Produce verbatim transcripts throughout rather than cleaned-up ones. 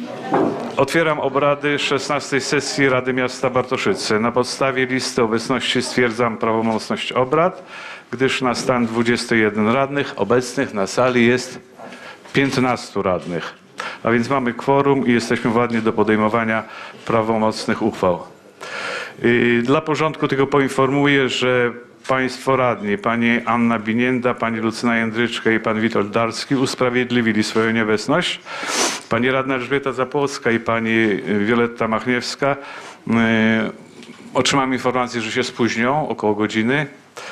Otwieram obrady szesnastej sesji Rady Miasta Bartoszyce. Na podstawie listy obecności stwierdzam prawomocność obrad, gdyż na stan dwudziestu jeden radnych obecnych na sali jest piętnastu radnych. A więc mamy kworum i jesteśmy władni do podejmowania prawomocnych uchwał. Dla porządku tylko poinformuję, że Państwo radni, pani Anna Binienda, pani Lucyna Jędryczka i pan Witold Darski usprawiedliwili swoją nieobecność. Pani radna Elżbieta Zapłocka i pani Wioletta Machniewska yy, otrzymałem informację, że się spóźnią około godziny.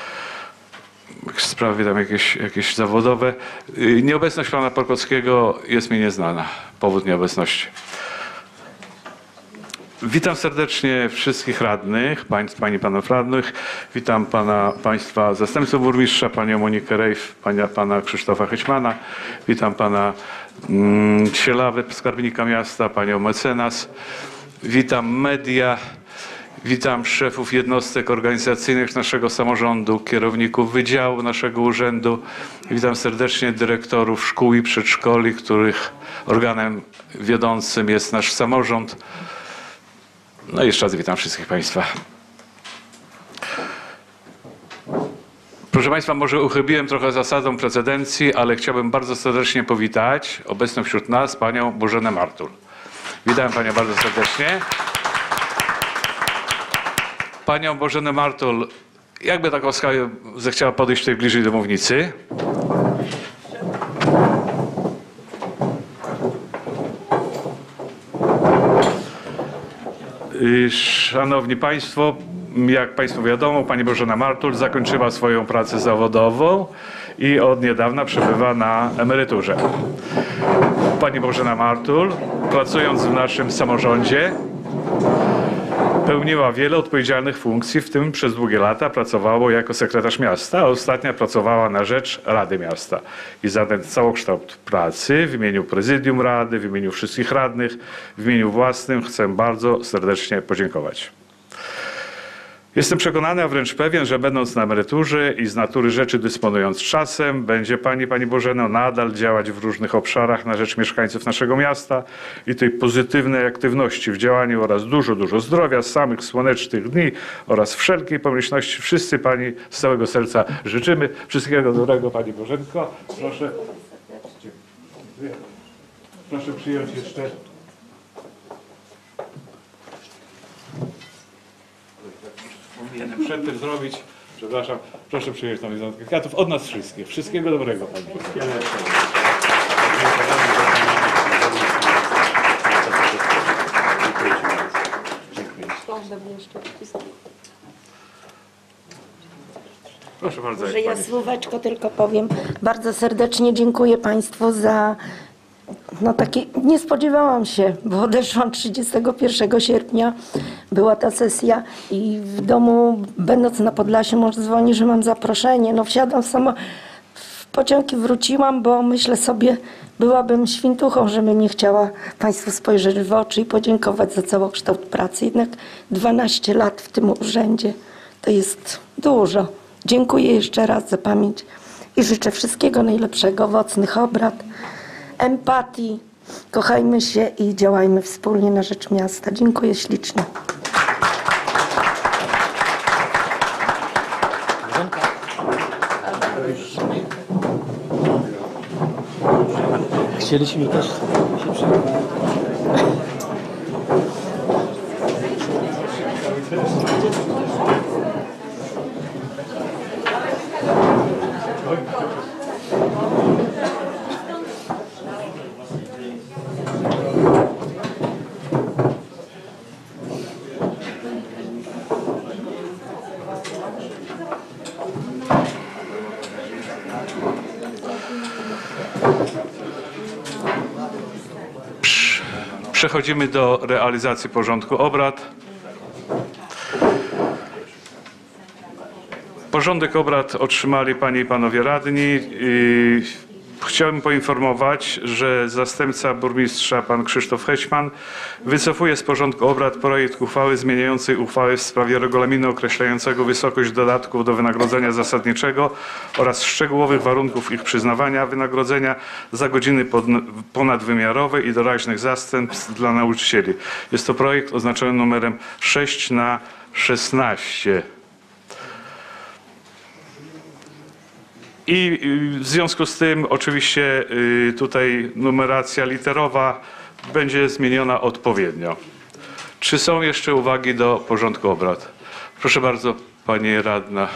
Sprawy tam jakieś, jakieś zawodowe. Yy, nieobecność pana Prokockiego jest mi nieznana. Powód nieobecności. Witam serdecznie wszystkich radnych, pań, pań i panów radnych. Witam pana, państwa zastępców burmistrza, panią Monikę Rejf, pana, pana Krzysztofa Hećmana. Witam pana mm, Sielawę, skarbnika miasta, panią mecenas. Witam media. Witam szefów jednostek organizacyjnych naszego samorządu, kierowników wydziału naszego urzędu. Witam serdecznie dyrektorów szkół i przedszkoli, których organem wiodącym jest nasz samorząd. No i jeszcze raz witam wszystkich Państwa. Proszę Państwa, może uchybiłem trochę zasadą precedencji, ale chciałbym bardzo serdecznie powitać obecną wśród nas panią Bożenę Martul. Witam panią bardzo serdecznie. Panią Bożenę Martul, jakby tak łaskawie zechciała podejść tutaj bliżej do mównicy. Szanowni Państwo, jak Państwu wiadomo, pani Bożena Martul zakończyła swoją pracę zawodową i od niedawna przebywa na emeryturze. Pani Bożena Martul, pracując w naszym samorządzie, pełniła wiele odpowiedzialnych funkcji, w tym przez długie lata pracowała jako sekretarz miasta, a ostatnio pracowała na rzecz Rady Miasta. I za ten całokształt pracy w imieniu prezydium Rady, w imieniu wszystkich radnych, w imieniu własnym chcę bardzo serdecznie podziękować. Jestem przekonany, a wręcz pewien, że będąc na emeryturze i z natury rzeczy dysponując czasem, będzie pani, pani Bożeno, nadal działać w różnych obszarach na rzecz mieszkańców naszego miasta i tej pozytywnej aktywności w działaniu oraz dużo, dużo zdrowia, samych słonecznych dni oraz wszelkiej pomyślności. Wszyscy pani z całego serca życzymy. Wszystkiego dobrego, pani Bożenko. Proszę, proszę przyjąć jeszcze. Jeden przedtem zrobić, przepraszam, proszę przyjąć tą wizerunkę kwiatów od nas wszystkich. Wszystkiego dobrego pani. Proszę bardzo. Może ja słóweczko tylko powiem. Bardzo serdecznie dziękuję Państwu za no takie, nie spodziewałam się, bo odeszłam trzydziestego pierwszego sierpnia, była ta sesja i w domu, będąc na Podlasiu, mąż dzwoni, że mam zaproszenie. No wsiadam w, samo, w pociąg i wróciłam, bo myślę sobie, byłabym świntuchą, żebym nie chciała Państwu spojrzeć w oczy i podziękować za całokształt pracy. Jednak dwanaście lat w tym urzędzie to jest dużo. Dziękuję jeszcze raz za pamięć i życzę wszystkiego najlepszego, owocnych obrad, empatii, kochajmy się i działajmy wspólnie na rzecz miasta. Dziękuję ślicznie. Chcieliśmy też się przyjechać. Przechodzimy do realizacji porządku obrad. Porządek obrad otrzymali panie i panowie radni. chciałem poinformować, że zastępca burmistrza pan Krzysztof Hećman wycofuje z porządku obrad projekt uchwały zmieniającej uchwałę w sprawie regulaminu określającego wysokość dodatków do wynagrodzenia zasadniczego oraz szczegółowych warunków ich przyznawania wynagrodzenia za godziny pod, ponadwymiarowe i doraźnych zastępstw dla nauczycieli. Jest to projekt oznaczony numerem sześć na szesnaście. I w związku z tym oczywiście tutaj numeracja literowa będzie zmieniona odpowiednio. Czy są jeszcze uwagi do porządku obrad? Proszę bardzo, pani radna.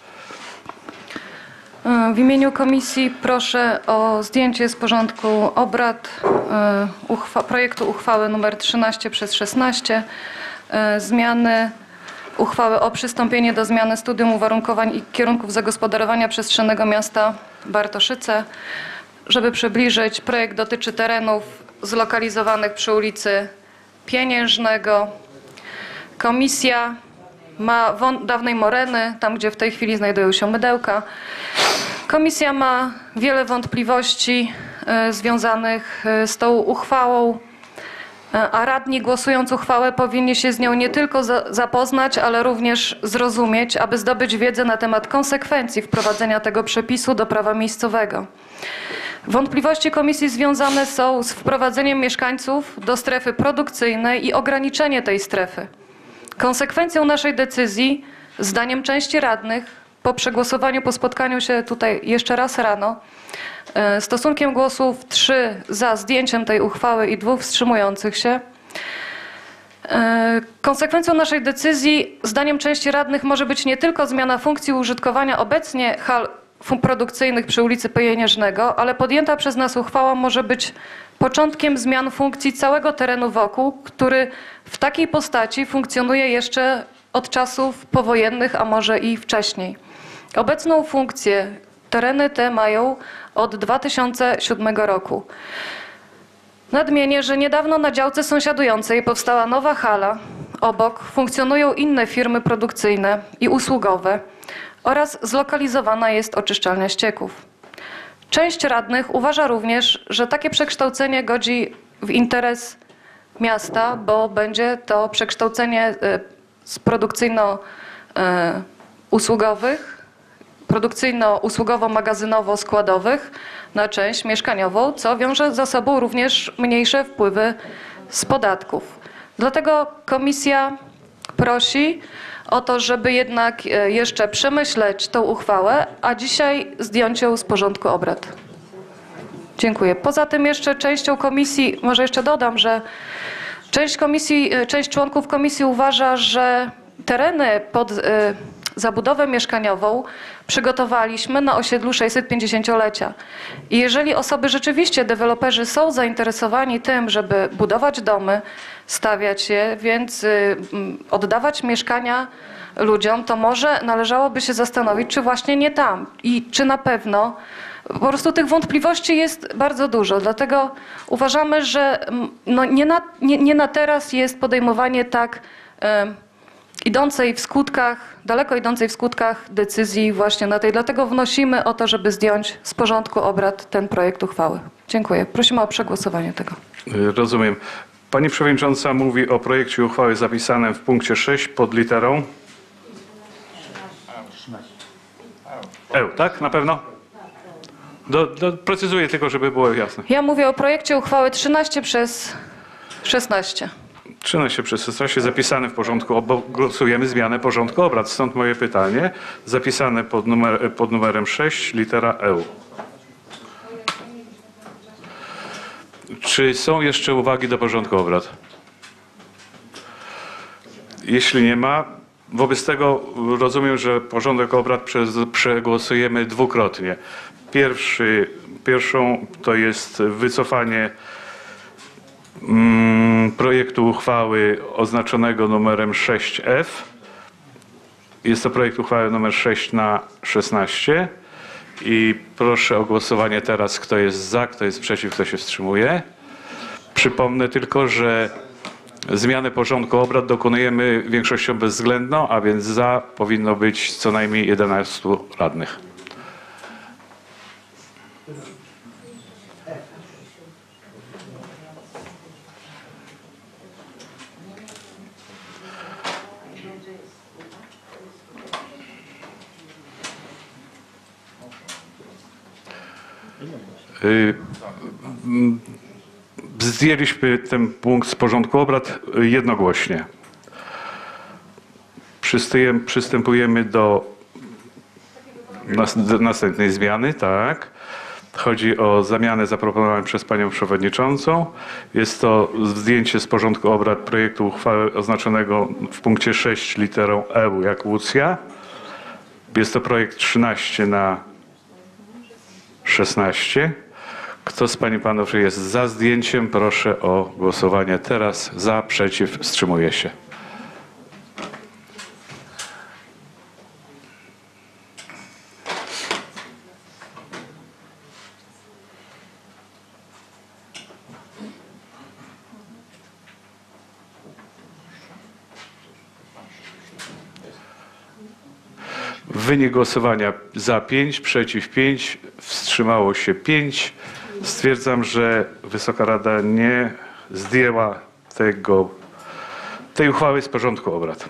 W imieniu komisji proszę o zdjęcie z porządku obrad uchwa projektu uchwały nr trzynaście przez szesnaście, zmiany uchwały o przystąpieniu do zmiany studium uwarunkowań i kierunków zagospodarowania przestrzennego miasta Bartoszyce. Żeby przybliżyć, projekt dotyczy terenów zlokalizowanych przy ulicy Pieniężnego. Komisja ma dawnej Moreny, tam gdzie w tej chwili znajdują się mydełka. Komisja ma wiele wątpliwości y, związanych y, z tą uchwałą, y, a radni głosując uchwałę powinni się z nią nie tylko za, zapoznać, ale również zrozumieć, aby zdobyć wiedzę na temat konsekwencji wprowadzenia tego przepisu do prawa miejscowego. Wątpliwości komisji związane są z wprowadzeniem mieszkańców do strefy produkcyjnej i ograniczenie tej strefy. Konsekwencją naszej decyzji, zdaniem części radnych, po przegłosowaniu, po spotkaniu się tutaj jeszcze raz rano, stosunkiem głosów trzy za zdjęciem tej uchwały i dwóch wstrzymujących się, konsekwencją naszej decyzji, zdaniem części radnych, może być nie tylko zmiana funkcji użytkowania obecnie hal produkcyjnych przy ulicy Pieniężnego, ale podjęta przez nas uchwała może być początkiem zmian funkcji całego terenu wokół, który w takiej postaci funkcjonuje jeszcze od czasów powojennych, a może i wcześniej. Obecną funkcję tereny te mają od dwa tysiące siódmego roku. Nadmienię, że niedawno na działce sąsiadującej powstała nowa hala. Obok funkcjonują inne firmy produkcyjne i usługowe oraz zlokalizowana jest oczyszczalnia ścieków. Część radnych uważa również, że takie przekształcenie godzi w interes miasta, bo będzie to przekształcenie z produkcyjno-usługowych, produkcyjno-usługowo-magazynowo-składowych na część mieszkaniową, co wiąże za sobą również mniejsze wpływy z podatków. Dlatego komisja prosi o to, żeby jednak jeszcze przemyśleć tą uchwałę, a dzisiaj zdjąć ją z porządku obrad. Dziękuję. Poza tym jeszcze częścią komisji, może jeszcze dodam, że część komisji, część członków komisji uważa, że tereny pod zabudowę mieszkaniową przygotowaliśmy na osiedlu sześćsetpięćdziesięciolecia. I jeżeli osoby rzeczywiście, deweloperzy są zainteresowani tym, żeby budować domy, stawiać je, więc oddawać mieszkania ludziom, to może należałoby się zastanowić, czy właśnie nie tam i czy na pewno. Po prostu tych wątpliwości jest bardzo dużo, dlatego uważamy, że no nie, na, nie, nie na teraz jest podejmowanie tak e, idącej w skutkach, daleko idącej w skutkach decyzji właśnie na tej. Dlatego wnosimy o to, żeby zdjąć z porządku obrad ten projekt uchwały. Dziękuję. Prosimy o przegłosowanie tego. Rozumiem. Pani przewodnicząca mówi o projekcie uchwały zapisanym w punkcie sześć pod literą E, tak? Na pewno? Do, do, precyzuję tylko, żeby było jasne. Ja mówię o projekcie uchwały trzynaście przez szesnaście. trzynaście przez szesnaście zapisane w porządku, bo głosujemy zmianę porządku obrad. Stąd moje pytanie. Zapisane pod, numer, pod numerem sześć, litera E. Czy są jeszcze uwagi do porządku obrad? Jeśli nie ma, wobec tego rozumiem, że porządek obrad przegłosujemy dwukrotnie. Pierwszy, pierwszą to jest wycofanie mm, projektu uchwały oznaczonego numerem sześć F. Jest to projekt uchwały numer sześć na szesnaście. I proszę o głosowanie teraz, kto jest za, kto jest przeciw, kto się wstrzymuje. Przypomnę tylko, że zmianę porządku obrad dokonujemy większością bezwzględną, a więc za powinno być co najmniej jedenastu radnych. Y, mm, Zdjęliśmy ten punkt z porządku obrad jednogłośnie. Przystępujemy, przystępujemy do, nas, do następnej zmiany, tak. Chodzi o zamianę zaproponowaną przez panią przewodniczącą. Jest to zdjęcie z porządku obrad projektu uchwały oznaczonego w punkcie sześć literą E jak Łucja. Jest to projekt trzynaście na szesnaście. Kto z pań i panów jest za zdjęciem, proszę o głosowanie teraz. Za, przeciw, wstrzymuje się. Wynik głosowania: za pięć, przeciw pięć, wstrzymało się pięć. Stwierdzam, że Wysoka Rada nie zdjęła tego, tej uchwały z porządku obrad.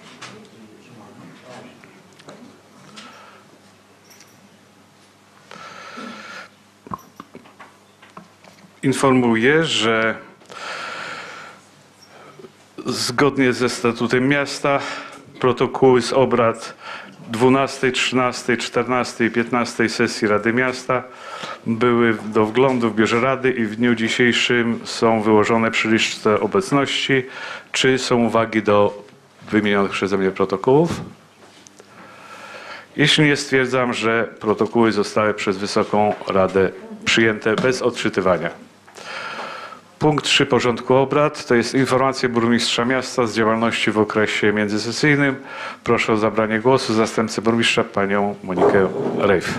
Informuję, że zgodnie ze statutem miasta protokoły z obrad dwunastej, trzynastej, czternastej i piętnastej sesji Rady Miasta były do wglądu w biurze Rady i w dniu dzisiejszym są wyłożone przy liczce obecności. Czy są uwagi do wymienionych przeze mnie protokołów? Jeśli nie, stwierdzam, że protokoły zostały przez Wysoką Radę przyjęte bez odczytywania. Punkt trzy porządku obrad to jest informacja burmistrza miasta z działalności w okresie międzysesyjnym. Proszę o zabranie głosu zastępcę burmistrza panią Monikę Rejf.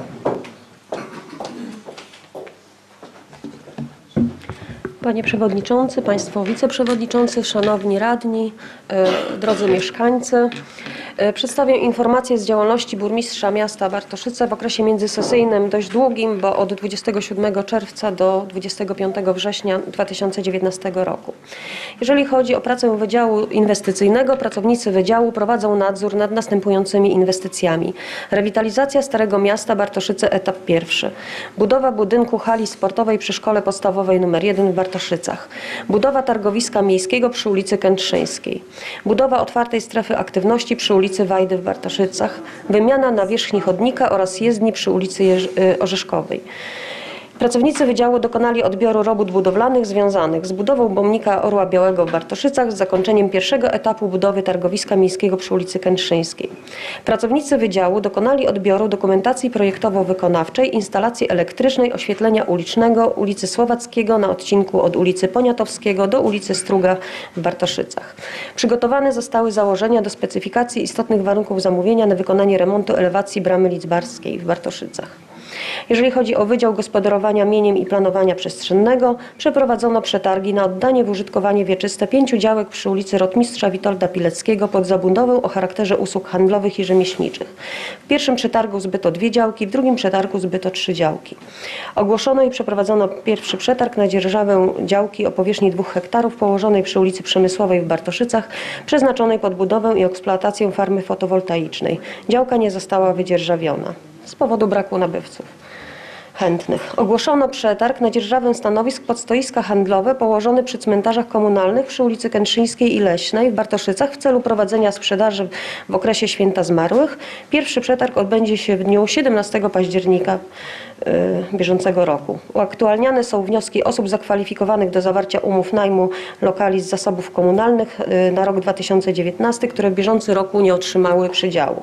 Panie Przewodniczący, Państwo Wiceprzewodniczący, Szanowni Radni, drodzy mieszkańcy. Przedstawię informację z działalności burmistrza miasta Bartoszyce w okresie międzysesyjnym dość długim, bo od dwudziestego siódmego czerwca do dwudziestego piątego września dwa tysiące dziewiętnastego roku. Jeżeli chodzi o pracę Wydziału Inwestycyjnego, pracownicy Wydziału prowadzą nadzór nad następującymi inwestycjami. Rewitalizacja Starego Miasta Bartoszyce, etap pierwszy. Budowa budynku hali sportowej przy Szkole Podstawowej nr jeden w Bartoszycach. Budowa targowiska miejskiego przy ulicy Kętrzyńskiej. Budowa otwartej strefy aktywności przy ulicy Wajdy w Bartoszycach. Wymiana nawierzchni chodnika oraz jezdni przy ulicy Jeż- Orzeszkowej. Pracownicy Wydziału dokonali odbioru robót budowlanych związanych z budową pomnika Orła Białego w Bartoszycach z zakończeniem pierwszego etapu budowy targowiska miejskiego przy ulicy Kętrzyńskiej. Pracownicy Wydziału dokonali odbioru dokumentacji projektowo-wykonawczej instalacji elektrycznej oświetlenia ulicznego ulicy Słowackiego na odcinku od ulicy Poniatowskiego do ulicy Struga w Bartoszycach. Przygotowane zostały założenia do specyfikacji istotnych warunków zamówienia na wykonanie remontu elewacji bramy lidzbarskiej w Bartoszycach. Jeżeli chodzi o Wydział Gospodarowania Mieniem i Planowania Przestrzennego, przeprowadzono przetargi na oddanie w użytkowanie wieczyste pięciu działek przy ulicy Rotmistrza Witolda Pileckiego pod zabudowę o charakterze usług handlowych i rzemieślniczych. W pierwszym przetargu zbyto dwie działki, w drugim przetargu zbyto trzy działki. Ogłoszono i przeprowadzono pierwszy przetarg na dzierżawę działki o powierzchni dwóch hektarów położonej przy ulicy Przemysłowej w Bartoszycach, przeznaczonej pod budowę i eksploatację farmy fotowoltaicznej. Działka nie została wydzierżawiona z powodu braku nabywców chętnych. Ogłoszono przetarg na dzierżawę stanowisk pod stoiska handlowe położone przy cmentarzach komunalnych przy ulicy Kętrzyńskiej i Leśnej w Bartoszycach w celu prowadzenia sprzedaży w okresie Święta Zmarłych. Pierwszy przetarg odbędzie się w dniu siedemnastego października yy, bieżącego roku. Uaktualniane są wnioski osób zakwalifikowanych do zawarcia umów najmu lokali z zasobów komunalnych yy, na rok dwa tysiące dziewiętnasty, które w bieżącym roku nie otrzymały przydziału.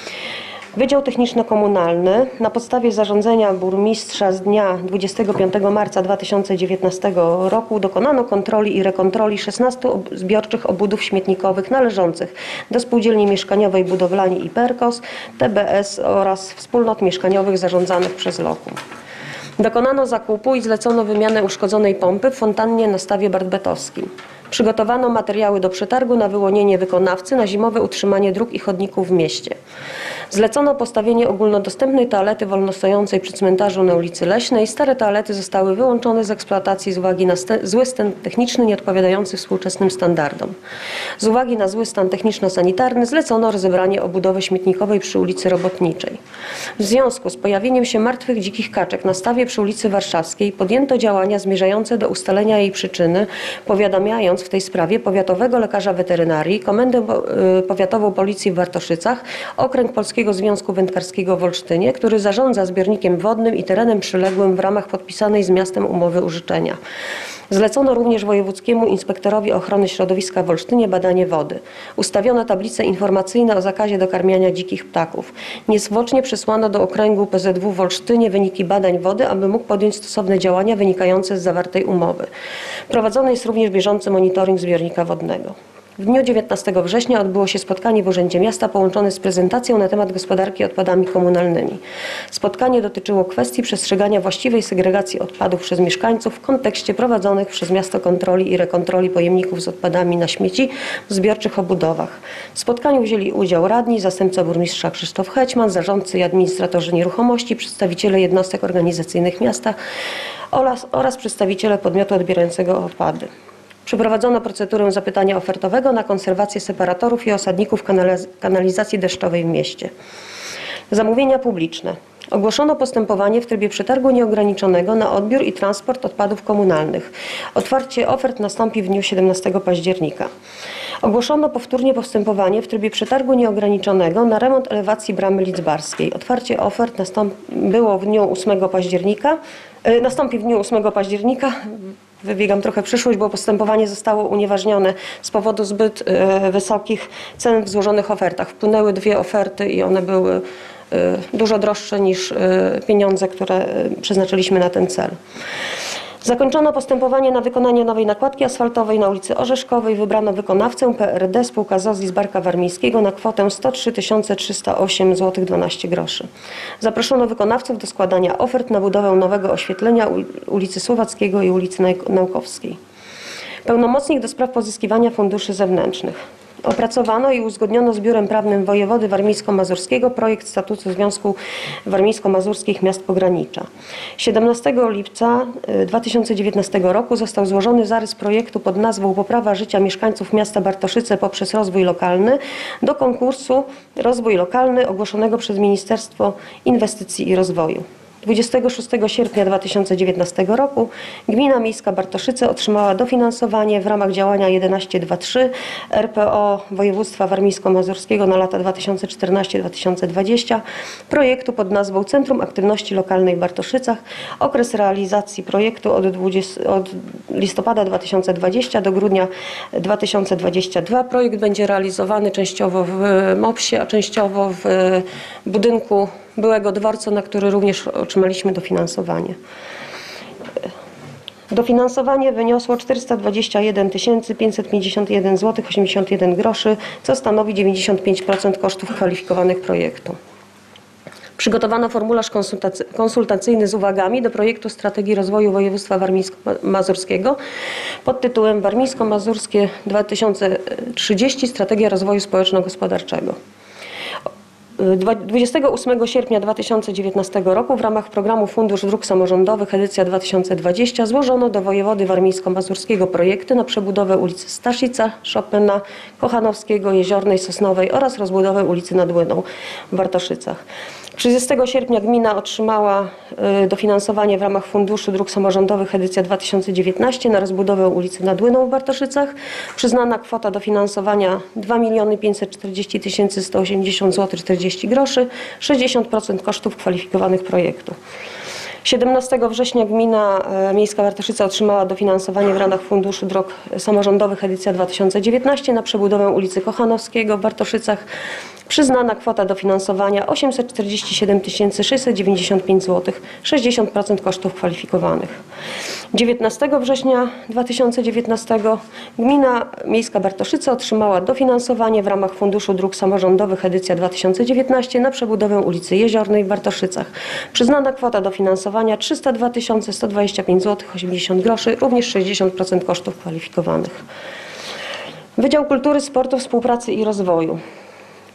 Wydział Techniczno-Komunalny na podstawie zarządzenia burmistrza z dnia dwudziestego piątego marca dwa tysiące dziewiętnastego roku dokonano kontroli i rekontroli szesnastu zbiorczych obudów śmietnikowych należących do Spółdzielni Mieszkaniowej Budowlani i Perkos, T B S oraz wspólnot mieszkaniowych zarządzanych przez Lokum. Dokonano zakupu i zlecono wymianę uszkodzonej pompy w fontannie na stawie Bartbetowskim. Przygotowano materiały do przetargu na wyłonienie wykonawcy na zimowe utrzymanie dróg i chodników w mieście. Zlecono postawienie ogólnodostępnej toalety wolnostojącej przy cmentarzu na ulicy Leśnej. Stare toalety zostały wyłączone z eksploatacji z uwagi na zły stan techniczny nieodpowiadający współczesnym standardom. Z uwagi na zły stan techniczno-sanitarny zlecono rozebranie obudowy śmietnikowej przy ulicy Robotniczej. W związku z pojawieniem się martwych dzikich kaczek na stawie przy ulicy Warszawskiej podjęto działania zmierzające do ustalenia jej przyczyny, powiadamiając w tej sprawie powiatowego lekarza weterynarii, Komendę Powiatową Policji w Bartoszycach, Okręg Polskiego Związku Wędkarskiego w Olsztynie, który zarządza zbiornikiem wodnym i terenem przyległym w ramach podpisanej z miastem umowy użyczenia. Zlecono również wojewódzkiemu inspektorowi ochrony środowiska w Olsztynie badanie wody. Ustawiono tablice informacyjne o zakazie dokarmiania dzikich ptaków. Niezwłocznie przesłano do okręgu P Z W w Olsztynie wyniki badań wody, aby mógł podjąć stosowne działania wynikające z zawartej umowy. Prowadzony jest również bieżący monitoring zbiornika wodnego. W dniu dziewiętnastego września odbyło się spotkanie w Urzędzie Miasta połączone z prezentacją na temat gospodarki odpadami komunalnymi. Spotkanie dotyczyło kwestii przestrzegania właściwej segregacji odpadów przez mieszkańców w kontekście prowadzonych przez miasto kontroli i rekontroli pojemników z odpadami na śmieci w zbiorczych obudowach. W spotkaniu wzięli udział radni, zastępca burmistrza Krzysztof Hećman, zarządcy i administratorzy nieruchomości, przedstawiciele jednostek organizacyjnych miasta oraz, oraz przedstawiciele podmiotu odbierającego odpady. Przeprowadzono procedurę zapytania ofertowego na konserwację separatorów i osadników kanalizacji deszczowej w mieście. Zamówienia publiczne. Ogłoszono postępowanie w trybie przetargu nieograniczonego na odbiór i transport odpadów komunalnych. Otwarcie ofert nastąpi w dniu siedemnastego października. Ogłoszono powtórnie postępowanie w trybie przetargu nieograniczonego na remont elewacji bramy lidzbarskiej. Otwarcie ofert nastąp- było w dniu ósmego października, yy, nastąpi w dniu ósmego października. Wybiegam trochę w przyszłość, bo postępowanie zostało unieważnione z powodu zbyt y, wysokich cen w złożonych ofertach. Wpłynęły dwie oferty i one były y, dużo droższe niż y, pieniądze, które y, przeznaczyliśmy na ten cel. Zakończono postępowanie na wykonanie nowej nakładki asfaltowej na ulicy Orzeszkowej. Wybrano wykonawcę P R D spółka Z O Z I z Barka Warmińskiego na kwotę sto trzy tysiące trzysta osiem złotych dwanaście groszy. Zaproszono wykonawców do składania ofert na budowę nowego oświetlenia ulicy Słowackiego i ulicy Naukowskiej. Pełnomocnik do spraw pozyskiwania funduszy zewnętrznych. Opracowano i uzgodniono z Biurem Prawnym Wojewody Warmińsko-Mazurskiego projekt statutu Związku Warmińsko-Mazurskich Miast Pogranicza. siedemnastego lipca dwa tysiące dziewiętnastego roku został złożony zarys projektu pod nazwą Poprawa życia mieszkańców miasta Bartoszyce poprzez rozwój lokalny do konkursu Rozwój Lokalny ogłoszonego przez Ministerstwo Inwestycji i Rozwoju. dwudziestego szóstego sierpnia dwa tysiące dziewiętnastego roku Gmina Miejska Bartoszyce otrzymała dofinansowanie w ramach działania jedenaście dwa trzy R P O Województwa Warmińsko-Mazurskiego na lata dwa tysiące czternaście do dwa tysiące dwudziestego projektu pod nazwą Centrum Aktywności Lokalnej w Bartoszycach. Okres realizacji projektu od, dwudziestego, od listopada dwa tysiące dwudziestego do grudnia dwa tysiące dwudziestego drugiego. Projekt będzie realizowany częściowo w MOPS-ie, a częściowo w budynku byłego dworca, na który również otrzymaliśmy dofinansowanie. Dofinansowanie wyniosło czterysta dwadzieścia jeden tysięcy pięćset pięćdziesiąt jeden złotych osiemdziesiąt jeden groszy, co stanowi dziewięćdziesiąt pięć procent kosztów kwalifikowanych projektu. Przygotowano formularz konsultacyjny z uwagami do projektu Strategii Rozwoju Województwa Warmińsko-Mazurskiego pod tytułem Warmińsko-Mazurskie dwa tysiące trzydzieści Strategia Rozwoju Społeczno-Gospodarczego. dwudziestego ósmego sierpnia dwa tysiące dziewiętnastego roku w ramach programu Fundusz Dróg Samorządowych edycja dwa tysiące dwudziesta złożono do wojewody warmińsko-mazurskiego projekty na przebudowę ulicy Staszica, Chopina, Kochanowskiego, Jeziornej, Sosnowej oraz rozbudowę ulicy Nad Łyną w Bartoszycach. trzydziestego sierpnia gmina otrzymała dofinansowanie w ramach Funduszu Dróg Samorządowych edycja dwa tysiące dziewiętnaście na rozbudowę ulicy Nad Łyną w Bartoszycach. Przyznana kwota dofinansowania dwa miliony pięćset czterdzieści tysięcy sto osiemdziesiąt złotych czterdzieści groszy, sześćdziesiąt procent kosztów kwalifikowanych projektu. siedemnastego września Gmina Miejska Bartoszyce otrzymała dofinansowanie w ramach Funduszu Dróg Samorządowych edycja dwa tysiące dziewiętnaście na przebudowę ulicy Kochanowskiego w Bartoszycach. Przyznana kwota dofinansowania osiemset czterdzieści siedem tysięcy sześćset dziewięćdziesiąt pięć złotych, sześćdziesiąt procent kosztów kwalifikowanych. dziewiętnastego września dwa tysiące dziewiętnastego Gmina Miejska Bartoszyce otrzymała dofinansowanie w ramach Funduszu Dróg Samorządowych edycja dwa tysiące dziewiętnaście na przebudowę ulicy Jeziornej w Bartoszycach. Przyznana kwota dofinansowania trzysta dwa tysiące sto dwadzieścia pięć złotych osiemdziesiąt groszy, również sześćdziesiąt procent kosztów kwalifikowanych. Wydział Kultury, Sportu, Współpracy i Rozwoju.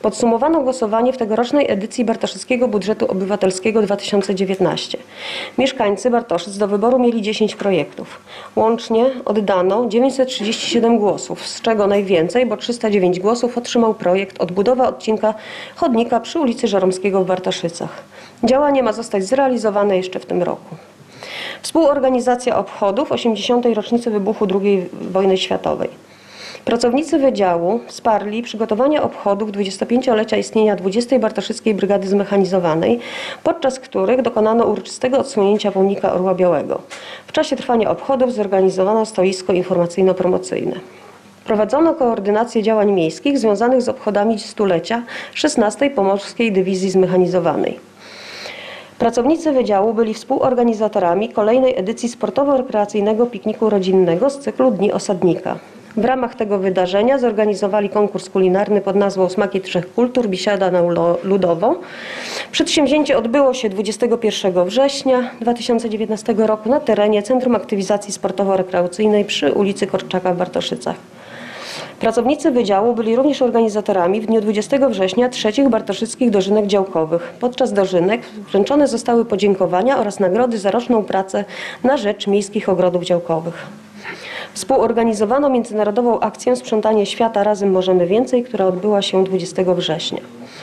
Podsumowano głosowanie w tegorocznej edycji Bartoszyckiego Budżetu Obywatelskiego dwa tysiące dziewiętnaście. Mieszkańcy Bartoszyc do wyboru mieli dziesięć projektów. Łącznie oddano dziewięćset trzydzieści siedem głosów, z czego najwięcej, bo trzysta dziewięć głosów otrzymał projekt odbudowa odcinka chodnika przy ulicy Żeromskiego w Bartoszycach. Działanie ma zostać zrealizowane jeszcze w tym roku. Współorganizacja obchodów osiemdziesiątej rocznicy wybuchu drugiej wojny światowej. Pracownicy Wydziału wsparli przygotowanie obchodów dwudziestopięciolecia istnienia dwudziestej Bartoszyckiej Brygady Zmechanizowanej, podczas których dokonano uroczystego odsłonięcia pomnika Orła Białego. W czasie trwania obchodów zorganizowano stoisko informacyjno-promocyjne. Prowadzono koordynację działań miejskich związanych z obchodami stulecia szesnastej Pomorskiej Dywizji Zmechanizowanej. Pracownicy Wydziału byli współorganizatorami kolejnej edycji sportowo-rekreacyjnego pikniku rodzinnego z cyklu Dni Osadnika. W ramach tego wydarzenia zorganizowali konkurs kulinarny pod nazwą Smaki Trzech Kultur Biesiada na Ludowo. Przedsięwzięcie odbyło się dwudziestego pierwszego września dwa tysiące dziewiętnastego roku na terenie Centrum Aktywizacji Sportowo-Rekreacyjnej przy ulicy Korczaka w Bartoszycach. Pracownicy Wydziału byli również organizatorami w dniu dwudziestego września trzecich bartoszyckich dożynek działkowych. Podczas dożynek wręczone zostały podziękowania oraz nagrody za roczną pracę na rzecz miejskich ogrodów działkowych. Współorganizowano międzynarodową akcję Sprzątanie Świata Razem Możemy Więcej, która odbyła się dwudziestego września.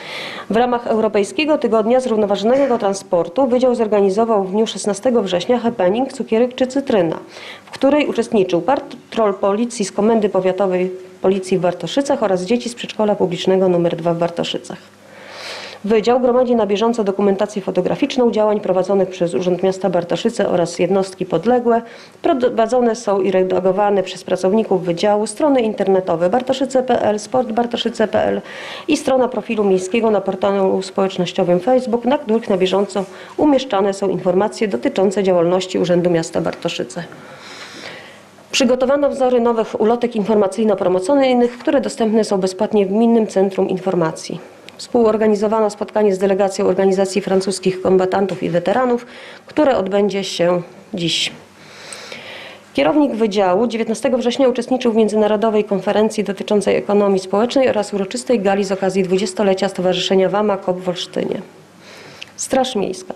W ramach Europejskiego Tygodnia Zrównoważonego Transportu Wydział zorganizował w dniu szesnastego września happening Cukierek czy Cytryna, w której uczestniczył patrol policji z Komendy Powiatowej Policji w Bartoszycach oraz dzieci z przedszkola publicznego nr dwa w Bartoszycach. Wydział gromadzi na bieżąco dokumentację fotograficzną działań prowadzonych przez Urząd Miasta Bartoszyce oraz jednostki podległe. Prowadzone są i redagowane przez pracowników Wydziału strony internetowe bartoszyce kropka p l, sportbartoszyce kropka p l i strona profilu miejskiego na portalu społecznościowym Facebook, na których na bieżąco umieszczane są informacje dotyczące działalności Urzędu Miasta Bartoszyce. Przygotowano wzory nowych ulotek informacyjno-promocyjnych, które dostępne są bezpłatnie w Gminnym Centrum Informacji. Współorganizowano spotkanie z delegacją organizacji francuskich kombatantów i weteranów, które odbędzie się dziś. Kierownik Wydziału dziewiętnastego września uczestniczył w międzynarodowej konferencji dotyczącej ekonomii społecznej oraz uroczystej gali z okazji dwudziestolecia Stowarzyszenia WAMA K O P w Olsztynie. Straż Miejska.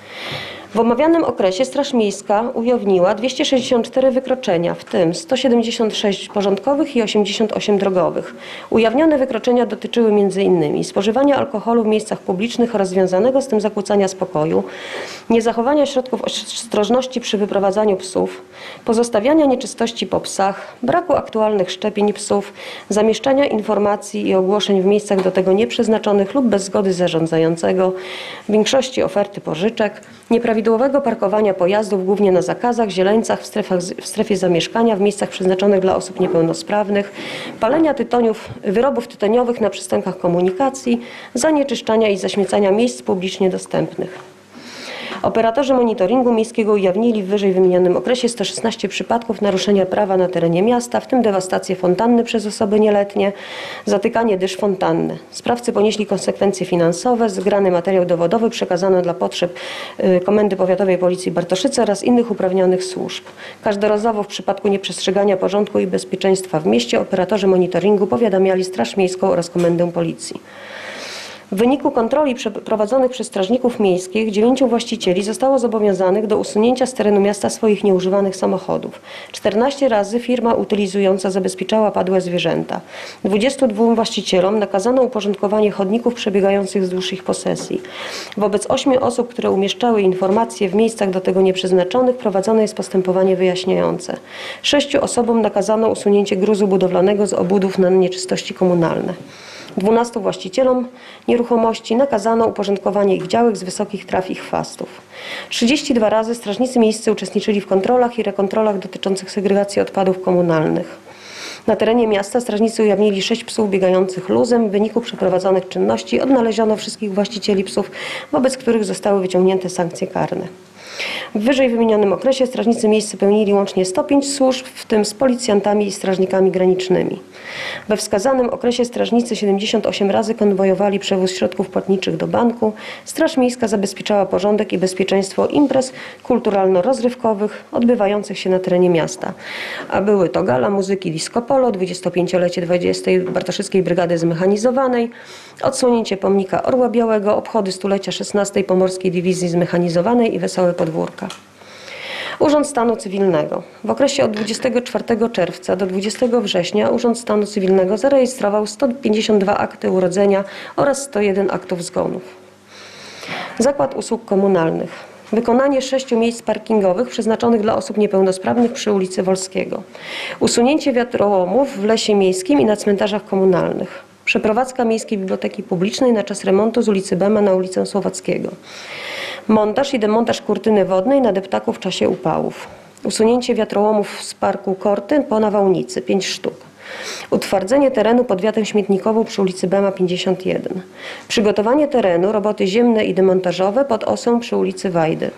W omawianym okresie Straż Miejska ujawniła dwieście sześćdziesiąt cztery wykroczenia, w tym sto siedemdziesiąt sześć porządkowych i osiemdziesiąt osiem drogowych. Ujawnione wykroczenia dotyczyły między innymi spożywania alkoholu w miejscach publicznych oraz związanego z tym zakłócania spokoju, niezachowania środków ostrożności przy wyprowadzaniu psów, pozostawiania nieczystości po psach, braku aktualnych szczepień psów, zamieszczania informacji i ogłoszeń w miejscach do tego nieprzeznaczonych lub bez zgody zarządzającego, w większości oferty pożyczek, nieprawidłowego parkowania pojazdów głównie na zakazach, zieleńcach, w, strefach, w strefie zamieszkania, w miejscach przeznaczonych dla osób niepełnosprawnych, palenia tytoniów, wyrobów tytoniowych na przystankach komunikacji, zanieczyszczania i zaśmiecania miejsc publicznie dostępnych. Operatorzy monitoringu miejskiego ujawnili w wyżej wymienionym okresie sto szesnaście przypadków naruszenia prawa na terenie miasta, w tym dewastację fontanny przez osoby nieletnie, zatykanie dysz fontanny. Sprawcy ponieśli konsekwencje finansowe, zgrany materiał dowodowy przekazano dla potrzeb Komendy Powiatowej Policji Bartoszyce oraz innych uprawnionych służb. Każdorazowo w przypadku nieprzestrzegania porządku i bezpieczeństwa w mieście operatorzy monitoringu powiadamiali Straż Miejską oraz Komendę Policji. W wyniku kontroli przeprowadzonych przez strażników miejskich dziewięciu właścicieli zostało zobowiązanych do usunięcia z terenu miasta swoich nieużywanych samochodów. czternaście razy firma utylizująca zabezpieczała padłe zwierzęta. dwudziestu dwóm właścicielom nakazano uporządkowanie chodników przebiegających wzdłuż ich posesji. Wobec ośmiu osób, które umieszczały informacje w miejscach do tego nieprzeznaczonych, prowadzone jest postępowanie wyjaśniające. Sześciu osobom nakazano usunięcie gruzu budowlanego z obudów na nieczystości komunalne. dwunastu właścicielom nieruchomości nakazano uporządkowanie ich działek z wysokich traw i chwastów. trzydzieści dwa razy strażnicy miejscy uczestniczyli w kontrolach i rekontrolach dotyczących segregacji odpadów komunalnych. Na terenie miasta strażnicy ujawnili sześć psów biegających luzem. W wyniku przeprowadzonych czynności odnaleziono wszystkich właścicieli psów, wobec których zostały wyciągnięte sankcje karne. W wyżej wymienionym okresie strażnicy miejscy pełnili łącznie sto pięć służb, w tym z policjantami i strażnikami granicznymi. We wskazanym okresie strażnicy siedemdziesiąt osiem razy konwojowali przewóz środków płatniczych do banku. Straż Miejska zabezpieczała porządek i bezpieczeństwo imprez kulturalno-rozrywkowych odbywających się na terenie miasta. A były to gala muzyki Disco Polo, dwudziestopięciolecie dwudziestej Bartoszyckiej Brygady Zmechanizowanej, odsłonięcie pomnika Orła Białego, obchody stulecia szesnastej Pomorskiej Dywizji Zmechanizowanej i wesołe podwórka. Urząd Stanu Cywilnego. W okresie od dwudziestego czwartego czerwca do dwudziestego września Urząd Stanu Cywilnego zarejestrował sto pięćdziesiąt dwa akty urodzenia oraz sto jeden aktów zgonów. Zakład Usług Komunalnych. Wykonanie sześciu miejsc parkingowych przeznaczonych dla osób niepełnosprawnych przy ulicy Wolskiego. Usunięcie wiatrołomów w lesie miejskim i na cmentarzach komunalnych. Przeprowadzka Miejskiej Biblioteki Publicznej na czas remontu z ulicy Bema na ulicę Słowackiego. Montaż i demontaż kurtyny wodnej na deptaku w czasie upałów. Usunięcie wiatrołomów z parku Korty po nawałnicy, pięć sztuk. Utwardzenie terenu pod wiatem śmietnikową przy ulicy Bema pięćdziesiąt jeden. Przygotowanie terenu, roboty ziemne i demontażowe pod osą przy ulicy Wajdy.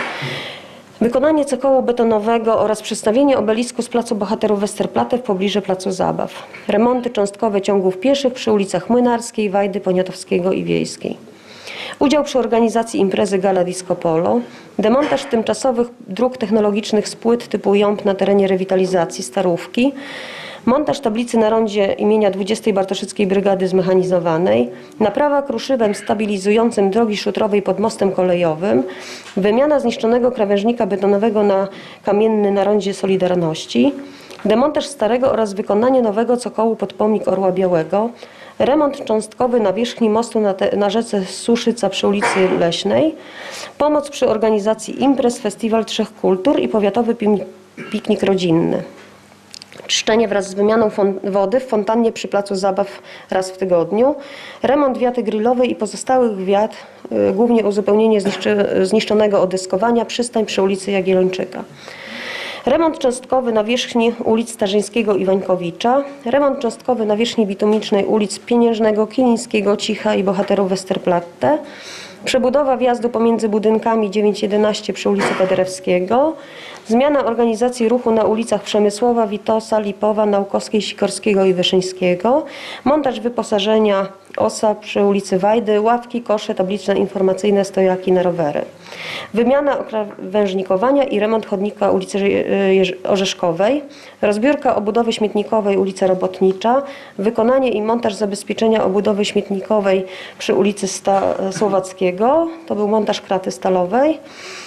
Wykonanie cokołu betonowego oraz przestawienie obelisku z placu Bohaterów Westerplatte w pobliżu placu Zabaw. Remonty cząstkowe ciągów pieszych przy ulicach Młynarskiej, Wajdy, Poniatowskiego i Wiejskiej. Udział przy organizacji imprezy Gala Disco Polo. Demontaż tymczasowych dróg technologicznych z płyt typu jąb na terenie rewitalizacji Starówki. Montaż tablicy na rondzie imienia dwudziestej Bartoszyckiej Brygady Zmechanizowanej, naprawa kruszywem stabilizującym drogi szutrowej pod mostem kolejowym, wymiana zniszczonego krawężnika betonowego na kamienny na rondzie Solidarności, demontaż starego oraz wykonanie nowego cokołu pod pomnik Orła Białego, remont cząstkowy nawierzchni mostu na, te, na rzece Suszyca przy ulicy Leśnej, pomoc przy organizacji imprez, festiwal Trzech Kultur i powiatowy piknik rodzinny. Czyszczenie wraz z wymianą wody w fontannie przy placu Zabaw raz w tygodniu, remont wiaty grillowej i pozostałych wiat, y, głównie uzupełnienie zniszczy, zniszczonego odeskowania, przystań przy ulicy Jagiellończyka. Remont cząstkowy nawierzchni ulic Starzyńskiego i Wańkowicza, remont cząstkowy nawierzchni bitumicznej ulic Pieniężnego, Kilińskiego, Cicha i Bohaterów Westerplatte, przebudowa wjazdu pomiędzy budynkami dziewięć jedenaście przy ulicy Paderewskiego, zmiana organizacji ruchu na ulicach Przemysłowa, Witosa, Lipowa, Naukowskiej, Sikorskiego i Wyszyńskiego, montaż wyposażenia osa przy ulicy Wajdy, ławki, kosze, tabliczne informacyjne, stojaki na rowery. Wymiana okrawężnikowania i remont chodnika ulicy Orzeszkowej, rozbiórka obudowy śmietnikowej ulica Robotnicza, wykonanie i montaż zabezpieczenia obudowy śmietnikowej przy ulicy Sta Słowackiego, to był montaż kraty stalowej,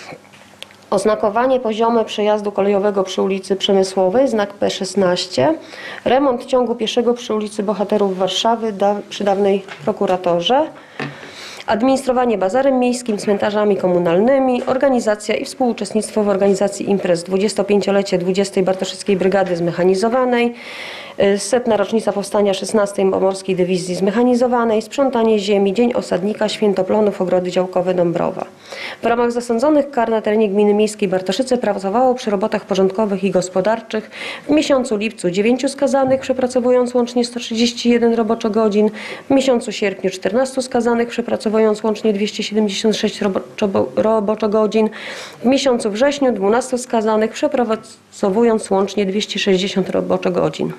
oznakowanie poziome przejazdu kolejowego przy ulicy Przemysłowej, znak P szesnaście, remont ciągu pieszego przy ulicy Bohaterów Warszawy da, przy dawnej prokuratorze, administrowanie bazarem miejskim, cmentarzami komunalnymi, organizacja i współuczestnictwo w organizacji imprez dwudziestopięciolecie dwudziestej Bartoszyckiej Brygady Zmechanizowanej, setna rocznica powstania szesnastej Pomorskiej Dywizji Zmechanizowanej, sprzątanie ziemi, Dzień Osadnika, Święto Plonów, Ogrody Działkowe Dąbrowa. W ramach zasądzonych kar na terenie Gminy Miejskiej Bartoszyce pracowało przy robotach porządkowych i gospodarczych w miesiącu lipcu dziewięciu skazanych, przepracowując łącznie sto trzydzieści jeden roboczogodzin, w miesiącu sierpniu czternastu skazanych, przepracowując łącznie dwieście siedemdziesiąt sześć roboczogodzin, w miesiącu wrześniu dwunastu skazanych, przepracowując łącznie dwieście sześćdziesiąt roboczogodzin.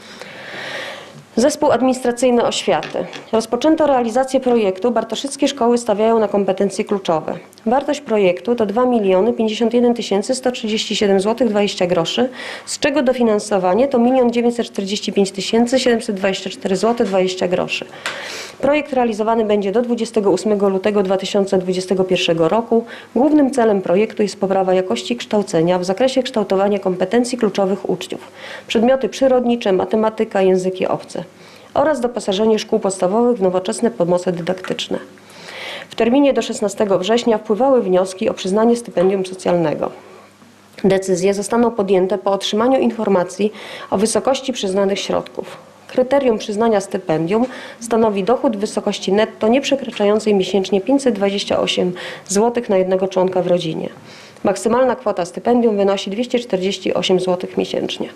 Zespół Administracyjny Oświaty. Rozpoczęto realizację projektu Bartoszyckie Szkoły stawiają na kompetencje kluczowe. Wartość projektu to dwa miliony pięćdziesiąt jeden tysięcy sto trzydzieści siedem złotych dwadzieścia groszy, z czego dofinansowanie to milion dziewięćset czterdzieści pięć tysięcy siedemset dwadzieścia cztery złote dwadzieścia groszy. Projekt realizowany będzie do dwudziestego ósmego lutego dwa tysiące dwudziestego pierwszego roku. Głównym celem projektu jest poprawa jakości kształcenia w zakresie kształtowania kompetencji kluczowych uczniów. Przedmioty przyrodnicze, matematyka, języki obce oraz doposażenie szkół podstawowych w nowoczesne pomoce dydaktyczne. W terminie do szesnastego września wpływały wnioski o przyznanie stypendium socjalnego. Decyzje zostaną podjęte po otrzymaniu informacji o wysokości przyznanych środków. Kryterium przyznania stypendium stanowi dochód w wysokości netto nieprzekraczającej miesięcznie pięćset dwadzieścia osiem złotych na jednego członka w rodzinie. Maksymalna kwota stypendium wynosi dwieście czterdzieści osiem złotych miesięcznie.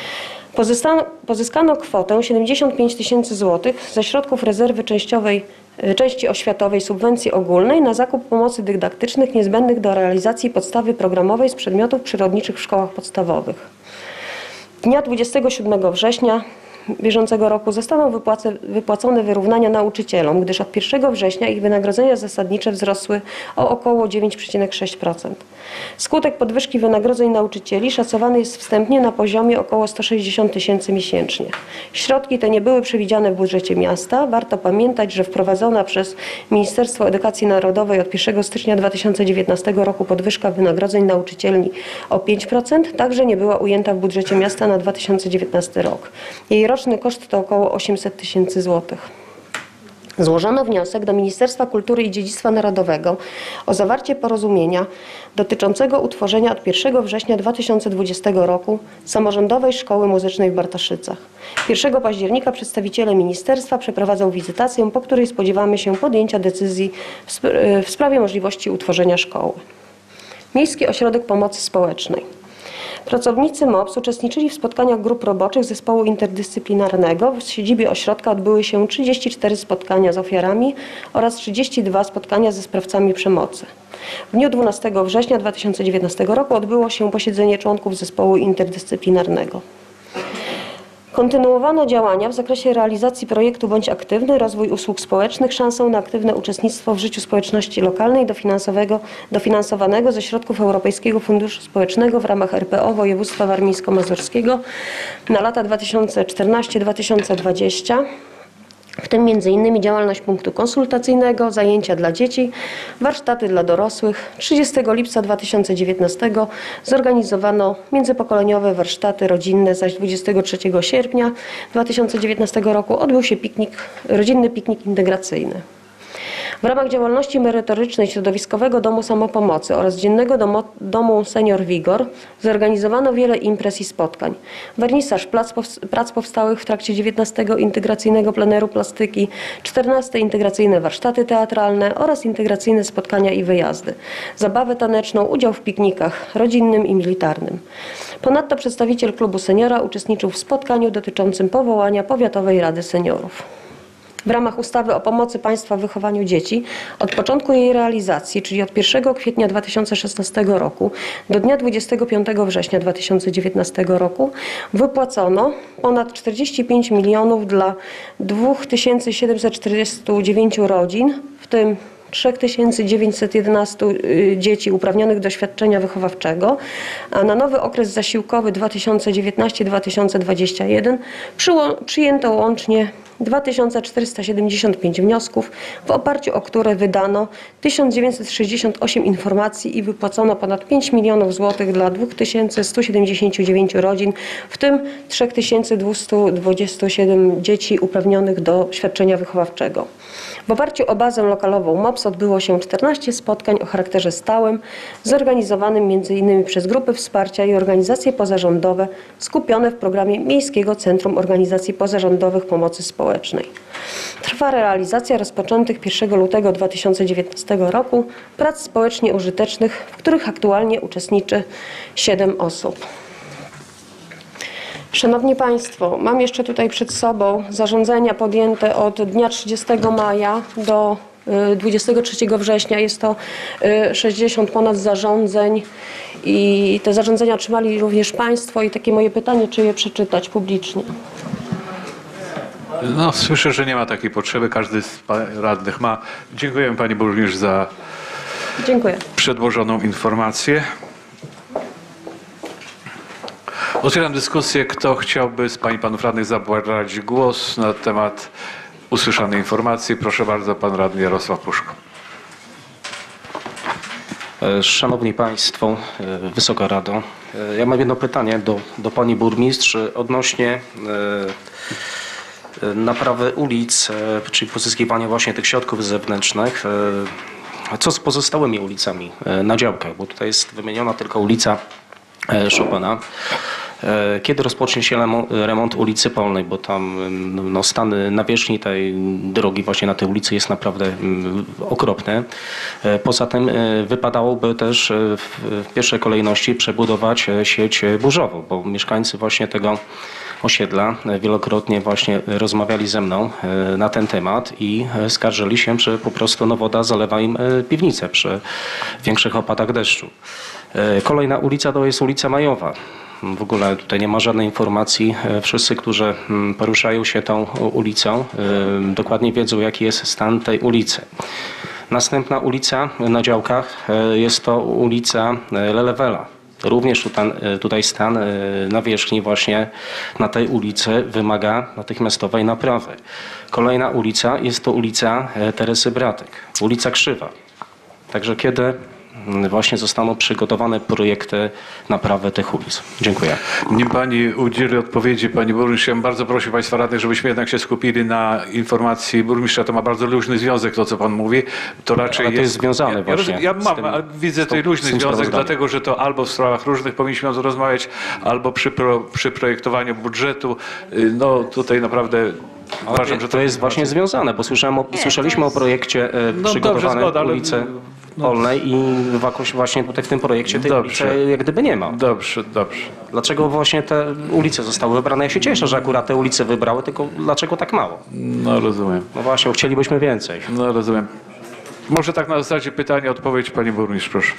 Pozyskano, pozyskano kwotę siedemdziesiąt pięć tysięcy złotych ze środków rezerwy częściowej części oświatowej subwencji ogólnej na zakup pomocy dydaktycznych niezbędnych do realizacji podstawy programowej z przedmiotów przyrodniczych w szkołach podstawowych. Dnia dwudziestego siódmego września bieżącego roku zostaną wypłace, wypłacone wyrównania nauczycielom, gdyż od pierwszego września ich wynagrodzenia zasadnicze wzrosły o około dziewięć przecinek sześć procent. Skutek podwyżki wynagrodzeń nauczycieli szacowany jest wstępnie na poziomie około sto sześćdziesiąt tysięcy miesięcznie. Środki te nie były przewidziane w budżecie miasta. Warto pamiętać, że wprowadzona przez Ministerstwo Edukacji Narodowej od pierwszego stycznia dwa tysiące dziewiętnastego roku podwyżka wynagrodzeń nauczycieli o pięć procent także nie była ujęta w budżecie miasta na dwa tysiące dziewiętnasty rok. Jej roczny koszt to około osiemset tysięcy złotych. Złożono wniosek do Ministerstwa Kultury i Dziedzictwa Narodowego o zawarcie porozumienia dotyczącego utworzenia od pierwszego września dwa tysiące dwudziestego roku Samorządowej Szkoły Muzycznej w Bartoszycach. pierwszego października przedstawiciele ministerstwa przeprowadzą wizytację, po której spodziewamy się podjęcia decyzji w, sp w sprawie możliwości utworzenia szkoły. Miejski Ośrodek Pomocy Społecznej. Pracownicy M O P S uczestniczyli w spotkaniach grup roboczych zespołu interdyscyplinarnego. W siedzibie ośrodka odbyły się trzydzieści cztery spotkania z ofiarami oraz trzydzieści dwa spotkania ze sprawcami przemocy. W dniu dwunastego września dwa tysiące dziewiętnastego roku odbyło się posiedzenie członków zespołu interdyscyplinarnego. Kontynuowano działania w zakresie realizacji projektu Bądź Aktywny, rozwój usług społecznych, szansą na aktywne uczestnictwo w życiu społeczności lokalnej dofinansowanego ze środków Europejskiego Funduszu Społecznego w ramach R P O województwa warmińsko-mazurskiego na lata dwa tysiące czternasty do dwa tysiące dwudziestego. W tym między innymi działalność punktu konsultacyjnego, zajęcia dla dzieci, warsztaty dla dorosłych. trzydziestego lipca dwa tysiące dziewiętnastego zorganizowano międzypokoleniowe warsztaty rodzinne, zaś dwudziestego trzeciego sierpnia dwa tysiące dziewiętnastego roku odbył się piknik, rodzinny piknik integracyjny. W ramach działalności merytorycznej Środowiskowego Domu Samopomocy oraz Dziennego domu, domu Senior Wigor zorganizowano wiele imprez i spotkań. Wernisaż plac, prac powstałych w trakcie dziewiętnastego integracyjnego pleneru plastyki, czternaste integracyjne warsztaty teatralne oraz integracyjne spotkania i wyjazdy. Zabawę taneczną, udział w piknikach rodzinnym i militarnym. Ponadto przedstawiciel klubu seniora uczestniczył w spotkaniu dotyczącym powołania Powiatowej Rady Seniorów. W ramach ustawy o pomocy państwa w wychowaniu dzieci od początku jej realizacji, czyli od pierwszego kwietnia dwa tysiące szesnastego roku do dnia dwudziestego piątego września dwa tysiące dziewiętnastego roku wypłacono ponad czterdzieści pięć milionów dla dwa tysiące siedemset czterdziestu dziewięciu rodzin, w tym trzy tysiące dziewięćset jedenaście dzieci uprawnionych do świadczenia wychowawczego, a na nowy okres zasiłkowy dwa tysiące dziewiętnasty do dwa tysiące dwudziestego pierwszego przyjęto łącznie dwa tysiące czterysta siedemdziesiąt pięć wniosków, w oparciu o które wydano tysiąc dziewięćset sześćdziesiąt osiem informacji i wypłacono ponad pięć milionów złotych dla dwa tysiące sto siedemdziesięciu dziewięciu rodzin, w tym trzy tysiące dwieście dwadzieścia siedem dzieci uprawnionych do świadczenia wychowawczego. W oparciu o bazę lokalową M O P S odbyło się czternaście spotkań o charakterze stałym, zorganizowanym między innymi przez grupy wsparcia i organizacje pozarządowe skupione w programie Miejskiego Centrum Organizacji Pozarządowych Pomocy Społecznej. Trwa realizacja rozpoczętych pierwszego lutego dwa tysiące dziewiętnastego roku prac społecznie użytecznych, w których aktualnie uczestniczy siedem osób. Szanowni Państwo, mam jeszcze tutaj przed sobą zarządzenia podjęte od dnia trzydziestego maja do dwudziestego trzeciego września. Jest to sześćdziesiąt ponad zarządzeń i te zarządzenia otrzymali również Państwo i takie moje pytanie, czy je przeczytać publicznie. No, słyszę, że nie ma takiej potrzeby. Każdy z radnych ma. Dziękuję Pani Burmistrz za Dziękuję. przedłożoną informację. Otwieram dyskusję. Kto chciałby z Pań i Panów Radnych zabrać głos na temat usłyszanej informacji? Proszę bardzo, Pan Radny Jarosław Puszko. Szanowni Państwo, Wysoka Rado, ja mam jedno pytanie do, do Pani Burmistrz odnośnie naprawy ulic, czyli pozyskiwania właśnie tych środków zewnętrznych. Co z pozostałymi ulicami na działkach? Bo tutaj jest wymieniona tylko ulica Chopina. Kiedy rozpocznie się remont ulicy Polnej, bo tam no, stan nawierzchni tej drogi właśnie na tej ulicy jest naprawdę okropny. Poza tym wypadałoby też w pierwszej kolejności przebudować sieć burzową, bo mieszkańcy właśnie tego osiedla wielokrotnie właśnie rozmawiali ze mną na ten temat i skarżyli się, że po prostu no, woda zalewa im piwnicę przy większych opadach deszczu. Kolejna ulica to jest ulica Majowa. W ogóle tutaj nie ma żadnej informacji. Wszyscy, którzy poruszają się tą ulicą, dokładnie wiedzą, jaki jest stan tej ulicy. Następna ulica na działkach jest to ulica Lelewela. Również tutaj, tutaj stan nawierzchni właśnie na tej ulicy wymaga natychmiastowej naprawy. Kolejna ulica jest to ulica Teresy Bratek, ulica Krzywa. Także kiedy właśnie zostaną przygotowane projekty naprawy tych ulic. Dziękuję. Nim pani udzieli odpowiedzi, pani burmistrz, ja bym bardzo prosił państwa radnych, żebyśmy jednak się skupili na informacji burmistrza. To ma bardzo luźny związek, to co pan mówi. To raczej Ale to jest związane ja, właśnie Ja, ja mam, z tym- ale widzę z tą- tutaj luźny z tym związek, sprawozdaniem. dlatego że to albo w sprawach różnych powinniśmy o tym rozmawiać, albo przy, pro, przy projektowaniu budżetu. Y, No tutaj naprawdę uważam, że to jest właśnie związane, bo słyszałem o, słyszeliśmy o projekcie e, dobrze, przygotowanej zgoda, ale- ulicy Polnej i jakoś właśnie tutaj w tym projekcie tej Dobrze. ulicy jak gdyby nie ma. Dobrze, dobrze. Dlaczego właśnie te ulice zostały wybrane? Ja się cieszę, że akurat te ulice wybrały, tylko dlaczego tak mało? No rozumiem. No właśnie, chcielibyśmy więcej. No rozumiem. Może tak na zasadzie pytania, odpowiedź pani burmistrz, proszę.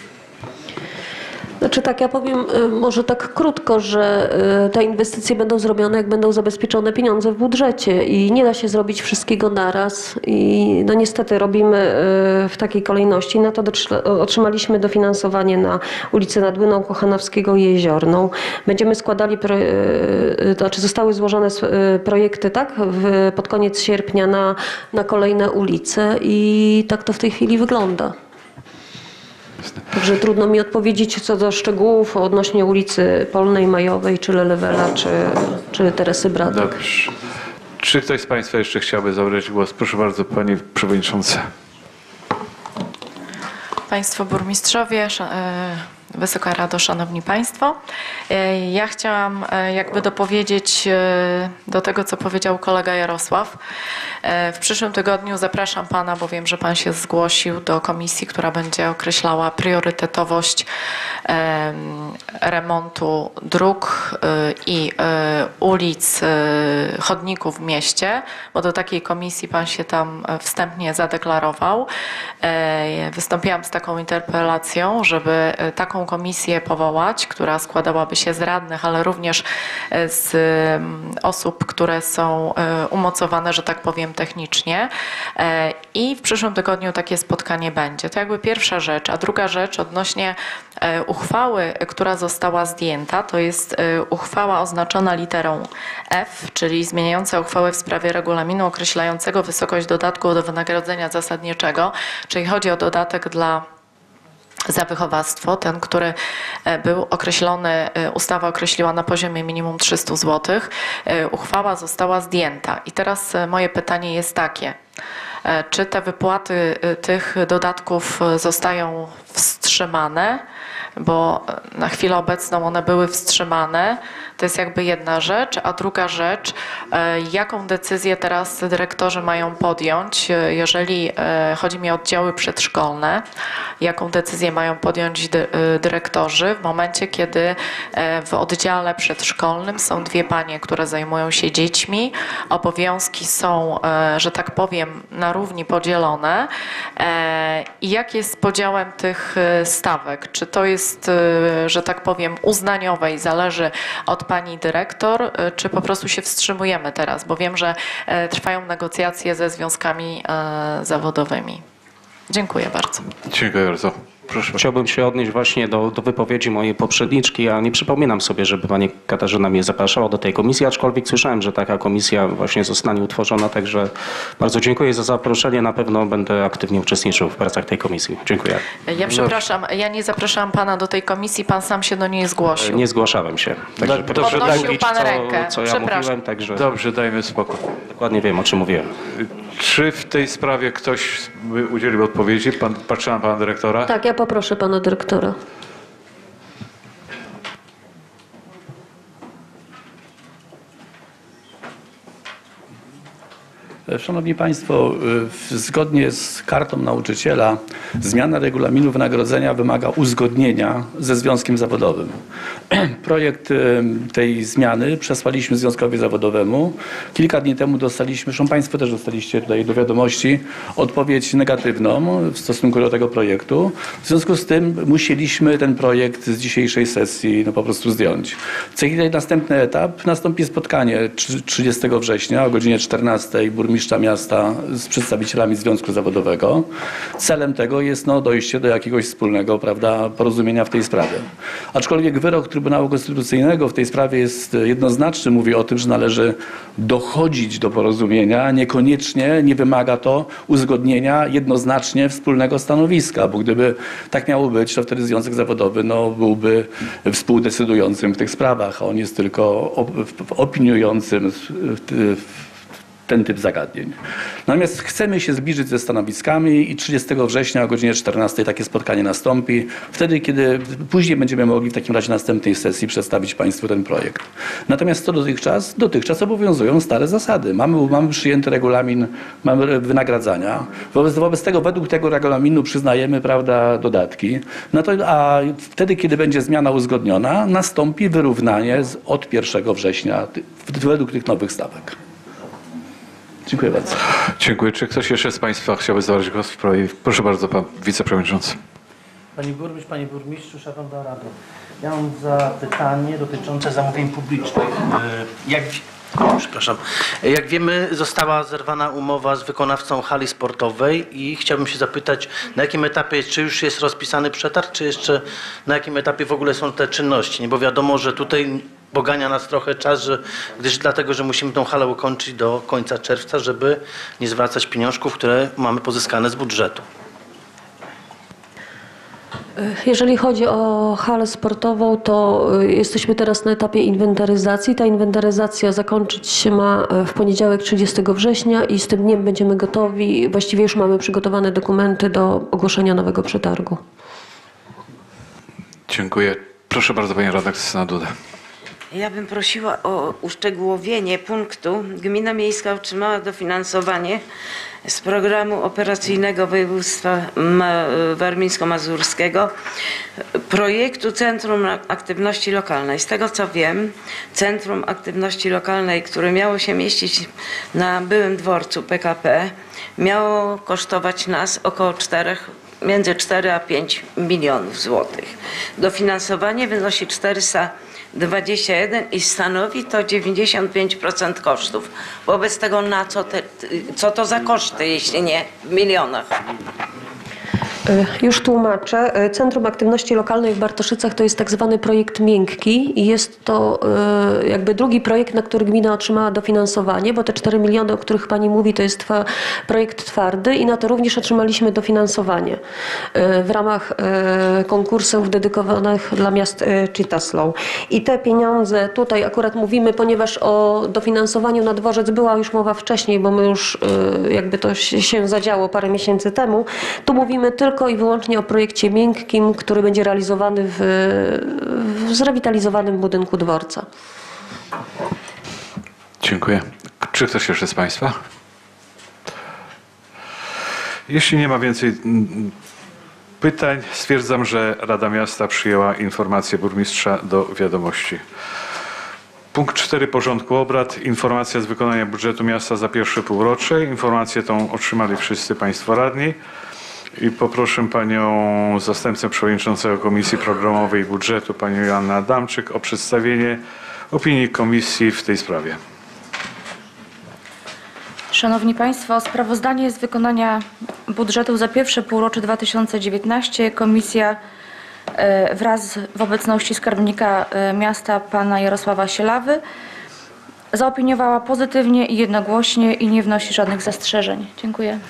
Znaczy tak, ja powiem y, może tak krótko, że y, te inwestycje będą zrobione, jak będą zabezpieczone pieniądze w budżecie i nie da się zrobić wszystkiego naraz i no niestety robimy y, w takiej kolejności. Na to dotrz- otrzymaliśmy dofinansowanie na ulicę Nadłyną Kochanowskiego i Jeziorną. Będziemy składali, pro, y, y, znaczy zostały złożone s- y, projekty tak w, pod koniec sierpnia na, na kolejne ulice i tak to w tej chwili wygląda. Także trudno mi odpowiedzieć co do szczegółów odnośnie ulicy Polnej, Majowej, czy Lelewela, czy, czy Teresy Bratek. Dobrze. Czy ktoś z państwa jeszcze chciałby zabrać głos? Proszę bardzo, pani przewodnicząca. Państwo burmistrzowie, sz- e, Wysoka Rado, Szanowni Państwo. E, Ja chciałam e, jakby dopowiedzieć e, do tego, co powiedział kolega Jarosław. E, W przyszłym tygodniu zapraszam Pana, bo wiem, że Pan się zgłosił do komisji, która będzie określała priorytetowość em, remontu dróg e, i e, ulic, e, chodników w mieście, bo do takiej komisji Pan się tam e, wstępnie zadeklarował. E, Wystąpiłam z taką interpelacją, żeby e, taką komisję powołać, która składałaby się z radnych, ale również e, z mm, osób, które są e, umocowane, że tak powiem, technicznie. E, I w przyszłym tygodniu takie spotkanie będzie. To jakby pierwsza rzecz. A druga rzecz odnośnie e, uchwały, która została zdjęta, to jest e, uchwała oznaczona literą F, czyli zmieniająca uchwałę w sprawie regulaminu określającego wysokość dodatku do wynagrodzenia zasadniczego, czyli chodzi o dodatek dla za wychowactwo, ten, który e, był określony, e, ustawa określiła na poziomie minimum trzysta złotych. E, Uchwała została zdjęta. I teraz e, moje pytanie jest takie. E, Czy te wypłaty e, tych dodatków e, zostają wstrzymane? Bo e, na chwilę obecną one były wstrzymane. To jest jakby jedna rzecz. A druga rzecz, e, jaką decyzję teraz dyrektorzy mają podjąć, e, jeżeli e, chodzi mi o oddziały przedszkolne, jaką decyzję mają podjąć dy, e, dyrektorzy w momencie, kiedy e, w oddziale przedszkolnym są dwie panie, które zajmują się dziećmi. Obowiązki są, e, że tak powiem, na równi podzielone. E, I jak jest z podziałem tych e, stawek? Czy to jest, e, że tak powiem, uznaniowe i zależy od pani dyrektor, y, czy po prostu się wstrzymujemy teraz? Bo wiem, że e, trwają negocjacje ze związkami e, zawodowymi. Dziękuję bardzo. Dziękuję bardzo. Proszę. Chciałbym się odnieść właśnie do, do wypowiedzi mojej poprzedniczki. Ja nie przypominam sobie, żeby pani Katarzyna mnie zapraszała do tej komisji, aczkolwiek słyszałem, że taka komisja właśnie zostanie utworzona, także bardzo dziękuję za zaproszenie. Na pewno będę aktywnie uczestniczył w pracach tej komisji. Dziękuję. Ja przepraszam, ja nie zapraszałam pana do tej komisji, pan sam się do niej zgłosił. Nie zgłaszałem się. Także Dobrze, proszę Podnosił mówić, pan co, rękę. co ja Przepraszam. mówiłem, także Dobrze, dajmy spokój. dokładnie wiem, o czym mówiłem. Czy w tej sprawie ktoś by udzielił odpowiedzi? Pan, patrzę na pana dyrektora. Tak, ja poproszę pana dyrektora. Szanowni Państwo, w- zgodnie z kartą nauczyciela zmiana regulaminu wynagrodzenia wymaga uzgodnienia ze związkiem zawodowym. Projekt e, tej zmiany przesłaliśmy Związkowi Zawodowemu. Kilka dni temu dostaliśmy, zresztą Państwo też dostaliście tutaj do wiadomości, odpowiedź negatywną w stosunku do tego projektu. W związku z tym musieliśmy ten projekt z dzisiejszej sesji no, po prostu zdjąć. W tej chwili następny etap, nastąpi spotkanie trzydziestego września o godzinie czternastej burmistrza miasta z przedstawicielami Związku Zawodowego. Celem tego jest no, dojście do jakiegoś wspólnego, prawda, porozumienia w tej sprawie. Aczkolwiek wyrok Trybunału Konstytucyjnego w tej sprawie jest jednoznaczny, mówi o tym, że należy dochodzić do porozumienia, niekoniecznie nie wymaga to uzgodnienia jednoznacznie wspólnego stanowiska, bo gdyby tak miało być, to wtedy Związek Zawodowy no, byłby współdecydującym w tych sprawach, a on jest tylko opiniującym ten typ zagadnień. Natomiast chcemy się zbliżyć ze stanowiskami i trzydziestego września o godzinie czternastej takie spotkanie nastąpi. Wtedy, kiedy później będziemy mogli w takim razie następnej sesji przedstawić Państwu ten projekt. Natomiast co dotychczas? Dotychczas obowiązują stare zasady. Mamy, mamy przyjęty regulamin, mamy wynagradzania. Wobec, wobec tego, według tego regulaminu przyznajemy, prawda, dodatki. No to, a wtedy, kiedy będzie zmiana uzgodniona, nastąpi wyrównanie z, od pierwszego września według tych nowych stawek. Dziękuję bardzo. Dziękuję. Czy ktoś jeszcze z Państwa chciałby zabrać głos w sprawie? Proszę bardzo, Pan Wiceprzewodniczący. Pani Burmistrz, Panie Burmistrzu, Szanowna Rado. Ja mam zapytanie dotyczące zamówień publicznych. Jak, przepraszam. Jak wiemy, została zerwana umowa z wykonawcą hali sportowej i chciałbym się zapytać, na jakim etapie jest, czy już jest rozpisany przetarg, czy jeszcze na jakim etapie w ogóle są te czynności? Nie, bo wiadomo, że tutaj pogania nas trochę czas, że, gdyż dlatego, że musimy tą halę ukończyć do końca czerwca, żeby nie zwracać pieniążków, które mamy pozyskane z budżetu. Jeżeli chodzi o halę sportową, to jesteśmy teraz na etapie inwentaryzacji. Ta inwentaryzacja zakończyć się ma w poniedziałek trzydziestego września i z tym dniem będziemy gotowi. Właściwie już mamy przygotowane dokumenty do ogłoszenia nowego przetargu. Dziękuję. Proszę bardzo, Pani Radna Krystyna Duda. Ja bym prosiła o uszczegółowienie punktu. Gmina Miejska otrzymała dofinansowanie z programu operacyjnego województwa warmińsko-mazurskiego projektu Centrum Aktywności Lokalnej. Z tego co wiem, Centrum Aktywności Lokalnej, które miało się mieścić na byłym dworcu P K P, miało kosztować nas około czterech między cztery a pięć milionów złotych. Dofinansowanie wynosi czterysta dwadzieścia jeden i stanowi to dziewięćdziesiąt pięć procent kosztów. Wobec tego na co, te, co to za koszty, jeśli nie w milionach? Już tłumaczę. Centrum Aktywności Lokalnej w Bartoszycach to jest tak zwany projekt miękki i jest to jakby drugi projekt, na który gmina otrzymała dofinansowanie, bo te cztery miliony, o których Pani mówi, to jest projekt twardy i na to również otrzymaliśmy dofinansowanie w ramach konkursów dedykowanych dla miast Czytaslow. I te pieniądze tutaj akurat mówimy, ponieważ o dofinansowaniu na dworzec była już mowa wcześniej, bo my już jakby to się zadziało parę miesięcy temu. Tu mówimy tylko i wyłącznie o projekcie miękkim, który będzie realizowany w, w zrewitalizowanym budynku dworca. Dziękuję. Czy ktoś jeszcze z Państwa? Jeśli nie ma więcej pytań, stwierdzam, że Rada Miasta przyjęła informację burmistrza do wiadomości. Punkt cztery porządku obrad. Informacja z wykonania budżetu miasta za pierwsze półrocze. Informację tą otrzymali wszyscy Państwo radni. I poproszę Panią Zastępcę Przewodniczącego Komisji Programowej i Budżetu, Panią Joannę Adamczyk, o przedstawienie opinii Komisji w tej sprawie. Szanowni Państwo, sprawozdanie z wykonania budżetu za pierwsze półrocze dwa tysiące dziewiętnaście. Komisja wraz w obecności skarbnika miasta Pana Jarosława Sielawy zaopiniowała pozytywnie i jednogłośnie i nie wnosi żadnych zastrzeżeń. Dziękuję.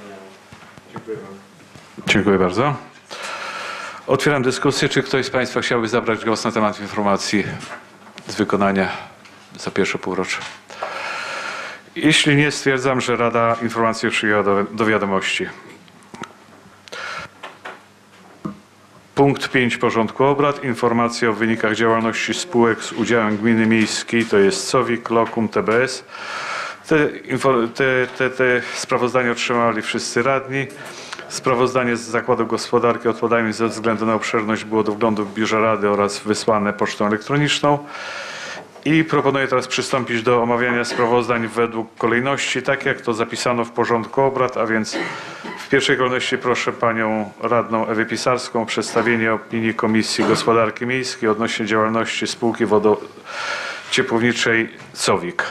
Dziękuję bardzo. Otwieram dyskusję. Czy ktoś z Państwa chciałby zabrać głos na temat informacji z wykonania za pierwsze półrocze? Jeśli nie, stwierdzam, że Rada informację przyjęła do, do wiadomości. Punkt pięć porządku obrad. Informacja o wynikach działalności spółek z udziałem gminy miejskiej, to jest COWiK, Lokum, T B S. Te, te, te, te sprawozdania otrzymali wszyscy radni. Sprawozdanie z Zakładu Gospodarki Odpadami ze względu na obszerność było do wglądu w Biurze Rady oraz wysłane pocztą elektroniczną. I proponuję teraz przystąpić do omawiania sprawozdań według kolejności, tak jak to zapisano w porządku obrad, a więc w pierwszej kolejności proszę panią radną Ewę Pisarską o przedstawienie opinii Komisji Gospodarki Miejskiej odnośnie działalności spółki wodociepłowniczej COWiK.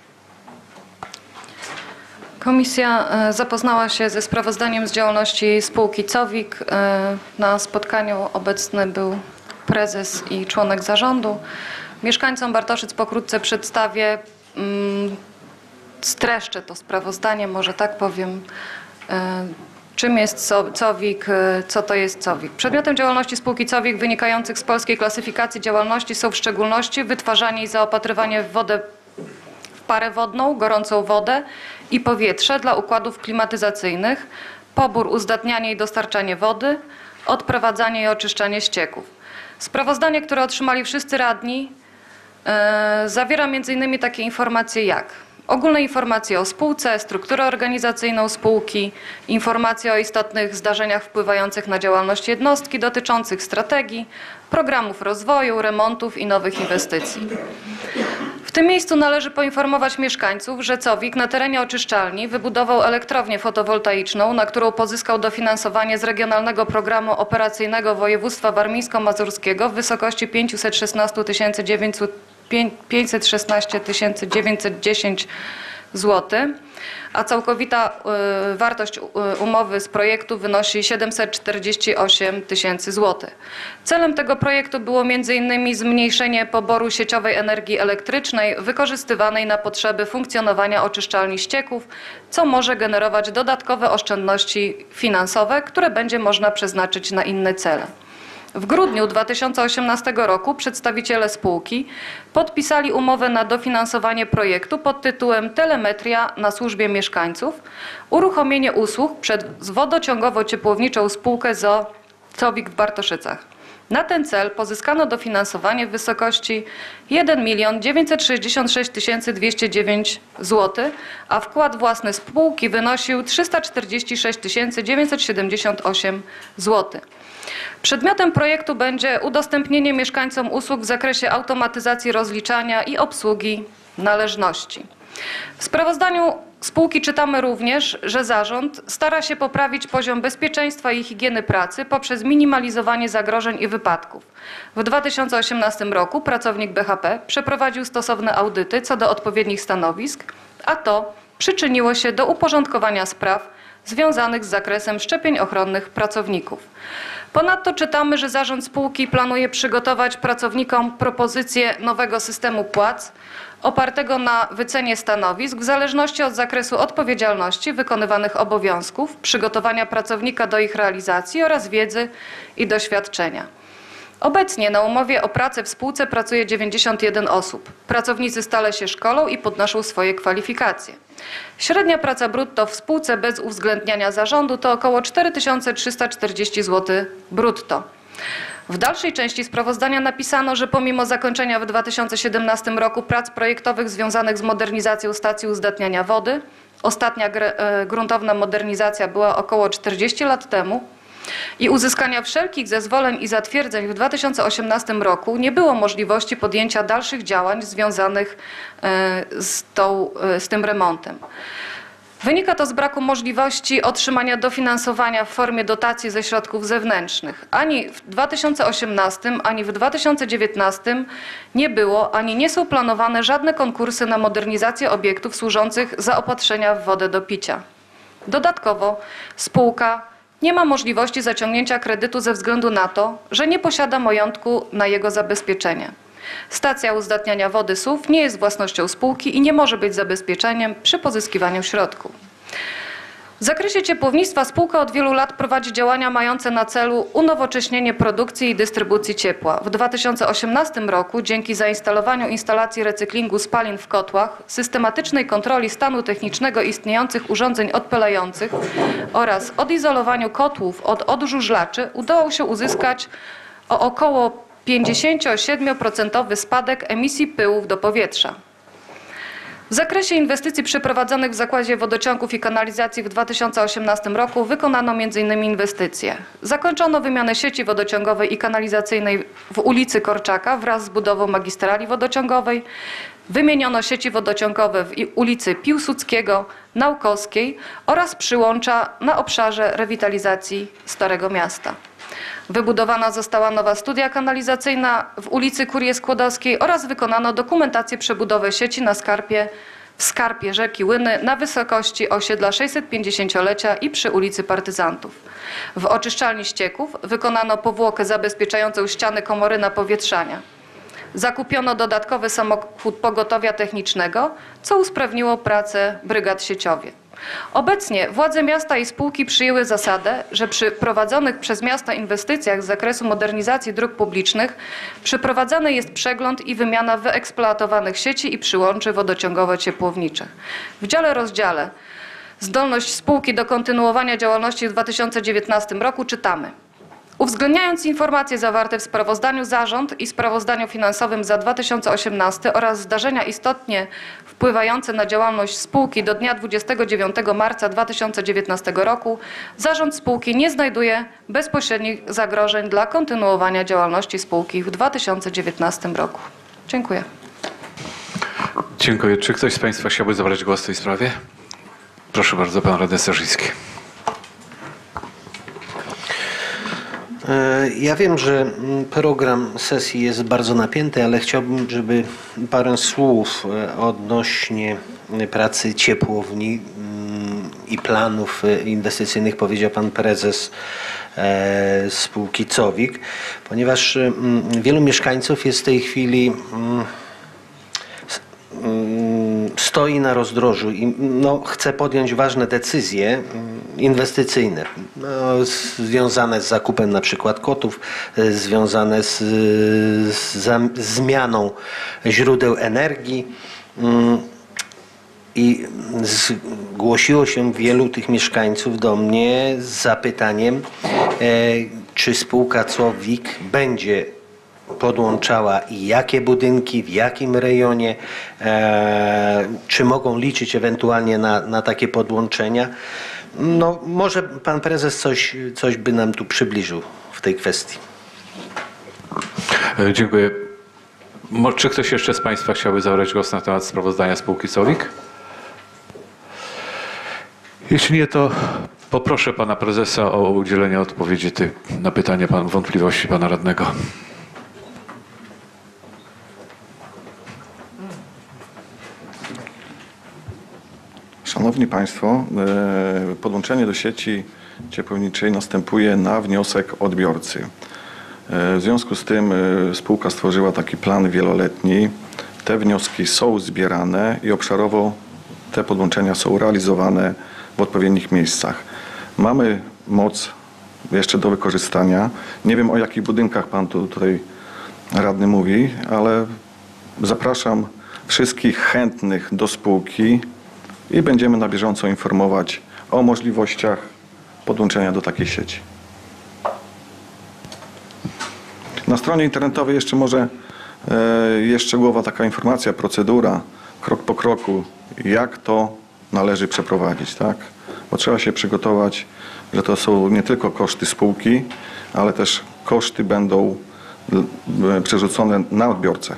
Komisja e, zapoznała się ze sprawozdaniem z działalności spółki COWiK. E, Na spotkaniu obecny był prezes i członek zarządu. Mieszkańcom Bartoszyc pokrótce przedstawię, mm, streszczę to sprawozdanie, może tak powiem, e, czym jest Co- COWiK, e, co to jest COWiK. Przedmiotem działalności spółki COWiK wynikających z polskiej klasyfikacji działalności są w szczególności wytwarzanie i zaopatrywanie w wodę w parę wodną, gorącą wodę i powietrze dla układów klimatyzacyjnych, pobór, uzdatnianie i dostarczanie wody, odprowadzanie i oczyszczanie ścieków. Sprawozdanie, które otrzymali wszyscy radni, e, zawiera między innymi takie informacje jak ogólne informacje o spółce, strukturę organizacyjną spółki, informacje o istotnych zdarzeniach wpływających na działalność jednostki dotyczących strategii, programów rozwoju, remontów i nowych inwestycji. W tym miejscu należy poinformować mieszkańców, że COWiK na terenie oczyszczalni wybudował elektrownię fotowoltaiczną, na którą pozyskał dofinansowanie z Regionalnego Programu Operacyjnego Województwa Warmińsko-Mazurskiego w wysokości pięćset szesnaście tysięcy dziewięćset dziesięć złotych, a całkowita y, wartość y, umowy z projektu wynosi siedemset czterdzieści osiem tysięcy złotych. Celem tego projektu było między innymi zmniejszenie poboru sieciowej energii elektrycznej wykorzystywanej na potrzeby funkcjonowania oczyszczalni ścieków, co może generować dodatkowe oszczędności finansowe, które będzie można przeznaczyć na inne cele. W grudniu dwa tysiące osiemnastego roku przedstawiciele spółki podpisali umowę na dofinansowanie projektu pod tytułem Telemetria na służbie mieszkańców, uruchomienie usług przez wodociągowo-ciepłowniczą spółkę z o o COWiK w Bartoszycach. Na ten cel pozyskano dofinansowanie w wysokości jeden milion dziewięćset sześćdziesiąt sześć tysięcy dwieście dziewięć złotych, a wkład własny spółki wynosił trzysta czterdzieści sześć tysięcy dziewięćset siedemdziesiąt osiem złotych. Przedmiotem projektu będzie udostępnienie mieszkańcom usług w zakresie automatyzacji rozliczania i obsługi należności. W sprawozdaniu spółki czytamy również, że zarząd stara się poprawić poziom bezpieczeństwa i higieny pracy poprzez minimalizowanie zagrożeń i wypadków. W dwa tysiące osiemnastym roku pracownik B H P przeprowadził stosowne audyty co do odpowiednich stanowisk, a to przyczyniło się do uporządkowania spraw związanych z zakresem szczepień ochronnych pracowników. Ponadto czytamy, że zarząd spółki planuje przygotować pracownikom propozycję nowego systemu płac opartego na wycenie stanowisk w zależności od zakresu odpowiedzialności, wykonywanych obowiązków, przygotowania pracownika do ich realizacji oraz wiedzy i doświadczenia. Obecnie na umowie o pracę w spółce pracuje dziewięćdziesiąt jeden osób. Pracownicy stale się szkolą i podnoszą swoje kwalifikacje. Średnia praca brutto w spółce bez uwzględniania zarządu to około cztery tysiące trzysta czterdzieści złotych brutto. W dalszej części sprawozdania napisano, że pomimo zakończenia w dwa tysiące siedemnastym roku prac projektowych związanych z modernizacją stacji uzdatniania wody, ostatnia gruntowna modernizacja była około czterdzieści lat temu, i uzyskania wszelkich zezwoleń i zatwierdzeń w dwa tysiące osiemnastym roku nie było możliwości podjęcia dalszych działań związanych z, tą, z tym remontem. Wynika to z braku możliwości otrzymania dofinansowania w formie dotacji ze środków zewnętrznych. Ani w dwa tysiące osiemnastym, ani w dwa tysiące dziewiętnastym nie było, ani nie są planowane żadne konkursy na modernizację obiektów służących zaopatrzenia w wodę do picia. Dodatkowo spółka nie ma możliwości zaciągnięcia kredytu ze względu na to, że nie posiada majątku na jego zabezpieczenie. Stacja uzdatniania wody S U W nie jest własnością spółki i nie może być zabezpieczeniem przy pozyskiwaniu środków. W zakresie ciepłownictwa spółka od wielu lat prowadzi działania mające na celu unowocześnienie produkcji i dystrybucji ciepła. W dwa tysiące osiemnastym roku dzięki zainstalowaniu instalacji recyklingu spalin w kotłach, systematycznej kontroli stanu technicznego istniejących urządzeń odpylających oraz odizolowaniu kotłów od odżużlaczy udało się uzyskać o około pięćdziesiąt siedem procent spadek emisji pyłów do powietrza. W zakresie inwestycji przeprowadzonych w Zakładzie Wodociągów i Kanalizacji w dwa tysiące osiemnastym roku wykonano między innymi inwestycje. Zakończono wymianę sieci wodociągowej i kanalizacyjnej w ulicy Korczaka wraz z budową magistrali wodociągowej. Wymieniono sieci wodociągowe w ulicy Piłsudskiego, Naukowskiej oraz przyłącza na obszarze rewitalizacji Starego Miasta. Wybudowana została nowa studnia kanalizacyjna w ulicy Kurii Skłodowskiej oraz wykonano dokumentację przebudowy sieci na skarpie, w skarpie rzeki Łyny na wysokości osiedla sześćsetpięćdziesięciolecia i przy ulicy Partyzantów. W oczyszczalni ścieków wykonano powłokę zabezpieczającą ściany komory napowietrzania. Zakupiono dodatkowy samochód pogotowia technicznego, co usprawniło pracę brygad sieciowych. Obecnie władze miasta i spółki przyjęły zasadę, że przy prowadzonych przez miasto inwestycjach z zakresu modernizacji dróg publicznych przeprowadzany jest przegląd i wymiana wyeksploatowanych sieci i przyłączy wodociągowo-ciepłowniczych. W dziale rozdziale zdolność spółki do kontynuowania działalności w dwa tysiące dziewiętnastym roku czytamy: uwzględniając informacje zawarte w sprawozdaniu zarząd i sprawozdaniu finansowym za dwa tysiące osiemnasty oraz zdarzenia istotnie wpływające na działalność spółki do dnia dwudziestego dziewiątego marca dwa tysiące dziewiętnastego roku, zarząd spółki nie znajduje bezpośrednich zagrożeń dla kontynuowania działalności spółki w dwa tysiące dziewiętnastym roku. Dziękuję. Dziękuję. Czy ktoś z Państwa chciałby zabrać głos w tej sprawie? Proszę bardzo, pan radny Starzyński. Ja wiem, że program sesji jest bardzo napięty, ale chciałbym, żeby parę słów odnośnie pracy ciepłowni i planów inwestycyjnych powiedział pan prezes spółki COWIK, ponieważ wielu mieszkańców jest w tej chwili stoi na rozdrożu i no, chce podjąć ważne decyzje inwestycyjne, no, związane z zakupem na przykład kotów, związane z, z, z zmianą źródeł energii. I zgłosiło się wielu tych mieszkańców do mnie z zapytaniem, czy spółka COWIK będzie podłączała i jakie budynki, w jakim rejonie, e, czy mogą liczyć ewentualnie na, na takie podłączenia. No, może pan prezes coś, coś by nam tu przybliżył w tej kwestii. Dziękuję. Czy ktoś jeszcze z Państwa chciałby zabrać głos na temat sprawozdania spółki COWIK? Jeśli nie, to poproszę pana prezesa o udzielenie odpowiedzi na pytanie, pan, wątpliwości pana radnego. Szanowni Państwo, podłączenie do sieci ciepłowniczej następuje na wniosek odbiorcy. W związku z tym spółka stworzyła taki plan wieloletni. Te wnioski są zbierane i obszarowo te podłączenia są realizowane w odpowiednich miejscach. Mamy moc jeszcze do wykorzystania. Nie wiem, o jakich budynkach Pan tu, tutaj radny mówi, ale zapraszam wszystkich chętnych do spółki i będziemy na bieżąco informować o możliwościach podłączenia do takiej sieci. Na stronie internetowej jeszcze może e, jest szczegółowa taka informacja, procedura, krok po kroku, jak to należy przeprowadzić, tak? Bo trzeba się przygotować, że to są nie tylko koszty spółki, ale też koszty będą przerzucone na odbiorcę.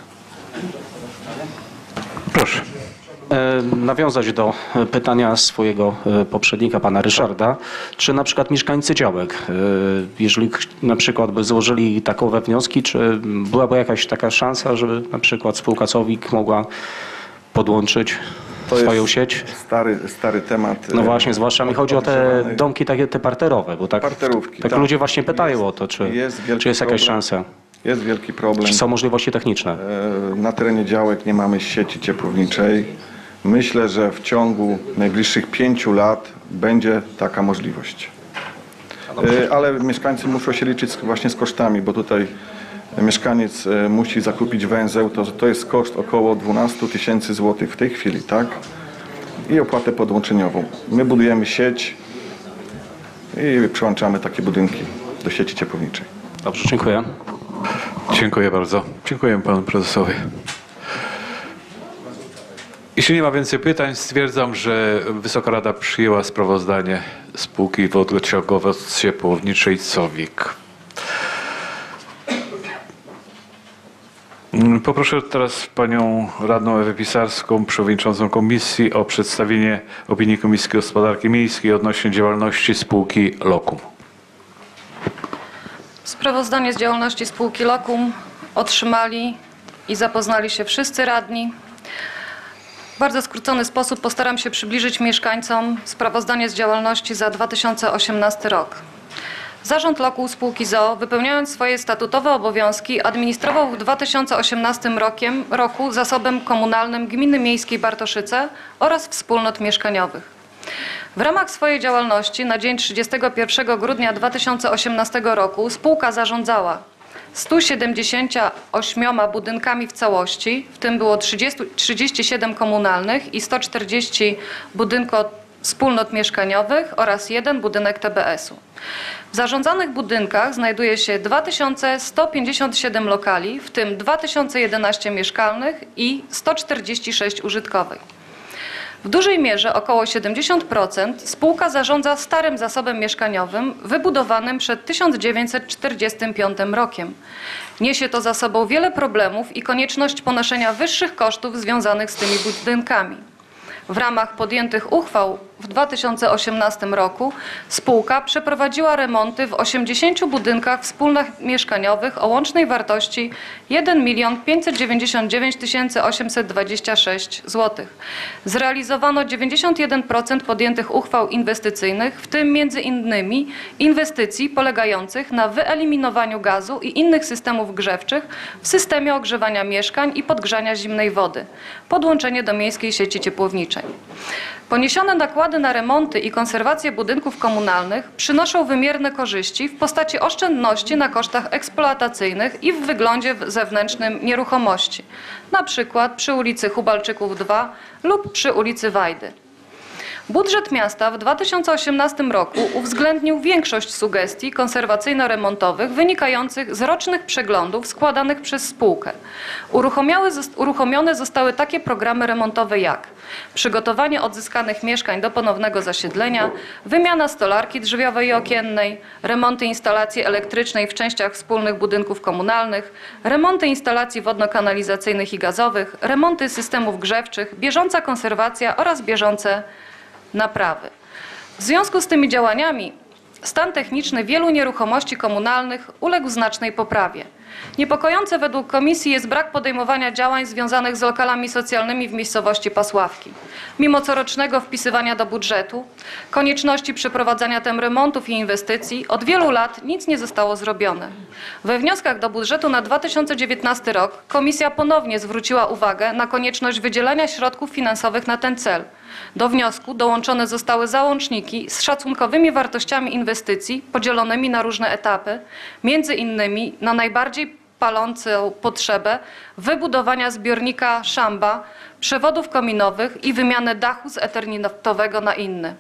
Proszę. Nawiązać do pytania swojego poprzednika, pana Ryszarda, czy na przykład mieszkańcy działek, jeżeli na przykład by złożyli takowe wnioski, czy byłaby jakaś taka szansa, żeby na przykład spółka COWIK mogła podłączyć To swoją jest sieć? Stary, stary temat. No właśnie, zwłaszcza mi chodzi o te domki takie te parterowe, bo tak, Parterówki, tak tak. ludzie właśnie pytają Jest- o to, czy jest czy wielki jest jakaś problem. szansa, Jest wielki problem. czy są możliwości techniczne. E, Na terenie działek nie mamy sieci ciepłowniczej. Myślę, że w ciągu najbliższych pięciu lat będzie taka możliwość. E, Ale mieszkańcy muszą się liczyć z- właśnie z kosztami, bo tutaj mieszkaniec e, musi zakupić węzeł, to, to jest koszt około dwanaście tysięcy złotych w tej chwili, tak? I opłatę podłączeniową. My budujemy sieć i przyłączamy takie budynki do sieci ciepłowniczej. Dobrze, dziękuję. Dziękuję bardzo. Dziękuję panu prezesowi. Jeśli nie ma więcej pytań, stwierdzam, że Wysoka Rada przyjęła sprawozdanie spółki wodociągowo-ciepłowniczej COWiK. Poproszę teraz panią radną Ewę Pisarską, przewodniczącą komisji, o przedstawienie opinii Komisji Gospodarki Miejskiej odnośnie działalności spółki Lokum. Sprawozdanie z działalności spółki Lokum otrzymali i zapoznali się wszyscy radni. W bardzo skrócony sposób postaram się przybliżyć mieszkańcom sprawozdanie z działalności za dwa tysiące osiemnasty rok. Zarząd Lokum spółki z o o, wypełniając swoje statutowe obowiązki, administrował w dwa tysiące osiemnastym rokiem, roku zasobem komunalnym Gminy Miejskiej Bartoszyce oraz wspólnot mieszkaniowych. W ramach swojej działalności na dzień trzydziestego pierwszego grudnia dwa tysiące osiemnastego roku spółka zarządzała stu siedemdziesięcioma ośmioma budynkami w całości, w tym było trzydzieści siedem komunalnych i sto czterdzieści budynków wspólnot mieszkaniowych oraz jeden budynek T B S u. W zarządzanych budynkach znajduje się dwa tysiące sto pięćdziesiąt siedem lokali, w tym dwa tysiące jedenaście mieszkalnych i sto czterdzieści sześć użytkowych. W dużej mierze, około siedemdziesiąt procent, spółka zarządza starym zasobem mieszkaniowym wybudowanym przed tysiąc dziewięćset czterdziestym piątym rokiem. Niesie to za sobą wiele problemów i konieczność ponoszenia wyższych kosztów związanych z tymi budynkami. W ramach podjętych uchwał w dwa tysiące osiemnastym roku spółka przeprowadziła remonty w osiemdziesięciu budynkach wspólnot mieszkaniowych o łącznej wartości jeden milion pięćset dziewięćdziesiąt dziewięć tysięcy osiemset dwadzieścia sześć złotych. Zrealizowano dziewięćdziesiąt jeden procent podjętych uchwał inwestycyjnych, w tym między innymi inwestycji polegających na wyeliminowaniu gazu i innych systemów grzewczych w systemie ogrzewania mieszkań i podgrzania zimnej wody, podłączenie do miejskiej sieci ciepłowniczej. Poniesione nakłady na remonty i konserwację budynków komunalnych przynoszą wymierne korzyści w postaci oszczędności na kosztach eksploatacyjnych i w wyglądzie zewnętrznym nieruchomości, na przykład przy ulicy Hubalczyków dwa lub przy ulicy Wajdy. Budżet miasta w dwa tysiące osiemnastym roku uwzględnił większość sugestii konserwacyjno-remontowych wynikających z rocznych przeglądów składanych przez spółkę. Uruchomione zostały takie programy remontowe jak przygotowanie odzyskanych mieszkań do ponownego zasiedlenia, wymiana stolarki drzwiowej i okiennej, remonty instalacji elektrycznej w częściach wspólnych budynków komunalnych, remonty instalacji wodno-kanalizacyjnych i gazowych, remonty systemów grzewczych, bieżąca konserwacja oraz bieżące naprawy. W związku z tymi działaniami stan techniczny wielu nieruchomości komunalnych uległ znacznej poprawie. Niepokojące według komisji jest brak podejmowania działań związanych z lokalami socjalnymi w miejscowości Pasławki. Mimo corocznego wpisywania do budżetu, konieczności przeprowadzania tem remontów i inwestycji, od wielu lat nic nie zostało zrobione. We wnioskach do budżetu na dwa tysiące dziewiętnasty rok komisja ponownie zwróciła uwagę na konieczność wydzielania środków finansowych na ten cel. Do wniosku dołączone zostały załączniki z szacunkowymi wartościami inwestycji podzielonymi na różne etapy, między innymi na najbardziej palącą potrzebę wybudowania zbiornika szamba, przewodów kominowych i wymianę dachu z eternitowego na inny.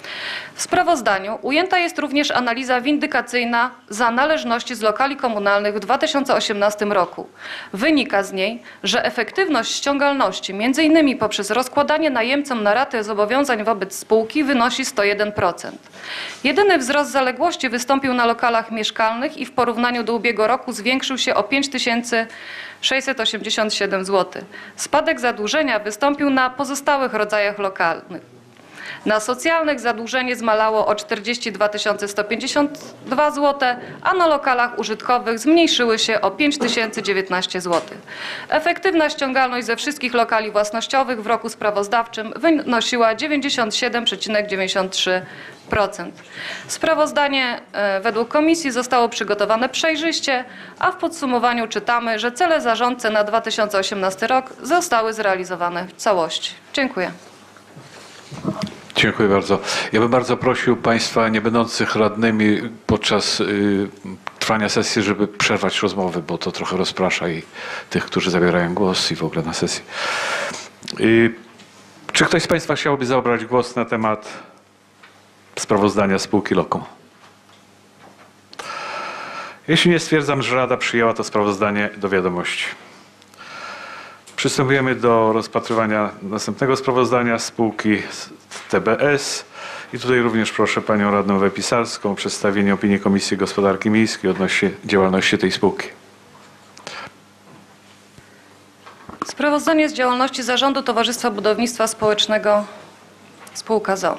W sprawozdaniu ujęta jest również analiza windykacyjna za należności z lokali komunalnych w dwa tysiące osiemnastym roku. Wynika z niej, że efektywność ściągalności, między innymi poprzez rozkładanie najemcom na raty zobowiązań wobec spółki, wynosi sto jeden procent. Jedyny wzrost zaległości wystąpił na lokalach mieszkalnych i w porównaniu do ubiegłego roku zwiększył się o pięć tysięcy sześćset osiemdziesiąt siedem złotych. Spadek zadłużenia wystąpił na pozostałych rodzajach lokalnych. Na socjalnych zadłużenie zmalało o czterdzieści dwa tysiące sto pięćdziesiąt dwa złote, a na lokalach użytkowych zmniejszyły się o pięć tysięcy dziewiętnaście złotych. Efektywna ściągalność ze wszystkich lokali własnościowych w roku sprawozdawczym wynosiła dziewięćdziesiąt siedem przecinek dziewięćdziesiąt trzy procent. Sprawozdanie e, według komisji zostało przygotowane przejrzyście, a w podsumowaniu czytamy, że cele zarządcze na dwa tysiące osiemnasty rok zostały zrealizowane w całości. Dziękuję. Dziękuję bardzo. Ja bym bardzo prosił Państwa nie będących radnymi podczas y, trwania sesji, żeby przerwać rozmowy, bo to trochę rozprasza i tych, którzy zabierają głos i w ogóle na sesji. Y, czy ktoś z Państwa chciałby zabrać głos na temat sprawozdania spółki Lokum? Jeśli nie, stwierdzam, że Rada przyjęła to sprawozdanie do wiadomości. Przystępujemy do rozpatrywania następnego sprawozdania spółki T B S. I tutaj również proszę panią radną Wepisarską o przedstawienie opinii Komisji Gospodarki Miejskiej odnośnie działalności tej spółki. Sprawozdanie z działalności Zarządu Towarzystwa Budownictwa Społecznego spółka Z O O.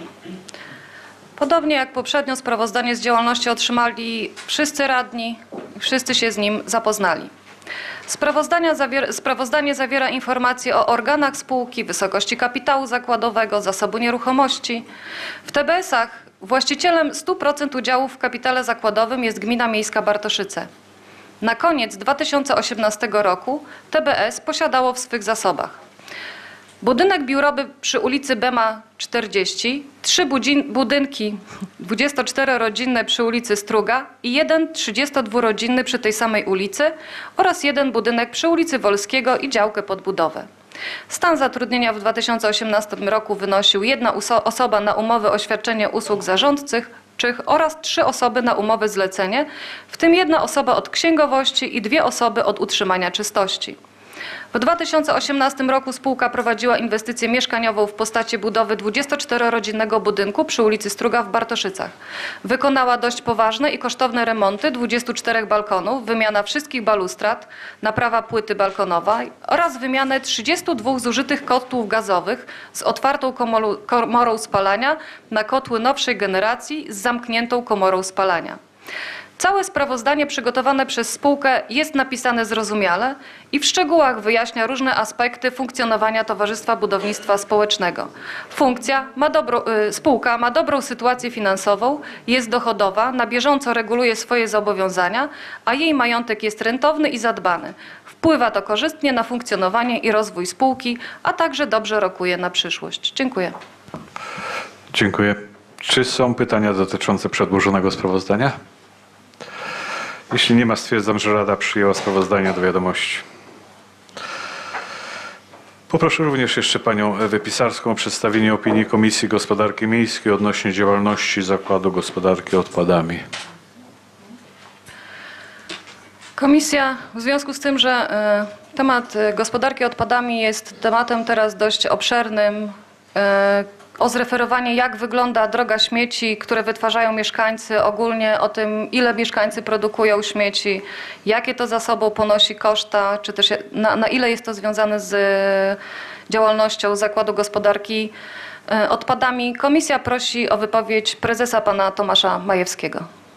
Podobnie jak poprzednio sprawozdanie z działalności otrzymali wszyscy radni, wszyscy się z nim zapoznali. Sprawozdania zawiera, sprawozdanie zawiera informacje o organach spółki, wysokości kapitału zakładowego, zasobu nieruchomości. W T B S-ach właścicielem stu procent udziałów w kapitale zakładowym jest Gmina Miejska Bartoszyce. Na koniec dwa tysiące osiemnastego roku T B S posiadało w swych zasobach budynek biurowy przy ulicy Bema czterdzieści, trzy budynki dwudziestoczterorodzinne przy ulicy Struga i jeden trzydziestodwurodzinny przy tej samej ulicy oraz jeden budynek przy ulicy Wolskiego i działkę pod budowę. Stan zatrudnienia w dwa tysiące osiemnastym roku wynosił jedna osoba na umowę o świadczenie usług zarządczych oraz trzy osoby na umowę zlecenie, w tym jedna osoba od księgowości i dwie osoby od utrzymania czystości. W dwa tysiące osiemnastym roku spółka prowadziła inwestycję mieszkaniową w postaci budowy dwudziestoczterorodzinnego budynku przy ulicy Struga w Bartoszycach. Wykonała dość poważne i kosztowne remonty dwudziestu czterech balkonów, wymiana wszystkich balustrad, naprawa płyty balkonowej oraz wymianę trzydziestu dwóch zużytych kotłów gazowych z otwartą komorą spalania na kotły nowszej generacji z zamkniętą komorą spalania. Całe sprawozdanie przygotowane przez spółkę jest napisane zrozumiale i w szczegółach wyjaśnia różne aspekty funkcjonowania Towarzystwa Budownictwa Społecznego. Funkcja ma dobro, spółka ma dobrą sytuację finansową, jest dochodowa, na bieżąco reguluje swoje zobowiązania, a jej majątek jest rentowny i zadbany. Wpływa to korzystnie na funkcjonowanie i rozwój spółki, a także dobrze rokuje na przyszłość. Dziękuję. Dziękuję. Czy są pytania dotyczące przedłożonego sprawozdania? Jeśli nie ma, stwierdzam, że Rada przyjęła sprawozdanie do wiadomości. Poproszę również jeszcze panią Ewę Pisarską o przedstawienie opinii Komisji Gospodarki Miejskiej odnośnie działalności Zakładu Gospodarki Odpadami. Komisja, w związku z tym, że y, temat gospodarki odpadami jest tematem teraz dość obszernym, y, o zreferowanie, jak wygląda droga śmieci, które wytwarzają mieszkańcy, ogólnie o tym, ile mieszkańcy produkują śmieci, jakie to za sobą ponosi koszta, czy też na, na ile jest to związane z działalnością Zakładu Gospodarki Odpadami. Komisja prosi o wypowiedź prezesa pana Tomasza Majewskiego.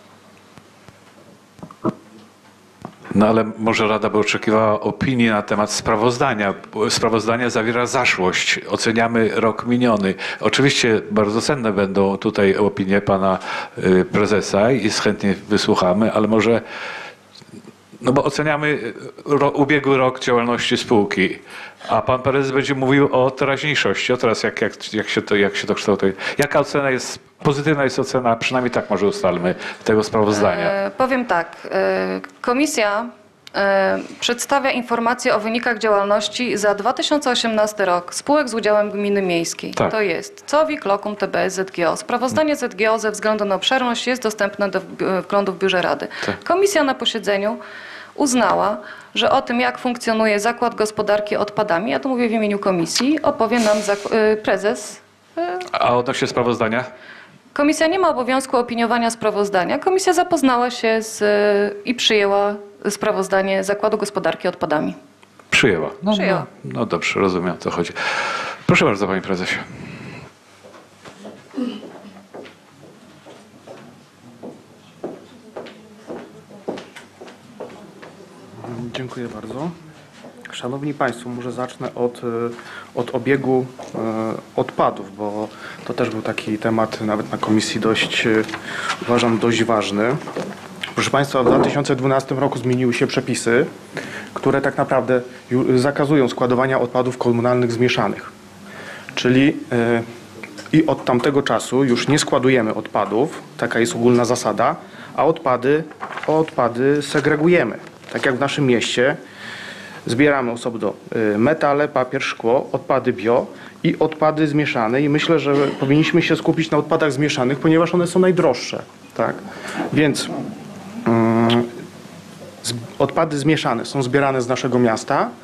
No ale może Rada by oczekiwała opinii na temat sprawozdania. Sprawozdanie zawiera zaszłość. Oceniamy rok miniony. Oczywiście bardzo cenne będą tutaj opinie pana prezesa i chętnie wysłuchamy, ale może, no bo oceniamy ro, ubiegły rok działalności spółki, a pan prezes będzie mówił o teraźniejszości, o teraz jak, jak, jak, się, to, jak się to kształtuje. Jaka ocena jest, pozytywna jest ocena, przynajmniej tak może ustalmy, tego sprawozdania. E, powiem tak, e, komisja e, przedstawia informacje o wynikach działalności za dwa tysiące osiemnasty rok spółek z udziałem gminy miejskiej. Tak. To jest COWIK, Lokum, T B S, Z G O. Sprawozdanie Z G O ze względu na obszerność jest dostępne do wglądu w biurze Rady. Tak. Komisja na posiedzeniu uznała, że o tym, jak funkcjonuje Zakład Gospodarki Odpadami, ja to mówię w imieniu komisji, opowie nam prezes. A odnośnie sprawozdania? Komisja nie ma obowiązku opiniowania sprawozdania. Komisja zapoznała się z, i przyjęła sprawozdanie Zakładu Gospodarki Odpadami. Przyjęła. No, Przyjęła. No, no dobrze, rozumiem, o co chodzi. Proszę bardzo, panie prezesie. Dziękuję bardzo. Szanowni Państwo, może zacznę od, od obiegu odpadów, bo to też był taki temat nawet na komisji dość, uważam, dość ważny. Proszę Państwa, w dwa tysiące dwunastym roku zmieniły się przepisy, które tak naprawdę zakazują składowania odpadów komunalnych zmieszanych. Czyli i od tamtego czasu już nie składujemy odpadów, taka jest ogólna zasada, a odpady, odpady segregujemy. Tak jak w naszym mieście zbieramy osobno metale, papier, szkło, odpady bio i odpady zmieszane i myślę, że powinniśmy się skupić na odpadach zmieszanych, ponieważ one są najdroższe. Tak? Więc um, odpady zmieszane są zbierane z naszego miasta,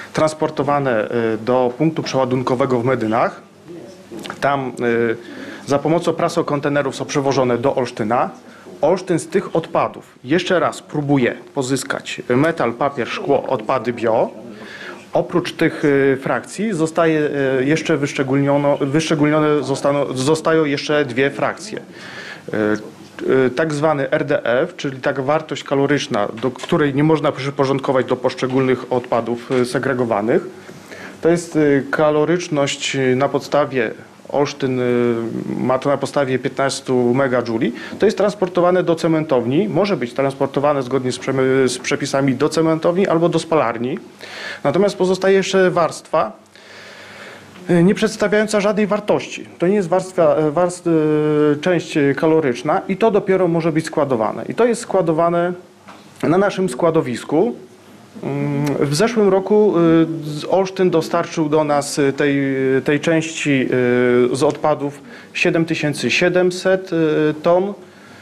transportowane do punktu przeładunkowego w Medynach. Tam za pomocą prasokontenerów są przewożone do Olsztyna. Olsztyn z tych odpadów jeszcze raz próbuje pozyskać metal, papier, szkło, odpady bio. Oprócz tych frakcji zostaje jeszcze wyszczególniono, wyszczególnione zostaną, zostają jeszcze dwie frakcje. Tak zwany R D F, czyli taka wartość kaloryczna, do której nie można przyporządkować do poszczególnych odpadów segregowanych. To jest kaloryczność na podstawie, Olsztyn ma to na podstawie piętnaście megajouli. To jest transportowane do cementowni, może być transportowane zgodnie z, prze, z przepisami do cementowni albo do spalarni. Natomiast pozostaje jeszcze warstwa nie przedstawiająca żadnej wartości. To nie jest warstwa, warstw, część kaloryczna i to dopiero może być składowane. I to jest składowane na naszym składowisku. W zeszłym roku Olsztyn dostarczył do nas tej, tej części z odpadów siedem tysięcy siedemset ton.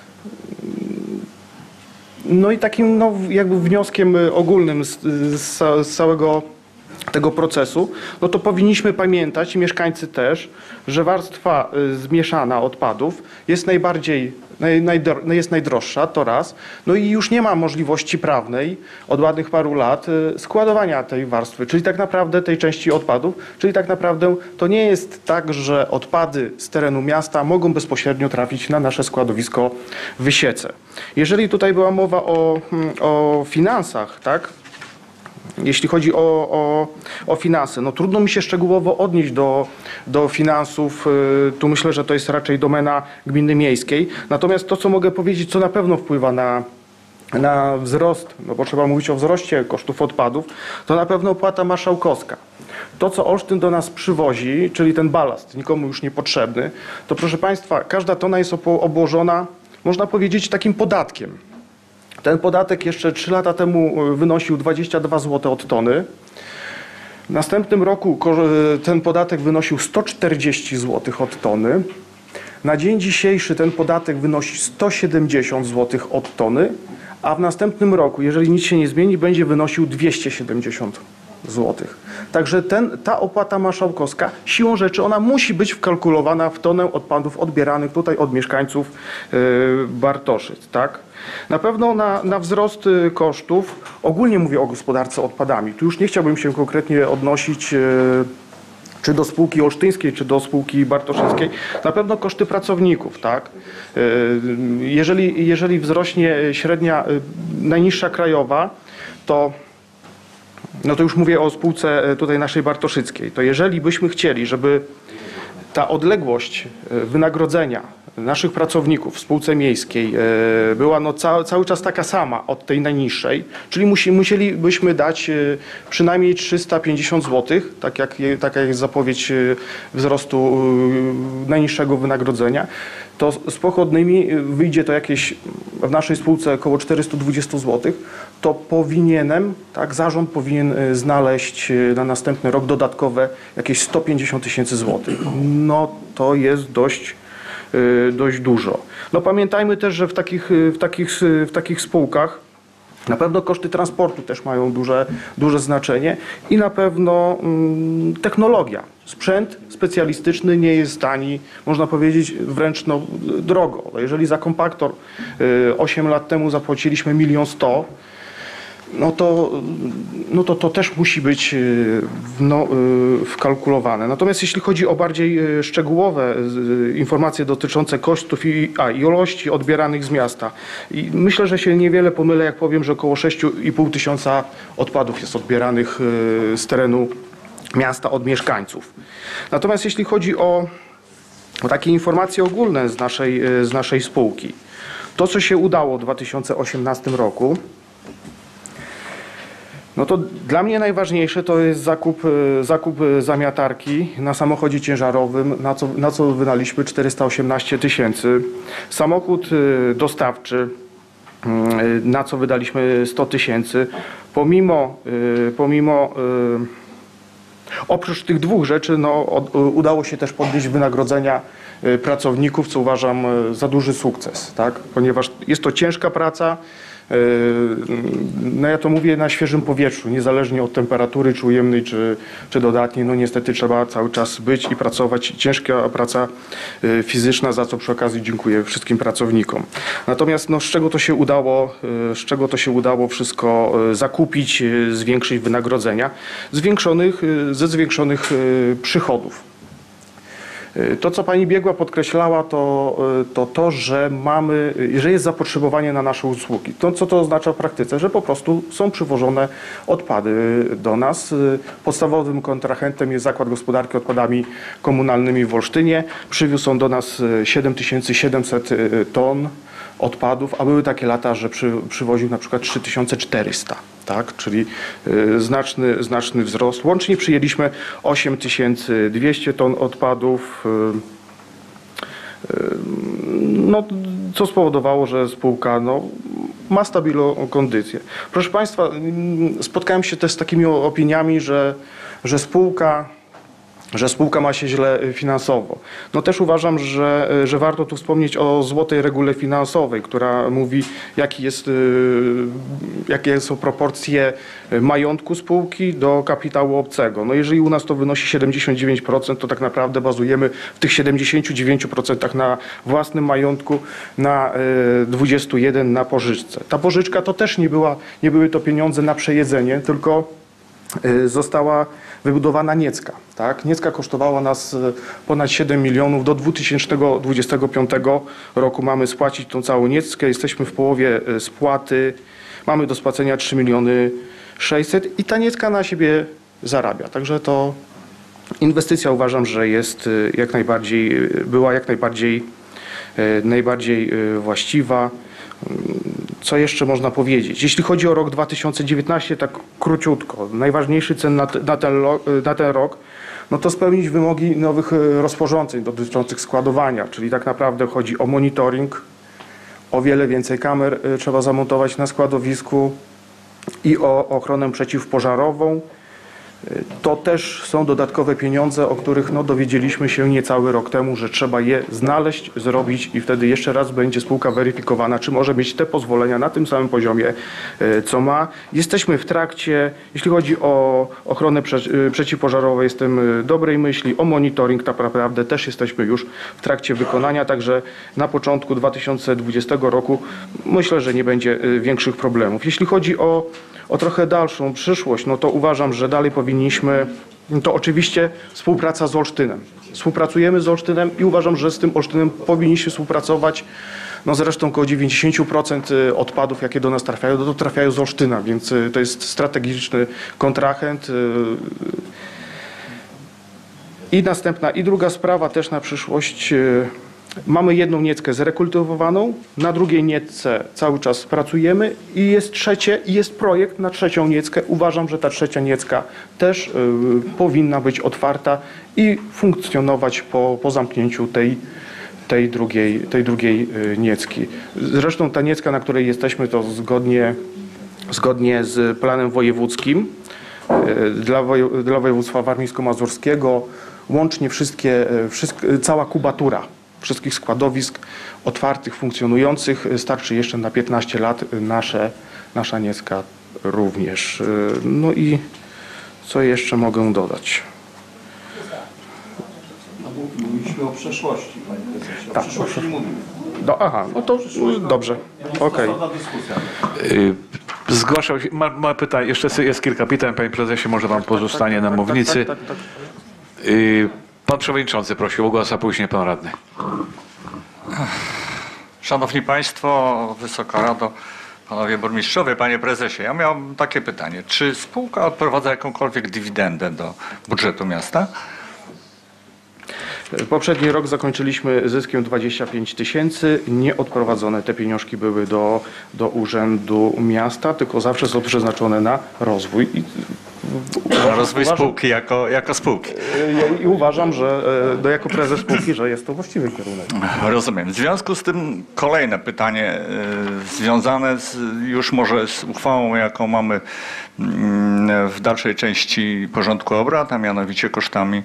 No i takim no, jakby wnioskiem ogólnym z, z, z całego tego procesu, no to powinniśmy pamiętać, i mieszkańcy też, że warstwa zmieszana odpadów jest najbardziej, naj, najdro, jest najdroższa, to raz, no i już nie ma możliwości prawnej od ładnych paru lat składowania tej warstwy, czyli tak naprawdę tej części odpadów, czyli tak naprawdę to nie jest tak, że odpady z terenu miasta mogą bezpośrednio trafić na nasze składowisko w Wysiece. Jeżeli tutaj była mowa o, o finansach, tak? Jeśli chodzi o, o, o finanse, no trudno mi się szczegółowo odnieść do, do finansów. Tu myślę, że to jest raczej domena gminy miejskiej. Natomiast to, co mogę powiedzieć, co na pewno wpływa na, na wzrost, no bo trzeba mówić o wzroście kosztów odpadów, to na pewno opłata marszałkowska. To, co Olsztyn do nas przywozi, czyli ten balast, nikomu już niepotrzebny, to proszę Państwa, każda tona jest obłożona, można powiedzieć, takim podatkiem. Ten podatek jeszcze trzy lata temu wynosił dwadzieścia dwa złote od tony. W następnym roku ten podatek wynosił sto czterdzieści złotych od tony. Na dzień dzisiejszy ten podatek wynosi sto siedemdziesiąt złotych od tony, a w następnym roku, jeżeli nic się nie zmieni, będzie wynosił dwieście siedemdziesiąt złotych. Także ten, ta opłata marszałkowska, siłą rzeczy, ona musi być wkalkulowana w tonę odpadów odbieranych tutaj od mieszkańców yy, Bartoszyc, tak? Na pewno na, na wzrost kosztów, ogólnie mówię o gospodarce odpadami, tu już nie chciałbym się konkretnie odnosić yy, czy do spółki olsztyńskiej, czy do spółki bartoszyckiej, na pewno koszty pracowników, tak? Yy, jeżeli, jeżeli wzrośnie średnia, yy, najniższa krajowa, to no to już mówię o spółce tutaj naszej bartoszyckiej, to jeżeli byśmy chcieli, żeby ta odległość wynagrodzenia naszych pracowników w spółce miejskiej była no ca cały czas taka sama od tej najniższej, czyli musi, musielibyśmy dać przynajmniej trzysta pięćdziesiąt złotych, tak jak, taka jest zapowiedź wzrostu najniższego wynagrodzenia, to z pochodnymi wyjdzie to jakieś w naszej spółce około czterysta dwadzieścia złotych, to powinienem, tak, zarząd powinien znaleźć na następny rok dodatkowe jakieś sto pięćdziesiąt tysięcy złotych. No to jest dość, dość dużo. No pamiętajmy też, że w takich, w takich, w takich spółkach na pewno koszty transportu też mają duże, duże znaczenie i na pewno mm, technologia. Sprzęt specjalistyczny nie jest tani, można powiedzieć wręcz no, drogo. Jeżeli za kompaktor y, osiem lat temu zapłaciliśmy milion sto, no to, no to to też musi być no, wkalkulowane. Natomiast jeśli chodzi o bardziej szczegółowe informacje dotyczące kosztów i, a, i ilości odbieranych z miasta, i myślę, że się niewiele pomylę, jak powiem, że około sześć i pół tysiąca odpadów jest odbieranych z terenu miasta od mieszkańców. Natomiast jeśli chodzi o, o takie informacje ogólne z naszej, z naszej spółki, to co się udało w dwa tysiące osiemnastym roku, no to dla mnie najważniejsze to jest zakup, zakup zamiatarki na samochodzie ciężarowym, na co, na co wydaliśmy czterysta osiemnaście tysięcy. Samochód dostawczy, na co wydaliśmy sto tysięcy. Pomimo, pomimo oprócz tych dwóch rzeczy, no, udało się też podnieść wynagrodzenia pracowników, co uważam za duży sukces, tak? Ponieważ jest to ciężka praca, no ja to mówię na świeżym powietrzu, niezależnie od temperatury, czy ujemnej, czy, czy dodatniej, no niestety trzeba cały czas być i pracować. Ciężka praca fizyczna, za co przy okazji dziękuję wszystkim pracownikom. Natomiast no, z czego to się udało, z czego to się udało wszystko zakupić, zwiększyć wynagrodzenia? Zwiększonych, ze zwiększonych przychodów. To, co pani biegła podkreślała, to, to to, że mamy, że jest zapotrzebowanie na nasze usługi. To, co to oznacza w praktyce? Że po prostu są przywożone odpady do nas. Podstawowym kontrahentem jest Zakład Gospodarki Odpadami Komunalnymi w Olsztynie. Przywiózł on do nas siedem tysięcy siedemset ton odpadów, a były takie lata, że przy, przywoził na przykład trzy tysiące czterysta. Tak, czyli y, znaczny, znaczny wzrost. Łącznie przyjęliśmy osiem tysięcy dwieście ton odpadów, y, y, no, co spowodowało, że spółka no, ma stabilną kondycję. Proszę Państwa, y, spotkałem się też z takimi opiniami, że, że spółka że spółka ma się źle finansowo. No też uważam, że, że warto tu wspomnieć o złotej regule finansowej, która mówi, jaki jest, jakie są proporcje majątku spółki do kapitału obcego. No jeżeli u nas to wynosi siedemdziesiąt dziewięć procent, to tak naprawdę bazujemy w tych siedemdziesięciu dziewięciu procentach na własnym majątku, na dwudziestu jeden procent na pożyczce. Ta pożyczka to też nie, była, nie były to pieniądze na przejedzenie, tylko została wybudowana Niecka. Tak? Niecka kosztowała nas ponad siedem milionów. Do dwa tysiące dwudziestego piątego roku mamy spłacić tą całą Nieckę. Jesteśmy w połowie spłaty. Mamy do spłacenia trzy miliony sześćset i ta Niecka na siebie zarabia. Także to inwestycja uważam, że jest jak najbardziej, była jak najbardziej, najbardziej właściwa. Co jeszcze można powiedzieć? Jeśli chodzi o rok dwa tysiące dziewiętnasty, tak króciutko, najważniejszy cel na, na, ten, na ten rok, no to spełnić wymogi nowych rozporządzeń dotyczących składowania, czyli tak naprawdę chodzi o monitoring, o wiele więcej kamer trzeba zamontować na składowisku i o ochronę przeciwpożarową. To też są dodatkowe pieniądze, o których no, dowiedzieliśmy się niecały rok temu, że trzeba je znaleźć, zrobić i wtedy jeszcze raz będzie spółka weryfikowana, czy może mieć te pozwolenia na tym samym poziomie, co ma. Jesteśmy w trakcie, jeśli chodzi o ochronę przeciwpożarową, jestem dobrej myśli, o monitoring tak naprawdę też jesteśmy już w trakcie wykonania, także na początku dwa tysiące dwudziestego roku myślę, że nie będzie większych problemów. Jeśli chodzi o O trochę dalszą przyszłość, no to uważam, że dalej powinniśmy, to oczywiście współpraca z Olsztynem. Współpracujemy z Olsztynem i uważam, że z tym Olsztynem powinniśmy współpracować. No zresztą około dziewięćdziesiąt procent odpadów, jakie do nas trafiają, to trafiają z Olsztyna, więc to jest strategiczny kontrahent. I następna, i druga sprawa też na przyszłość. Mamy jedną Nieckę zrekultywowaną, na drugiej Niecce cały czas pracujemy i jest trzecie, i jest projekt na trzecią Nieckę. Uważam, że ta trzecia Niecka też y, powinna być otwarta i funkcjonować po, po zamknięciu tej, tej drugiej, tej drugiej y, Niecki. Zresztą ta Niecka, na której jesteśmy, to zgodnie, zgodnie z planem wojewódzkim y, dla, woje, dla województwa warmińsko-mazurskiego, łącznie wszystkie, wszystko, cała kubatura wszystkich składowisk otwartych, funkcjonujących starczy jeszcze na piętnaście lat. Nasze, nasza Niecka również. No i co jeszcze mogę dodać? Mówiliśmy o przeszłości, panie prezesie. O tak, przyszłości nie mówimy. Do, aha, no to dobrze. Okej. Y, Zgłaszał się, ma, ma pytanie, jeszcze jest kilka pytań, panie prezesie, może pan pozostanie na mównicy. Tak, tak, tak, tak. Y, Pan przewodniczący prosił o głos, a później pan radny. Szanowni Państwo, Wysoka Rado, Panowie Burmistrzowie, Panie Prezesie, ja miałem takie pytanie. Czy spółka odprowadza jakąkolwiek dywidendę do budżetu miasta? Poprzedni rok zakończyliśmy zyskiem dwadzieścia pięć tysięcy. Nieodprowadzone te pieniążki były do, do Urzędu Miasta, tylko zawsze są przeznaczone na rozwój. I, na rozwój uważam, spółki jako, jako spółki. I uważam, że do, jako prezes spółki, że jest to właściwy kierunek. Rozumiem. W związku z tym kolejne pytanie związane z, już może z uchwałą, jaką mamy w dalszej części porządku obrad, a mianowicie kosztami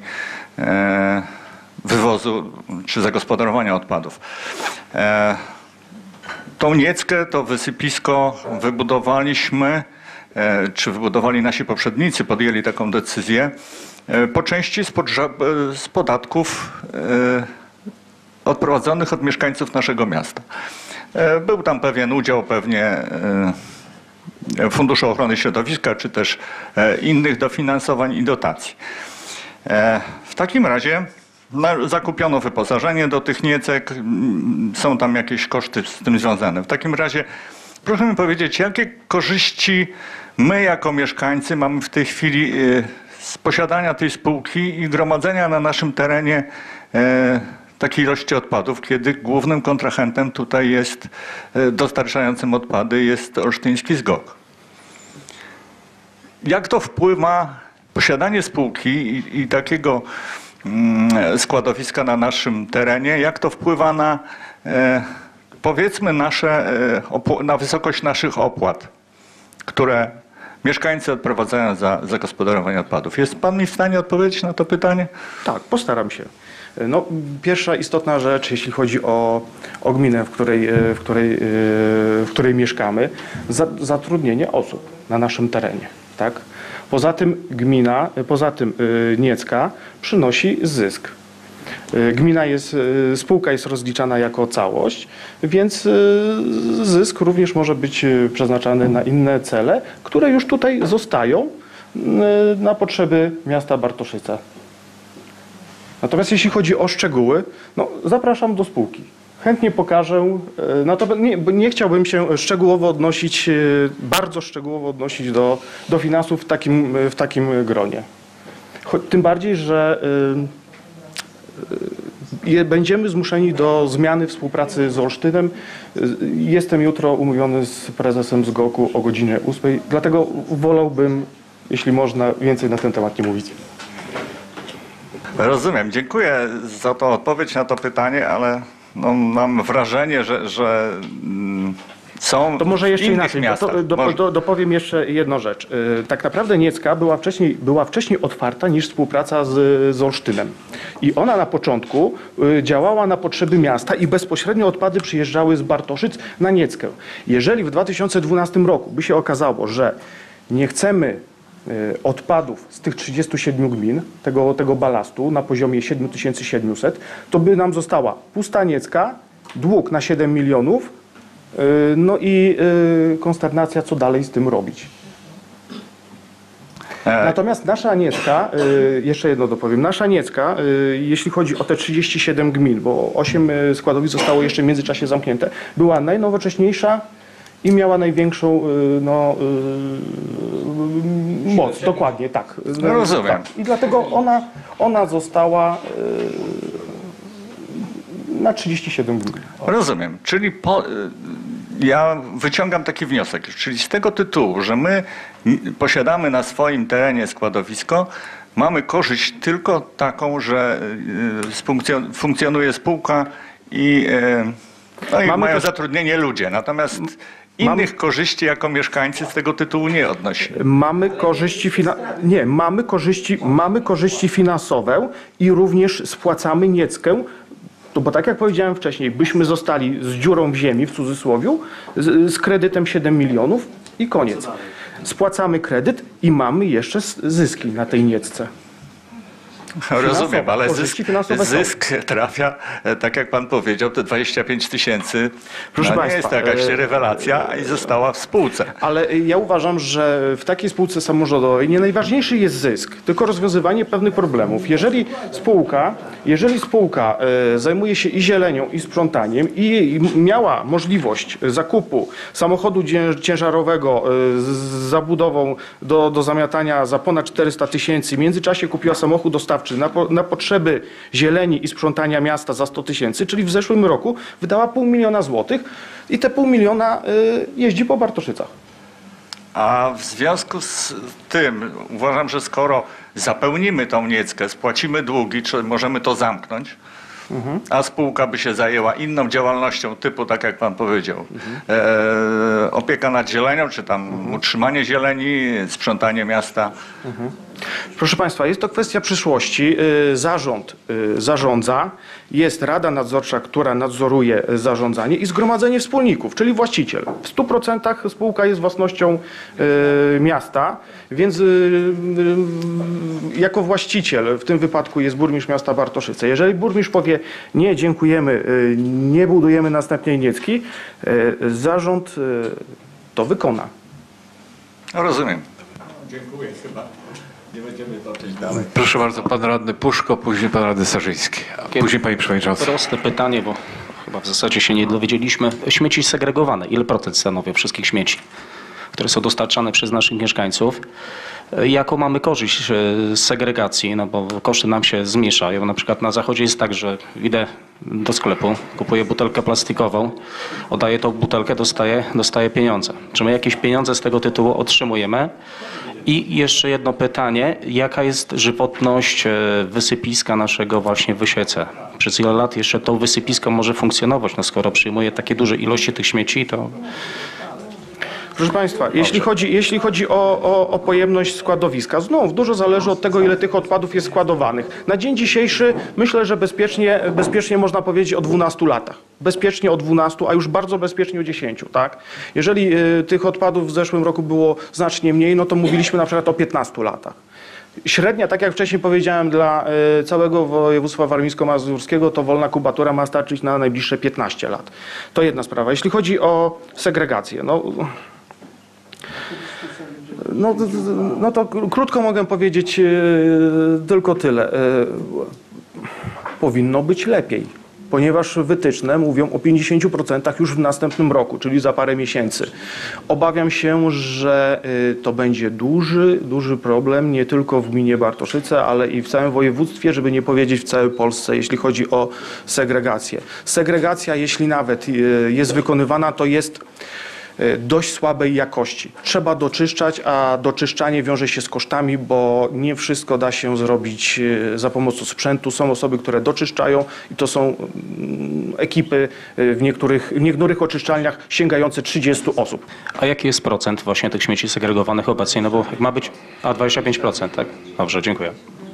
wywozu czy zagospodarowania odpadów. Tą Nieckę, to wysypisko wybudowaliśmy, e, czy wybudowali nasi poprzednicy, podjęli taką decyzję, e, po części z, podża- e, z podatków e, odprowadzonych od mieszkańców naszego miasta. E, był tam pewien udział pewnie e, Funduszu Ochrony Środowiska, czy też e, innych dofinansowań i dotacji. E, w takim razie na, zakupiono wyposażenie do tych Niecek, m, są tam jakieś koszty z tym związane. W takim razie proszę mi powiedzieć, jakie korzyści my jako mieszkańcy mamy w tej chwili e, z posiadania tej spółki i gromadzenia na naszym terenie e, takiej ilości odpadów, kiedy głównym kontrahentem tutaj jest, e, dostarczającym odpady jest olsztyński zgok. Jak to wpływa posiadanie spółki i, i takiego mm, składowiska na naszym terenie, jak to wpływa na e, powiedzmy nasze, e, opo- na wysokość naszych opłat, które mieszkańcy odprowadzają za zagospodarowanie odpadów. Jest pan mi w stanie odpowiedzieć na to pytanie? Tak, postaram się. No, pierwsza istotna rzecz, jeśli chodzi o, o gminę, w której, w której, w której mieszkamy, za, zatrudnienie osób na naszym terenie. Tak? Poza tym gmina, poza tym Niecka przynosi zysk. Gmina jest, spółka jest rozliczana jako całość, więc zysk również może być przeznaczany na inne cele, które już tutaj zostają na potrzeby miasta Bartoszyce. Natomiast jeśli chodzi o szczegóły, no zapraszam do spółki. Chętnie pokażę, natomiast nie, nie chciałbym się szczegółowo odnosić, bardzo szczegółowo odnosić do, do finansów w takim, w takim gronie. Tym bardziej, że y, będziemy zmuszeni do zmiany współpracy z Olsztynem. Jestem jutro umówiony z prezesem zgoku o godzinie ósmej, dlatego wolałbym, jeśli można, więcej na ten temat nie mówić. Rozumiem. Dziękuję za tą odpowiedź na to pytanie, ale no, mam wrażenie, że, że mm, są To może jeszcze w innych inaczej. miastach. Do, do, Może- do, dopowiem jeszcze jedną rzecz. Yy, Tak naprawdę Niecka była wcześniej, była wcześniej otwarta niż współpraca z, z Olsztynem. I ona na początku yy, działała na potrzeby miasta i bezpośrednio odpady przyjeżdżały z Bartoszyc na Nieckę. Jeżeli w dwa tysiące dwunastym roku by się okazało, że nie chcemy odpadów z tych trzydziestu siedmiu gmin, tego, tego balastu na poziomie siedem tysięcy siedemset, to by nam została pusta Niecka, dług na siedem milionów, yy, no i yy, konsternacja, co dalej z tym robić. Natomiast nasza Niecka, yy, jeszcze jedno dopowiem, nasza Niecka, yy, jeśli chodzi o te trzydzieści siedem gmin, bo osiem składowisk zostało jeszcze w międzyczasie zamknięte, była najnowocześniejsza i miała największą yy, no, yy, moc. Dokładnie, tak. No, rozumiem. Tak. I dlatego ona, ona została yy, na trzydzieści siedem gmin. Rozumiem. Czyli po, ja wyciągam taki wniosek, czyli z tego tytułu, że my posiadamy na swoim terenie składowisko, mamy korzyść tylko taką, że funkcjon- funkcjonuje spółka i, no i Mamy mają też- zatrudnienie ludzie. Natomiast innych korzyści jako mieszkańcy z tego tytułu nie odnosimy. Mamy korzyści, fina- nie, mamy korzyści, mamy korzyści finansowe i również spłacamy Nieckę. To bo tak jak powiedziałem wcześniej, byśmy zostali z dziurą w ziemi, w cudzysłowie, z, z kredytem siedem milionów i koniec. Spłacamy kredyt i mamy jeszcze s- zyski na tej Niecce. Rozumiem, ale korzyści zysk, finansowe są. zysk trafia, e, tak jak pan powiedział, te dwadzieścia pięć tysięcy. Proszę no, nie państwa, jest to jakaś e, rewelacja i została w spółce. Ale ja uważam, że w takiej spółce samorządowej nie najważniejszy jest zysk, tylko rozwiązywanie pewnych problemów. Jeżeli spółka, jeżeli spółka e, zajmuje się i zielenią, i sprzątaniem i, i miała możliwość zakupu samochodu cię- ciężarowego e, z, z zabudową do, do zamiatania za ponad czterysta tysięcy, w międzyczasie kupiła samochód dostawczy na, po, na potrzeby zieleni i sprzątania miasta za sto tysięcy, czyli w zeszłym roku wydała pół miliona złotych i te pół miliona e, jeździ po Bartoszycach. A w związku z tym uważam, że skoro zapełnimy tą Nieckę, spłacimy długi, czy możemy to zamknąć, a spółka by się zajęła inną działalnością typu, tak jak pan powiedział, e, opieka nad zielenią, czy tam utrzymanie zieleni, sprzątanie miasta, Proszę Państwa, jest to kwestia przyszłości. Y, Zarząd y, zarządza, jest Rada Nadzorcza, która nadzoruje zarządzanie i zgromadzenie wspólników, czyli właściciel. W stu procentach spółka jest własnością y, miasta, więc y, y, jako właściciel w tym wypadku jest burmistrz miasta Bartoszyce. Jeżeli burmistrz powie nie, dziękujemy, y, nie budujemy następnej Niecki, y, zarząd y, to wykona. No, rozumiem. Dziękuję chyba. Nie będziemy toczyć dalej. Proszę bardzo, pan radny Puszko, później pan radny Sarzyński, a później pani przewodnicząca. Proste pytanie, bo chyba w zasadzie się nie dowiedzieliśmy. Śmieci segregowane. Ile procent stanowią wszystkich śmieci, które są dostarczane przez naszych mieszkańców? Jaką mamy korzyść z segregacji? No bo koszty nam się zmniejszają. Na przykład na zachodzie jest tak, że idę do sklepu, kupuję butelkę plastikową, oddaję tą butelkę, dostaję, dostaję pieniądze. Czy my jakieś pieniądze z tego tytułu otrzymujemy? I jeszcze jedno pytanie, jaka jest żywotność wysypiska naszego właśnie w Wysiece? Przez ile lat jeszcze to wysypisko może funkcjonować? No skoro przyjmuje takie duże ilości tych śmieci, to... Proszę Państwa, jeśli chodzi, jeśli chodzi o, o, o pojemność składowiska, znów dużo zależy od tego, ile tych odpadów jest składowanych. Na dzień dzisiejszy myślę, że bezpiecznie, bezpiecznie można powiedzieć o dwunastu latach. Bezpiecznie o dwunastu, a już bardzo bezpiecznie o dziesięciu, tak? Jeżeli y, tych odpadów w zeszłym roku było znacznie mniej, no to mówiliśmy na przykład o piętnastu latach. Średnia, tak jak wcześniej powiedziałem, dla y, całego województwa warmińsko-mazurskiego to wolna kubatura ma starczyć na najbliższe piętnaście lat. To jedna sprawa. Jeśli chodzi o segregację, no... No, no to krótko mogę powiedzieć tylko tyle. Powinno być lepiej, ponieważ wytyczne mówią o pięćdziesięciu procentach już w następnym roku, czyli za parę miesięcy. Obawiam się, że to będzie duży, duży problem nie tylko w gminie Bartoszyce, ale i w całym województwie, żeby nie powiedzieć w całej Polsce, jeśli chodzi o segregację. Segregacja, jeśli nawet jest wykonywana, to jest dość słabej jakości. Trzeba doczyszczać, a doczyszczanie wiąże się z kosztami, bo nie wszystko da się zrobić za pomocą sprzętu. Są osoby, które doczyszczają i to są ekipy w niektórych, w niektórych oczyszczalniach sięgające trzydziestu osób. A jaki jest procent właśnie tych śmieci segregowanych obecnie? No bo ma być a dwadzieścia pięć procent, tak? Dobrze, dziękuję.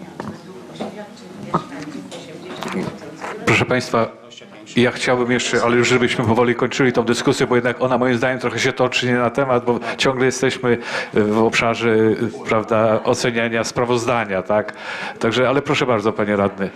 Proszę Państwa, ja chciałbym jeszcze, ale już żebyśmy powoli kończyli tą dyskusję, bo jednak ona moim zdaniem trochę się toczy nie na temat, bo ciągle jesteśmy w obszarze, prawda, oceniania sprawozdania, tak? Także, ale proszę bardzo, panie radny.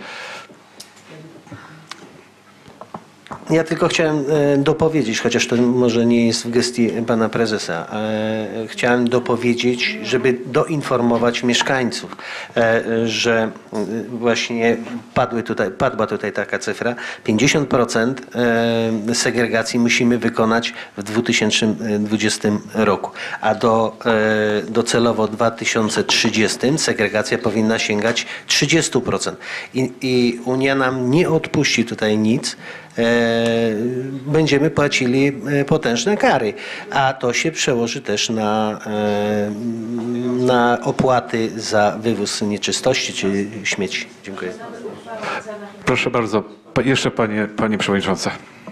Ja tylko chciałem dopowiedzieć, chociaż to może nie jest w gestii pana prezesa, chciałem dopowiedzieć, żeby doinformować mieszkańców, że właśnie padły tutaj, padła tutaj taka cyfra, pięćdziesiąt procent segregacji musimy wykonać w dwa tysiące dwudziestym roku, a do, docelowo w dwa tysiące trzydziestym segregacja powinna sięgać trzydziestu procent. I, i Unia nam nie odpuści tutaj nic, będziemy płacili potężne kary, a to się przełoży też na, na opłaty za wywóz nieczystości czy śmieci. Dziękuję. Proszę bardzo, jeszcze panie, pani przewodnicząca.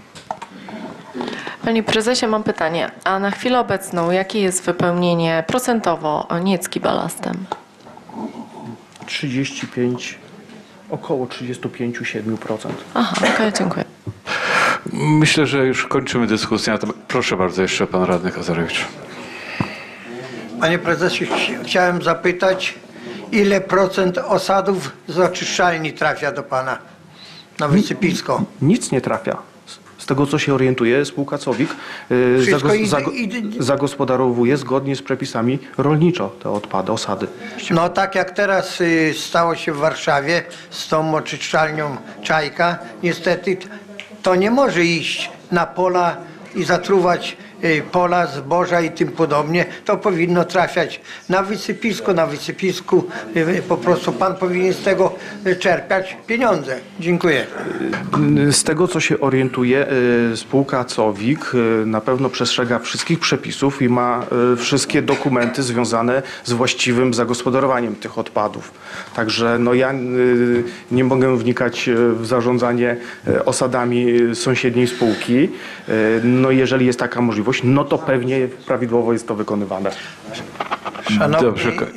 Panie prezesie, mam pytanie. A na chwilę obecną jakie jest wypełnienie procentowo Niecki balastem? trzydzieści pięć, około trzydzieści pięć do siedmiu procent. Aha, okej, okay, dziękuję. Myślę, że już kończymy dyskusję. Proszę bardzo, jeszcze pan radny Kazarewicz. Panie prezesie, chciałem zapytać, ile procent osadów z oczyszczalni trafia do pana na wysypisko? Nic nie trafia. Z tego, co się orientuje, spółka Cowik zagos zago zagospodarowuje zgodnie z przepisami rolniczo te odpady, osady. No tak jak teraz y, stało się w Warszawie z tą oczyszczalnią Czajka, niestety to nie może iść na pola i zatruwać y, pola, zboża i tym podobnie. To powinno trafiać na wysypisko, na wysypisku. Y, po prostu pan powinien z tego y, czerpać pieniądze. Dziękuję. Z tego, co się orientuje, spółka Cowik na pewno przestrzega wszystkich przepisów i ma wszystkie dokumenty związane z właściwym zagospodarowaniem tych odpadów. Także no ja nie mogę wnikać w zarządzanie osadami sąsiedniej spółki. No jeżeli jest taka możliwość, no to pewnie prawidłowo jest to wykonywane. Szanowni Dobrze.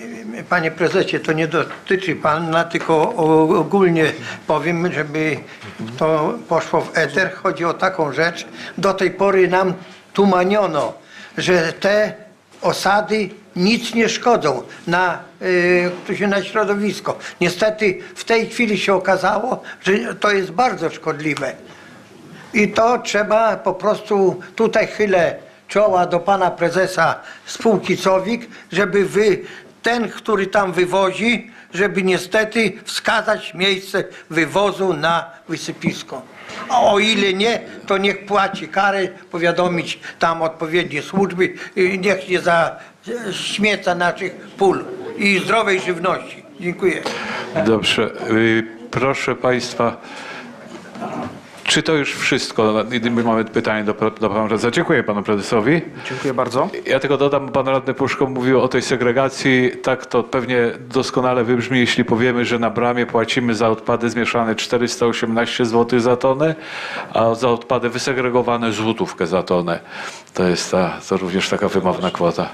Panie prezesie, to nie dotyczy pana, tylko ogólnie powiem, żeby to poszło w eter. Chodzi o taką rzecz. Do tej pory nam tłumaniono, że te osady nic nie szkodzą na, yy, na środowisko. Niestety w tej chwili się okazało, że to jest bardzo szkodliwe. I to trzeba po prostu, tutaj chylę czoła do pana prezesa spółki Cowik, żeby wy, ten, który tam wywozi, żeby niestety wskazać miejsce wywozu na wysypisko. A o ile nie, to niech płaci karę, powiadomić tam odpowiednie służby, niech nie zaśmieca naszych pól i zdrowej żywności. Dziękuję. Dobrze. Proszę państwa, czy to już wszystko? My mamy pytanie do, do pana prezesa. Dziękuję panu prezesowi. Dziękuję bardzo. Ja tylko dodam, pan radny Puszko mówił o tej segregacji. Tak to pewnie doskonale wybrzmi, jeśli powiemy, że na bramie płacimy za odpady zmieszane czterysta osiemnaście złotych za tonę, a za odpady wysegregowane złotówkę za tonę. To jest ta, to również taka wymowna kwota.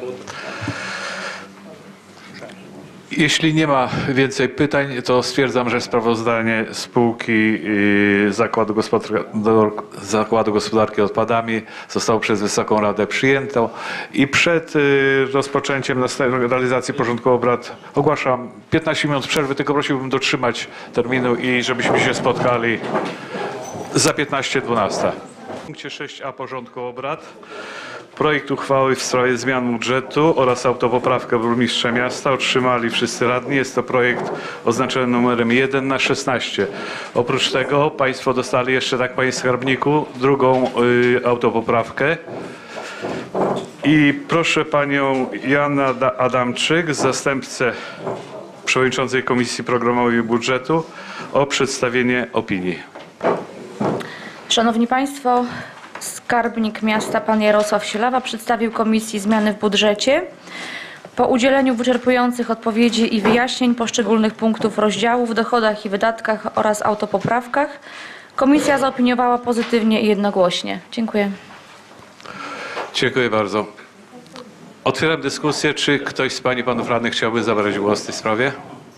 Jeśli nie ma więcej pytań, to stwierdzam, że sprawozdanie spółki Zakładu Gospodarki, Zakładu Gospodarki Odpadami zostało przez Wysoką Radę przyjęte i przed rozpoczęciem realizacji porządku obrad ogłaszam piętnaście minut przerwy, tylko prosiłbym dotrzymać terminu i żebyśmy się spotkali za piętnaście dwanaście. W punkcie sześć a porządku obrad projekt uchwały w sprawie zmian budżetu oraz autopoprawkę burmistrza miasta otrzymali wszyscy radni. Jest to projekt oznaczony numerem jeden na szesnaście. Oprócz tego państwo dostali jeszcze, tak panie skarbniku, drugą y, autopoprawkę. I proszę panią Joannę Adamczyk, zastępcę przewodniczącej Komisji Programowej i Budżetu, o przedstawienie opinii. Szanowni Państwo, skarbnik miasta pan Jarosław Sielawa przedstawił komisji zmiany w budżecie. Po udzieleniu wyczerpujących odpowiedzi i wyjaśnień poszczególnych punktów rozdziału w dochodach i wydatkach oraz autopoprawkach komisja zaopiniowała pozytywnie i jednogłośnie. Dziękuję. Dziękuję bardzo. Otwieram dyskusję. Czy ktoś z pań i panów radnych chciałby zabrać głos w tej sprawie?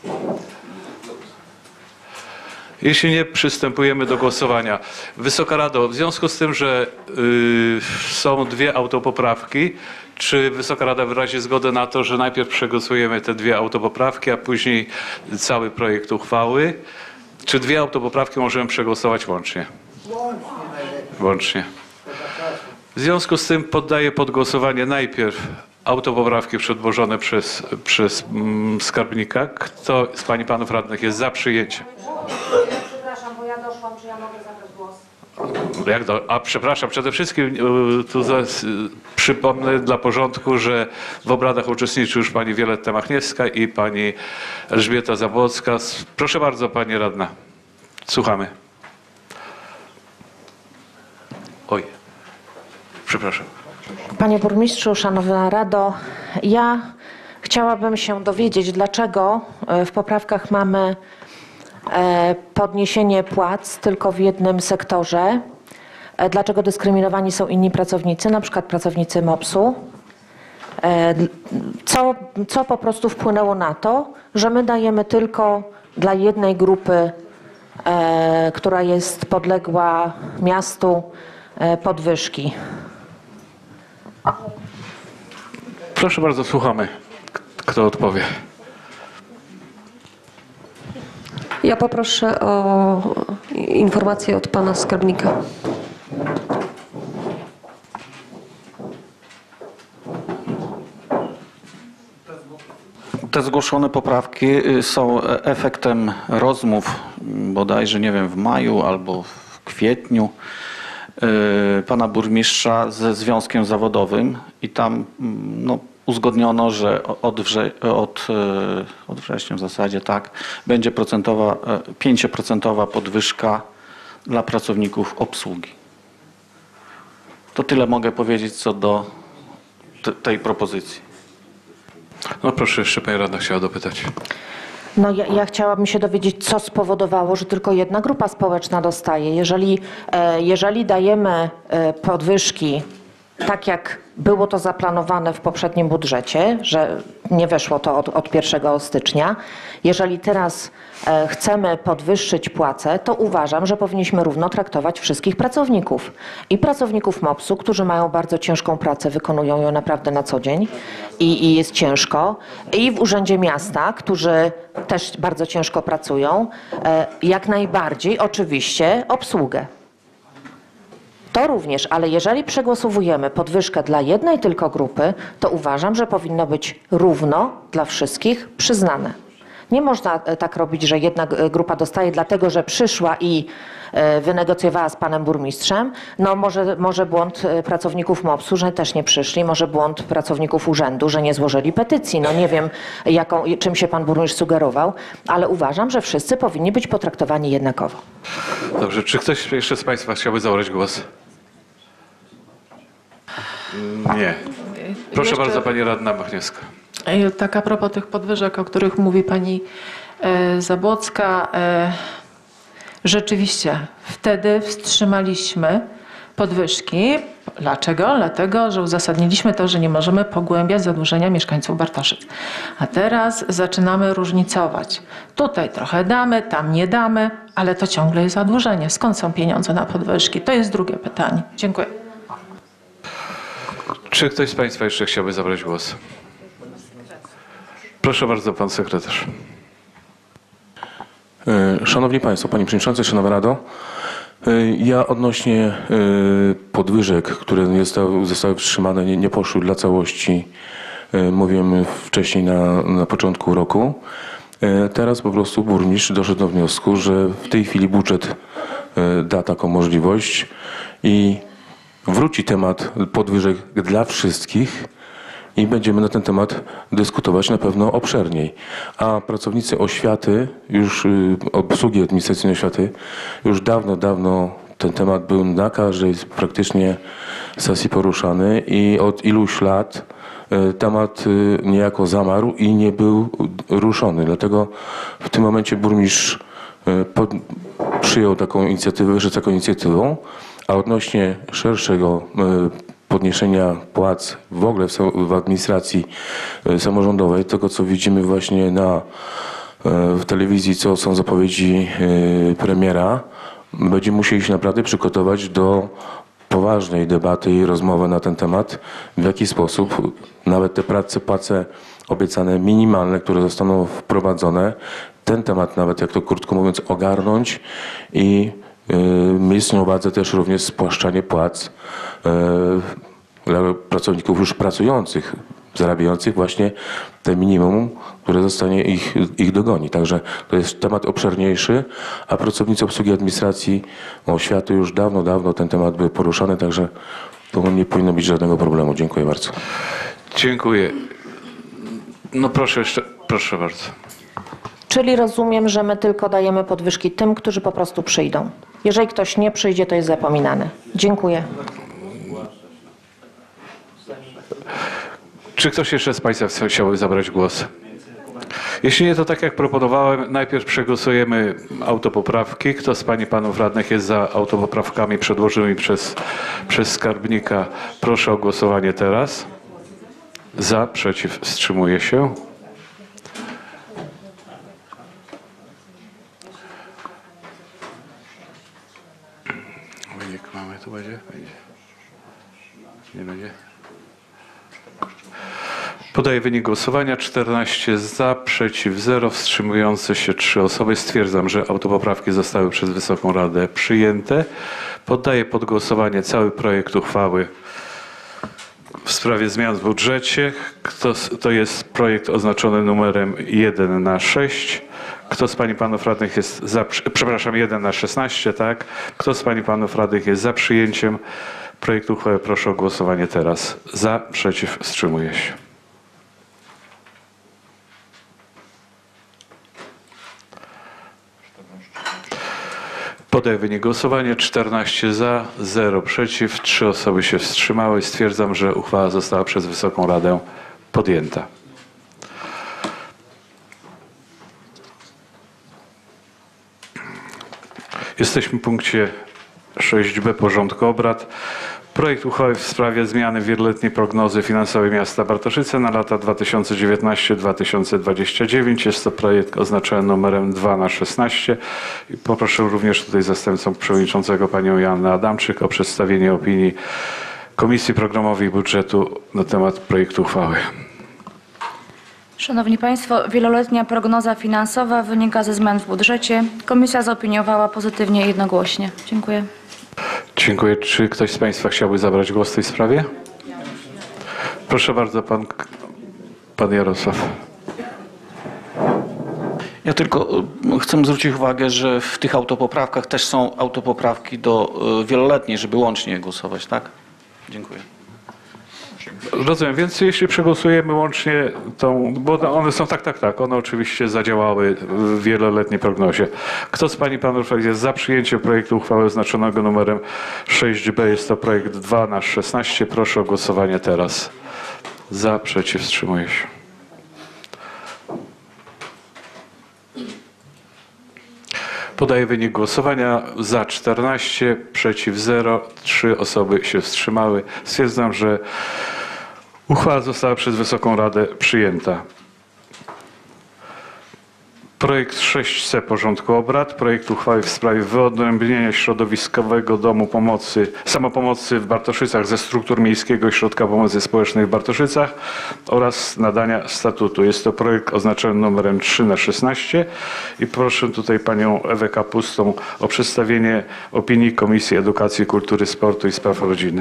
Jeśli nie, przystępujemy do głosowania. Wysoka Rado, w związku z tym, że y, są dwie autopoprawki, czy Wysoka Rada wyrazi zgodę na to, że najpierw przegłosujemy te dwie autopoprawki, a później cały projekt uchwały? Czy dwie autopoprawki możemy przegłosować łącznie? Łącznie. W związku z tym poddaję pod głosowanie najpierw autopoprawki przedłożone przez, przez mm, skarbnika. Kto z pań i panów radnych jest za przyjęciem? Przepraszam, bo ja doszłam, czy ja mogę zabrać głos? Jak do, a przepraszam, przede wszystkim tu zaraz, przypomnę dla porządku, że w obradach uczestniczy już pani Wioletta Machniewska i pani Elżbieta Zabłocka. Proszę bardzo, pani radna. Słuchamy. Oj, przepraszam. Panie burmistrzu, szanowna Rado, ja chciałabym się dowiedzieć, dlaczego w poprawkach mamy podniesienie płac tylko w jednym sektorze. Dlaczego dyskryminowani są inni pracownicy, na przykład pracownicy mopsu? Co, co po prostu wpłynęło na to, że my dajemy tylko dla jednej grupy, e, która jest podległa miastu, e, podwyżki? Proszę bardzo, słuchamy. Kto odpowie? Ja poproszę o informację od pana skarbnika. Te zgłoszone poprawki są efektem rozmów, bodajże nie wiem, w maju albo w kwietniu, pana burmistrza ze związkiem zawodowym i tam no, uzgodniono, że od, wrze od, od września w zasadzie tak, będzie procentowa, pięcioprocentowa podwyżka dla pracowników obsługi. To tyle mogę powiedzieć co do te, tej propozycji. No proszę, jeszcze pani radna chciała dopytać. No ja, ja chciałabym się dowiedzieć, co spowodowało, że tylko jedna grupa społeczna dostaje. Jeżeli, jeżeli dajemy podwyżki tak jak było to zaplanowane w poprzednim budżecie, że nie weszło to od, od pierwszego stycznia. Jeżeli teraz e, chcemy podwyższyć płace, to uważam, że powinniśmy równo traktować wszystkich pracowników. I pracowników mopsu, którzy mają bardzo ciężką pracę, wykonują ją naprawdę na co dzień i, i jest ciężko. I w Urzędzie Miasta, którzy też bardzo ciężko pracują, e, jak najbardziej oczywiście obsługę. To również, ale jeżeli przegłosowujemy podwyżkę dla jednej tylko grupy, to uważam, że powinno być równo dla wszystkich przyznane. Nie można tak robić, że jedna grupa dostaje dlatego, że przyszła i wynegocjowała z panem burmistrzem. No może, może błąd pracowników mopsu, że też nie przyszli, może błąd pracowników urzędu, że nie złożyli petycji. No nie wiem, jaką, czym się pan burmistrz sugerował, ale uważam, że wszyscy powinni być potraktowani jednakowo. Dobrze, czy ktoś jeszcze z państwa chciałby zabrać głos? Nie. Proszę Jeszcze- bardzo, pani radna Machniewska. E, Tak a propos tych podwyżek, o których mówi pani e, Zabłocka, e, rzeczywiście wtedy wstrzymaliśmy podwyżki. Dlaczego? Dlatego, że uzasadniliśmy to, że nie możemy pogłębiać zadłużenia mieszkańców Bartoszyc. A teraz zaczynamy różnicować. Tutaj trochę damy, tam nie damy, ale to ciągle jest zadłużenie. Skąd są pieniądze na podwyżki? To jest drugie pytanie. Dziękuję. Czy ktoś z państwa jeszcze chciałby zabrać głos? Proszę bardzo, pan sekretarz. E, Szanowni Państwo, Panie Przewodniczący, Szanowna Rado, e, ja odnośnie e, podwyżek, które zostały, zostały wstrzymane, nie, nie poszły dla całości, e, mówiłem wcześniej na, na początku roku. E, Teraz po prostu burmistrz doszedł do wniosku, że w tej chwili budżet e, da taką możliwość i wróci temat podwyżek dla wszystkich i będziemy na ten temat dyskutować na pewno obszerniej. A pracownicy oświaty, już y, obsługi administracyjnej oświaty, już dawno, dawno ten temat był na każdej praktycznie sesji poruszany i od iluś lat y, temat y, niejako zamarł i nie był ruszony. Dlatego w tym momencie burmistrz y, pod, przyjął taką inicjatywę, wyszedł z taką inicjatywą, a odnośnie szerszego y, podniesienia płac w ogóle w, w administracji y, samorządowej, tego co widzimy właśnie na, y, w telewizji, co są zapowiedzi y, premiera, będziemy musieli się naprawdę przygotować do poważnej debaty i rozmowy na ten temat, w jaki sposób nawet te prace, płace obiecane minimalne, które zostaną wprowadzone, ten temat nawet, jak to krótko mówiąc, ogarnąć i mieć na uwadze też również spłaszczanie płac dla pracowników już pracujących, zarabiających właśnie te minimum, które zostanie ich, ich dogoni. Także to jest temat obszerniejszy, a pracownicy obsługi administracji oświaty już dawno, dawno ten temat był poruszany, także to nie powinno być żadnego problemu. Dziękuję bardzo. Dziękuję. No proszę jeszcze, proszę bardzo. Czyli rozumiem, że my tylko dajemy podwyżki tym, którzy po prostu przyjdą. Jeżeli ktoś nie przyjdzie, to jest zapominany. Dziękuję. Czy ktoś jeszcze z państwa chciałby zabrać głos? Jeśli nie, to tak jak proponowałem, najpierw przegłosujemy autopoprawki. Kto z pań i panów radnych jest za autopoprawkami przedłożonymi przez, przez skarbnika? Proszę o głosowanie teraz. Za, przeciw, wstrzymuje się. Wynik mamy, tu będzie? Będzie. Nie będzie? Podaję wynik głosowania. czternaście za, przeciw zero, wstrzymujące się trzy osoby. Stwierdzam, że autopoprawki zostały przez Wysoką Radę przyjęte. Poddaję pod głosowanie cały projekt uchwały w sprawie zmian w budżecie. Kto, to jest projekt oznaczony numerem jeden na sześć. Kto z pań i panów radnych jest za, przepraszam, jeden na szesnaście, tak? Kto z pań i panów radnych jest za przyjęciem projektu uchwały? Proszę o głosowanie teraz. Za, przeciw, wstrzymuje się. Podaję wynik głosowania. czternaście za, zero przeciw, trzy osoby się wstrzymały. Stwierdzam, że uchwała została przez Wysoką Radę podjęta. Jesteśmy w punkcie sześć b porządku obrad. Projekt uchwały w sprawie zmiany wieloletniej prognozy finansowej miasta Bartoszyce na lata dwa tysiące dziewiętnaście do dwa tysiące dwudziestego dziewiątego. Jest to projekt oznaczony numerem dwa na szesnaście. I poproszę również tutaj zastępcą przewodniczącego panią Joannę Adamczyk o przedstawienie opinii Komisji Programowej Budżetu na temat projektu uchwały. Szanowni Państwo, wieloletnia prognoza finansowa wynika ze zmian w budżecie. Komisja zaopiniowała pozytywnie i jednogłośnie. Dziękuję. Dziękuję. Czy ktoś z Państwa chciałby zabrać głos w tej sprawie? Proszę bardzo, pan, pan Jarosław. Ja tylko y, chcę zwrócić uwagę, że w tych autopoprawkach też są autopoprawki do y, wieloletniej, żeby łącznie głosować, tak? Dziękuję. Rozumiem, więc jeśli przegłosujemy łącznie tą, bo one są tak, tak, tak, one oczywiście zadziałały w wieloletniej prognozie. Kto z Pań i Panów jest za przyjęciem projektu uchwały oznaczonego numerem sześć b, jest to projekt dwa na szesnaście, proszę o głosowanie teraz. Za, przeciw, wstrzymuję się. Podaję wynik głosowania. Za czternaście, przeciw zero, trzy osoby się wstrzymały. Stwierdzam, że uchwała została przez Wysoką Radę przyjęta. Projekt sześć c porządku obrad. Projekt uchwały w sprawie wyodrębnienia środowiskowego domu pomocy, samopomocy w Bartoszycach ze struktur Miejskiego Ośrodka Pomocy Społecznej w Bartoszycach oraz nadania statutu. Jest to projekt oznaczony numerem trzy na szesnaście i proszę tutaj panią Ewę Kapustą o przedstawienie opinii Komisji Edukacji, Kultury, Sportu i Spraw Rodziny.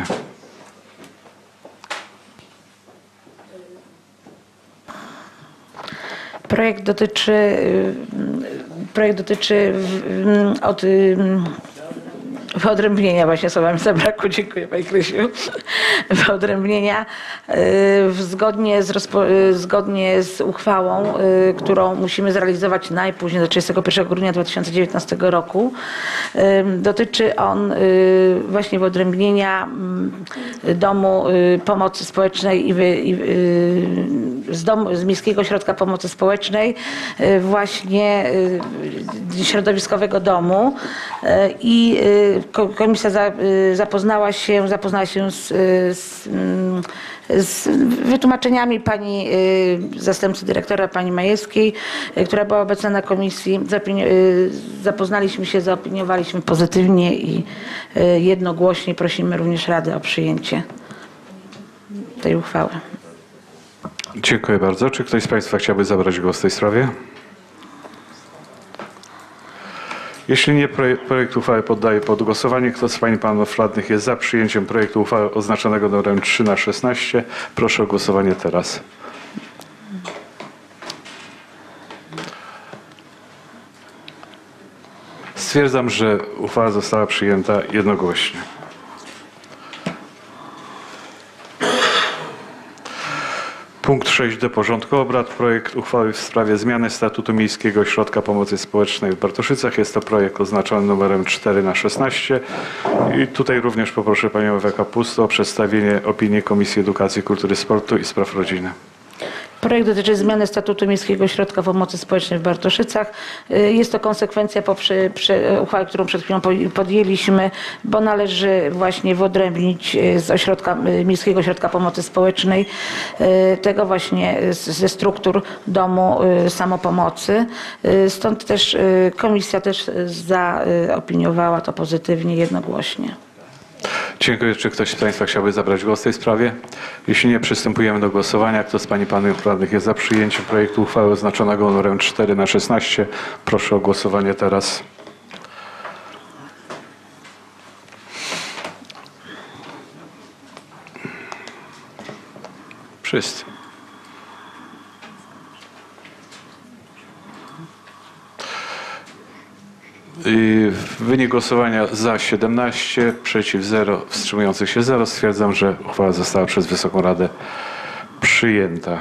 Projekt dotyczy, projekt dotyczy od wyodrębnienia, właśnie słowa mi zabrakło, dziękuję Pani Krysiu, wyodrębnienia zgodnie z, rozpo, zgodnie z uchwałą, którą musimy zrealizować najpóźniej do trzydziestego pierwszego grudnia dwa tysiące dziewiętnastego roku. Dotyczy on właśnie wyodrębnienia Domu Pomocy Społecznej i, wy, i z, domu, z Miejskiego Ośrodka Pomocy Społecznej właśnie środowiskowego domu i komisja zapoznała się, zapoznała się z, z, z wytłumaczeniami pani zastępcy dyrektora, pani Majewskiej, która była obecna na komisji. Zapoznaliśmy się, zaopiniowaliśmy pozytywnie i jednogłośnie prosimy również Radę o przyjęcie tej uchwały. Dziękuję bardzo. Czy ktoś z Państwa chciałby zabrać głos w tej sprawie? Jeśli nie, projekt uchwały poddaję pod głosowanie. Kto z Pań i Panów Radnych jest za przyjęciem projektu uchwały oznaczonego numerem trzy na szesnaście? Proszę o głosowanie teraz. Stwierdzam, że uchwała została przyjęta jednogłośnie. Punkt sześć d porządku obrad. Projekt uchwały w sprawie zmiany statutu Miejskiego Ośrodka Pomocy Społecznej w Bartoszycach. Jest to projekt oznaczony numerem cztery na szesnaście. I tutaj również poproszę panią Ewę Kapustę o przedstawienie opinii Komisji Edukacji, Kultury, Sportu i Spraw Rodziny. Projekt dotyczy zmiany statutu Miejskiego Ośrodka Pomocy Społecznej w Bartoszycach. Jest to konsekwencja po przy, przy uchwały, którą przed chwilą podjęliśmy, bo należy właśnie wyodrębnić z ośrodka, Miejskiego Ośrodka Pomocy Społecznej tego właśnie ze struktur domu samopomocy. Stąd też komisja też zaopiniowała to pozytywnie, jednogłośnie. Dziękuję. Czy ktoś z Państwa chciałby zabrać głos w tej sprawie? Jeśli nie, przystępujemy do głosowania. Kto z Pań i Panów Radnych jest za przyjęciem projektu uchwały oznaczonego numerem cztery na szesnaście? Proszę o głosowanie teraz. Wszyscy. Wynik głosowania za siedemnaście, przeciw zero, wstrzymujących się zero. Stwierdzam, że uchwała została przez Wysoką Radę przyjęta.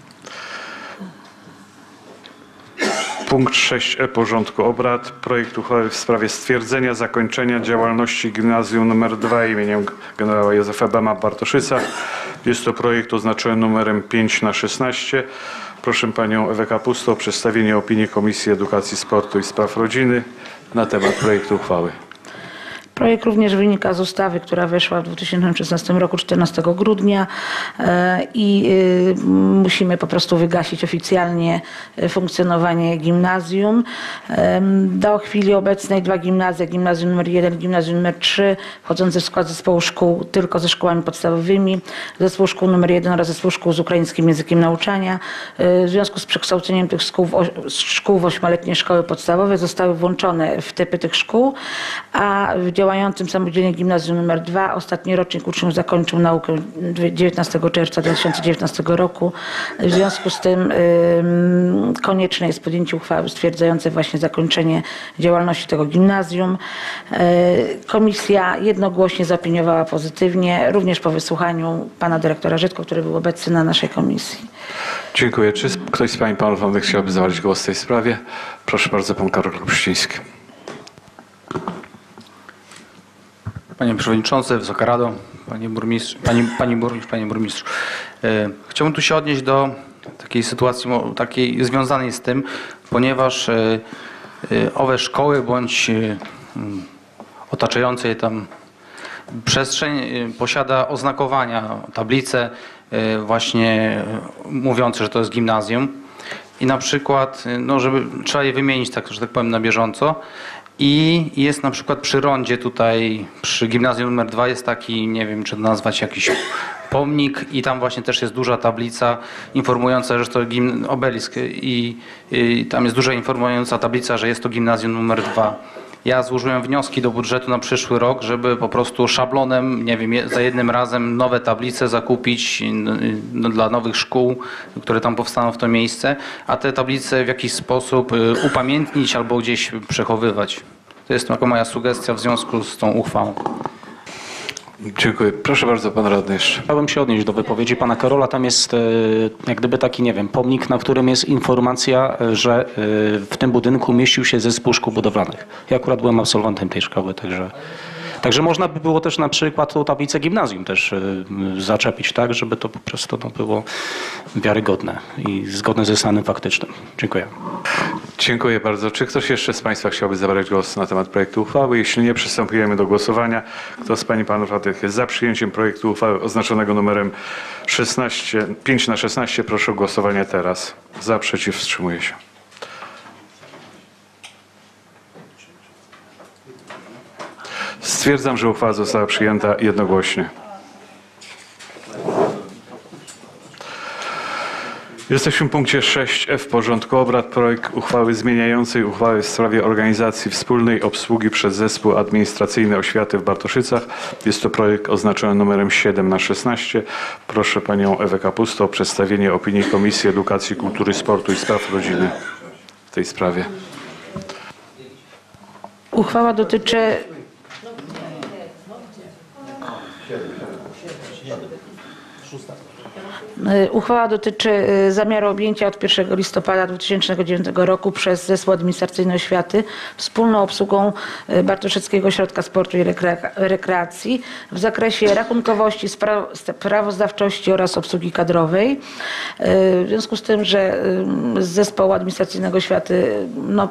Punkt sześć e porządku obrad. Projekt uchwały w sprawie stwierdzenia zakończenia działalności Gimnazjum nr dwa imieniem generała Józefa Bema w Bartoszycach. Jest to projekt oznaczony numerem pięć na szesnaście. Proszę panią Ewę Kapustę o przedstawienie opinii Komisji Edukacji, Sportu i Spraw Rodziny na temat projektu uchwały. Projekt również wynika z ustawy, która weszła w dwa tysiące szesnastym roku czternastego grudnia e, i e, musimy po prostu wygasić oficjalnie funkcjonowanie gimnazjum. E, do chwili obecnej dwa gimnazja, gimnazjum numer jeden, gimnazjum numer trzy, wchodzące w skład zespołu szkół tylko ze szkołami podstawowymi, zespół szkół numer jeden oraz zespół szkół z ukraińskim językiem nauczania. E, w związku z przekształceniem tych szkół w, oś- szkół w ośmioletnie szkoły podstawowe zostały włączone w typy tych szkół, a w działającym samodzielnie gimnazjum numer dwa ostatni rocznik uczniów zakończył naukę dziewiętnastego czerwca dwa tysiące dziewiętnastego roku. W związku z tym ym, konieczne jest podjęcie uchwały stwierdzającej właśnie zakończenie działalności tego gimnazjum. Yy, komisja jednogłośnie zaopiniowała pozytywnie, również po wysłuchaniu pana dyrektora Żydko, który był obecny na naszej komisji. Dziękuję. Czy ktoś z pań i panów radnych chciałby zabrać głos w tej sprawie? Proszę bardzo, pan Karol Kopszczyński. Panie Przewodniczący, Wysoka Rado, Panie Burmistrz, Pani, Pani Burmistrz, Panie Burmistrzu. E, chciałbym tu się odnieść do takiej sytuacji mo- takiej związanej z tym, ponieważ e, e, owe szkoły bądź e, m, otaczające je tam przestrzeń e, posiada oznakowania, tablice e, właśnie e, mówiące, że to jest gimnazjum i na przykład, e, no żeby trzeba je wymienić, tak, że tak powiem, na bieżąco. I jest na przykład przy rondzie tutaj, przy gimnazjum numer dwa jest taki, nie wiem czy nazwać jakiś pomnik i tam właśnie też jest duża tablica informująca, że to gim, obelisk i, i tam jest duża informująca tablica, że jest to gimnazjum numer dwa. Ja złożyłem wnioski do budżetu na przyszły rok, żeby po prostu szablonem, nie wiem, za jednym razem nowe tablice zakupić no, dla nowych szkół, które tam powstaną w to miejsce, a te tablice w jakiś sposób upamiętnić albo gdzieś przechowywać. To jest taka moja sugestia w związku z tą uchwałą. Dziękuję. Proszę bardzo, pan radny jeszcze. Chciałbym się odnieść do wypowiedzi pana Karola. Tam jest e, jak gdyby taki, nie wiem, pomnik, na którym jest informacja, e, że e, w tym budynku mieścił się zespół szkół budowlanych. Ja akurat byłem absolwentem tej szkoły, także, także można by było też na przykład tą tablicę gimnazjum też e, zaczepić, tak, żeby to po prostu no, było wiarygodne i zgodne ze stanem faktycznym. Dziękuję. Dziękuję bardzo. Czy ktoś jeszcze z państwa chciałby zabrać głos na temat projektu uchwały? Jeśli nie, przystępujemy do głosowania. Kto z pań i panów radnych jest za przyjęciem projektu uchwały oznaczonego numerem szesnaście, pięć na szesnaście, proszę o głosowanie teraz. Za, przeciw, wstrzymuje się. Stwierdzam, że uchwała została przyjęta jednogłośnie. Jesteśmy w punkcie sześć F porządku obrad. Projekt uchwały zmieniającej uchwałę w sprawie organizacji wspólnej obsługi przez zespół administracyjny oświaty w Bartoszycach. Jest to projekt oznaczony numerem siedem na szesnaście. Proszę panią Ewę Kapustę o przedstawienie opinii Komisji Edukacji, Kultury, Sportu i Spraw Rodziny w tej sprawie. Uchwała dotyczy Uchwała dotyczy zamiaru objęcia od pierwszego listopada dwa tysiące dziewiątego roku przez Zespół Administracyjny Oświaty wspólną obsługą Bartoszyckiego Ośrodka Sportu i Rekre- Rekreacji w zakresie rachunkowości, spra- sprawozdawczości oraz obsługi kadrowej. W związku z tym, że z Zespołu Administracyjnego Oświaty no,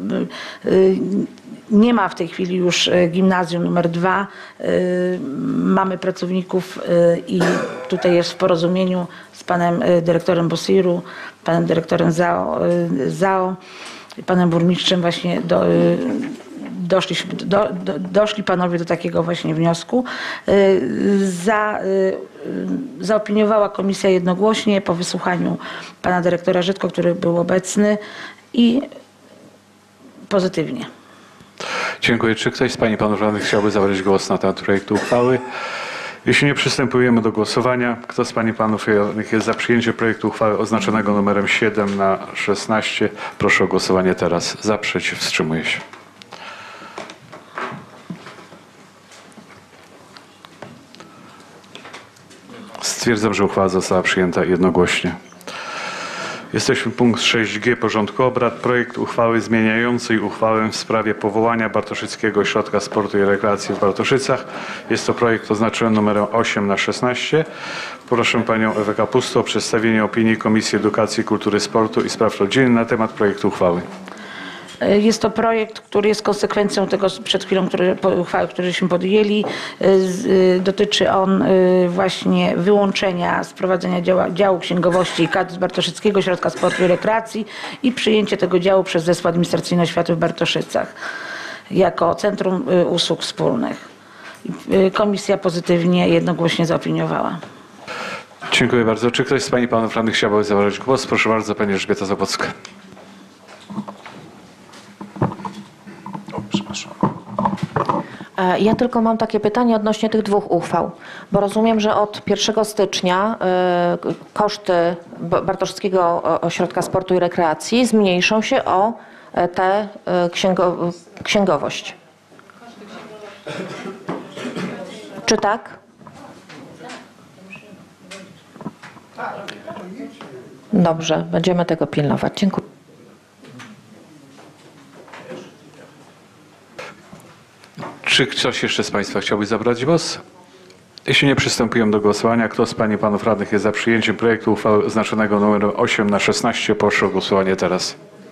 nie ma w tej chwili już gimnazjum numer dwa. Mamy pracowników i tutaj jest w porozumieniu z panem dyrektorem Bosiru, panem dyrektorem Zao, Zao panem burmistrzem właśnie do, doszli, do, do, doszli panowie do takiego właśnie wniosku. Za, zaopiniowała komisja jednogłośnie po wysłuchaniu pana dyrektora Żydko, który był obecny i pozytywnie. Dziękuję. Czy ktoś z pań i panów radnych chciałby zabrać głos na temat projektu uchwały? Jeśli nie, przystępujemy do głosowania. Kto z pań i panów radnych jest za przyjęciem projektu uchwały oznaczonego numerem siedem na szesnaście? Proszę o głosowanie teraz. Za, przeciw, wstrzymuje się. Stwierdzam, że uchwała została przyjęta jednogłośnie. Jesteśmy w punkt sześć G porządku obrad. Projekt uchwały zmieniającej uchwałę w sprawie powołania Bartoszyckiego Ośrodka Sportu i Rekreacji w Bartoszycach. Jest to projekt oznaczony numerem osiem na szesnaście. Proszę panią Ewę Kapustę o przedstawienie opinii Komisji Edukacji, Kultury, Sportu i Spraw Rodziny na temat projektu uchwały. Jest to projekt, który jest konsekwencją tego przed chwilą, który, uchwały, któręśmy podjęli. Z, dotyczy on właśnie wyłączenia z prowadzenia działa, działu księgowości i kadr z Bartoszyckiego Ośrodka Sportu i Rekreacji i przyjęcie tego działu przez Zespół Administracyjno-Oświaty w Bartoszycach jako Centrum Usług Wspólnych. Komisja pozytywnie, jednogłośnie zaopiniowała. Dziękuję bardzo. Czy ktoś z Pani i Panów Radnych chciałby zabrać głos? Proszę bardzo, Pani Elżbieta Zabłocka. Ja tylko mam takie pytanie odnośnie tych dwóch uchwał, bo rozumiem, że od pierwszego stycznia koszty Bartoszyckiego Ośrodka Sportu i Rekreacji zmniejszą się o tę księgo księgowość. Czy tak? Dobrze, będziemy tego pilnować. Dziękuję. Czy ktoś jeszcze z Państwa chciałby zabrać głos? Jeśli nie, przystępujemy do głosowania. Kto z Pań i Panów Radnych jest za przyjęciem projektu uchwały oznaczonego numerem osiem na szesnaście? Proszę o głosowanie teraz.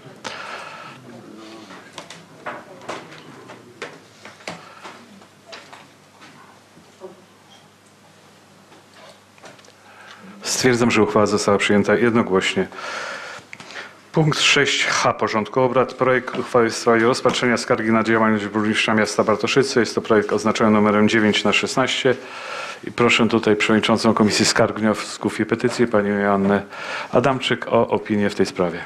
Stwierdzam, że uchwała została przyjęta jednogłośnie. Punkt sześć H porządku obrad. Projekt uchwały w sprawie rozpatrzenia skargi na działalność burmistrza miasta Bartoszyce. Jest to projekt oznaczony numerem dziewięć na szesnaście. I proszę tutaj przewodniczącą Komisji Skarg, Wniosków i Petycji, panią Joannę Adamczyk, o opinię w tej sprawie.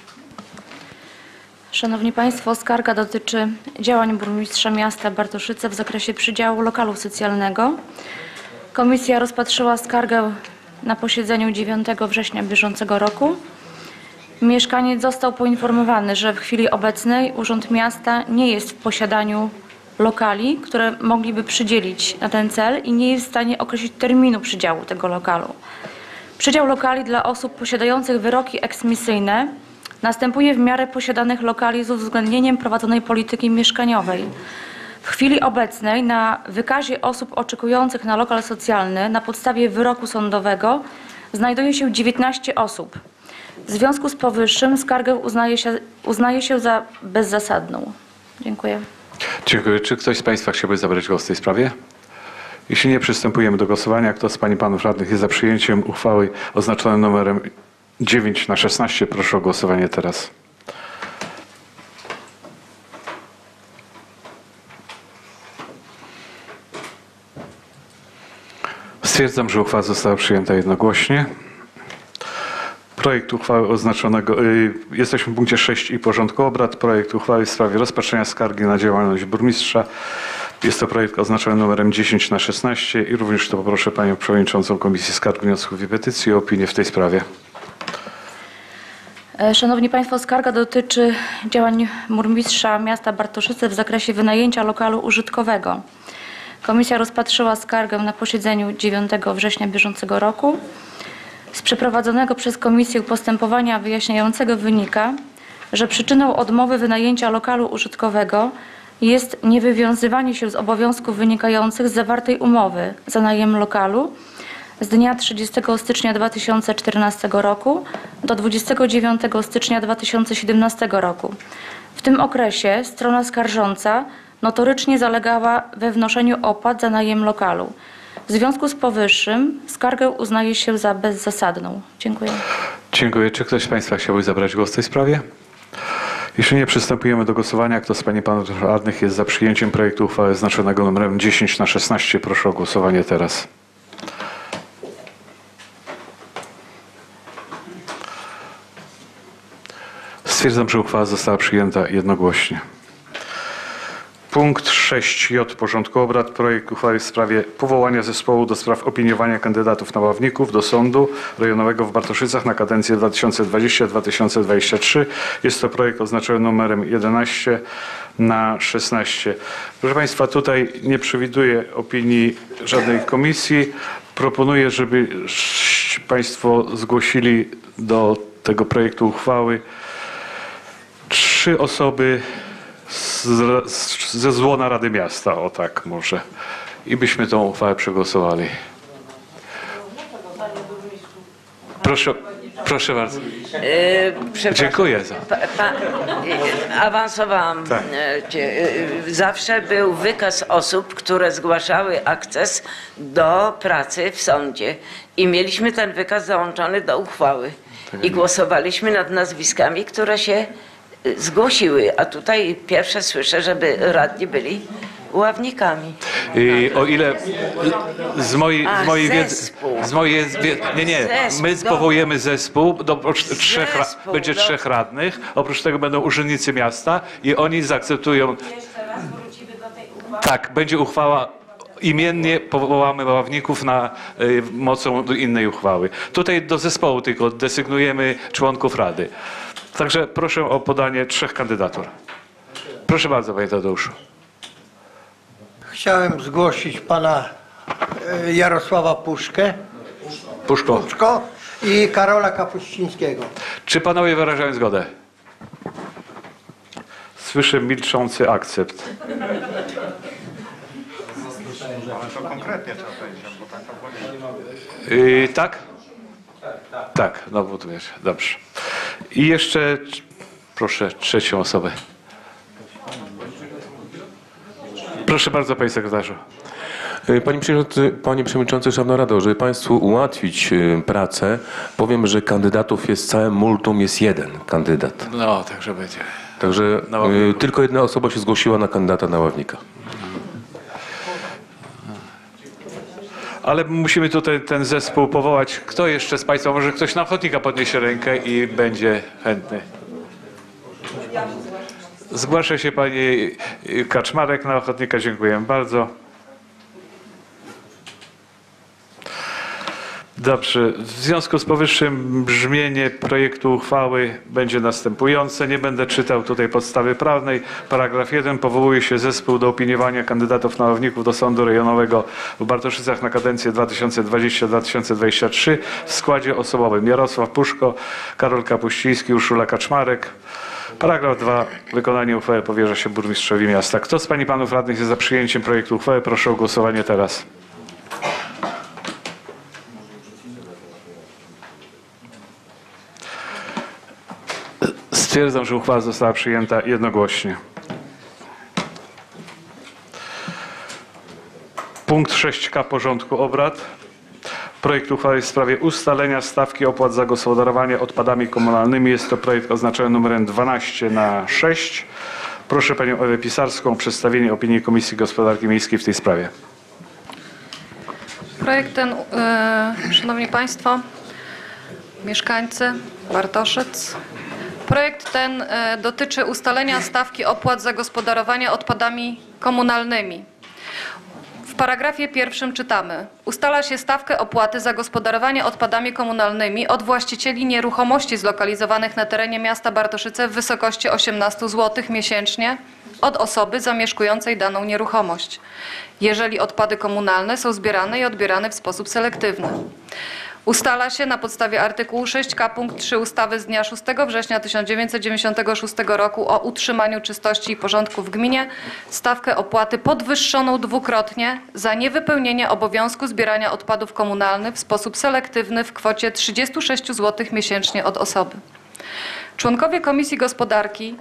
Szanowni Państwo, skarga dotyczy działań burmistrza miasta Bartoszyce w zakresie przydziału lokalu socjalnego. Komisja rozpatrzyła skargę na posiedzeniu dziewiątego września bieżącego roku. Mieszkaniec został poinformowany, że w chwili obecnej Urząd Miasta nie jest w posiadaniu lokali, które mogliby przydzielić na ten cel i nie jest w stanie określić terminu przydziału tego lokalu. Przydział lokali dla osób posiadających wyroki eksmisyjne następuje w miarę posiadanych lokali z uwzględnieniem prowadzonej polityki mieszkaniowej. W chwili obecnej na wykazie osób oczekujących na lokal socjalny na podstawie wyroku sądowego znajduje się dziewiętnaście osób. W związku z powyższym skargę uznaje się, uznaje się za bezzasadną. Dziękuję. Dziękuję. Czy ktoś z Państwa chciałby zabrać głos w tej sprawie? Jeśli nie, przystępujemy do głosowania. Kto z Pań i Panów Radnych jest za przyjęciem uchwały oznaczonej numerem dziewięć na szesnaście? Proszę o głosowanie teraz. Stwierdzam, że uchwała została przyjęta jednogłośnie. Projekt uchwały oznaczonego, y, jesteśmy w punkcie sześć i porządku obrad. Projekt uchwały w sprawie rozpatrzenia skargi na działalność burmistrza. Jest to projekt oznaczony numerem dziesięć na szesnaście i również to poproszę Panią Przewodniczącą Komisji Skarg, Wniosków i Petycji o opinię w tej sprawie. Szanowni Państwo, skarga dotyczy działań burmistrza miasta Bartoszyce w zakresie wynajęcia lokalu użytkowego. Komisja rozpatrzyła skargę na posiedzeniu dziewiątego września bieżącego roku. Z przeprowadzonego przez Komisję postępowania wyjaśniającego wynika, że przyczyną odmowy wynajęcia lokalu użytkowego jest niewywiązywanie się z obowiązków wynikających z zawartej umowy za najem lokalu z dnia trzydziestego stycznia dwa tysiące czternastego roku do dwudziestego dziewiątego stycznia dwa tysiące siedemnastego roku. W tym okresie strona skarżąca notorycznie zalegała we wnoszeniu opłat za najem lokalu. W związku z powyższym skargę uznaje się za bezzasadną. Dziękuję. Dziękuję. Czy ktoś z Państwa chciałby zabrać głos w tej sprawie? Jeśli nie, przystępujemy do głosowania. Kto z Pań i Panów Radnych jest za przyjęciem projektu uchwały oznaczonego numerem dziesięć na szesnaście? Proszę o głosowanie teraz. Stwierdzam, że uchwała została przyjęta jednogłośnie. Punkt sześć J porządku obrad. Projekt uchwały w sprawie powołania zespołu do spraw opiniowania kandydatów na ławników do Sądu Rejonowego w Bartoszycach na kadencję dwa tysiące dwudziestą do dwa tysiące dwudziestego trzeciego. Jest to projekt oznaczony numerem jedenaście na szesnaście. Proszę Państwa, tutaj nie przewiduję opinii żadnej komisji. Proponuję, żeby Państwo zgłosili do tego projektu uchwały trzy osoby z, z, ze złona Rady Miasta, o tak może. I byśmy tą uchwałę przegłosowali. Proszę, Proszę bardzo. Yy, przepraszam. Dziękuję za. Pa, pa, yy, awansowałam. Tak. Yy, cię. Yy, zawsze był wykaz osób, które zgłaszały akces do pracy w sądzie i mieliśmy ten wykaz załączony do uchwały i głosowaliśmy nad nazwiskami, które się yy, zgłosiły, a tutaj pierwsze słyszę, żeby radni byli ławnikami. I o ile z mojej, A, z mojej wiedzy, zespół. z mojej wiedzy, nie, nie, Zespół, my dobra. powołujemy zespół, do, oprócz trzech, ra- Zespół, będzie dobra. trzech radnych, oprócz tego będą urzędnicy miasta i oni zaakceptują, tak, będzie uchwała, imiennie powołamy ławników na y, mocą innej uchwały. Tutaj do zespołu tylko desygnujemy członków rady. Także proszę o podanie trzech kandydatur. Proszę bardzo, panie Tadeuszu. Chciałem zgłosić pana e, Jarosława Puszkę Puszko, Puszko i Karola Kapuścińskiego. czy panowie wyrażają zgodę? Słyszę milczący akcept. Ale to konkretnie trzeba powiedzieć, bo tak to Yy, tak? Tak, no bo tu wiesz, dobrze. I jeszcze, proszę, trzecią osobę. Proszę bardzo, panie sekretarzu. Panie Przewodniczący, Panie Przewodniczący, Szanowna Rado, żeby Państwu ułatwić y, pracę, powiem, że kandydatów jest całe multum, jest jeden kandydat. No, także będzie. Także y, tylko jedna osoba się zgłosiła na kandydata na ławnika. Ale musimy tutaj ten zespół powołać. Kto jeszcze z państwa? Może ktoś na ochotnika podniesie rękę i będzie chętny. Zgłasza się pani Kaczmarek na ochotnika. Dziękuję bardzo. Dobrze. W związku z powyższym brzmienie projektu uchwały będzie następujące. Nie będę czytał tutaj podstawy prawnej. Paragraf jeden. Powołuje się zespół do opiniowania kandydatów na ławników do Sądu Rejonowego w Bartoszycach na kadencję dwa tysiące dwudziestą do dwa tysiące dwudziestego trzeciego w składzie osobowym Jarosław Puszko, Karol Kapuściński, Urszula Kaczmarek. Paragraf dwa. Wykonanie uchwały powierza się burmistrzowi miasta. Kto z pań i panów radnych jest za przyjęciem projektu uchwały? Proszę o głosowanie teraz. Stwierdzam, że uchwała została przyjęta jednogłośnie. Punkt sześć k porządku obrad. Projekt uchwały w sprawie ustalenia stawki opłat za gospodarowanie odpadami komunalnymi. Jest to projekt oznaczony numerem dwanaście na sześć. Proszę panią Ewę Pisarską o przedstawienie opinii Komisji Gospodarki Miejskiej w tej sprawie. Projekt ten, yy, szanowni państwo, mieszkańcy Bartoszyc, projekt ten y, dotyczy ustalenia stawki opłat za gospodarowanie odpadami komunalnymi. W paragrafie pierwszym czytamy: ustala się stawkę opłaty za gospodarowanie odpadami komunalnymi od właścicieli nieruchomości zlokalizowanych na terenie miasta Bartoszyce w wysokości osiemnaście złotych miesięcznie od osoby zamieszkującej daną nieruchomość, jeżeli odpady komunalne są zbierane i odbierane w sposób selektywny. Ustala się na podstawie artykułu sześć k punkt trzy ustawy z dnia szóstego września tysiąc dziewięćset dziewięćdziesiątego szóstego roku o utrzymaniu czystości i porządku w gminie stawkę opłaty podwyższoną dwukrotnie za niewypełnienie obowiązku zbierania odpadów komunalnych w sposób selektywny w kwocie trzydzieści sześć złotych miesięcznie od osoby. Członkowie Komisji Gospodarki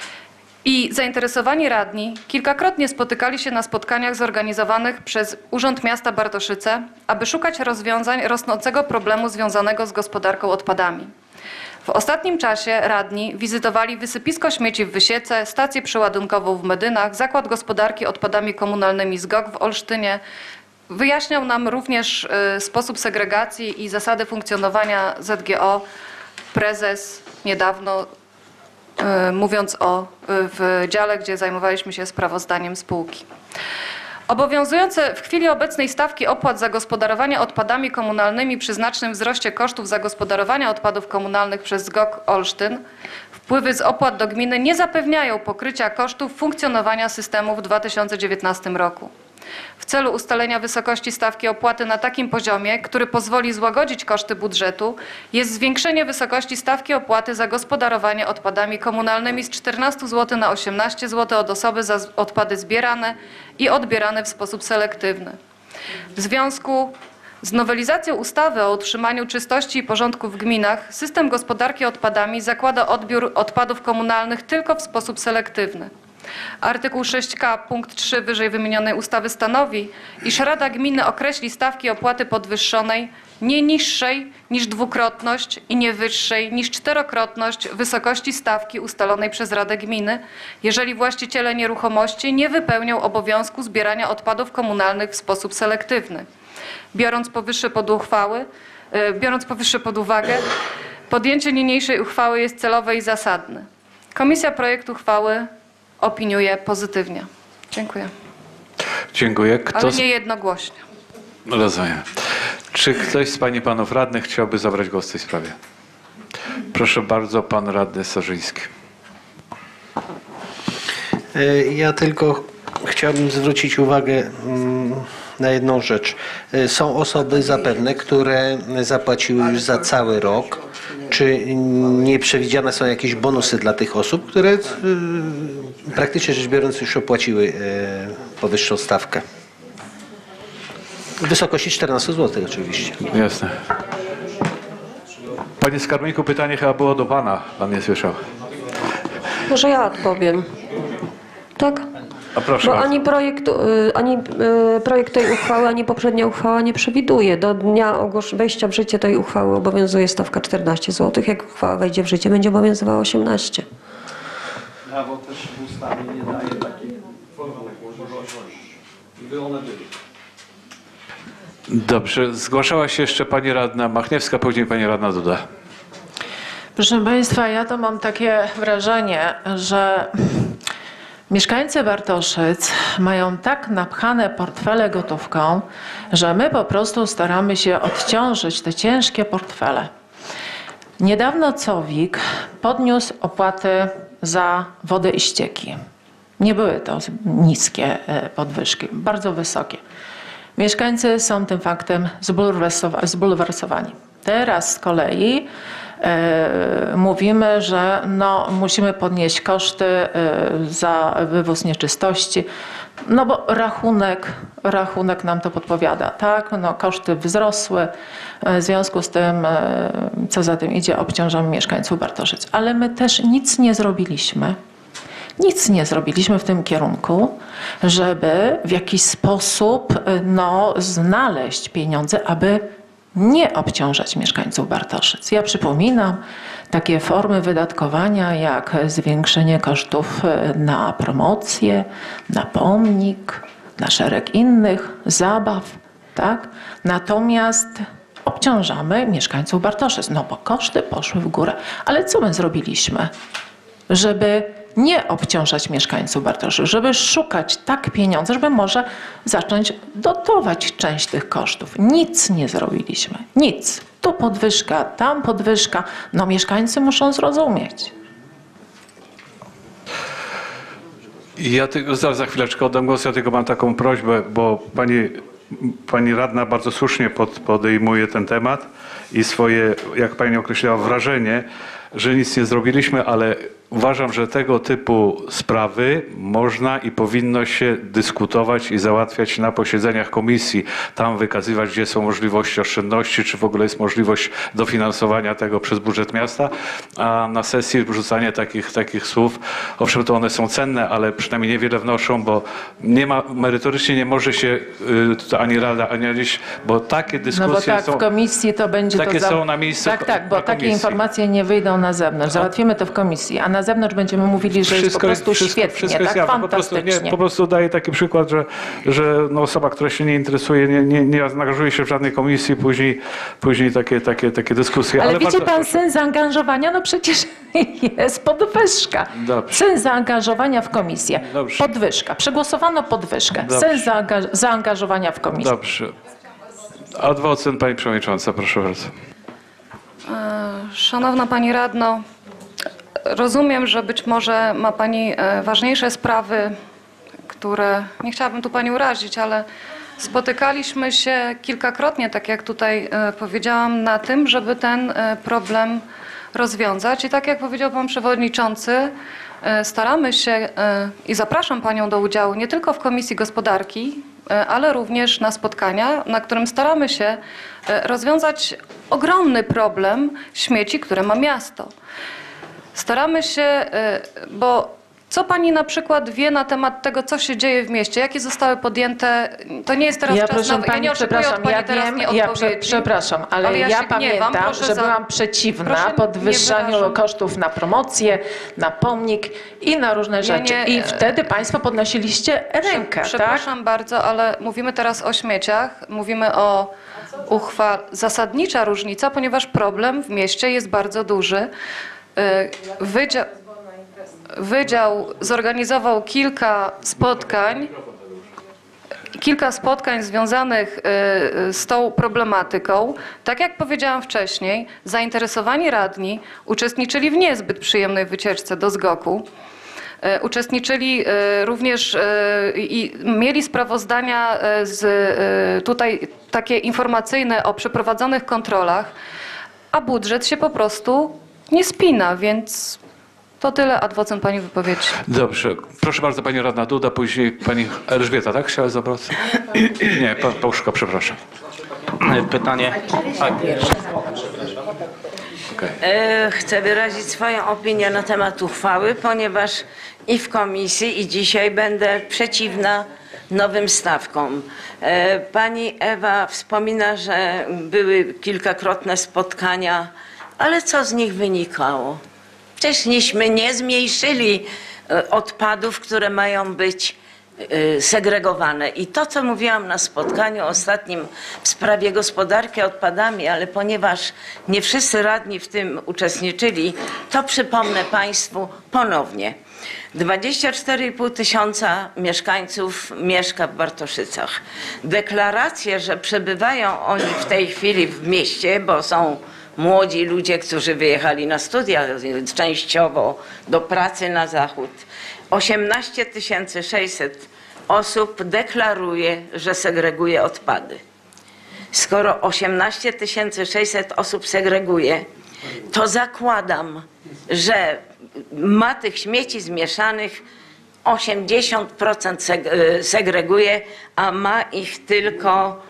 i zainteresowani radni kilkakrotnie spotykali się na spotkaniach zorganizowanych przez Urząd Miasta Bartoszyce, aby szukać rozwiązań rosnącego problemu związanego z gospodarką odpadami. W ostatnim czasie radni wizytowali wysypisko śmieci w Wysiece, stację przeładunkową w Medynach, Zakład Gospodarki Odpadami Komunalnymi Z G O K w Olsztynie. Wyjaśniał nam również y, sposób segregacji i zasady funkcjonowania Z G O prezes niedawno, mówiąc o w dziale, gdzie zajmowaliśmy się sprawozdaniem spółki. Obowiązujące w chwili obecnej stawki opłat za gospodarowanie odpadami komunalnymi przy znacznym wzroście kosztów zagospodarowania odpadów komunalnych przez Z G O K Olsztyn, wpływy z opłat do gminy nie zapewniają pokrycia kosztów funkcjonowania systemu w dwa tysiące dziewiętnastym roku. W celu ustalenia wysokości stawki opłaty na takim poziomie, który pozwoli złagodzić koszty budżetu, jest zwiększenie wysokości stawki opłaty za gospodarowanie odpadami komunalnymi z czternastu złotych na osiemnaście złotych od osoby za odpady zbierane i odbierane w sposób selektywny. W związku Z nowelizacją ustawy o utrzymaniu czystości i porządku w gminach system gospodarki odpadami zakłada odbiór odpadów komunalnych tylko w sposób selektywny. Artykuł sześć k punkt trzy wyżej wymienionej ustawy stanowi, iż Rada Gminy określi stawki opłaty podwyższonej nie niższej niż dwukrotność i nie wyższej niż czterokrotność wysokości stawki ustalonej przez Radę Gminy, jeżeli właściciele nieruchomości nie wypełnią obowiązku zbierania odpadów komunalnych w sposób selektywny. Biorąc powyższe pod uchwały, biorąc powyższe pod uwagę, podjęcie niniejszej uchwały jest celowe i zasadne. Komisja projekt uchwały opiniuje pozytywnie. Dziękuję. Dziękuję. Kto Ale z... nie jednogłośnie. Rozumiem. Czy ktoś z Pań i Panów Radnych chciałby zabrać głos w tej sprawie? Proszę bardzo, Pan Radny Starzyński. Ja tylko chciałbym zwrócić uwagę na jedną rzecz. Są osoby zapewne, które zapłaciły już za cały rok. Czy nie przewidziane są jakieś bonusy dla tych osób, które praktycznie rzecz biorąc już opłaciły powyższą stawkę? W wysokości czternaście złotych oczywiście. Jasne. Panie skarbniku, pytanie chyba było do Pana. Pan nie słyszał. Może ja odpowiem. Tak? A proszę Bo bardzo. ani projekt, y, ani y, projekt tej uchwały, ani poprzednia uchwała nie przewiduje. Do dnia ogłosz- wejścia w życie tej uchwały obowiązuje stawka czternaście złotych. Jak uchwała wejdzie w życie, będzie obowiązywała osiemnaście. Prawo też w ustawie nie daje takiej możliwości. Gdyby one były. Dobrze. Zgłaszała się jeszcze Pani Radna Machniewska, później Pani Radna Duda. Proszę Państwa, ja to mam takie wrażenie, że mieszkańcy Bartoszyc mają tak napchane portfele gotówką, że my po prostu staramy się odciążyć te ciężkie portfele. Niedawno COWiK podniósł opłaty za wodę i ścieki. Nie były to niskie podwyżki, bardzo wysokie. Mieszkańcy są tym faktem zbulwersowani. Teraz z kolei e, mówimy, że no, musimy podnieść koszty e, za wywóz nieczystości, no bo rachunek, rachunek nam to podpowiada, tak? No, koszty wzrosły, w związku z tym, e, co za tym idzie, obciążamy mieszkańców Bartoszyc. Ale my też nic nie zrobiliśmy. Nic nie zrobiliśmy w tym kierunku, żeby w jakiś sposób no, znaleźć pieniądze, aby nie obciążać mieszkańców Bartoszyc. Ja przypominam takie formy wydatkowania jak zwiększenie kosztów na promocję, na pomnik, na szereg innych zabaw, tak? Natomiast obciążamy mieszkańców Bartoszyc, no bo koszty poszły w górę. Ale co my zrobiliśmy, żeby nie obciążać mieszkańców Bartoszyc, żeby szukać tak pieniędzy, żeby może zacząć dotować część tych kosztów. Nic nie zrobiliśmy. Nic. Tu podwyżka, tam podwyżka. No mieszkańcy muszą zrozumieć. Ja tylko za, za chwileczkę oddam głos, ja tylko mam taką prośbę, bo pani, pani radna bardzo słusznie pod, podejmuje ten temat i swoje, jak pani określała, wrażenie, że nic nie zrobiliśmy, ale uważam, że tego typu sprawy można i powinno się dyskutować i załatwiać na posiedzeniach komisji. Tam wykazywać, gdzie są możliwości oszczędności, czy w ogóle jest możliwość dofinansowania tego przez budżet miasta, a na sesji wrzucanie takich, takich słów, owszem, to one są cenne, ale przynajmniej niewiele wnoszą, bo nie ma, merytorycznie nie może się y, ani rada, ani gdzieś, bo takie dyskusje No bo tak, są... w komisji to będzie takie to... Za... są na miejscu. Tak, tak, bo na takie komisji. informacje nie wyjdą na zewnątrz. Załatwimy to w komisji, a na zewnątrz będziemy mówili, że jest po prostu wszystko, świetnie, wszystko jest tak jasne. Po prostu, fantastycznie. nie, po prostu daję taki przykład, że, że no osoba, która się nie interesuje, nie, nie, nie angażuje się w żadnej komisji, później, później takie, takie, takie dyskusje. Ale, Ale wiecie bardzo, pan, sens zaangażowania, no przecież jest podwyżka. Dobrze. Sens zaangażowania w komisję. Dobrze. Podwyżka. Przegłosowano podwyżkę. Dobrze. Sens zaangaż zaangażowania w komisję. Dobrze. A dwa ocen pani przewodnicząca, proszę bardzo. Szanowna Pani Radno, rozumiem, że być może ma Pani ważniejsze sprawy, które, nie chciałabym tu Pani urazić, ale spotykaliśmy się kilkakrotnie, tak jak tutaj powiedziałam, na tym, żeby ten problem rozwiązać. I tak jak powiedział Pan Przewodniczący, staramy się i zapraszam Panią do udziału nie tylko w Komisji Gospodarki, e, ale również na spotkania, na którym staramy się e, rozwiązać ogromny problem śmieci, które ma miasto. Staramy się, e, bo co pani na przykład wie na temat tego, co się dzieje w mieście? Jakie zostały podjęte? To nie jest teraz Ja, czas proszę na... pani, ja nie oczekuję przepraszam, od pani ja teraz wiem, nie ja prze, odpowiedzi, przepraszam, ale, ale ja, ja się gniewam, pamiętam, proszę że za- byłam przeciwna proszę nie podwyższaniu wyrażam. kosztów na promocję, na pomnik i na różne Ja rzeczy. nie- I wtedy państwo podnosiliście rękę, tak? Przepraszam bardzo, ale mówimy teraz o śmieciach, mówimy o uchwale. Zasadnicza różnica, ponieważ problem w mieście jest bardzo duży. Y, Wydział, wydział zorganizował kilka spotkań, kilka spotkań związanych y, z tą problematyką. Tak jak powiedziałam wcześniej, zainteresowani radni uczestniczyli w niezbyt przyjemnej wycieczce do zgoku. E, Uczestniczyli e, również e, i mieli sprawozdania e, z e, tutaj takie informacyjne o przeprowadzonych kontrolach, a budżet się po prostu nie spina, więc to tyle ad vocem pani wypowiedzi. Dobrze. Proszę bardzo, pani radna Duda, później pani Elżbieta, tak? Chciała zabrać? Nie, pan Pałszko, przepraszam. Pytanie. E, Chcę wyrazić swoją opinię na temat uchwały, ponieważ i w komisji, i dzisiaj będę przeciwna nowym stawkom. E, Pani Ewa wspomina, że były kilkakrotne spotkania, ale co z nich wynikało? Przecież myśmy nie zmniejszyli e, odpadów, które mają być e, segregowane. I to, co mówiłam na spotkaniu ostatnim w sprawie gospodarki odpadami, ale ponieważ nie wszyscy radni w tym uczestniczyli, to przypomnę Państwu ponownie. dwadzieścia cztery i pół tysiąca mieszkańców mieszka w Bartoszycach. Deklaracje, że przebywają oni w tej chwili w mieście, bo są młodzi ludzie, którzy wyjechali na studia, częściowo do pracy na zachód. osiemnaście tysięcy sześćset osób deklaruje, że segreguje odpady. Skoro osiemnaście tysięcy sześćset osób segreguje, to zakładam, że ma tych śmieci zmieszanych osiemdziesiąt procent segreguje, a ma ich tylko...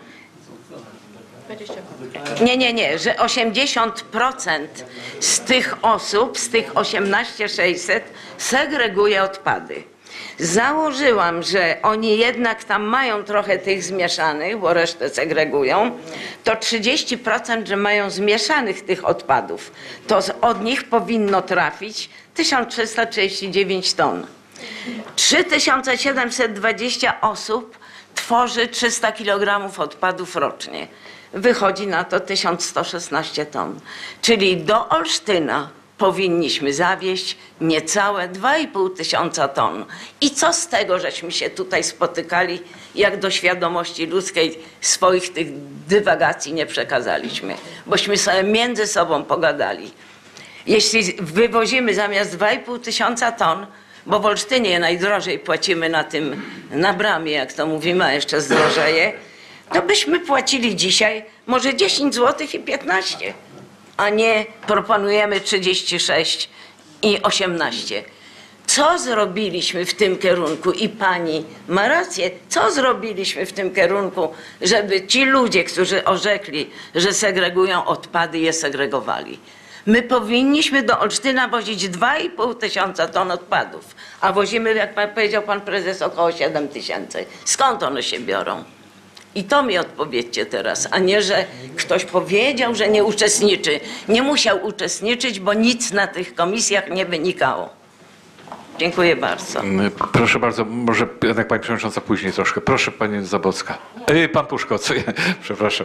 Nie, nie, nie, że osiemdziesiąt procent z tych osób, z tych osiemnaście tysięcy sześćset segreguje odpady. Założyłam, że oni jednak tam mają trochę tych zmieszanych, bo resztę segregują, to trzydzieści procent, że mają zmieszanych tych odpadów. To od nich powinno trafić tysiąc trzysta trzydzieści dziewięć ton. trzy tysiące siedemset dwadzieścia osób tworzy trzysta kilogramów odpadów rocznie. Wychodzi na to tysiąc sto szesnaście ton. Czyli do Olsztyna powinniśmy zawieźć niecałe dwa i pół tysiąca ton. I co z tego, żeśmy się tutaj spotykali, jak do świadomości ludzkiej swoich tych dywagacji nie przekazaliśmy, bośmy sobie między sobą pogadali. Jeśli wywozimy zamiast dwa i pół tysiąca ton, bo w Olsztynie najdrożej płacimy na tym, na bramie, jak to mówimy, a jeszcze zdrożeje, to byśmy płacili dzisiaj może dziesięć złotych i piętnaście, a nie proponujemy trzydzieści sześć i osiemnaście. Co zrobiliśmy w tym kierunku? I pani ma rację. Co zrobiliśmy w tym kierunku, żeby ci ludzie, którzy orzekli, że segregują odpady, je segregowali? My powinniśmy do Olsztyna wozić dwa i pół tysiąca ton odpadów, a wozimy, jak pan powiedział pan prezes, około siedem tysięcy. Skąd one się biorą? I to mi odpowiedzcie teraz, a nie, że ktoś powiedział, że nie uczestniczy. Nie musiał uczestniczyć, bo nic na tych komisjach nie wynikało. Dziękuję bardzo. Proszę bardzo, może jednak pani przewodnicząca później troszkę. Proszę pani Zabocka. Ej, pan Puszko, co ja? Przepraszam.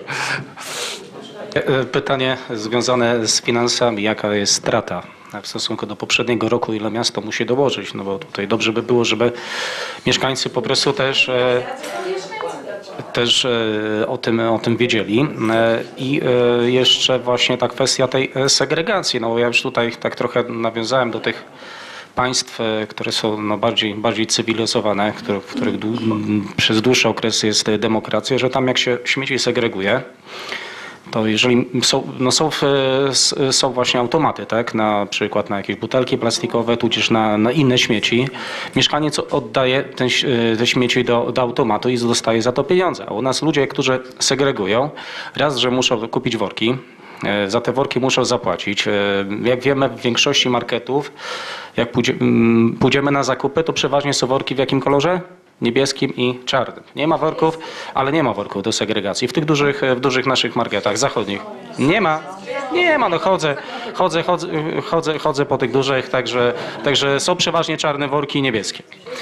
Pytanie związane z finansami. Jaka jest strata w stosunku do poprzedniego roku? Ile miasto musi dołożyć? No bo tutaj dobrze by było, żeby mieszkańcy po prostu też... E, też o tym, o tym wiedzieli. I jeszcze właśnie ta kwestia tej segregacji. No ja już tutaj tak trochę nawiązałem do tych państw, które są no bardziej, bardziej cywilizowane, które, w których dłu, przez dłuższy okres jest demokracja, że tam jak się śmieci segreguje, To jeżeli są, no są, w, są właśnie automaty, tak? Na przykład na jakieś butelki plastikowe, tudzież na, na inne śmieci, mieszkaniec oddaje ten, te śmieci do, do automatu i dostaje za to pieniądze. A u nas ludzie, którzy segregują, raz, że muszą kupić worki, za te worki muszą zapłacić. Jak wiemy, w większości marketów, jak pójdziemy na zakupy, to przeważnie są worki w jakim kolorze? Niebieskim i czarnym. Nie ma worków, ale nie ma worków do segregacji. W tych dużych, w dużych naszych marketach zachodnich nie ma. Nie ma, no chodzę, chodzę, chodzę, chodzę, chodzę po tych dużych, także, także są przeważnie czarne worki i niebieskie.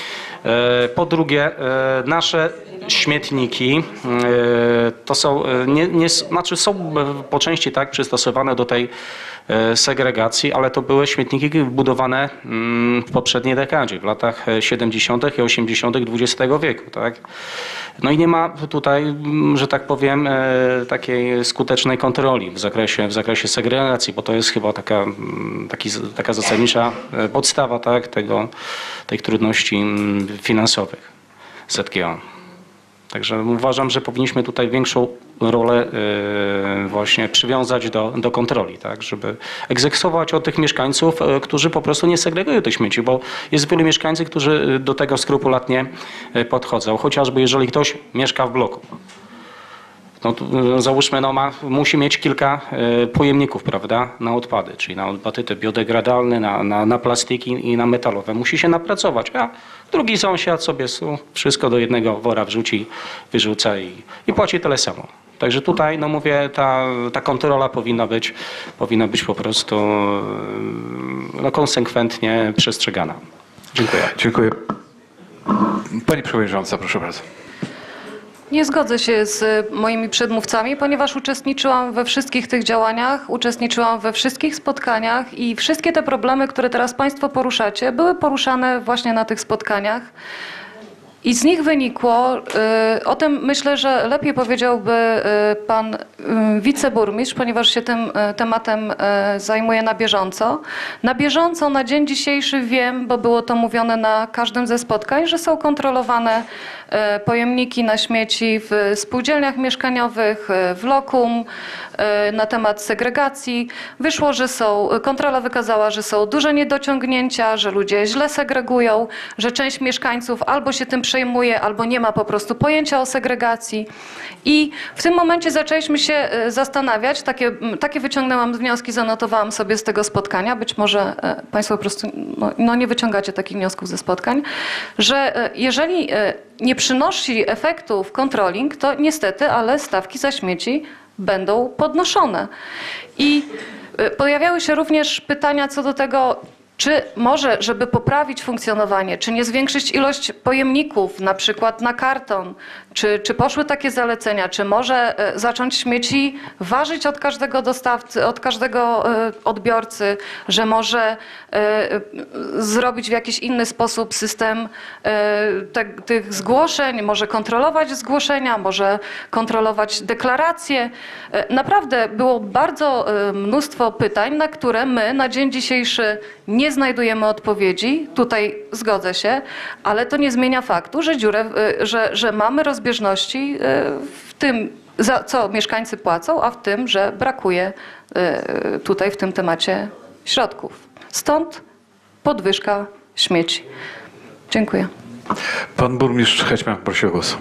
Po drugie, nasze śmietniki to są, nie, nie, znaczy są po części tak przystosowane do tej segregacji, ale to były śmietniki wybudowane w poprzedniej dekadzie, w latach siedemdziesiątych i osiemdziesiątych dwudziestego wieku. Tak? No i nie ma tutaj, że tak powiem, takiej skutecznej kontroli w zakresie, w zakresie segregacji, bo to jest chyba taka, taki, taka zasadnicza podstawa tak, tego, tych trudności finansowych Z G O. Także uważam, że powinniśmy tutaj większą rolę yy, właśnie przywiązać do, do kontroli, tak, żeby egzekwować od tych mieszkańców, yy, którzy po prostu nie segregują tych śmieci, bo jest wielu mieszkańców, którzy do tego skrupulatnie yy, podchodzą. Chociażby jeżeli ktoś mieszka w bloku. No, to, załóżmy, no ma, musi mieć kilka y, pojemników, prawda, na odpady, czyli na odpady te biodegradalne, na, na, na plastiki i na metalowe. Musi się napracować, a drugi sąsiad sobie wszystko do jednego wora wrzuci, wyrzuca i, i płaci tyle samo. Także tutaj, no mówię, ta, ta kontrola powinna być, powinna być po prostu no, konsekwentnie przestrzegana. Dziękuję. Dziękuję. Pani Przewodnicząca, proszę bardzo. Nie zgodzę się z moimi przedmówcami, ponieważ uczestniczyłam we wszystkich tych działaniach, uczestniczyłam we wszystkich spotkaniach i wszystkie te problemy, które teraz Państwo poruszacie, były poruszane właśnie na tych spotkaniach. I z nich wynikło, y, o tym myślę, że lepiej powiedziałby y, pan y, wiceburmistrz, ponieważ się tym y, tematem y, zajmuje na bieżąco. Na bieżąco, na dzień dzisiejszy wiem, bo było to mówione na każdym ze spotkań, że są kontrolowane y, pojemniki na śmieci w spółdzielniach mieszkaniowych, y, w lokum, y, na temat segregacji. Wyszło, że są, kontrola wykazała, że są duże niedociągnięcia, że ludzie źle segregują, że część mieszkańców albo się tym przejmuje, albo nie ma po prostu pojęcia o segregacji. I w tym momencie zaczęliśmy się zastanawiać, takie, takie wyciągnęłam wnioski, zanotowałam sobie z tego spotkania, być może Państwo po prostu no, no nie wyciągacie takich wniosków ze spotkań, że jeżeli nie przynosi efektów controlling, to niestety, ale stawki za śmieci będą podnoszone. I pojawiały się również pytania co do tego, czy może, żeby poprawić funkcjonowanie, czy nie zwiększyć ilość pojemników, na przykład na karton, czy, czy poszły takie zalecenia, czy może zacząć śmieci ważyć od każdego dostawcy, od każdego odbiorcy, że może zrobić w jakiś inny sposób system te, tych zgłoszeń, może kontrolować zgłoszenia, może kontrolować deklaracje. Naprawdę było bardzo mnóstwo pytań, na które my na dzień dzisiejszy nie znajdujemy odpowiedzi. Tutaj zgodzę się, ale to nie zmienia faktu, że dziurę, że, że mamy rozbieżności w tym, za co mieszkańcy płacą, a w tym, że brakuje tutaj w tym temacie środków. Stąd podwyżka śmieci. Dziękuję. Pan burmistrz Hećmian prosi o głos.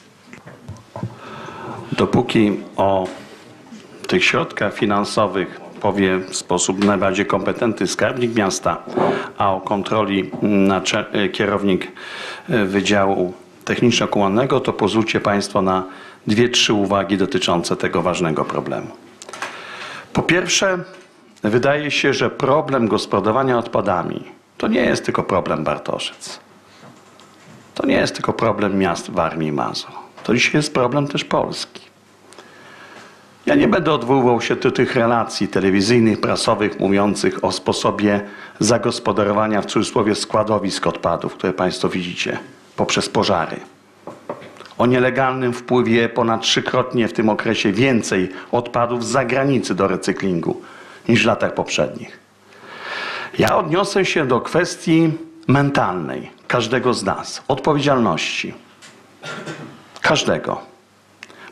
Dopóki o tych środkach finansowych powie w sposób najbardziej kompetentny skarbnik miasta, a o kontroli kierownik Wydziału Techniczno-Komunalnego, to pozwólcie Państwo na dwie, trzy uwagi dotyczące tego ważnego problemu. Po pierwsze, wydaje się, że problem gospodarowania odpadami to nie jest tylko problem Bartoszyc. To nie jest tylko problem miast Warmii i Mazur. To dzisiaj jest problem też Polski. Ja nie będę odwoływał się do tych relacji telewizyjnych, prasowych mówiących o sposobie zagospodarowania w cudzysłowie składowisk odpadów, które Państwo widzicie poprzez pożary. O nielegalnym wpływie ponad trzykrotnie w tym okresie więcej odpadów z zagranicy do recyklingu niż w latach poprzednich. Ja odniosę się do kwestii mentalnej każdego z nas, odpowiedzialności każdego.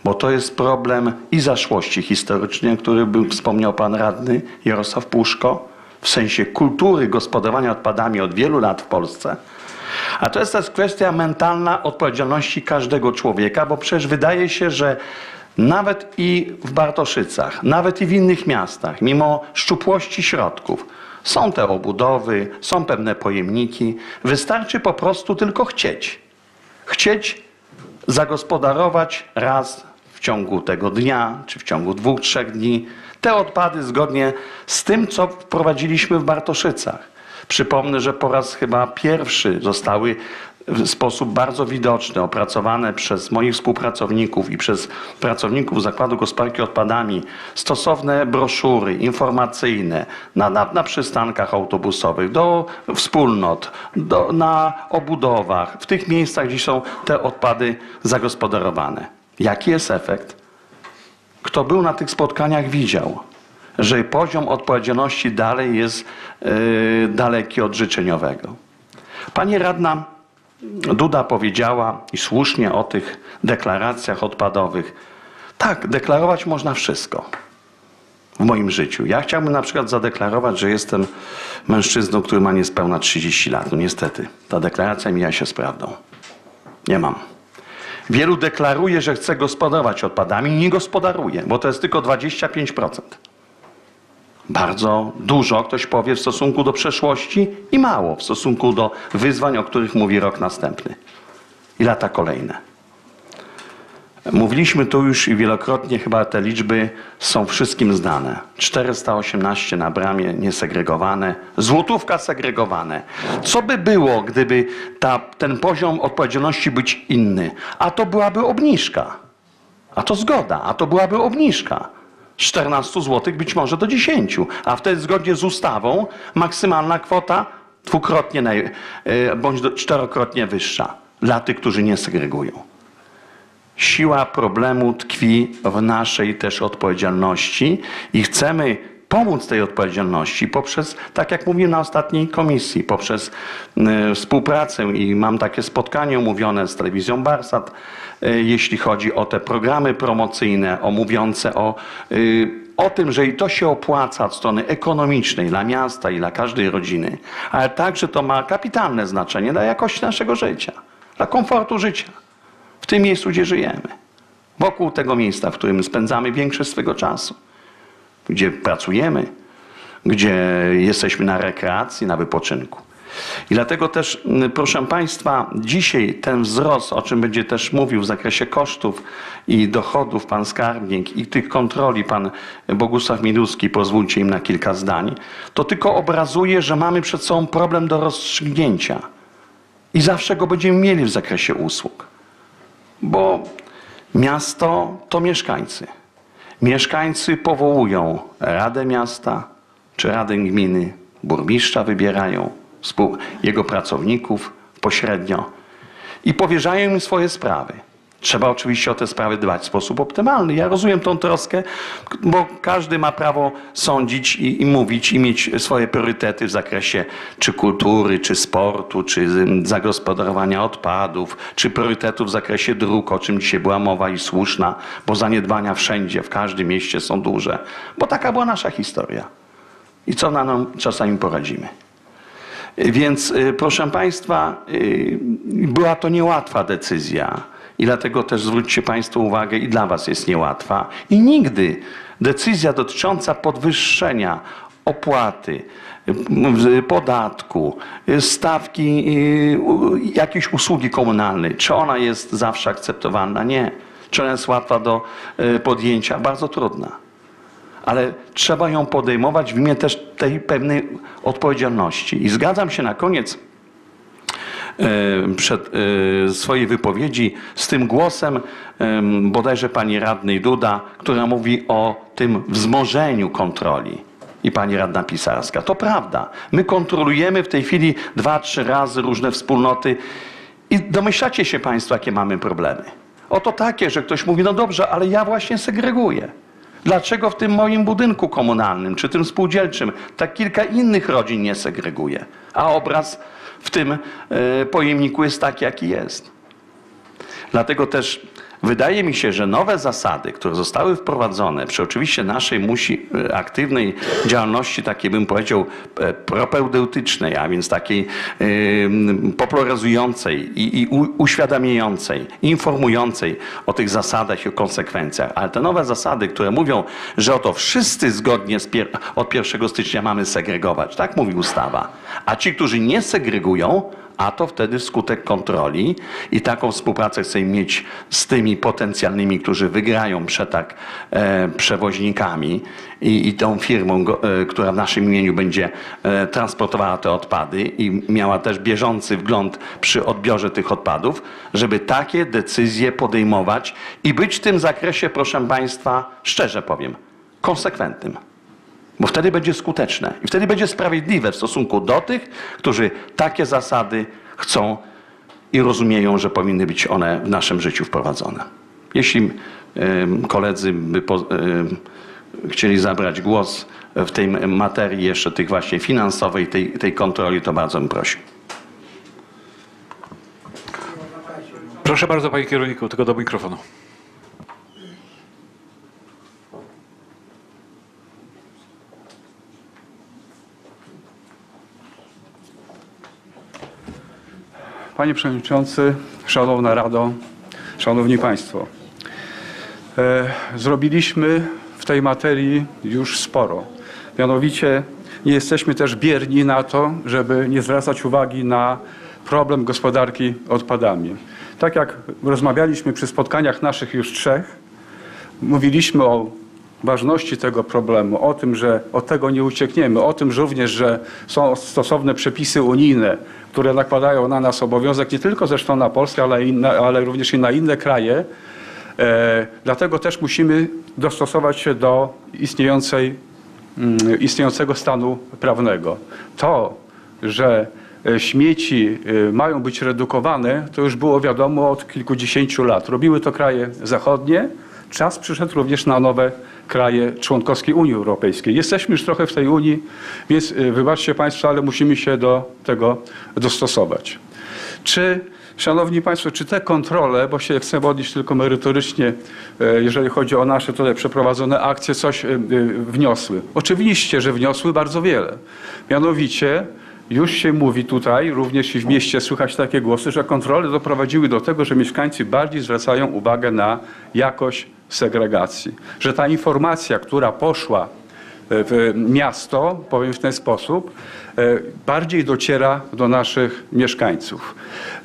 bo to jest problem i zaszłości historycznej, o którym był wspomniał pan radny Jarosław Puszko, w sensie kultury gospodarowania odpadami od wielu lat w Polsce. A to jest też kwestia mentalna odpowiedzialności każdego człowieka, bo przecież wydaje się, że nawet i w Bartoszycach, nawet i w innych miastach, mimo szczupłości środków, są te obudowy, są pewne pojemniki. Wystarczy po prostu tylko chcieć. Chcieć zagospodarować raz w ciągu tego dnia, czy w ciągu dwóch, trzech dni te odpady zgodnie z tym, co wprowadziliśmy w Bartoszycach. Przypomnę, że po raz chyba pierwszy zostały w sposób bardzo widoczny opracowane przez moich współpracowników i przez pracowników Zakładu Gospodarki Odpadami stosowne broszury informacyjne na, na, na przystankach autobusowych, do wspólnot, do, na obudowach, w tych miejscach, gdzie są te odpady zagospodarowane. Jaki jest efekt? Kto był na tych spotkaniach, widział, że poziom odpowiedzialności dalej jest yy, daleki od życzeniowego. Pani radna Duda powiedziała i słusznie o tych deklaracjach odpadowych. Tak, deklarować można wszystko w moim życiu. Ja chciałbym na przykład zadeklarować, że jestem mężczyzną, który ma niespełna trzydzieści lat. No niestety, ta deklaracja mija się z prawdą. Nie mam. Wielu deklaruje, że chce gospodarować odpadami, nie gospodaruje, bo to jest tylko dwadzieścia pięć procent. Bardzo dużo, ktoś powie, w stosunku do przeszłości i mało w stosunku do wyzwań, o których mówi rok następny i lata kolejne. Mówiliśmy tu już i wielokrotnie, chyba te liczby są wszystkim znane. czterysta osiemnaście na bramie niesegregowane, złotówka segregowane. Co by było, gdyby ta, ten poziom odpowiedzialności być inny? A to byłaby obniżka. A to zgoda, a to byłaby obniżka. Z czternastu złotych być może do dziesięciu, a wtedy zgodnie z ustawą maksymalna kwota dwukrotnie naj, bądź czterokrotnie wyższa dla tych, którzy nie segregują. Siła problemu tkwi w naszej też odpowiedzialności i chcemy pomóc tej odpowiedzialności poprzez, tak jak mówiłem na ostatniej komisji, poprzez y, współpracę i mam takie spotkanie umówione z telewizją Barsat, y, jeśli chodzi o te programy promocyjne, o mówiące o, y, o tym, że i to się opłaca od strony ekonomicznej dla miasta i dla każdej rodziny, ale także to ma kapitalne znaczenie dla jakości naszego życia, dla komfortu życia w tym miejscu, gdzie żyjemy, wokół tego miejsca, w którym spędzamy większość swego czasu, gdzie pracujemy, gdzie jesteśmy na rekreacji, na wypoczynku. I dlatego też, proszę Państwa, dzisiaj ten wzrost, o czym będzie też mówił w zakresie kosztów i dochodów pan skarbnik i tych kontroli pan Bogusław Miluski, pozwólcie im na kilka zdań, to tylko obrazuje, że mamy przed sobą problem do rozstrzygnięcia. I zawsze go będziemy mieli w zakresie usług. Bo miasto to mieszkańcy. Mieszkańcy powołują Radę Miasta czy Radę Gminy, burmistrza wybierają, jego pracowników pośrednio i powierzają im swoje sprawy. Trzeba oczywiście o te sprawy dbać w sposób optymalny. Ja rozumiem tą troskę, bo każdy ma prawo sądzić i, i mówić i mieć swoje priorytety w zakresie czy kultury, czy sportu, czy zagospodarowania odpadów, czy priorytetów w zakresie dróg, o czym dzisiaj była mowa i słuszna, bo zaniedbania wszędzie, w każdym mieście są duże. Bo taka była nasza historia. I co na nam czasami poradzimy. Więc proszę Państwa, była to niełatwa decyzja. I dlatego też zwróćcie Państwo uwagę, i dla Was jest niełatwa. I nigdy decyzja dotycząca podwyższenia opłaty, podatku, stawki jakiejś usługi komunalnej, czy ona jest zawsze akceptowana? Nie. Czy ona jest łatwa do podjęcia? Bardzo trudna. Ale trzeba ją podejmować w imię też tej pewnej odpowiedzialności. I zgadzam się na koniec przed swojej wypowiedzi z tym głosem bodajże pani radnej Duda, która mówi o tym wzmożeniu kontroli. I pani radna Pisarska. To prawda. My kontrolujemy w tej chwili dwa, trzy razy różne wspólnoty i domyślacie się Państwo, jakie mamy problemy. Oto takie, że ktoś mówi, no dobrze, ale ja właśnie segreguję. Dlaczego w tym moim budynku komunalnym, czy tym spółdzielczym, tak kilka innych rodzin nie segreguje? A obraz w tym pojemniku jest taki, jaki jest. Dlatego też Wydaje mi się, że nowe zasady, które zostały wprowadzone przy oczywiście naszej musi, aktywnej działalności, takiej bym powiedział propeudeutycznej, a więc takiej y, popularyzującej i, i u, uświadamiającej, informującej o tych zasadach i o konsekwencjach. Ale te nowe zasady, które mówią, że oto wszyscy zgodnie z pier od pierwszego stycznia mamy segregować, tak mówi ustawa, a ci, którzy nie segregują, a to wtedy wskutek kontroli i taką współpracę chcę mieć z tymi potencjalnymi, którzy wygrają przetarg e, przewoźnikami i, i tą firmą, go, e, która w naszym imieniu będzie e, transportowała te odpady i miała też bieżący wgląd przy odbiorze tych odpadów, żeby takie decyzje podejmować i być w tym zakresie, proszę Państwa, szczerze powiem, konsekwentnym. Bo wtedy będzie skuteczne i wtedy będzie sprawiedliwe w stosunku do tych, którzy takie zasady chcą i rozumieją, że powinny być one w naszym życiu wprowadzone. Jeśli y, koledzy by po, y, chcieli zabrać głos w tej materii jeszcze tych właśnie finansowej, tej, tej kontroli, to bardzo bym prosił. Proszę bardzo, panie kierowniku, tylko do mikrofonu. Panie Przewodniczący, Szanowna Rado, Szanowni Państwo. E, zrobiliśmy w tej materii już sporo. Mianowicie nie jesteśmy też bierni na to, żeby nie zwracać uwagi na problem gospodarki odpadami. Tak jak rozmawialiśmy przy spotkaniach naszych już trzech, mówiliśmy o ważności tego problemu, o tym, że od tego nie uciekniemy, o tym że również, że są stosowne przepisy unijne, które nakładają na nas obowiązek nie tylko zresztą na Polskę, ale, inne, ale również i na inne kraje. E, dlatego też musimy dostosować się do istniejącej, mm, istniejącego stanu prawnego. To, że śmieci mają być redukowane, to już było wiadomo od kilkudziesięciu lat. Robiły to kraje zachodnie. Czas przyszedł również na nowe kraje członkowskie Unii Europejskiej. Jesteśmy już trochę w tej Unii, więc wybaczcie Państwo, ale musimy się do tego dostosować. Czy, Szanowni Państwo, czy te kontrole, bo się chcę odnieść tylko merytorycznie, jeżeli chodzi o nasze tutaj przeprowadzone akcje, coś wniosły? Oczywiście, że wniosły bardzo wiele. Mianowicie już się mówi tutaj, również i w mieście słychać takie głosy, że kontrole doprowadziły do tego, że mieszkańcy bardziej zwracają uwagę na jakość segregacji. Że ta informacja, która poszła w miasto, powiem w ten sposób, bardziej dociera do naszych mieszkańców.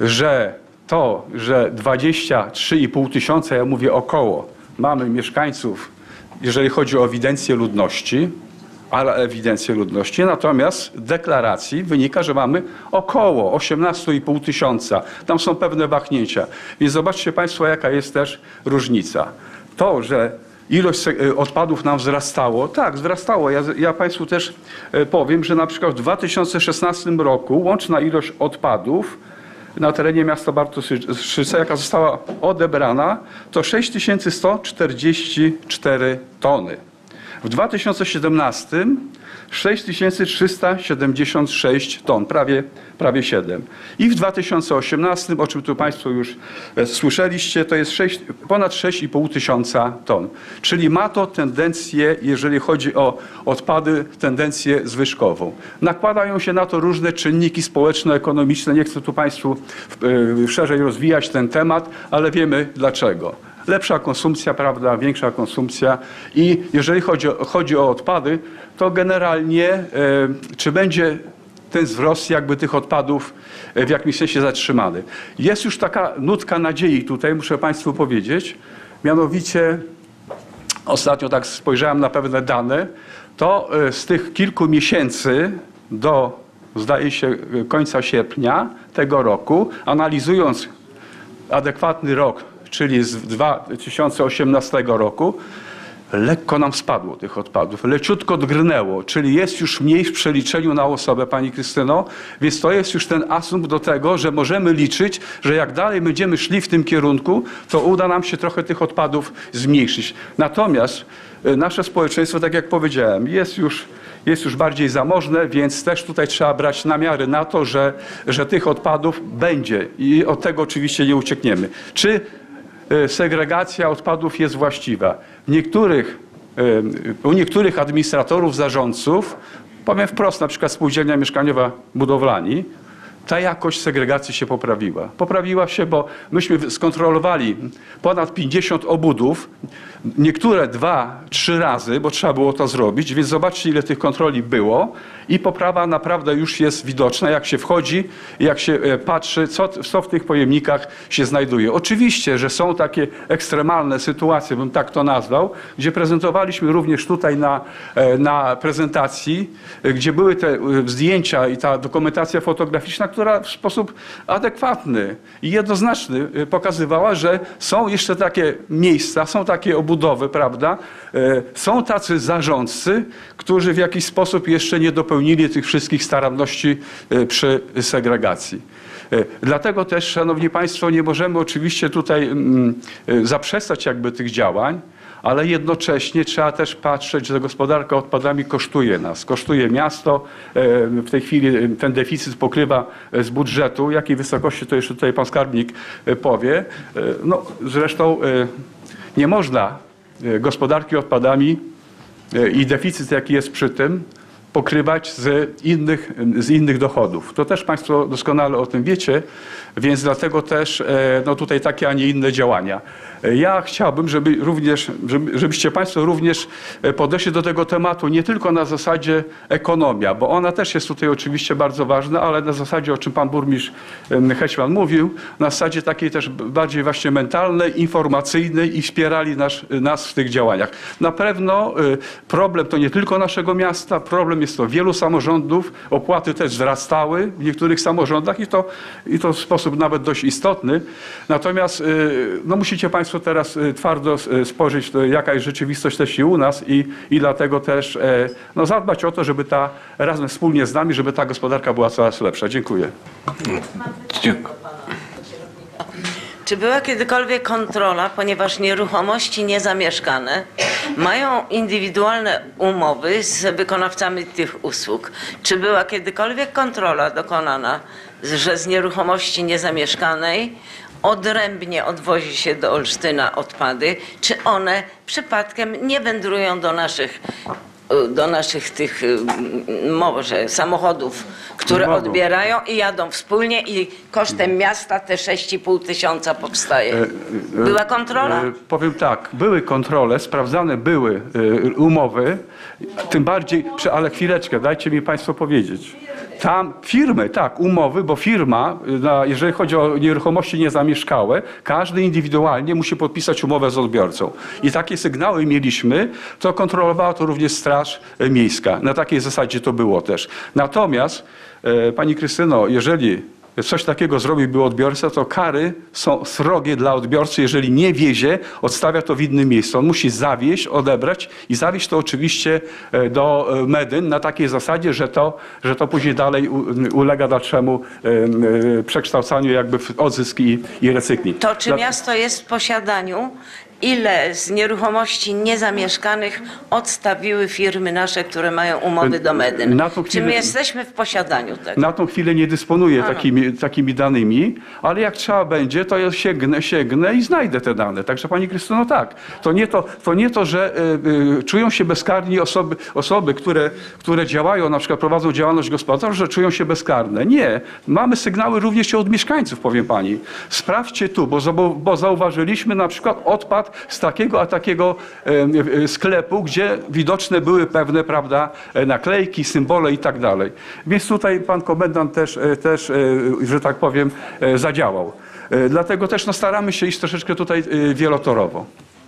Że to, że dwadzieścia trzy i pół tysiąca, ja mówię około, mamy mieszkańców, jeżeli chodzi o ewidencję ludności, ale ewidencję ludności, natomiast z deklaracji wynika, że mamy około osiemnaście i pół tysiąca. Tam są pewne wahnięcia. Więc zobaczcie Państwo, jaka jest też różnica. To, że ilość odpadów nam wzrastało, tak, wzrastało. Ja, ja Państwu też powiem, że na przykład w dwa tysiące szesnastym roku łączna ilość odpadów na terenie miasta Bartoszyce, jaka została odebrana, to sześć tysięcy sto czterdzieści cztery tony. W dwa tysiące siedemnastym sześć tysięcy trzysta siedemdziesiąt sześć ton, prawie, prawie siedem. I w dwa tysiące osiemnastym, o czym tu Państwo już słyszeliście, to jest sześć, ponad sześć i pół tysiąca ton. Czyli ma to tendencję, jeżeli chodzi o odpady, tendencję zwyżkową. Nakładają się na to różne czynniki społeczno-ekonomiczne. Nie chcę tu Państwu szerzej rozwijać ten temat, ale wiemy dlaczego. Lepsza konsumpcja, prawda, większa konsumpcja i jeżeli chodzi o, chodzi o odpady, to generalnie e, czy będzie ten wzrost jakby tych odpadów w jakimś sensie zatrzymany. Jest już taka nutka nadziei tutaj, muszę Państwu powiedzieć, mianowicie ostatnio tak spojrzałem na pewne dane, to e, z tych kilku miesięcy do, zdaje się, końca sierpnia tego roku, analizując adekwatny rok, czyli z dwa tysiące osiemnastego roku, lekko nam spadło tych odpadów, leciutko drgnęło, czyli jest już mniej w przeliczeniu na osobę, Pani Krystyno, więc to jest już ten asumpt do tego, że możemy liczyć, że jak dalej będziemy szli w tym kierunku, to uda nam się trochę tych odpadów zmniejszyć. Natomiast nasze społeczeństwo, tak jak powiedziałem, jest już jest już bardziej zamożne, więc też tutaj trzeba brać namiary na to, że, że tych odpadów będzie i od tego oczywiście nie uciekniemy. Czy e, segregacja odpadów jest właściwa. W niektórych, e, u niektórych administratorów, zarządców, powiem wprost, na przykład spółdzielnia mieszkaniowa Budowlani, ta jakość segregacji się poprawiła. Poprawiła się, bo myśmy skontrolowali ponad pięćdziesiąt obudów, niektóre dwa, trzy razy, bo trzeba było to zrobić, więc zobaczcie, ile tych kontroli było i poprawa naprawdę już jest widoczna, jak się wchodzi, jak się patrzy, co, co w tych pojemnikach się znajduje. Oczywiście, że są takie ekstremalne sytuacje, bym tak to nazwał, gdzie prezentowaliśmy również tutaj na, na prezentacji, gdzie były te zdjęcia i ta dokumentacja fotograficzna, która w sposób adekwatny i jednoznaczny pokazywała, że są jeszcze takie miejsca, są takie obudowy, prawda? Są tacy zarządcy, którzy w jakiś sposób jeszcze nie dopełnili tych wszystkich staranności przy segregacji. Dlatego też, szanowni państwo, nie możemy oczywiście tutaj zaprzestać jakby tych działań, ale jednocześnie trzeba też patrzeć, że gospodarka odpadami kosztuje nas, kosztuje miasto. W tej chwili ten deficyt pokrywa z budżetu. Jakiej wysokości, to jeszcze tutaj pan skarbnik powie. No, zresztą nie można gospodarki odpadami i deficyt, jaki jest przy tym, pokrywać z innych, z innych dochodów. To też państwo doskonale o tym wiecie, więc dlatego też no tutaj takie, a nie inne działania. Ja chciałbym, żeby również, żeby, żebyście państwo również podeszli do tego tematu nie tylko na zasadzie ekonomia, bo ona też jest tutaj oczywiście bardzo ważna, ale na zasadzie, o czym pan burmistrz Hećman mówił, na zasadzie takiej też bardziej właśnie mentalnej, informacyjnej i wspierali nas, nas w tych działaniach. Na pewno problem to nie tylko naszego miasta, problem jest to wielu samorządów, opłaty też wzrastały w niektórych samorządach i to, i to w sposób nawet dość istotny. Natomiast no, musicie państwo teraz twardo spojrzeć, jaka jest rzeczywistość też i u nas i, i dlatego też no, zadbać o to, żeby ta razem wspólnie z nami, żeby ta gospodarka była coraz lepsza. Dziękuję. Dziękuję. Czy była kiedykolwiek kontrola, ponieważ nieruchomości niezamieszkane mają indywidualne umowy z wykonawcami tych usług? Czy była kiedykolwiek kontrola dokonana, że z nieruchomości niezamieszkanej odrębnie odwozi się do Olsztyna odpady? Czy one przypadkiem nie wędrują do naszych do naszych tych może samochodów, które odbierają i jadą wspólnie i kosztem miasta te sześć i pół tysiąca powstaje. Była kontrola? Powiem tak, były kontrole, sprawdzane były umowy, tym bardziej, ale chwileczkę, dajcie mi państwo powiedzieć. Tam firmy, tak, umowy, bo firma, na, jeżeli chodzi o nieruchomości niezamieszkałe, każdy indywidualnie musi podpisać umowę z odbiorcą. I takie sygnały mieliśmy, to kontrolowała to również Straż Miejska. Na takiej zasadzie to było też. Natomiast, e, pani Krystyno, jeżeli coś takiego zrobiłby odbiorca, to kary są srogie dla odbiorcy, jeżeli nie wiezie, odstawia to w innym miejscu. On musi zawieźć, odebrać i zawieźć to oczywiście do Medyn na takiej zasadzie, że to, że to później dalej ulega dalszemu przekształcaniu jakby w odzysk i, i recykling. To czy miasto jest w posiadaniu? Ile z nieruchomości niezamieszkanych odstawiły firmy nasze, które mają umowy do Medyn? Na tą chwilę, czy my jesteśmy w posiadaniu tego? Na tą chwilę nie dysponuję takimi, takimi danymi, ale jak trzeba będzie, to ja sięgnę, sięgnę i znajdę te dane. Także pani Krystyno, tak. To nie to, to, nie to że y, y, czują się bezkarni osoby, osoby które, które działają, na przykład prowadzą działalność gospodarczą, że czują się bezkarne. Nie. Mamy sygnały również od mieszkańców, powiem pani. Sprawdźcie tu, bo, bo zauważyliśmy na przykład odpad z takiego a takiego e, sklepu, gdzie widoczne były pewne, prawda, naklejki, symbole i tak dalej. Więc tutaj pan komendant też, też e, że tak powiem, e, zadziałał. E, dlatego też no, staramy się iść troszeczkę tutaj e, wielotorowo.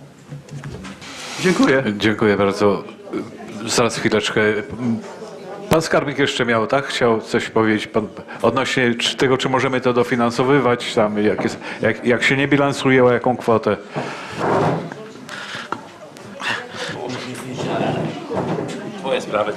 Dziękuję. Dziękuję bardzo. Zaraz chwileczkę. Pan skarbnik jeszcze miał, tak? Chciał coś powiedzieć pan, odnośnie tego, czy możemy to dofinansowywać, tam, jak, jest, jak, jak się nie bilansuje, o jaką kwotę. Twoje sprawy.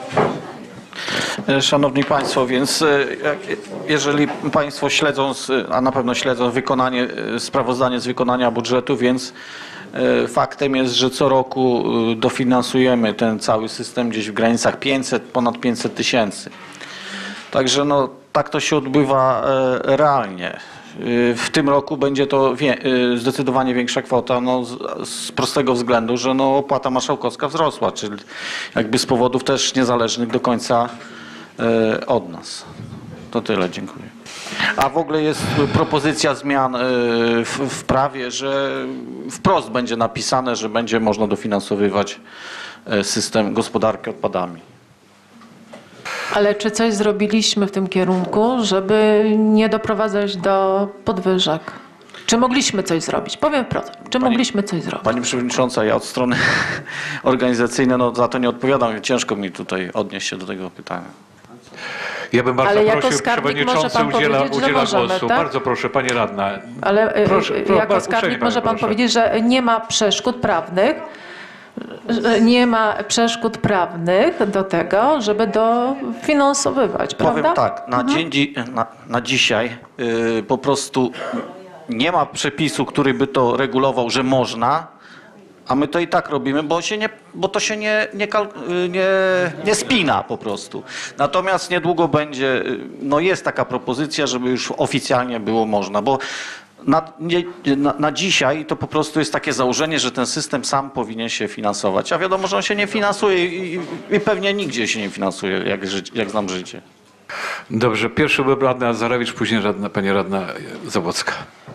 Szanowni Państwo, więc jeżeli Państwo śledzą, a na pewno śledzą wykonanie, sprawozdanie z wykonania budżetu, więc faktem jest, że co roku dofinansujemy ten cały system gdzieś w granicach pięćset, ponad pięćset tysięcy. Także no, tak to się odbywa realnie. Y, W tym roku będzie to wie, y, zdecydowanie większa kwota, no, z, z prostego względu, że no, opłata marszałkowska wzrosła, czyli jakby z powodów też niezależnych do końca y, od nas. To tyle, dziękuję. A w ogóle jest propozycja zmian y, w, w prawie, że wprost będzie napisane, że będzie można dofinansowywać y, system gospodarki odpadami. Ale czy coś zrobiliśmy w tym kierunku, żeby nie doprowadzać do podwyżek? Czy mogliśmy coś zrobić? Powiem wprost. Czy mogliśmy coś zrobić? Pani Przewodnicząca, ja od strony organizacyjnej no, za to nie odpowiadam. Ciężko mi tutaj odnieść się do tego pytania. Ja bym bardzo Ale jako prosił, skarbnik może przewodniczący pan udziela, powiedzieć, że udziela możemy, głosu. tak? Bardzo proszę, pani radna. Ale y, Proszę, y, pro- jako bardzo skarbnik uprzejmie może pan proszę. powiedzieć, że nie ma przeszkód prawnych, że nie ma przeszkód prawnych do tego, żeby dofinansowywać, prawda? Powiem tak, na, Mhm. dzień, dzi- na, na dzisiaj yy, po prostu nie ma przepisu, który by to regulował, że można, a my to i tak robimy, bo, się nie, bo to się nie, nie, kal- yy, nie, nie spina po prostu. Natomiast niedługo będzie, yy, no jest taka propozycja, żeby już oficjalnie było można, bo na, nie, na, na dzisiaj to po prostu jest takie założenie, że ten system sam powinien się finansować, a wiadomo, że on się nie finansuje i, i, i pewnie nigdzie się nie finansuje, jak, ży- jak znam życie. Dobrze, pierwszy był radna Azarewicz, później radna, pani radna Zabłocka.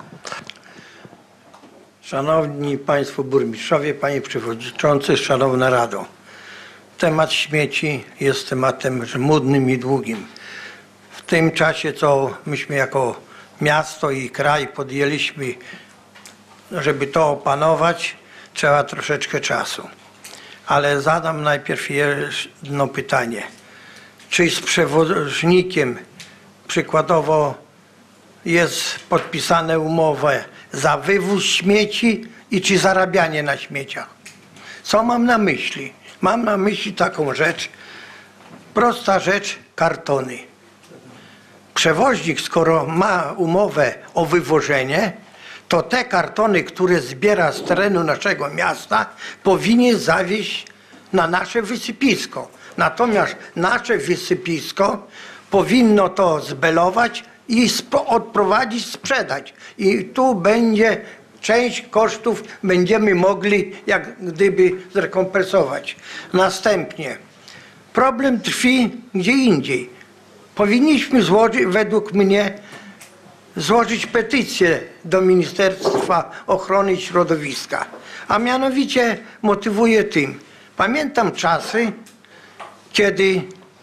Szanowni Państwo Burmistrzowie, Panie Przewodniczący, Szanowna Rado. Temat śmieci jest tematem żmudnym i długim. W tym czasie, co myśmy jako miasto i kraj podjęliśmy, żeby to opanować, trzeba troszeczkę czasu. Ale zadam najpierw jedno pytanie. Czy z przewoźnikiem przykładowo jest podpisane umowę za wywóz śmieci i czy zarabianie na śmieciach? Co mam na myśli? Mam na myśli taką rzecz, prosta rzecz, kartony. Przewoźnik, skoro ma umowę o wywożenie, to te kartony, które zbiera z terenu naszego miasta, powinien zawieźć na nasze wysypisko. Natomiast nasze wysypisko powinno to zbelować i sp- odprowadzić, sprzedać. I tu będzie część kosztów będziemy mogli jak gdyby zrekompensować. Następnie problem tkwi gdzie indziej. Powinniśmy złożyć, według mnie, złożyć petycję do Ministerstwa Ochrony Środowiska. A mianowicie motywuję tym. Pamiętam czasy, kiedy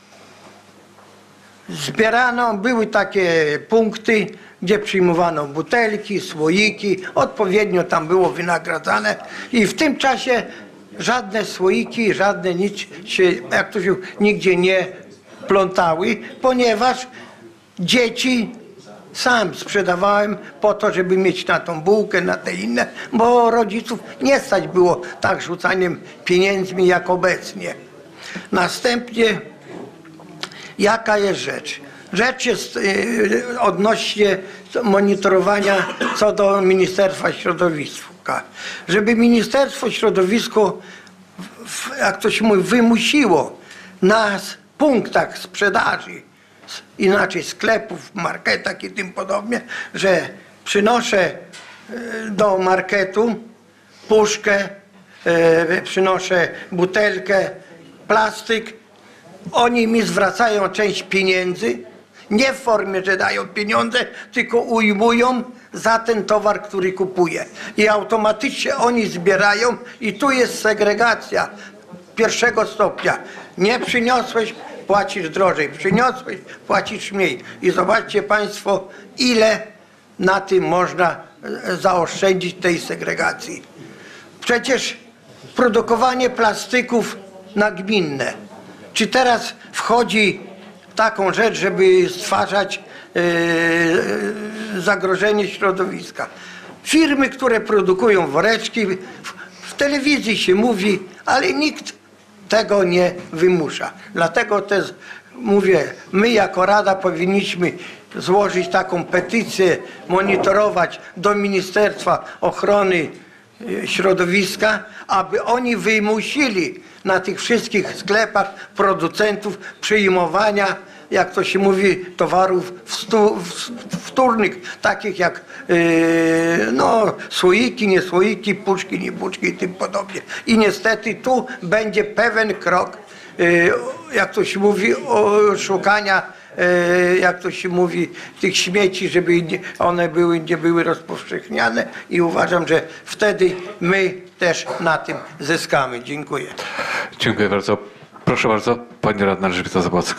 zbierano, były takie punkty, gdzie przyjmowano butelki, słoiki, odpowiednio tam było wynagradzane i w tym czasie żadne słoiki, żadne nic się, jak to się nigdzie nie plątały, ponieważ dzieci sam sprzedawałem po to, żeby mieć na tą bułkę, na te inne, bo rodziców nie stać było tak rzucaniem pieniędzmi jak obecnie. Następnie jaka jest rzecz? Rzecz jest yy, odnośnie monitorowania co do Ministerstwa Środowiska. Żeby Ministerstwo Środowiska, w, jak to się mówi, wymusiło na punktach sprzedaży, inaczej sklepów, marketach i tym podobnie, że przynoszę yy, do marketu puszkę, yy, przynoszę butelkę, plastyk, oni mi zwracają część pieniędzy, nie w formie, że dają pieniądze, tylko ujmują za ten towar, który kupuję. I automatycznie oni zbierają i tu jest segregacja pierwszego stopnia. Nie przyniosłeś, płacisz drożej, przyniosłeś, płacisz mniej. I zobaczcie Państwo, ile na tym można zaoszczędzić tej segregacji. Przecież produkowanie plastyków nagminne. Czy teraz wchodzi taką rzecz, żeby stwarzać yy, zagrożenie środowiska? Firmy, które produkują woreczki, w, w telewizji się mówi, ale nikt tego nie wymusza. Dlatego też mówię, my jako Rada powinniśmy złożyć taką petycję, monitorować do Ministerstwa Ochrony Środowiska, aby oni wymusili na tych wszystkich sklepach producentów przyjmowania jak to się mówi, towarów wstu, wtórnych, takich jak yy, no, słoiki, nie słoiki, puszki, nie puszki i tym podobnie. I niestety tu będzie pewien krok, yy, jak to się mówi, o szukania, yy, jak to się mówi, tych śmieci, żeby nie, one były, nie były rozpowszechniane i uważam, że wtedy my też na tym zyskamy. Dziękuję. Dziękuję bardzo. Proszę bardzo, pani radna Elżbieta Zabłocka.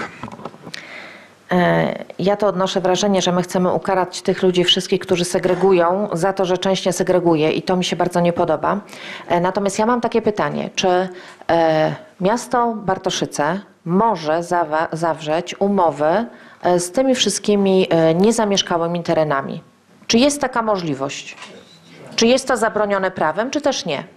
Ja to odnoszę wrażenie, że my chcemy ukarać tych ludzi wszystkich, którzy segregują, za to, że część nie segreguje i to mi się bardzo nie podoba. Natomiast ja mam takie pytanie, czy miasto Bartoszyce może zawa- zawrzeć umowy z tymi wszystkimi niezamieszkałymi terenami? Czy jest taka możliwość? Czy jest to zabronione prawem, czy też nie?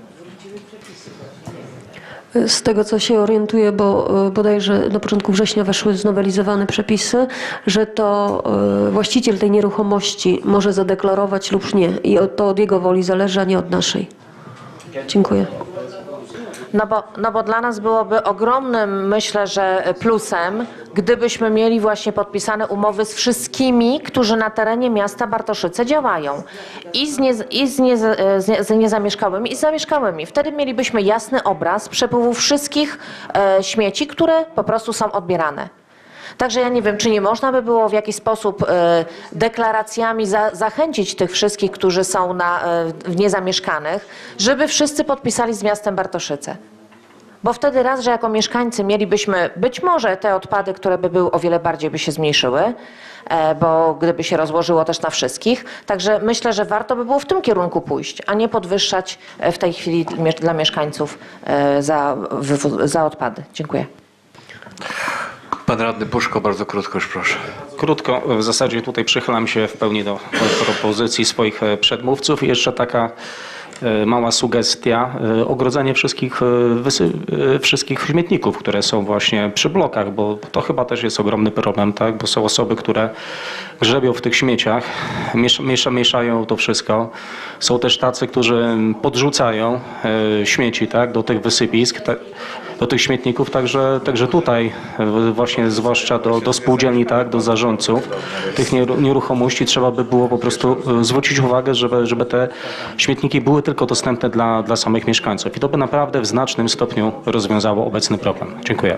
Z tego, co się orientuję, bo bodajże na początku września weszły znowelizowane przepisy, że to właściciel tej nieruchomości może zadeklarować lub nie. I to od jego woli zależy, a nie od naszej. Dziękuję. No bo, no bo dla nas byłoby ogromnym, myślę, że plusem, gdybyśmy mieli właśnie podpisane umowy z wszystkimi, którzy na terenie miasta Bartoszyce działają. I z, nie, i z, nie, z niezamieszkałymi, i z zamieszkałymi. Wtedy mielibyśmy jasny obraz przepływu wszystkich e, śmieci, które po prostu są odbierane. Także ja nie wiem, czy nie można by było w jakiś sposób e, deklaracjami za, zachęcić tych wszystkich, którzy są na, e, w niezamieszkanych, żeby wszyscy podpisali z miastem Bartoszyce. Bo wtedy raz, że jako mieszkańcy mielibyśmy być może te odpady, które by były o wiele bardziej by się zmniejszyły, e, bo gdyby się rozłożyło też na wszystkich. Także myślę, że warto by było w tym kierunku pójść, a nie podwyższać w tej chwili dla mieszkańców e, za, w, za odpady. Dziękuję. Pan radny Puszko, bardzo krótko już proszę. Krótko, w zasadzie tutaj przychylam się w pełni do propozycji swoich przedmówców i jeszcze taka mała sugestia, ogrodzenie wszystkich, wszystkich śmietników, które są właśnie przy blokach, bo to chyba też jest ogromny problem, tak? Bo są osoby, które grzebią w tych śmieciach, miesza, mieszają to wszystko. Są też tacy, którzy podrzucają śmieci, tak? Do tych wysypisk, do tych śmietników, także, także tutaj właśnie zwłaszcza do, do spółdzielni, tak? Do zarządców tych nieruchomości trzeba by było po prostu zwrócić uwagę, żeby, żeby te śmietniki były tylko dostępne dla, dla samych mieszkańców. I to by naprawdę w znacznym stopniu rozwiązało obecny problem. Dziękuję.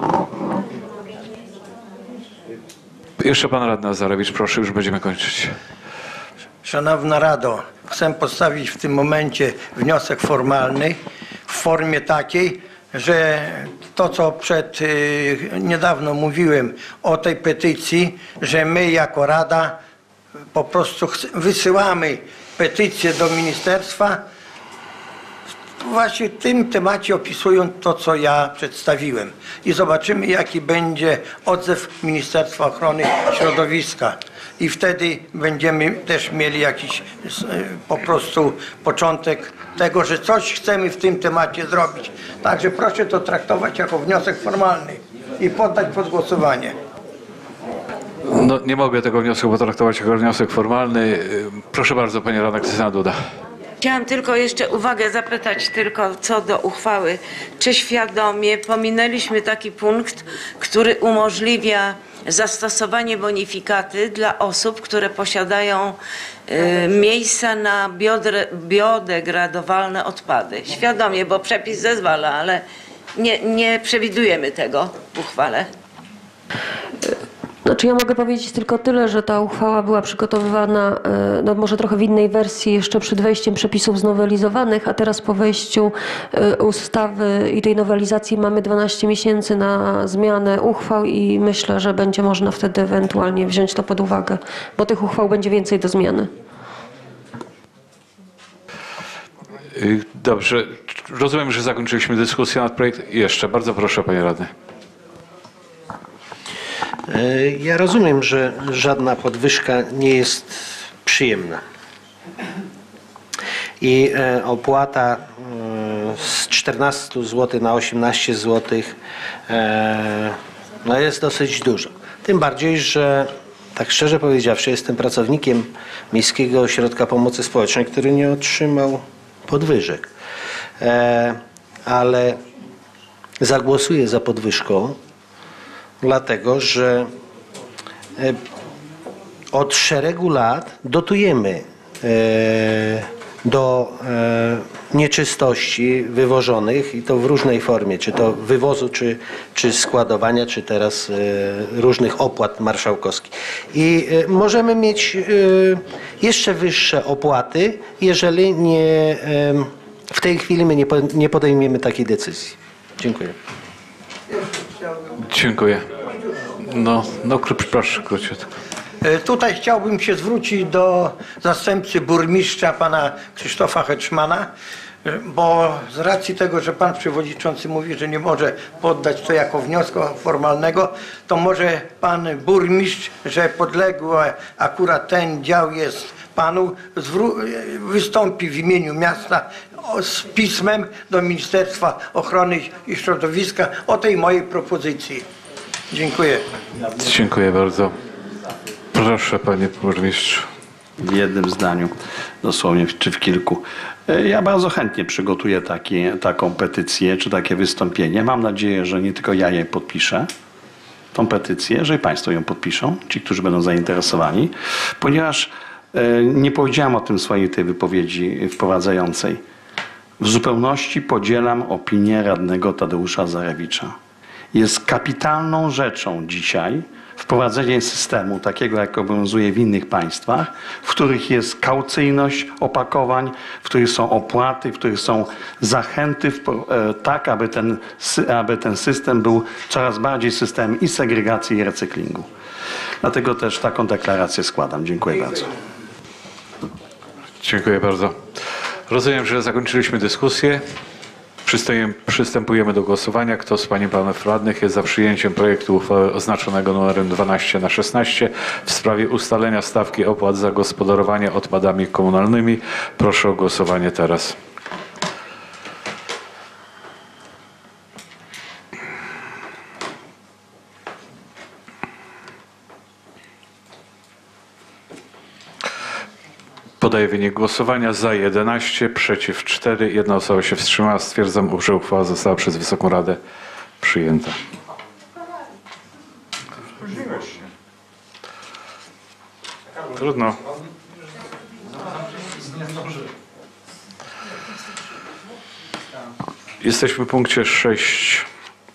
Jeszcze pan radny Nazarewicz, proszę, już będziemy kończyć. Szanowna Rado, chcę postawić w tym momencie wniosek formalny w formie takiej, że to, co przed y, niedawno mówiłem o tej petycji, że my jako Rada po prostu wysyłamy petycję do ministerstwa właśnie w tym temacie, opisując to, co ja przedstawiłem. I zobaczymy, jaki będzie odzew Ministerstwa Ochrony Środowiska. I wtedy będziemy też mieli jakiś po prostu początek tego, że coś chcemy w tym temacie zrobić. Także proszę to traktować jako wniosek formalny i poddać pod głosowanie. No, nie mogę tego wniosku potraktować jako wniosek formalny. Proszę bardzo, pani radna Krystyna Duda. Chciałam tylko jeszcze uwagę zapytać tylko co do uchwały. Czy świadomie pominęliśmy taki punkt, który umożliwia zastosowanie bonifikaty dla osób, które posiadają y, miejsca na biodre, biodegradowalne odpady? Świadomie, bo przepis zezwala, ale nie, nie przewidujemy tego w uchwale. Znaczy ja mogę powiedzieć tylko tyle, że ta uchwała była przygotowywana no może trochę w innej wersji jeszcze przed wejściem przepisów znowelizowanych, a teraz po wejściu ustawy i tej nowelizacji mamy dwanaście miesięcy na zmianę uchwał i myślę, że będzie można wtedy ewentualnie wziąć to pod uwagę, bo tych uchwał będzie więcej do zmiany. Dobrze, rozumiem, że zakończyliśmy dyskusję nad projektem. Jeszcze, bardzo proszę, panie radny. Ja rozumiem, że żadna podwyżka nie jest przyjemna. I opłata z czternastu złotych na osiemnaście złotych no jest dosyć duża. Tym bardziej, że tak szczerze powiedziawszy, jestem pracownikiem Miejskiego Ośrodka Pomocy Społecznej, który nie otrzymał podwyżek. Ale zagłosuję za podwyżką, dlatego że e, od szeregu lat dotujemy e, do e, nieczystości wywożonych i to w różnej formie, czy to wywozu, czy, czy składowania, czy teraz e, różnych opłat marszałkowskich. I e, możemy mieć e, jeszcze wyższe opłaty, jeżeli nie, e, w tej chwili my nie, po, nie podejmiemy takiej decyzji. Dziękuję. Dziękuję. No, no proszę, króciutko. Tutaj chciałbym się zwrócić do zastępcy burmistrza, pana Krzysztofa Heczmana, bo z racji tego, że pan przewodniczący mówi, że nie może poddać to jako wniosku formalnego, to może pan burmistrz, że podległy akurat ten dział jest panu, wystąpi w imieniu miasta z pismem do Ministerstwa Ochrony Środowiska o tej mojej propozycji. Dziękuję. Dziękuję bardzo. Proszę, panie burmistrzu. W jednym zdaniu, dosłownie, czy w kilku. Ja bardzo chętnie przygotuję taki, taką petycję, czy takie wystąpienie. Mam nadzieję, że nie tylko ja je podpiszę, tą petycję, że i państwo ją podpiszą, ci, którzy będą zainteresowani, ponieważ nie powiedziałem o tym w swojej tej wypowiedzi wprowadzającej. W zupełności podzielam opinię radnego Tadeusza Zarewicza. Jest kapitalną rzeczą dzisiaj wprowadzenie systemu takiego, jak obowiązuje w innych państwach, w których jest kaucyjność opakowań, w których są opłaty, w których są zachęty, tak aby ten, aby ten system był coraz bardziej systemem i segregacji, i recyklingu. Dlatego też taką deklarację składam. Dziękuję bardzo. Dziękuję bardzo. Rozumiem, że zakończyliśmy dyskusję. Przystępujemy do głosowania. Kto z pań i panów radnych jest za przyjęciem projektu uchwały oznaczonego numerem dwanaście na szesnaście w sprawie ustalenia stawki opłat za gospodarowanie odpadami komunalnymi? Proszę o głosowanie teraz. Podaję wynik głosowania. Za jedenaście, przeciw cztery, jedna osoba się wstrzymała. Stwierdzam, że uchwała została przez Wysoką Radę przyjęta. Trudno. Jesteśmy w punkcie sześć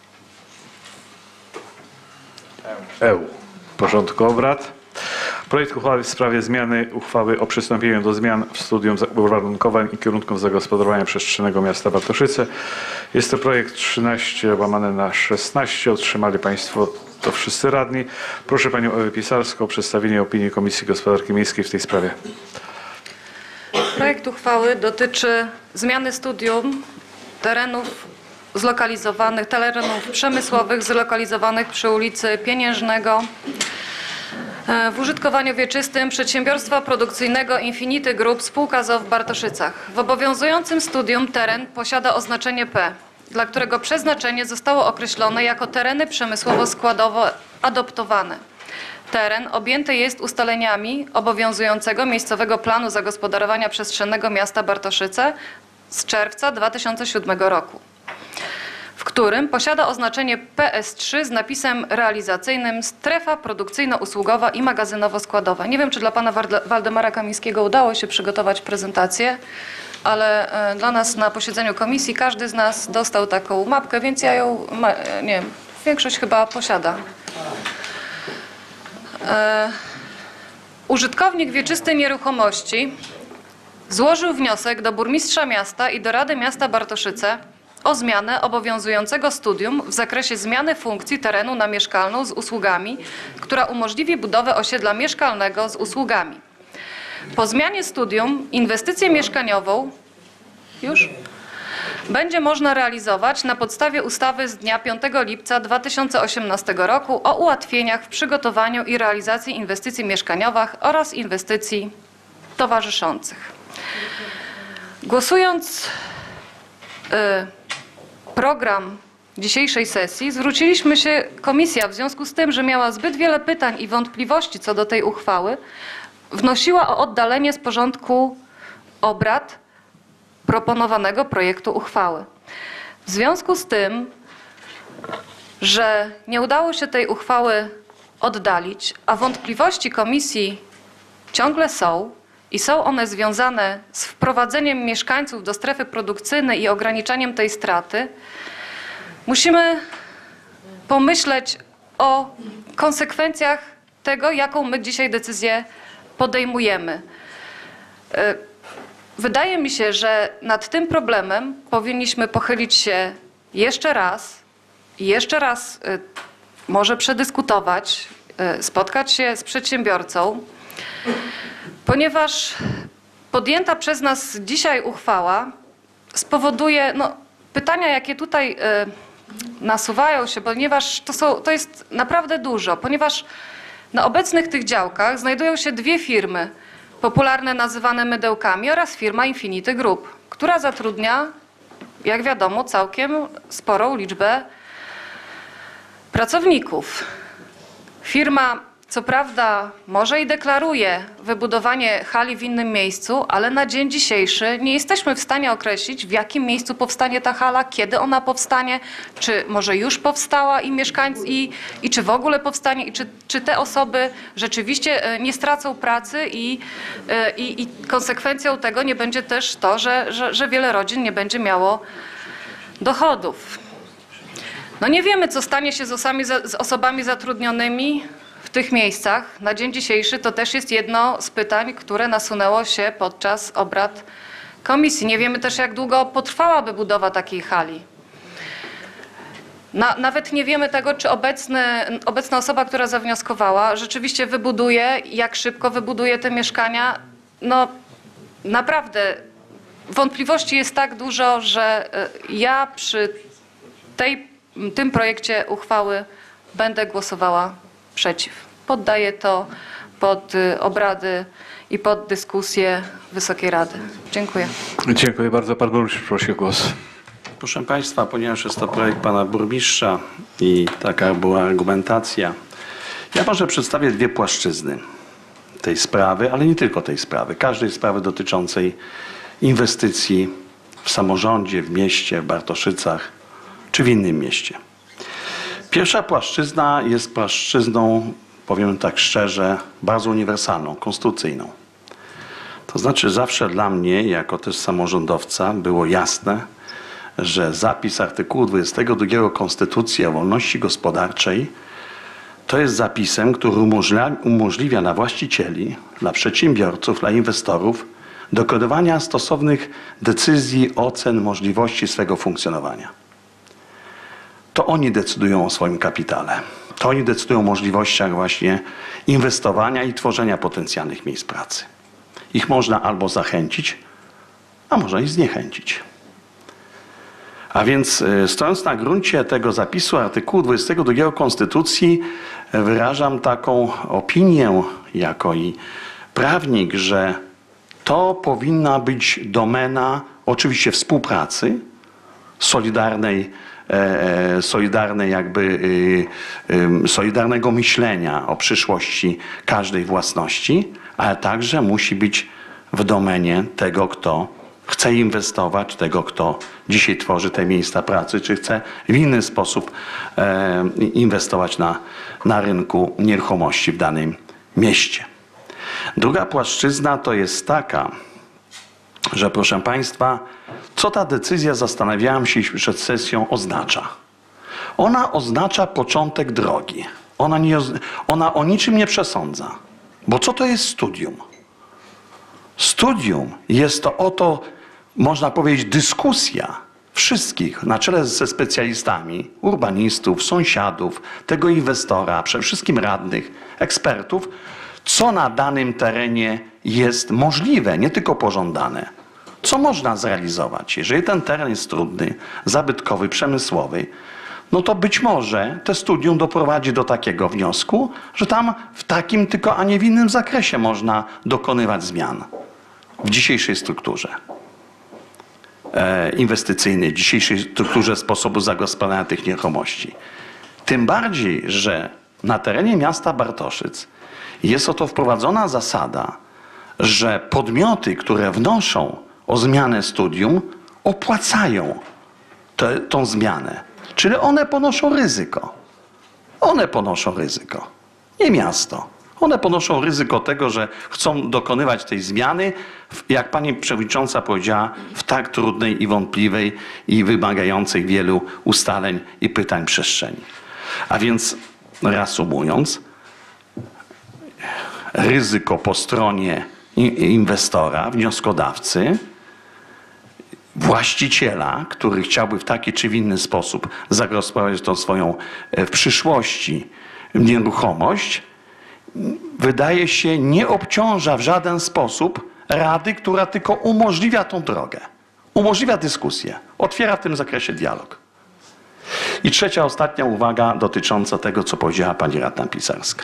E porządku obrad. Projekt uchwały w sprawie zmiany uchwały o przystąpieniu do zmian w studium uwarunkowań i kierunków zagospodarowania przestrzennego miasta Bartoszyce. Jest to projekt trzynaście łamane na szesnaście. Otrzymali państwo to wszyscy radni. Proszę panią Ewę Pisarską o przedstawienie opinii Komisji Gospodarki Miejskiej w tej sprawie. Projekt uchwały dotyczy zmiany studium terenów zlokalizowanych, terenów przemysłowych zlokalizowanych przy ulicy Pieniężnego w użytkowaniu wieczystym Przedsiębiorstwa Produkcyjnego Infinity Group spółka z o o w Bartoszycach. W obowiązującym studium teren posiada oznaczenie P, dla którego przeznaczenie zostało określone jako tereny przemysłowo-składowo adoptowane. Teren objęty jest ustaleniami obowiązującego miejscowego planu zagospodarowania przestrzennego miasta Bartoszyce z czerwca dwa tysiące siódmego roku, w którym posiada oznaczenie P S trzy z napisem realizacyjnym strefa produkcyjno-usługowa i magazynowo-składowa. Nie wiem, czy dla pana Waldemara Kamińskiego udało się przygotować prezentację, ale dla nas na posiedzeniu komisji każdy z nas dostał taką mapkę, więc ja ją, nie wiem, większość chyba posiada. E, użytkownik wieczysty nieruchomości złożył wniosek do burmistrza miasta i do Rady Miasta Bartoszyce o zmianę obowiązującego studium w zakresie zmiany funkcji terenu na mieszkalną z usługami, która umożliwi budowę osiedla mieszkalnego z usługami. Po zmianie studium inwestycję mieszkaniową już będzie można realizować na podstawie ustawy z dnia piątego lipca dwa tysiące osiemnastego roku o ułatwieniach w przygotowaniu i realizacji inwestycji mieszkaniowych oraz inwestycji towarzyszących. Głosując y, program dzisiejszej sesji, zwróciliśmy się, komisja w związku z tym, że miała zbyt wiele pytań i wątpliwości co do tej uchwały, wnosiła o oddalenie z porządku obrad proponowanego projektu uchwały. W związku z tym że nie udało się tej uchwały oddalić, a wątpliwości komisji ciągle są i są one związane z wprowadzeniem mieszkańców do strefy produkcyjnej i ograniczaniem tej straty, musimy pomyśleć o konsekwencjach tego, jaką my dzisiaj decyzję podejmujemy. Wydaje mi się, że nad tym problemem powinniśmy pochylić się jeszcze raz i jeszcze raz może przedyskutować, spotkać się z przedsiębiorcą, ponieważ podjęta przez nas dzisiaj uchwała spowoduje no, pytania, jakie tutaj nasuwają się, ponieważ to, są, to jest naprawdę dużo, ponieważ na obecnych tych działkach znajdują się dwie firmy, popularne nazywane mydełkami oraz firma Infinity Group, która zatrudnia, jak wiadomo, całkiem sporą liczbę pracowników. Firma, co prawda, może i deklaruje wybudowanie hali w innym miejscu, ale na dzień dzisiejszy nie jesteśmy w stanie określić, w jakim miejscu powstanie ta hala, kiedy ona powstanie, czy może już powstała i mieszkańcy, i, i czy w ogóle powstanie, i czy, czy te osoby rzeczywiście nie stracą pracy i, i, i konsekwencją tego nie będzie też to, że, że, że wiele rodzin nie będzie miało dochodów. No nie wiemy, co stanie się z osobami, z osobami zatrudnionymi w tych miejscach. Na dzień dzisiejszy to też jest jedno z pytań, które nasunęło się podczas obrad komisji. Nie wiemy też, jak długo potrwałaby budowa takiej hali. Na, nawet nie wiemy tego, czy obecny, obecna osoba, która zawnioskowała, rzeczywiście wybuduje, jak szybko wybuduje te mieszkania. No naprawdę wątpliwości jest tak dużo, że ja przy tej, tym projekcie uchwały będę głosowała przeciw. Poddaję to pod obrady i pod dyskusję Wysokiej Rady. Dziękuję. Dziękuję bardzo. Pan burmistrz prosi o głos. Proszę Państwa, ponieważ jest to projekt Pana Burmistrza i taka była argumentacja, ja może przedstawię dwie płaszczyzny tej sprawy, ale nie tylko tej sprawy, każdej sprawy dotyczącej inwestycji w samorządzie, w mieście, w Bartoszycach czy w innym mieście. Pierwsza płaszczyzna jest płaszczyzną, powiem tak szczerze, bardzo uniwersalną, konstytucyjną. To znaczy zawsze dla mnie, jako też samorządowca, było jasne, że zapis artykułu dwudziestego drugiego Konstytucji o wolności gospodarczej to jest zapisem, który umożliwia, umożliwia dla właścicieli, dla przedsiębiorców, dla inwestorów dokonywania stosownych decyzji, ocen, możliwości swego funkcjonowania. To oni decydują o swoim kapitale. To oni decydują o możliwościach właśnie inwestowania i tworzenia potencjalnych miejsc pracy. Ich można albo zachęcić, a można i zniechęcić. A więc stojąc na gruncie tego zapisu artykułu dwudziestego drugiego Konstytucji wyrażam taką opinię jako i prawnik, że to powinna być domena oczywiście współpracy, solidarnej, e, solidarnej jakby, e, solidarnego myślenia o przyszłości każdej własności, ale także musi być w domenie tego, kto chce inwestować, tego, kto dzisiaj tworzy te miejsca pracy, czy chce w inny sposób e, inwestować na, na rynku nieruchomości w danym mieście. Druga płaszczyzna to jest taka, że proszę Państwa, co ta decyzja, zastanawiałem się przed sesją, oznacza. Ona oznacza początek drogi. Ona, nie, ona o niczym nie przesądza. Bo co to jest studium? Studium jest to oto, można powiedzieć, dyskusja wszystkich, na czele ze specjalistami, urbanistów, sąsiadów, tego inwestora, przede wszystkim radnych, ekspertów, co na danym terenie jest możliwe, nie tylko pożądane. Co można zrealizować? Jeżeli ten teren jest trudny, zabytkowy, przemysłowy, no to być może to studium doprowadzi do takiego wniosku, że tam w takim tylko, a nie w innym zakresie można dokonywać zmian w dzisiejszej strukturze e, inwestycyjnej, w dzisiejszej strukturze sposobu zagospodarowania tych nieruchomości. Tym bardziej, że na terenie miasta Bartoszyc jest oto wprowadzona zasada, że podmioty, które wnoszą o zmianę studium, opłacają te, tą zmianę. Czyli one ponoszą ryzyko. One ponoszą ryzyko, nie miasto. One ponoszą ryzyko tego, że chcą dokonywać tej zmiany, jak pani przewodnicząca powiedziała, w tak trudnej i wątpliwej i wymagającej wielu ustaleń i pytań przestrzeni. A więc reasumując, ryzyko po stronie inwestora, wnioskodawcy, właściciela, który chciałby w taki czy w inny sposób zagospodarować tą swoją w przyszłości nieruchomość, wydaje się nie obciąża w żaden sposób Rady, która tylko umożliwia tą drogę. Umożliwia dyskusję, otwiera w tym zakresie dialog. I trzecia, ostatnia uwaga dotycząca tego, co powiedziała pani radna pisarska.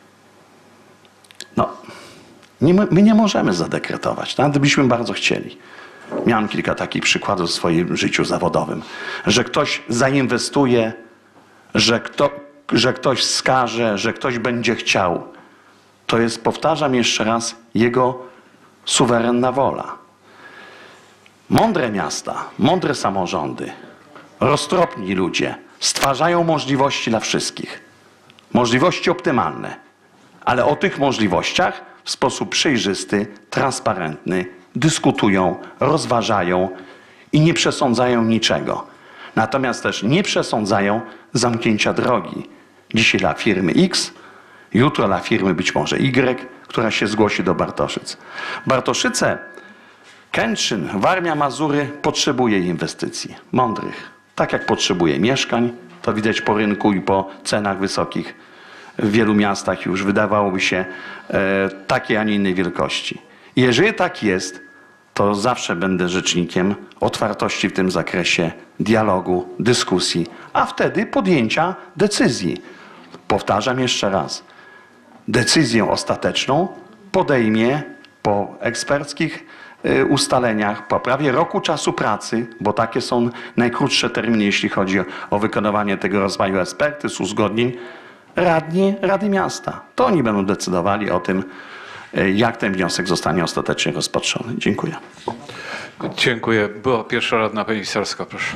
No, nie, my nie możemy zadekretować, nawet byśmy bardzo chcieli. Miałem kilka takich przykładów w swoim życiu zawodowym, że ktoś zainwestuje, że, kto, że ktoś skaże, że ktoś będzie chciał. To jest, powtarzam jeszcze raz, jego suwerenna wola. Mądre miasta, mądre samorządy, roztropni ludzie stwarzają możliwości dla wszystkich. Możliwości optymalne, ale o tych możliwościach w sposób przejrzysty, transparentny dyskutują, rozważają i nie przesądzają niczego. Natomiast też nie przesądzają zamknięcia drogi. Dzisiaj dla firmy X, jutro dla firmy być może Y, która się zgłosi do Bartoszyc. Bartoszyce, Kętrzyn, Warmia, Mazury potrzebuje inwestycji mądrych. Tak jak potrzebuje mieszkań, to widać po rynku i po cenach wysokich w wielu miastach już wydawałoby się e, takiej, a nie innej wielkości. I jeżeli tak jest, to zawsze będę rzecznikiem otwartości w tym zakresie, dialogu, dyskusji, a wtedy podjęcia decyzji. Powtarzam jeszcze raz. Decyzję ostateczną podejmie po eksperckich ustaleniach, po prawie roku czasu pracy, bo takie są najkrótsze terminy, jeśli chodzi o wykonywanie tego rodzaju ekspertyz, uzgodnień, radni Rady Miasta. To oni będą decydowali o tym, jak ten wniosek zostanie ostatecznie rozpatrzony. Dziękuję. Dziękuję. Była pierwsza radna pani Pisarska, proszę.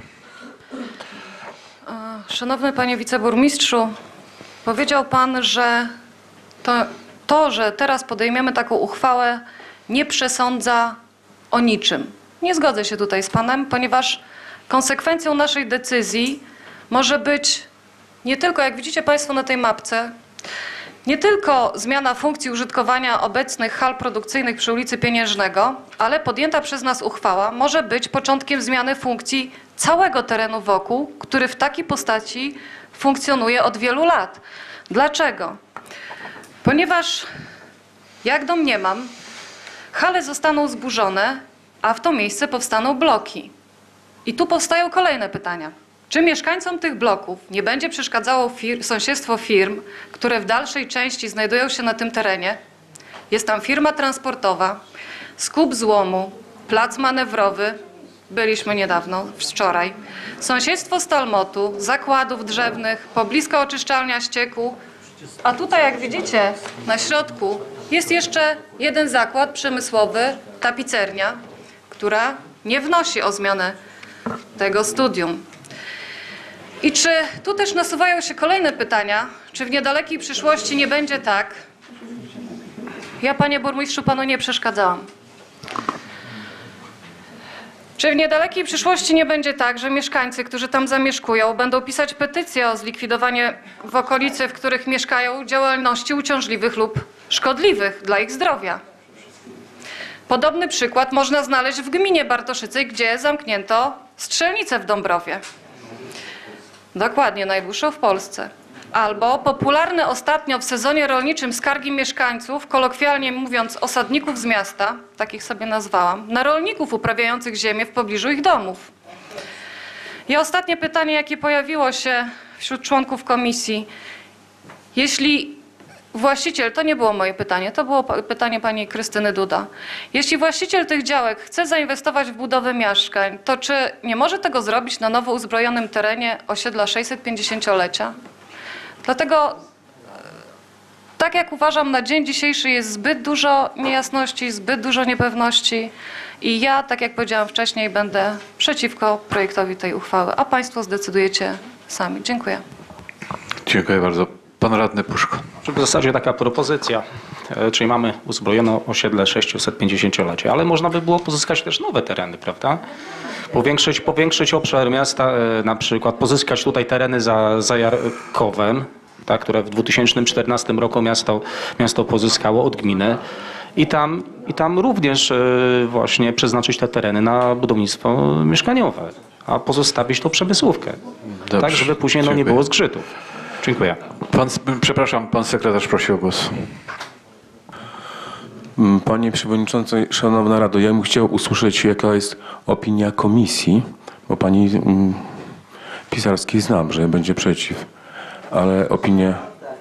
Szanowny panie wiceburmistrzu, powiedział pan, że to, to, że teraz podejmiemy taką uchwałę, nie przesądza o niczym. Nie zgodzę się tutaj z panem, ponieważ konsekwencją naszej decyzji może być nie tylko, jak widzicie państwo na tej mapce, nie tylko zmiana funkcji użytkowania obecnych hal produkcyjnych przy ulicy Pieniężnego, ale podjęta przez nas uchwała może być początkiem zmiany funkcji całego terenu wokół, który w takiej postaci funkcjonuje od wielu lat. Dlaczego? Ponieważ, jak domniemam, hale zostaną zburzone, a w to miejsce powstaną bloki. I tu powstają kolejne pytania. Czy mieszkańcom tych bloków nie będzie przeszkadzało fir- sąsiedztwo firm, które w dalszej części znajdują się na tym terenie? Jest tam firma transportowa, skup złomu, plac manewrowy, byliśmy niedawno, wczoraj, sąsiedztwo Stalmotu, zakładów drzewnych, poblisko oczyszczalnia ścieku, a tutaj, jak widzicie, na środku jest jeszcze jeden zakład przemysłowy, tapicernia, która nie wnosi o zmianę tego studium. I czy tu też nasuwają się kolejne pytania, czy w niedalekiej przyszłości nie będzie tak? Ja, panie burmistrzu, panu nie przeszkadzałam. Czy w niedalekiej przyszłości nie będzie tak, że mieszkańcy, którzy tam zamieszkują, będą pisać petycję o zlikwidowanie w okolicy, w których mieszkają, działalności uciążliwych lub szkodliwych dla ich zdrowia? Podobny przykład można znaleźć w gminie Bartoszyce, gdzie zamknięto strzelnicę w Dąbrowie. Dokładnie, najdłuższą w Polsce. Albo popularne ostatnio w sezonie rolniczym skargi mieszkańców, kolokwialnie mówiąc osadników z miasta, takich sobie nazwałam, na rolników uprawiających ziemię w pobliżu ich domów. I ostatnie pytanie, jakie pojawiło się wśród członków komisji. Jeśli właściciel, to nie było moje pytanie, to było pytanie pani Krystyny Duda. Jeśli właściciel tych działek chce zainwestować w budowę mieszkań, to czy nie może tego zrobić na nowo uzbrojonym terenie osiedla sześćsetpięćdziesięciolecia? Dlatego, tak jak uważam, na dzień dzisiejszy jest zbyt dużo niejasności, zbyt dużo niepewności i ja, tak jak powiedziałam wcześniej, będę przeciwko projektowi tej uchwały, a państwo zdecydujecie sami. Dziękuję. Dziękuję bardzo. Pan radny Puszko. W zasadzie taka propozycja, e, czyli mamy uzbrojone osiedle sześciusetpięćdziesięciolecie, ale można by było pozyskać też nowe tereny, prawda? Powiększyć, powiększyć obszar miasta, e, na przykład pozyskać tutaj tereny za, za Jarkowem, tak, które w dwa tysiące czternastym roku miasto, miasto pozyskało od gminy. I tam, I tam również e, właśnie przeznaczyć te tereny na budownictwo mieszkaniowe, a pozostawić tą przemysłówkę. Dobrze, tak, żeby później no, nie dziękuję. było zgrzytów. Dziękuję. Pan, przepraszam, pan sekretarz prosił o głos. Panie Przewodniczący, Szanowna Rado, ja bym chciał usłyszeć, jaka jest opinia komisji, bo pani mm, Pisarskiej znam, że będzie przeciw, ale opinia...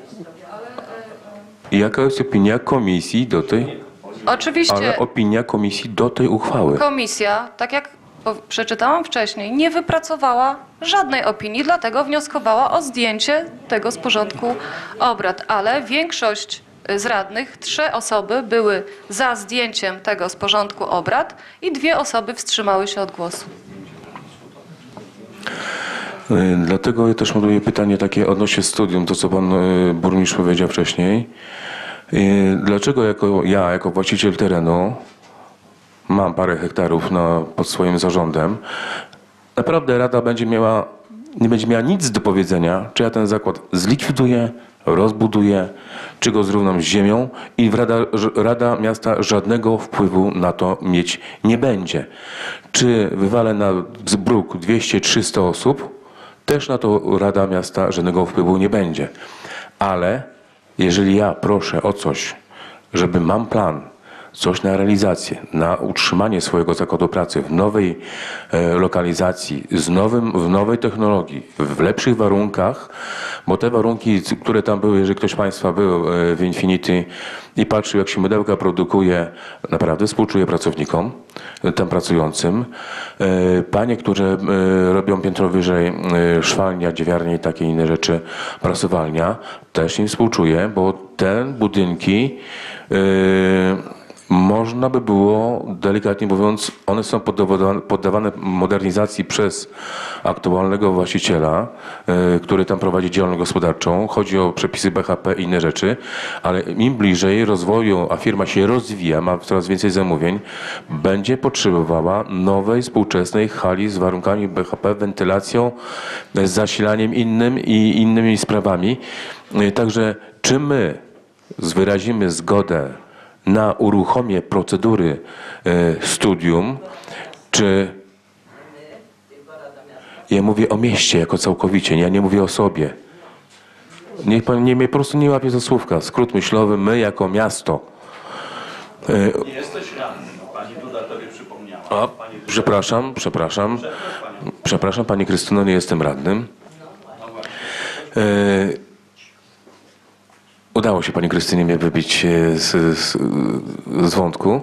Jaka jest opinia komisji do tej... Oczywiście Ale opinia komisji do tej uchwały. komisja, tak jak po- przeczytałam wcześniej, nie wypracowała żadnej opinii, dlatego wnioskowała o zdjęcie tego z porządku obrad, ale większość z radnych, trzy osoby były za zdjęciem tego z porządku obrad i dwie osoby wstrzymały się od głosu. Y, Dlatego ja też mam pytanie takie odnośnie studium, to co pan y, burmistrz powiedział wcześniej. Y, Dlaczego jako ja, jako właściciel terenu, mam parę hektarów na, pod swoim zarządem, naprawdę Rada będzie miała, nie będzie miała nic do powiedzenia, czy ja ten zakład zlikwiduję, rozbuduję, czy go zrównam z ziemią i Rada, Rada Miasta żadnego wpływu na to mieć nie będzie. Czy wywalę na zbruk dwieście trzysta osób, też na to Rada Miasta żadnego wpływu nie będzie. Ale jeżeli ja proszę o coś, żeby mam plan, coś na realizację, na utrzymanie swojego zakładu pracy w nowej e, lokalizacji, z nowym, w nowej technologii, w lepszych warunkach, bo te warunki, które tam były, jeżeli ktoś z Państwa był e, w Infinity i patrzył, jak się mydełka produkuje, naprawdę współczuję pracownikom e, tam pracującym. E, panie, które e, robią piętro wyżej e, szwalnia, dziewiarnia i takie inne rzeczy, prasowalnia, też im współczuję, bo te budynki e, można by było, delikatnie mówiąc, one są poddawane, poddawane modernizacji przez aktualnego właściciela, y, który tam prowadzi działalność gospodarczą. Chodzi o przepisy B H P i inne rzeczy, ale im bliżej rozwoju, a firma się rozwija, ma coraz więcej zamówień, będzie potrzebowała nowej, współczesnej hali z warunkami B H P, wentylacją, z zasilaniem innym i innymi sprawami. Y, Także czy my wyrazimy zgodę na uruchomienie procedury e, studium, czy ja mówię o mieście jako całkowicie, ja nie mówię o sobie. Niech pan nie, mnie po prostu nie łapie za słówka. Skrót myślowy, my jako miasto. E, Nie jesteś radny, pani Duda tobie przypomniała. a, przepraszam, przepraszam. Przepraszam, pani Krystyno, nie jestem radnym. E, Udało się pani Krystynie mnie wybić z, z, z wątku.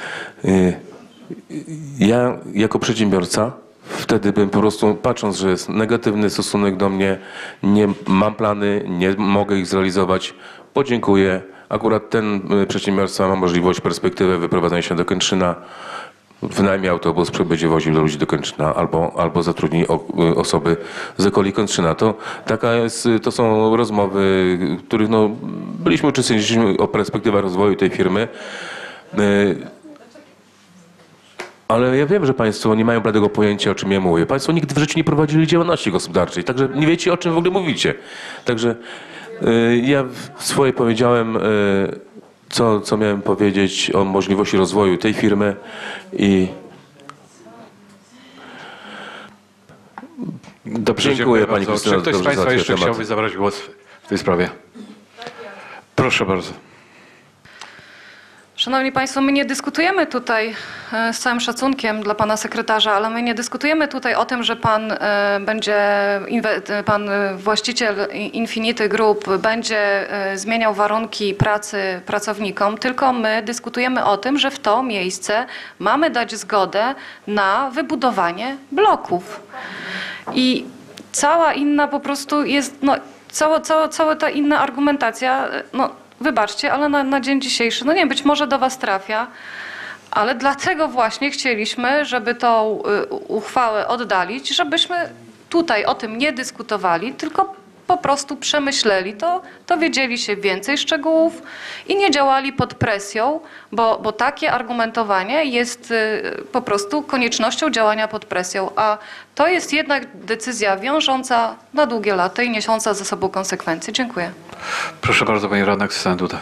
Ja jako przedsiębiorca wtedy bym po prostu, patrząc, że jest negatywny stosunek do mnie, nie mam plany, nie mogę ich zrealizować, podziękuję. Akurat ten przedsiębiorca ma możliwość, perspektywę wyprowadzenia się do Kętrzyna, wynajmie autobus, będzie woził ludzi do Kętrzyna albo, albo zatrudni o, osoby z okolic Kętrzyna. To, taka jest, to są rozmowy, których no, byliśmy uczestniczyliśmy o perspektywach rozwoju tej firmy. Ale ja wiem, że Państwo nie mają bladego pojęcia, o czym ja mówię. Państwo nigdy w życiu nie prowadzili działalności gospodarczej, także nie wiecie, o czym w ogóle mówicie. Także ja swoje powiedziałem, co, co miałem powiedzieć o możliwości rozwoju tej firmy i Dobrze, dziękuję, dziękuję pani bardzo. Krystyno. Czy ktoś z dobrze Państwa załatwił jeszcze temat. chciałby zabrać głos w tej sprawie? Proszę bardzo. Szanowni Państwo, my nie dyskutujemy tutaj, e, z całym szacunkiem dla Pana Sekretarza, ale my nie dyskutujemy tutaj o tym, że Pan e, będzie, inwe- Pan e, właściciel Infinity Group będzie e, zmieniał warunki pracy pracownikom, tylko my dyskutujemy o tym, że w to miejsce mamy dać zgodę na wybudowanie bloków. I cała inna po prostu jest, no, cała, cała, cała ta inna argumentacja, no, wybaczcie, ale na, na dzień dzisiejszy, no nie wiem, być może do Was trafia, ale dlatego właśnie chcieliśmy, żeby tą y, uchwałę oddalić, żebyśmy tutaj o tym nie dyskutowali, tylko po prostu przemyśleli to, dowiedzieli się więcej szczegółów i nie działali pod presją, bo, bo takie argumentowanie jest y, po prostu koniecznością działania pod presją, a to jest jednak decyzja wiążąca na długie lata i niosąca ze sobą konsekwencje. Dziękuję. Proszę bardzo, pani radna Krystyna Duda.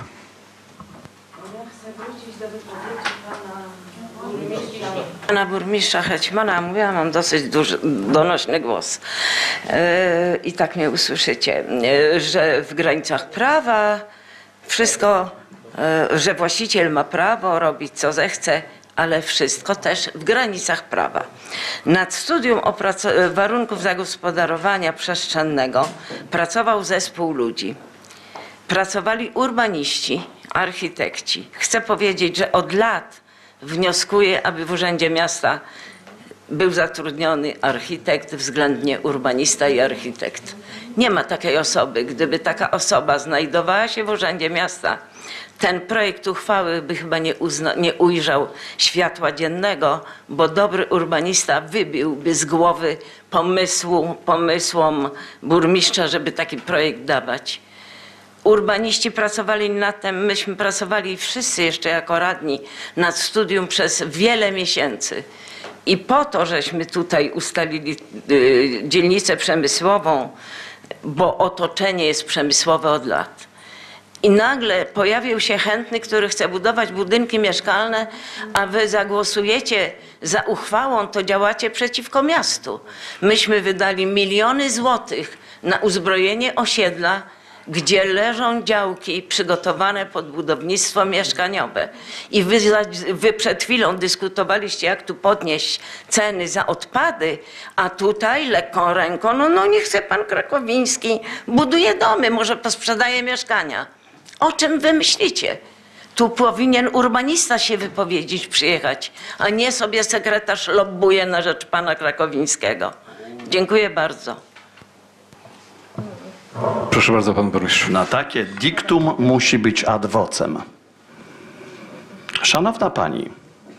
Pana burmistrza Hetmana, mówiłam, mam dosyć duży, donośny głos yy, i tak mnie usłyszycie, yy, że w granicach prawa wszystko, yy, że właściciel ma prawo robić co zechce, ale wszystko też w granicach prawa. Nad studium warunków zagospodarowania przestrzennego pracował zespół ludzi. Pracowali urbaniści, architekci. Chcę powiedzieć, że od lat wnioskuję, aby w Urzędzie Miasta był zatrudniony architekt, względnie urbanista i architekt. Nie ma takiej osoby. Gdyby taka osoba znajdowała się w Urzędzie Miasta, ten projekt uchwały by chyba nie, uzna, nie ujrzał światła dziennego, bo dobry urbanista wybiłby z głowy pomysłu, pomysłom burmistrza, żeby taki projekt dawać. Urbaniści pracowali nad tym, myśmy pracowali wszyscy jeszcze jako radni nad studium przez wiele miesięcy. I po to, żeśmy tutaj ustalili y, dzielnicę przemysłową, bo otoczenie jest przemysłowe od lat. I nagle pojawił się chętny, który chce budować budynki mieszkalne, a wy zagłosujecie za uchwałą, to działacie przeciwko miastu. Myśmy wydali miliony złotych na uzbrojenie osiedla, gdzie leżą działki przygotowane pod budownictwo mieszkaniowe. I wy, wy przed chwilą dyskutowaliście, jak tu podnieść ceny za odpady, a tutaj lekką ręką, no, no nie chce pan Krakowiński, buduje domy, może posprzedaje mieszkania. O czym wy myślicie? Tu powinien urbanista się wypowiedzieć, przyjechać, a nie sobie sekretarz lobbuje na rzecz pana Krakowińskiego. Dziękuję bardzo. Proszę bardzo, pan burmistrz. Na takie dictum musi być ad vocem. Szanowna pani,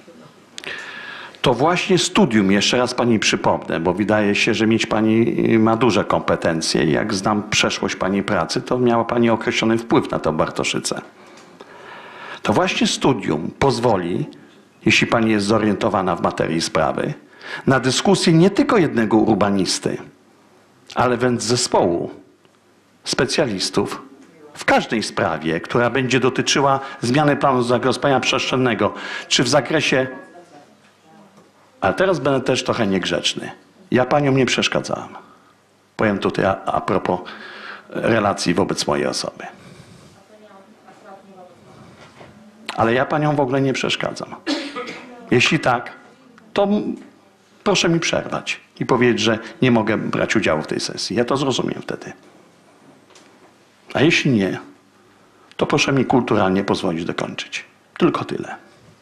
to właśnie studium, jeszcze raz pani przypomnę, bo wydaje się, że mieć pani ma duże kompetencje i jak znam przeszłość pani pracy, to miała pani określony wpływ na to Bartoszyce. To właśnie studium pozwoli, jeśli pani jest zorientowana w materii sprawy, na dyskusję nie tylko jednego urbanisty, ale wręcz zespołu specjalistów w każdej sprawie, która będzie dotyczyła zmiany planu zagospodarowania przestrzennego, czy w zakresie... Ale teraz będę też trochę niegrzeczny. Ja paniom nie przeszkadzałem. Powiem tutaj a, a propos relacji wobec mojej osoby. Ale ja paniom w ogóle nie przeszkadzam. Jeśli tak, to proszę mi przerwać i powiedzieć, że nie mogę brać udziału w tej sesji. Ja to zrozumiem wtedy. A jeśli nie, to proszę mi kulturalnie pozwolić dokończyć. Tylko tyle.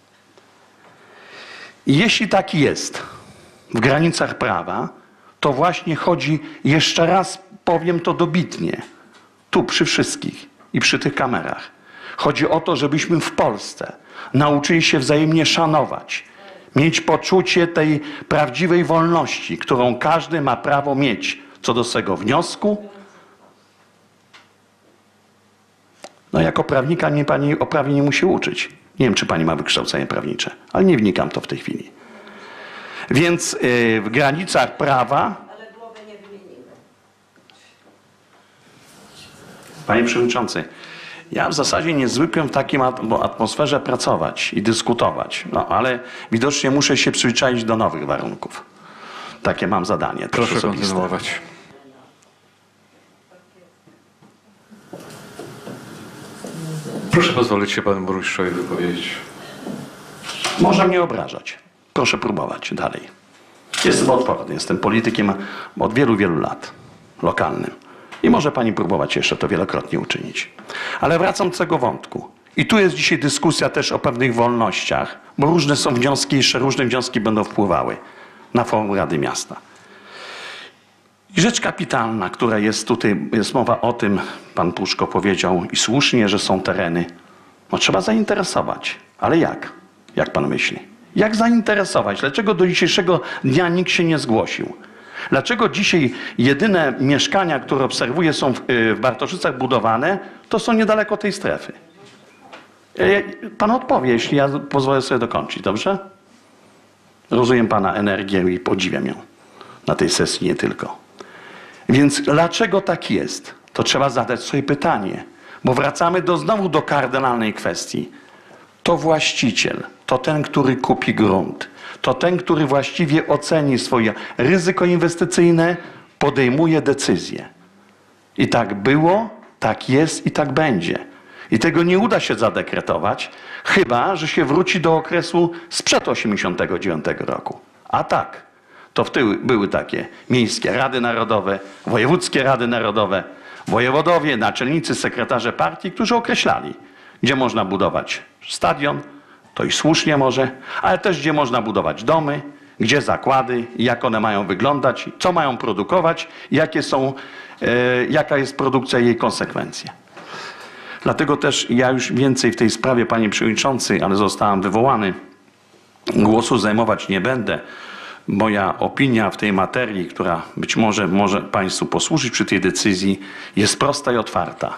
I jeśli tak jest w granicach prawa, to właśnie chodzi, jeszcze raz powiem to dobitnie, tu przy wszystkich i przy tych kamerach. Chodzi o to, żebyśmy w Polsce nauczyli się wzajemnie szanować, mieć poczucie tej prawdziwej wolności, którą każdy ma prawo mieć co do swego wniosku. No jako prawnika mnie pani o prawie nie musi uczyć. Nie wiem, czy pani ma wykształcenie prawnicze, ale nie wnikam w to w tej chwili. Więc yy, w granicach prawa... Panie Przewodniczący, ja w zasadzie nie zwykłem w takiej atmosferze pracować i dyskutować, no ale widocznie muszę się przyzwyczaić do nowych warunków. Takie mam zadanie. Proszę kontynuować. Proszę pozwolić się panu burmistrzowi wypowiedzieć. Może mnie obrażać. Proszę próbować dalej. Jestem odporny, jestem politykiem od wielu, wielu lat, lokalnym. I może pani próbować jeszcze to wielokrotnie uczynić. Ale wracam do tego wątku. I tu jest dzisiaj dyskusja też o pewnych wolnościach, bo różne są wnioski, jeszcze różne wnioski będą wpływały na forum Rady Miasta. I rzecz kapitalna, która jest tutaj, jest mowa o tym, pan Puszko powiedział i słusznie, że są tereny. No trzeba zainteresować. Ale jak? Jak pan myśli? Jak zainteresować? Dlaczego do dzisiejszego dnia nikt się nie zgłosił? Dlaczego dzisiaj jedyne mieszkania, które obserwuję, są w, w Bartoszycach budowane, to są niedaleko tej strefy? Pan odpowie, jeśli ja pozwolę sobie dokończyć, dobrze? Rozumiem Pana energię i podziwiam ją na tej sesji nie tylko. Więc dlaczego tak jest? To trzeba zadać sobie pytanie, bo wracamy do, znowu do kardynalnej kwestii. To właściciel, to ten, który kupi grunt, to ten, który właściwie oceni swoje ryzyko inwestycyjne, podejmuje decyzję. I tak było, tak jest i tak będzie. I tego nie uda się zadekretować, chyba że się wróci do okresu sprzed osiemdziesiątego dziewiątego roku. A tak, to w tył były takie miejskie rady narodowe, wojewódzkie rady narodowe, wojewodowie, naczelnicy, sekretarze partii, którzy określali, gdzie można budować stadion, to i słusznie może, ale też gdzie można budować domy, gdzie zakłady, jak one mają wyglądać, co mają produkować, jakie są, e, jaka jest produkcja i jej konsekwencje. Dlatego też ja już więcej w tej sprawie, panie przewodniczący, ale zostałem wywołany, głosu zajmować nie będę. Moja opinia w tej materii, która być może może państwu posłużyć przy tej decyzji, jest prosta i otwarta.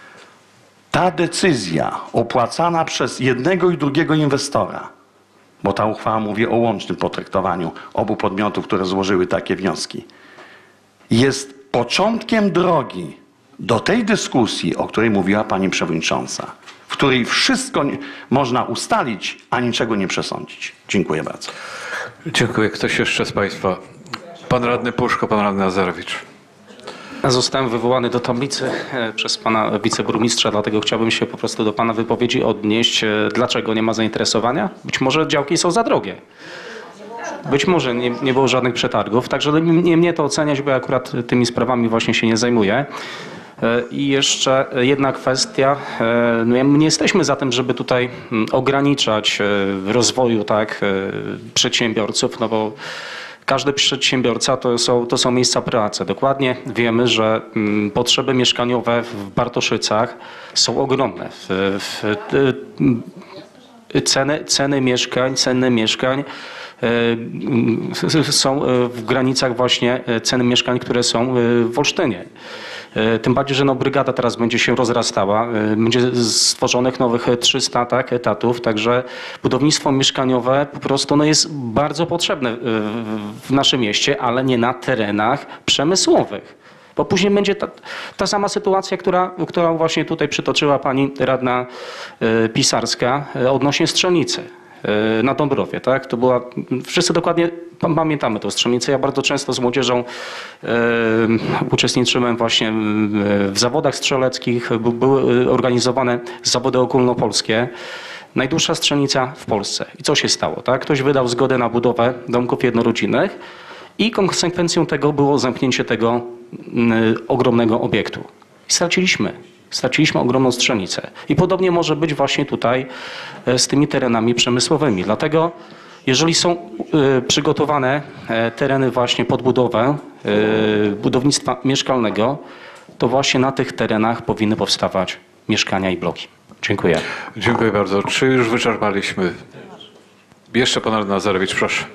Ta decyzja opłacana przez jednego i drugiego inwestora, bo ta uchwała mówi o łącznym potraktowaniu obu podmiotów, które złożyły takie wnioski, jest początkiem drogi do tej dyskusji, o której mówiła pani przewodnicząca, w której wszystko można ustalić, a niczego nie przesądzić. Dziękuję bardzo. Dziękuję. Ktoś jeszcze z państwa? Pan radny Puszko, pan radny Nazarowicz. Zostałem wywołany do tablicy przez pana wiceburmistrza, dlatego chciałbym się po prostu do pana wypowiedzi odnieść. Dlaczego nie ma zainteresowania? Być może działki są za drogie. Być może nie, nie było żadnych przetargów, także nie mnie to oceniać, bo ja akurat tymi sprawami właśnie się nie zajmuję. I jeszcze jedna kwestia. My nie jesteśmy za tym, żeby tutaj ograniczać rozwoju tak, przedsiębiorców, no bo każdy przedsiębiorca to są, to są miejsca pracy. Dokładnie wiemy, że potrzeby mieszkaniowe w Bartoszycach są ogromne. W, w, ceny, ceny mieszkań, ceny mieszkań są w granicach właśnie cen mieszkań, które są w Olsztynie. Tym bardziej, że no, brygada teraz będzie się rozrastała, będzie stworzonych nowych trzysta tak, etatów, także budownictwo mieszkaniowe po prostu no, jest bardzo potrzebne w naszym mieście, ale nie na terenach przemysłowych. Bo później będzie ta, ta sama sytuacja, która, którą właśnie tutaj przytoczyła pani radna Pisarska odnośnie strzelnicy na Dąbrowie, tak? To była, wszyscy dokładnie pamiętamy tę strzelnicę. Ja bardzo często z młodzieżą e, uczestniczyłem właśnie w zawodach strzeleckich. Były organizowane zawody ogólnopolskie. Najdłuższa strzelnica w Polsce. I co się stało, tak? Ktoś wydał zgodę na budowę domków jednorodzinnych i konsekwencją tego było zamknięcie tego y, ogromnego obiektu. I straciliśmy. Straciliśmy ogromną strzelnicę. I podobnie może być właśnie tutaj z tymi terenami przemysłowymi. Dlatego jeżeli są y, przygotowane y, tereny właśnie pod budowę y, budownictwa mieszkalnego, to właśnie na tych terenach powinny powstawać mieszkania i bloki. Dziękuję. Dziękuję bardzo. Czy już wyczerpaliśmy? Jeszcze pan radny Nazarowicz, proszę.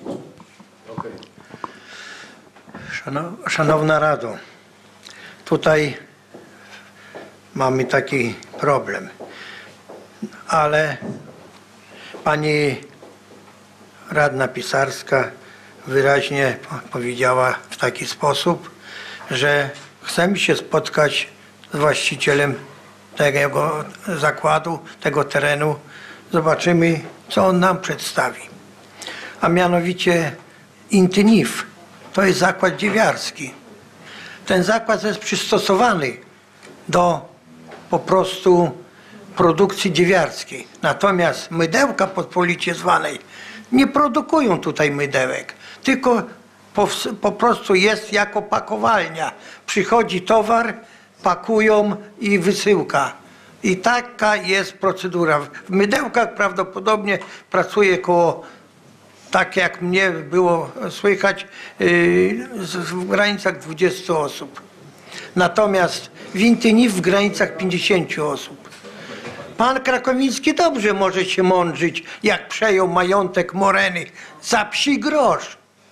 Szanowna Rado, tutaj mamy taki problem, ale pani radna Pisarska wyraźnie powiedziała w taki sposób, że chcemy się spotkać z właścicielem tego zakładu, tego terenu. Zobaczymy, co on nam przedstawi. A mianowicie Intynif to jest zakład dziewiarski. Ten zakład jest przystosowany do po prostu produkcji dziewiarskiej. Natomiast mydełka pospolicie zwanej nie produkują tutaj mydełek, tylko po, po prostu jest jako pakowalnia. Przychodzi towar, pakują i wysyłka. I taka jest procedura. W mydełkach prawdopodobnie pracuje koło, tak jak mnie było słychać, w granicach dwudziestu osób. Natomiast w Intynif w granicach pięćdziesięciu osób. Pan Krakowiński dobrze może się mądrzyć, jak przejął majątek Moreny za psi grosz.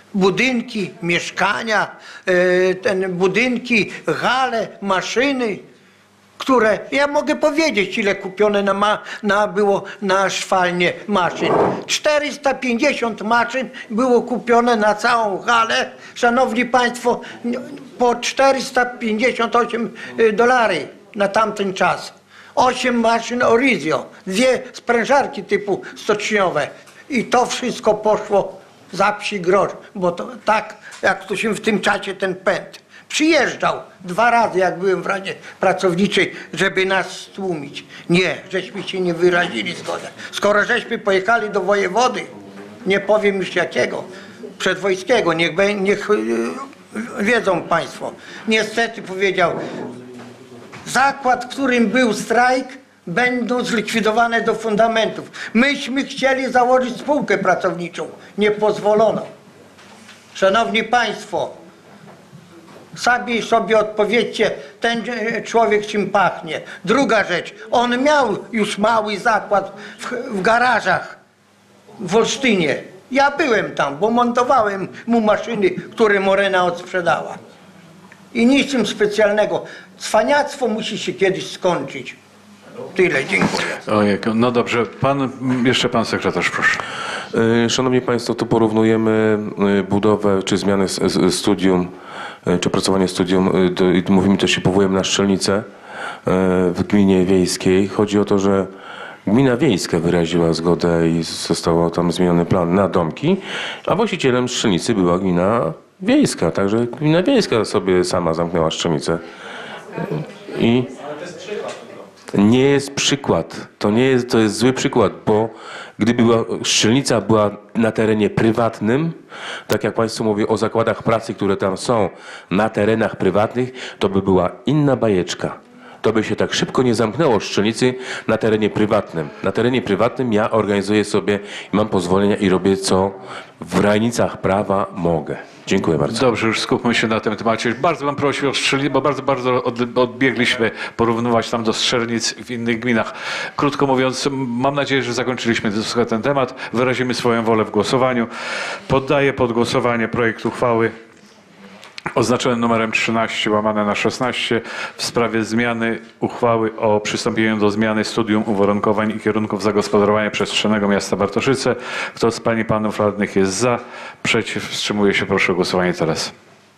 budynki, mieszkania, e, ten budynki, hale, maszyny, które, ja mogę powiedzieć, ile kupione na, ma, na było na szwalnię maszyn. czterysta pięćdziesiąt maszyn było kupione na całą halę. Szanowni Państwo, po czterysta pięćdziesiąt osiem dolarów na tamten czas. osiem maszyn Orizio, dwie sprężarki typu stoczniowe. I to wszystko poszło za psi grosz, bo to tak, jak to się w tym czasie ten pęd. Przyjeżdżał dwa razy, jak byłem w Radzie Pracowniczej, żeby nas stłumić. Nie, żeśmy się nie wyrazili zgodę. Skoro żeśmy pojechali do wojewody, nie powiem już jakiego, przedwojskiego, niech, niech yy, wiedzą Państwo. Niestety powiedział, zakład, w którym był strajk, będą zlikwidowane do fundamentów. Myśmy chcieli założyć spółkę pracowniczą. Nie pozwolono. Szanowni Państwo, sami sobie odpowiedzcie, ten człowiek czym pachnie. Druga rzecz, on miał już mały zakład w, w garażach w Olsztynie. Ja byłem tam, bo montowałem mu maszyny, które Morena odsprzedała. I niczym specjalnego. Cwaniactwo musi się kiedyś skończyć. Tyle, dziękuję. Ojej, no dobrze, pan, jeszcze pan sekretarz, proszę. Szanowni Państwo, tu porównujemy budowę czy zmianę studium, czy opracowanie studium, mówimy też się powołujemy na Strzelnicę w gminie wiejskiej. Chodzi o to, że gmina wiejska wyraziła zgodę i został tam zmieniony plan na domki, a właścicielem Strzelnicy była gmina wiejska, także gmina wiejska sobie sama zamknęła Strzelnicę. I nie jest przykład, to nie jest, to jest zły przykład, bo gdyby była, Strzelnica była na terenie prywatnym, tak jak Państwo mówię o zakładach pracy, które tam są na terenach prywatnych, to by była inna bajeczka. To by się tak szybko nie zamknęło Strzelnicy na terenie prywatnym. Na terenie prywatnym ja organizuję sobie i mam pozwolenia i robię co w granicach prawa mogę. Dziękuję bardzo. Dobrze, już skupmy się na tym temacie. Bardzo bym prosił o Strzelnicę, bo bardzo, bardzo od, odbiegliśmy porównywać tam do Strzelnic w innych gminach. Krótko mówiąc, mam nadzieję, że zakończyliśmy ten temat. Wyrazimy swoją wolę w głosowaniu. Poddaję pod głosowanie projekt uchwały oznaczony numerem trzynaście łamane na szesnaście w sprawie zmiany uchwały o przystąpieniu do zmiany studium uwarunkowań i kierunków zagospodarowania przestrzennego miasta Bartoszyce. Kto z pań i panów radnych jest za? Przeciw? Wstrzymuje się? Proszę o głosowanie teraz.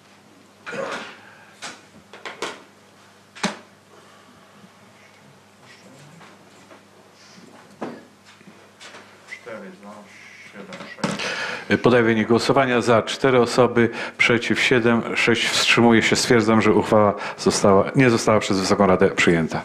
Podaję wynik głosowania. Za cztery osoby, przeciw siedem, sześć wstrzymuje się. Stwierdzam, że uchwała została, nie została przez Wysoką Radę przyjęta.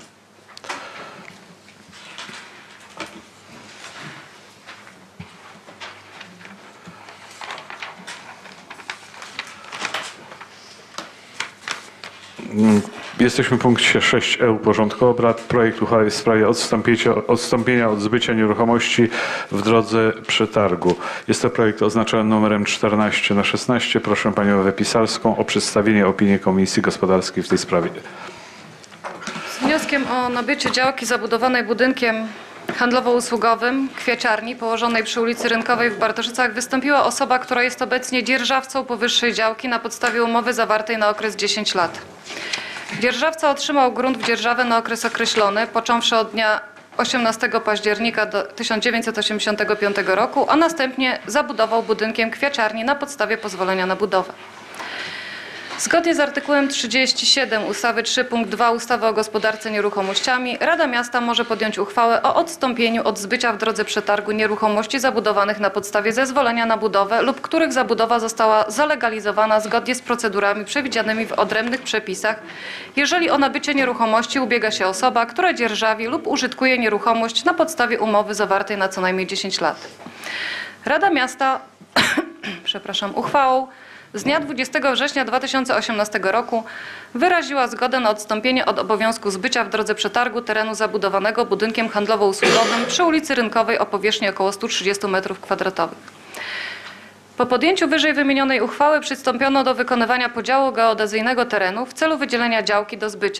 Jesteśmy w punkcie sześć e porządku obrad. Projekt uchwały w sprawie odstąpienia, odstąpienia od zbycia nieruchomości w drodze przetargu. Jest to projekt oznaczony numerem czternaście na szesnaście. Proszę panią Ewę Pisalską o przedstawienie opinii Komisji Gospodarskiej w tej sprawie. Z wnioskiem o nabycie działki zabudowanej budynkiem handlowo-usługowym kwieciarni położonej przy ulicy Rynkowej w Bartoszycach wystąpiła osoba, która jest obecnie dzierżawcą powyższej działki na podstawie umowy zawartej na okres dziesięć lat. Dzierżawca otrzymał grunt w dzierżawę na okres określony, począwszy od dnia osiemnastego października do tysiąc dziewięćset osiemdziesiątego piątego roku, a następnie zabudował budynkiem kwieciarni na podstawie pozwolenia na budowę. Zgodnie z artykułem trzydziestym siódmym ustawy trzy punkt dwa ustawy o gospodarce nieruchomościami Rada Miasta może podjąć uchwałę o odstąpieniu od zbycia w drodze przetargu nieruchomości zabudowanych na podstawie zezwolenia na budowę lub których zabudowa została zalegalizowana zgodnie z procedurami przewidzianymi w odrębnych przepisach, jeżeli o nabycie nieruchomości ubiega się osoba, która dzierżawi lub użytkuje nieruchomość na podstawie umowy zawartej na co najmniej dziesięć lat. Rada Miasta przepraszam, uchwałą z dnia dwudziestego września dwa tysiące osiemnastego roku wyraziła zgodę na odstąpienie od obowiązku zbycia w drodze przetargu terenu zabudowanego budynkiem handlowo-usługowym przy ulicy Rynkowej o powierzchni około stu trzydziestu metrów kwadratowych. Po podjęciu wyżej wymienionej uchwały przystąpiono do wykonywania podziału geodezyjnego terenu w celu wydzielenia działki do zbycia.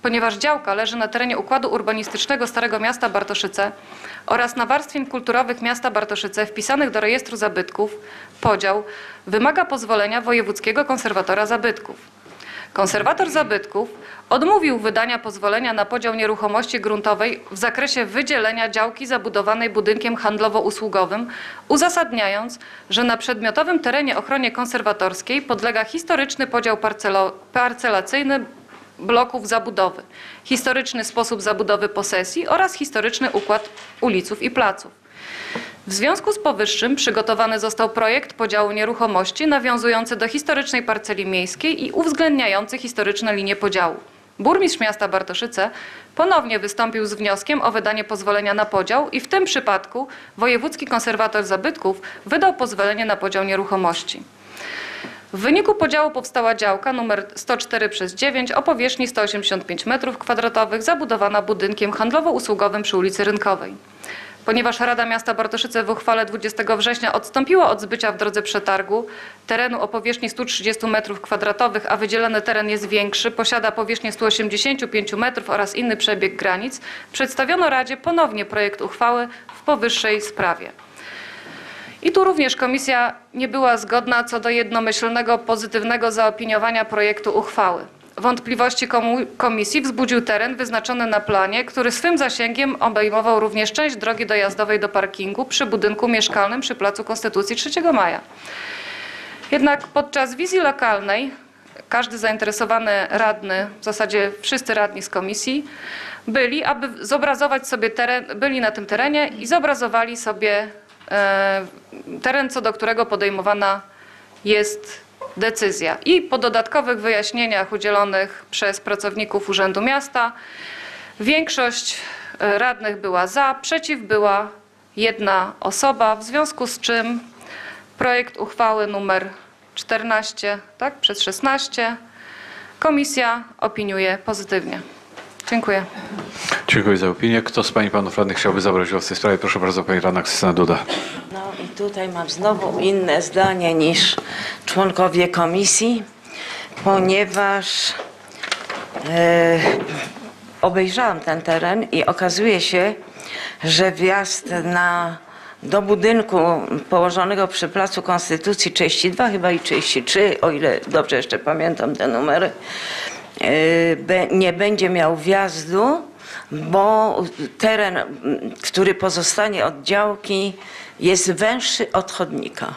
ponieważ działka leży na terenie układu urbanistycznego Starego Miasta Bartoszyce oraz na warstwie kulturowych miasta Bartoszyce wpisanych do rejestru zabytków, podział wymaga pozwolenia wojewódzkiego konserwatora zabytków. Konserwator zabytków odmówił wydania pozwolenia na podział nieruchomości gruntowej w zakresie wydzielenia działki zabudowanej budynkiem handlowo-usługowym, uzasadniając, że na przedmiotowym terenie ochronie konserwatorskiej podlega historyczny podział parcelo- parcelacyjny bloków zabudowy, historyczny sposób zabudowy posesji oraz historyczny układ uliców i placów. W związku z powyższym przygotowany został projekt podziału nieruchomości nawiązujący do historycznej parceli miejskiej i uwzględniający historyczne linie podziału. Burmistrz miasta Bartoszyce ponownie wystąpił z wnioskiem o wydanie pozwolenia na podział i w tym przypadku wojewódzki konserwator zabytków wydał pozwolenie na podział nieruchomości. W wyniku podziału powstała działka nr sto cztery przez dziewięć o powierzchni sto osiemdziesiąt pięć metrów kwadratowych zabudowana budynkiem handlowo-usługowym przy ulicy Rynkowej. Ponieważ Rada Miasta Bartoszyce w uchwale dwudziestego września odstąpiła od zbycia w drodze przetargu terenu o powierzchni stu trzydziestu metrów kwadratowych, a wydzielony teren jest większy, posiada powierzchnię stu osiemdziesięciu pięciu metrów oraz inny przebieg granic, przedstawiono Radzie ponownie projekt uchwały w powyższej sprawie. I tu również komisja nie była zgodna co do jednomyślnego, pozytywnego zaopiniowania projektu uchwały. Wątpliwości komisji wzbudził teren wyznaczony na planie, który swym zasięgiem obejmował również część drogi dojazdowej do parkingu przy budynku mieszkalnym przy Placu Konstytucji trzeciego maja. Jednak podczas wizji lokalnej każdy zainteresowany radny, w zasadzie wszyscy radni z komisji, byli, aby zobrazować sobie teren, byli na tym terenie i zobrazowali sobie e, teren, co do którego podejmowana jest decyzja. I po dodatkowych wyjaśnieniach udzielonych przez pracowników Urzędu Miasta większość radnych była za, przeciw była jedna osoba, w związku z czym projekt uchwały numer czternaście, tak, przez szesnaście komisja opiniuje pozytywnie. Dziękuję. Dziękuję za opinię. Kto z Pań i Panów Radnych chciałby zabrać głos w tej sprawie? Proszę bardzo, Pani Radna Krystyna Duda. No i tutaj mam znowu inne zdanie niż członkowie komisji, ponieważ e, obejrzałam ten teren i okazuje się, że wjazd na, do budynku położonego przy Placu Konstytucji trzydzieści dwa chyba i trzydzieści trzy, o ile dobrze jeszcze pamiętam te numery, e, nie będzie miał wjazdu, bo teren, który pozostanie od działki, jest węższy od chodnika.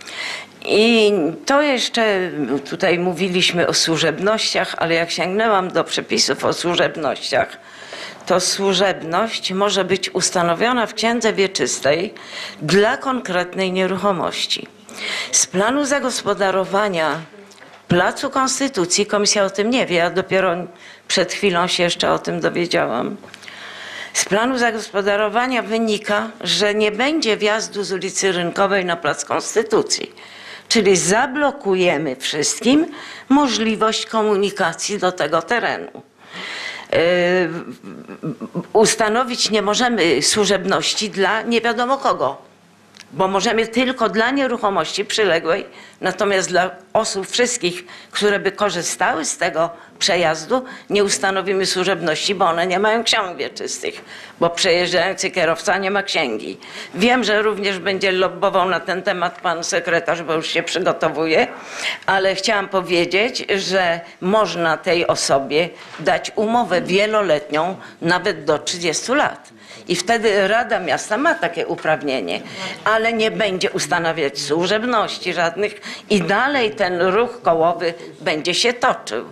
I to jeszcze, tutaj mówiliśmy o służebnościach, ale jak sięgnęłam do przepisów o służebnościach, to służebność może być ustanowiona w księdze wieczystej dla konkretnej nieruchomości. Z planu zagospodarowania Placu Konstytucji, komisja o tym nie wie, ja dopiero przed chwilą się jeszcze o tym dowiedziałam. Z planu zagospodarowania wynika, że nie będzie wjazdu z ulicy Rynkowej na Plac Konstytucji. Czyli zablokujemy wszystkim możliwość komunikacji do tego terenu. Yy, ustanowić nie możemy służebności dla nie wiadomo kogo, bo możemy tylko dla nieruchomości przyległej, natomiast dla osób wszystkich, które by korzystały z tego przejazdu, nie ustanowimy służebności, bo one nie mają ksiąg wieczystych, bo przejeżdżający kierowca nie ma księgi. Wiem, że również będzie lobbował na ten temat pan sekretarz, bo już się przygotowuje, ale chciałam powiedzieć, że można tej osobie dać umowę wieloletnią, nawet do trzydziestu lat. I wtedy Rada Miasta ma takie uprawnienie, ale nie będzie ustanawiać służebności żadnych i dalej ten ruch kołowy będzie się toczył.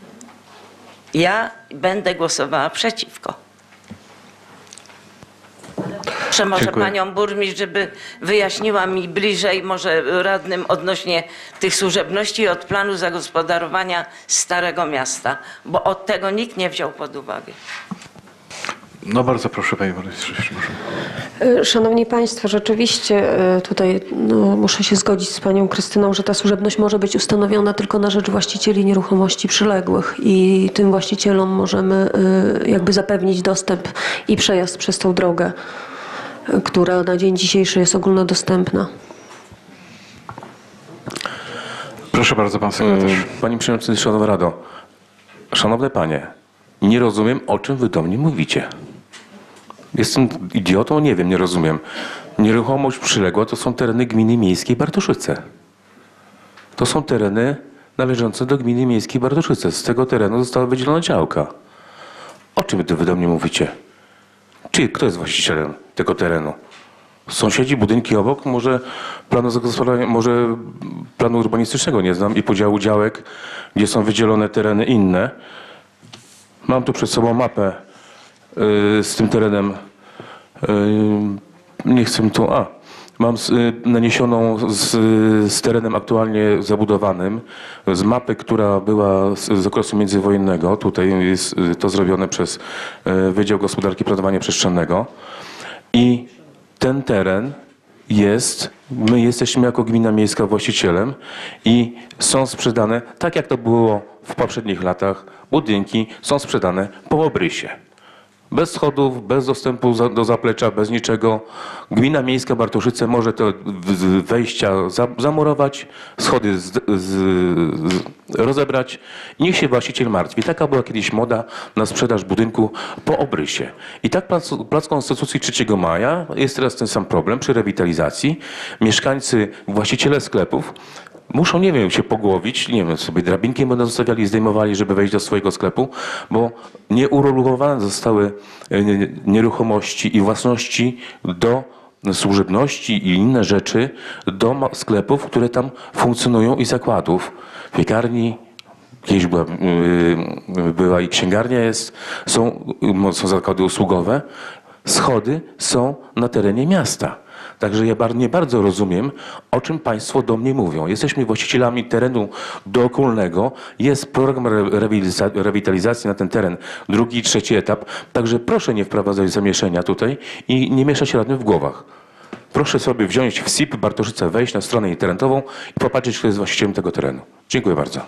Ja będę głosowała przeciwko. Proszę może Dziękuję. panią burmistrz, żeby wyjaśniła mi bliżej, może radnym, odnośnie tych służebności od planu zagospodarowania Starego Miasta, bo od tego nikt nie wziął pod uwagę. No bardzo proszę, Pani Burmistrz. Szanowni Państwo, rzeczywiście tutaj no, muszę się zgodzić z Panią Krystyną, że ta służebność może być ustanowiona tylko na rzecz właścicieli nieruchomości przyległych i tym właścicielom możemy jakby zapewnić dostęp i przejazd przez tą drogę, która na dzień dzisiejszy jest ogólnodostępna. Proszę bardzo, Pan Sekretarz. Panie Przewodniczący, Szanowna Rado, Szanowne Panie, Nie rozumiem, o czym wy do mnie mówicie. Jestem idiotą? Nie wiem, nie rozumiem. Nieruchomość przyległa to są tereny gminy miejskiej Bartoszyce. To są tereny należące do gminy miejskiej Bartoszyce. Z tego terenu została wydzielona działka. O czym wy do mnie mówicie? Czy kto jest właścicielem tego terenu? Sąsiedzi, budynki obok? Może planu zagospodarowania, może planu urbanistycznego nie znam i podziału działek, gdzie są wydzielone tereny inne. Mam tu przed sobą mapę yy, z tym terenem. Yy, nie chcę tu... A, mam z, yy, naniesioną z, z terenem aktualnie zabudowanym, z mapy, która była z, z okresu międzywojennego. Tutaj jest yy, to zrobione przez yy, Wydział Gospodarki i Planowania Przestrzennego. I ten teren jest, my jesteśmy jako gmina miejska właścicielem i są sprzedane, tak jak to było w poprzednich latach, budynki są sprzedane po obrysie. Bez schodów, bez dostępu za, do zaplecza, bez niczego. Gmina miejska Bartoszyce może te wejścia za, zamurować, schody z, z, z, rozebrać i niech się właściciel martwi. Taka była kiedyś moda na sprzedaż budynku po obrysie. I tak plac, plac Konstytucji trzeciego maja jest teraz ten sam problem przy rewitalizacji. Mieszkańcy, właściciele sklepów muszą, nie wiem, się pogłowić, nie wiem, sobie drabinki będą zostawiali i zdejmowali, żeby wejść do swojego sklepu, bo nieuregulowane zostały nieruchomości i własności do służebności i inne rzeczy do sklepów, które tam funkcjonują i zakładów, piekarni. Kiedyś była, była i księgarnia jest, są, są zakłady usługowe. Schody są na terenie miasta. Także ja nie bardzo rozumiem, o czym państwo do mnie mówią. Jesteśmy właścicielami terenu dookolnego, jest program rewitalizacji na ten teren, drugi i trzeci etap. Także proszę nie wprowadzać zamieszania tutaj i nie mieszać radnych w głowach. Proszę sobie wziąć w S I P Bartoszyce, wejść na stronę internetową i popatrzeć, kto jest właścicielem tego terenu. Dziękuję bardzo.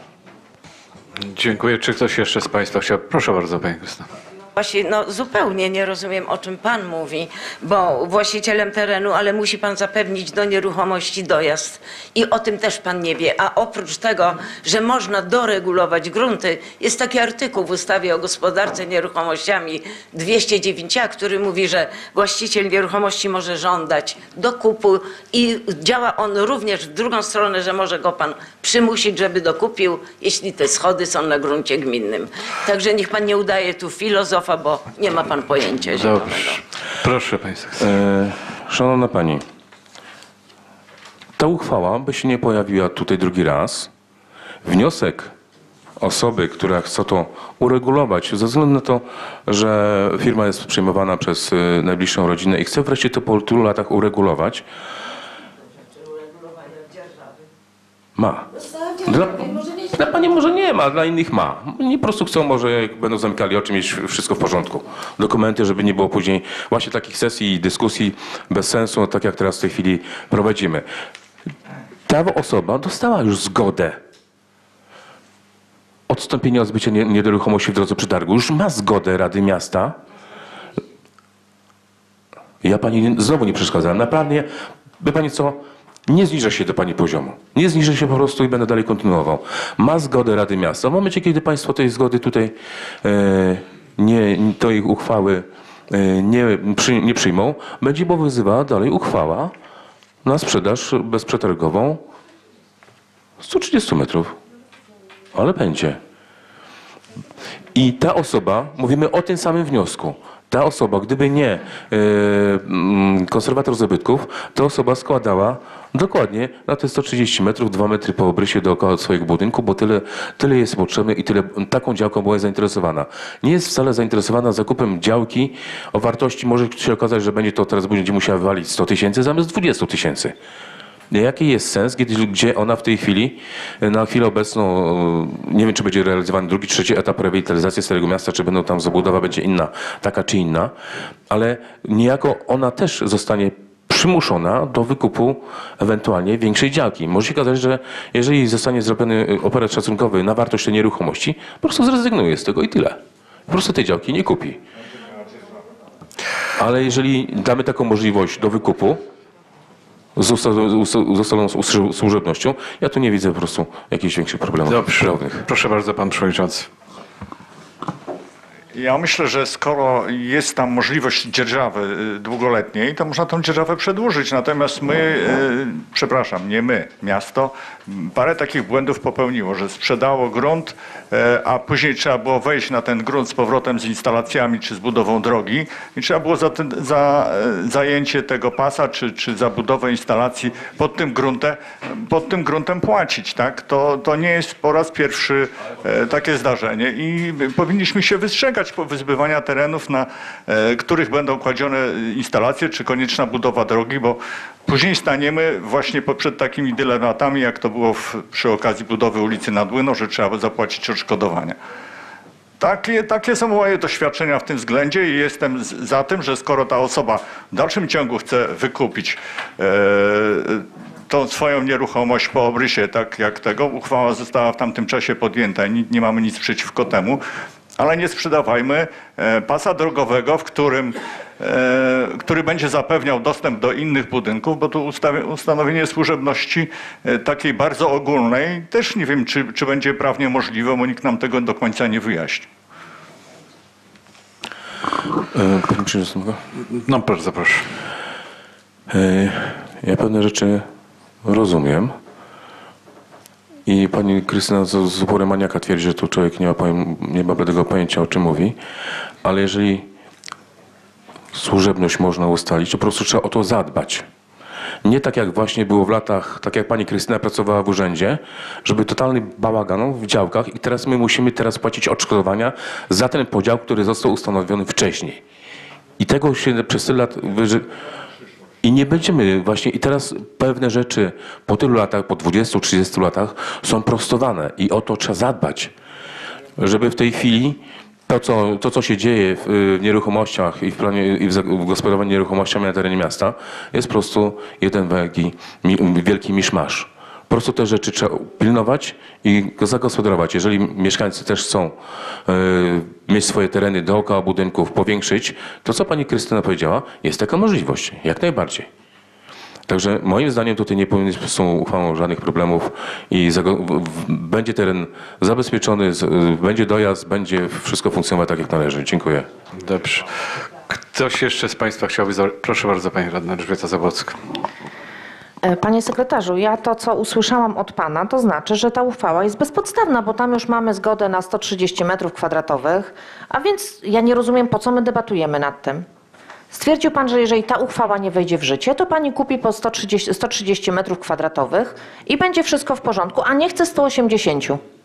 Dziękuję. Czy ktoś jeszcze z państwa chciał? Proszę bardzo, pani Krystyna. Właśnie, no zupełnie nie rozumiem, o czym pan mówi, bo właścicielem terenu, ale musi pan zapewnić do nieruchomości dojazd i o tym też pan nie wie. A oprócz tego, że można doregulować grunty, jest taki artykuł w ustawie o gospodarce nieruchomościami dwieście dziewięć a, który mówi, że właściciel nieruchomości może żądać dokupu i działa on również w drugą stronę, że może go pan przymusić, żeby dokupił, jeśli te schody są na gruncie gminnym. Także niech pan nie udaje tu filozofa, bo nie ma pan pojęcia zielonego. Dobrze. Proszę państwa. E, szanowna pani, ta uchwała by się nie pojawiła tutaj drugi raz. Wniosek osoby, która chce to uregulować, ze względu na to, że firma jest przejmowana przez najbliższą rodzinę i chce wreszcie to po tylu latach uregulować, ma. Dla, dla pani może nie ma, dla innych ma. Nie po prostu chcą, może jak będą zamykali oczy, mieć wszystko w porządku. Dokumenty, żeby nie było później właśnie takich sesji i dyskusji bez sensu, tak jak teraz w tej chwili prowadzimy. Ta osoba dostała już zgodę odstąpienia od zbycia nieruchomości w drodze przetargu. Już ma zgodę Rady Miasta. Ja pani znowu nie przeszkadzam. Naprawdę, wie pani co? Nie zniżę się do pani poziomu. Nie zniżę się po prostu i będę dalej kontynuował. Ma zgodę Rady Miasta. W momencie, kiedy państwo tej zgody tutaj e, nie, tej uchwały e, nie, przy, nie przyjmą, będzie obowiązywała dalej uchwała na sprzedaż bezprzetargową sto trzydzieści metrów. Ale będzie. I ta osoba, mówimy o tym samym wniosku, ta osoba, gdyby nie yy, konserwator zabytków, ta osoba składała dokładnie na te sto trzydzieści metrów, dwa metry po obrysie dookoła swojego budynku, bo tyle, tyle jest potrzebne i tyle, taką działką była zainteresowana. Nie jest wcale zainteresowana zakupem działki o wartości, może się okazać, że będzie to teraz będzie musiała wywalić sto tysięcy zamiast dwadzieścia tysięcy. Jaki jest sens, gdzie, gdzie ona w tej chwili, na chwilę obecną, nie wiem, czy będzie realizowany drugi, trzeci etap rewitalizacji Starego Miasta, czy będą tam zabudowa będzie inna, taka czy inna, ale niejako ona też zostanie przymuszona do wykupu ewentualnie większej działki. Może się okazać, że jeżeli zostanie zrobiony operat szacunkowy na wartość tej nieruchomości, po prostu zrezygnuje z tego i tyle. Po prostu tej działki nie kupi. Ale jeżeli damy taką możliwość do wykupu, z ustaloną służebnością, ja tu nie widzę po prostu jakichś większych problemów Dobrze. prawnych. Proszę bardzo, pan przewodniczący. Ja myślę, że skoro jest tam możliwość dzierżawy y, długoletniej, to można tą dzierżawę przedłużyć. Natomiast my, y, przepraszam, nie my, miasto, parę takich błędów popełniło, że sprzedało grunt, y, a później trzeba było wejść na ten grunt z powrotem z instalacjami czy z budową drogi i trzeba było za, ten, za y, zajęcie tego pasa czy, czy za budowę instalacji pod tym gruntem, pod tym gruntem płacić. Tak? To, to nie jest po raz pierwszy y, takie zdarzenie i powinniśmy się wystrzegać wyzbywania terenów, na e, których będą kładzione instalacje, czy konieczna budowa drogi, bo później staniemy właśnie przed takimi dylematami, jak to było w, przy okazji budowy ulicy Nadłyno, że trzeba zapłacić odszkodowania. Takie, takie są moje doświadczenia w tym względzie i jestem z, za tym, że skoro ta osoba w dalszym ciągu chce wykupić e, tą swoją nieruchomość po obrysie, tak jak tego, uchwała została w tamtym czasie podjęta i nie, nie mamy nic przeciwko temu, ale nie sprzedawajmy pasa drogowego, w którym, który będzie zapewniał dostęp do innych budynków, bo tu ustanowienie służebności takiej bardzo ogólnej też nie wiem, czy, czy będzie prawnie możliwe, bo nikt nam tego do końca nie wyjaśni. Pani Przewodnicząca. No bardzo proszę. Ja pewne rzeczy rozumiem. I pani Krystyna z, z uporem maniaka twierdzi, że tu człowiek nie ma, pojem, nie ma bladego pojęcia, o czym mówi. Ale jeżeli służebność można ustalić, to po prostu trzeba o to zadbać. Nie tak jak właśnie było w latach, tak jak pani Krystyna pracowała w urzędzie, żeby totalny bałagan w działkach i teraz my musimy teraz płacić odszkodowania za ten podział, który został ustanowiony wcześniej. I tego się przez tyle lat... Wyży... I nie będziemy właśnie, i teraz pewne rzeczy po tylu latach, po dwudziestu, trzydziestu latach są prostowane i o to trzeba zadbać, żeby w tej chwili to, co, to, co się dzieje w, w nieruchomościach i w planie i w, w gospodarowaniu nieruchomościami na terenie miasta, jest po prostu jeden wielki, wielki miszmasz. Po prostu te rzeczy trzeba pilnować i go zagospodarować. Jeżeli mieszkańcy też chcą y, mieć swoje tereny dookoła budynków, powiększyć, to co pani Krystyna powiedziała, jest taka możliwość, jak najbardziej. Także moim zdaniem tutaj nie powinno być z tą uchwałą żadnych problemów i w, w, będzie teren zabezpieczony, z, będzie dojazd, będzie wszystko funkcjonować tak jak należy. Dziękuję. Dobrze. Ktoś jeszcze z państwa chciałby... Proszę bardzo, pani radna Elżbieta Zabłocka. Panie sekretarzu, ja to, co usłyszałam od pana, to znaczy, że ta uchwała jest bezpodstawna, bo tam już mamy zgodę na sto trzydzieści metrów kwadratowych, a więc ja nie rozumiem, po co my debatujemy nad tym. Stwierdził pan, że jeżeli ta uchwała nie wejdzie w życie, to pani kupi po sto trzydzieści, sto trzydzieści metrów kwadratowych i będzie wszystko w porządku, a nie chce sto osiemdziesiąt.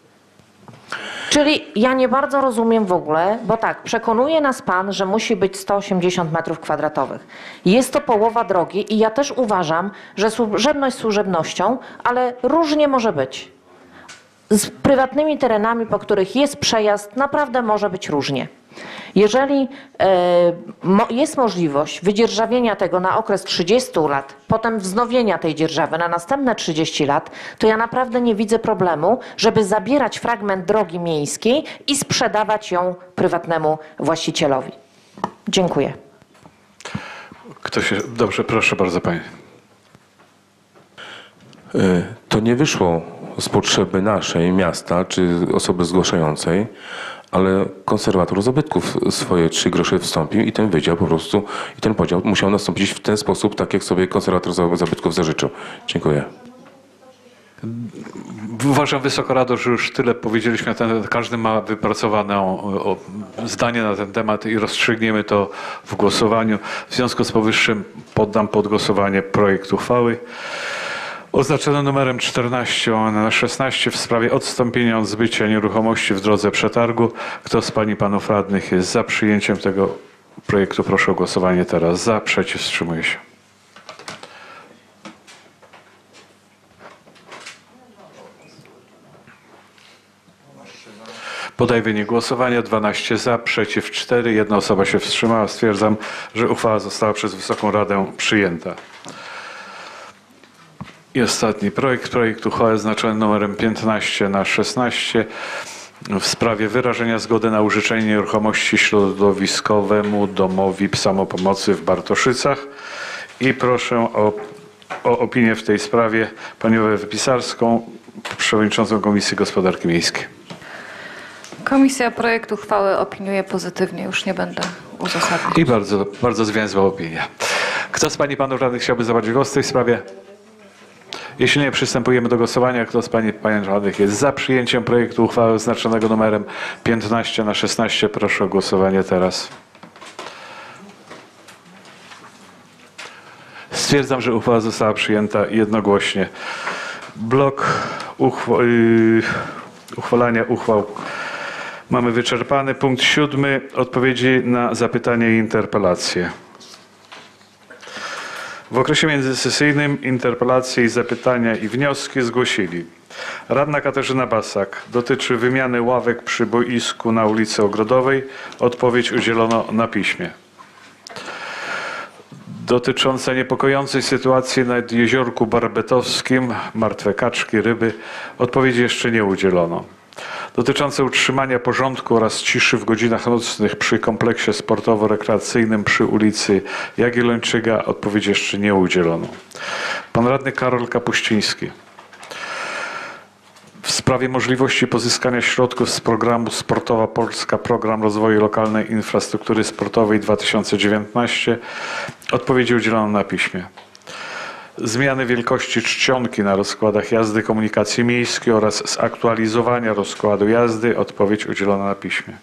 Czyli ja nie bardzo rozumiem w ogóle, bo tak, przekonuje nas pan, że musi być sto osiemdziesiąt metrów kwadratowych. Jest to połowa drogi i ja też uważam, że służebność służebnością, ale różnie może być. Z prywatnymi terenami, po których jest przejazd, naprawdę może być różnie. Jeżeli e, mo, jest możliwość wydzierżawienia tego na okres trzydziestu lat, potem wznowienia tej dzierżawy na następne trzydzieści lat, to ja naprawdę nie widzę problemu, żeby zabierać fragment drogi miejskiej i sprzedawać ją prywatnemu właścicielowi. Dziękuję. Ktoś, dobrze, proszę bardzo pani. To nie wyszło z potrzeby naszej, miasta czy osoby zgłaszającej, ale konserwator zabytków swoje trzy grosze wstąpił i ten wydział po prostu, i ten podział musiał nastąpić w ten sposób, tak jak sobie konserwator zabytków zażyczył. Dziękuję. Uważam, Wysoka Rado, że już tyle powiedzieliśmy na ten temat. Każdy ma wypracowane o, o zdanie na ten temat i rozstrzygniemy to w głosowaniu. W związku z powyższym poddam pod głosowanie projekt uchwały oznaczony numerem czternaście na szesnaście w sprawie odstąpienia od zbycia nieruchomości w drodze przetargu. Kto z pań i panów radnych jest za przyjęciem tego projektu? Proszę o głosowanie teraz. Za, przeciw, wstrzymuje się. Podaj wynik głosowania. dwanaście za, przeciw cztery. Jedna osoba się wstrzymała. Stwierdzam, że uchwała została przez Wysoką Radę przyjęta. I ostatni projekt, projekt uchwały oznaczony numerem piętnaście na szesnaście w sprawie wyrażenia zgody na użyczenie nieruchomości środowiskowemu domowi samopomocy w Bartoszycach. I proszę o, o opinię w tej sprawie panią Ewę Pisarską, przewodniczącą Komisji Gospodarki Miejskiej. Komisja projekt uchwały opiniuje pozytywnie, już nie będę uzasadniać. I bardzo, bardzo zwięzła opinia. Kto z Pań i Panów Radnych chciałby zabrać głos w tej sprawie? Jeśli nie, przystępujemy do głosowania. Kto z Pań i Panów Radnych jest za przyjęciem projektu uchwały oznaczonego numerem piętnaście na szesnaście? Proszę o głosowanie teraz. Stwierdzam, że uchwała została przyjęta jednogłośnie. Blok uchwa yy, uchwalania uchwał mamy wyczerpany. Punkt siódmy. Odpowiedzi na zapytania i interpelacje. W okresie międzysesyjnym interpelacje i zapytania i wnioski zgłosili radna Katarzyna Basak. Dotyczy wymiany ławek przy boisku na ulicy Ogrodowej. Odpowiedź udzielono na piśmie. Dotycząca niepokojącej sytuacji nad jeziorku Barbetowskim, martwe kaczki, ryby, odpowiedzi jeszcze nie udzielono. Dotyczące utrzymania porządku oraz ciszy w godzinach nocnych przy kompleksie sportowo-rekreacyjnym przy ulicy Jagiellończyka, odpowiedzi jeszcze nie udzielono. Pan radny Karol Kapuściński. W sprawie możliwości pozyskania środków z programu Sportowa Polska, Program Rozwoju Lokalnej Infrastruktury Sportowej dwa tysiące dziewiętnaście, odpowiedzi udzielono na piśmie. Zmiany wielkości czcionki na rozkładach jazdy komunikacji miejskiej oraz zaktualizowania rozkładu jazdy, odpowiedź udzielona na piśmie.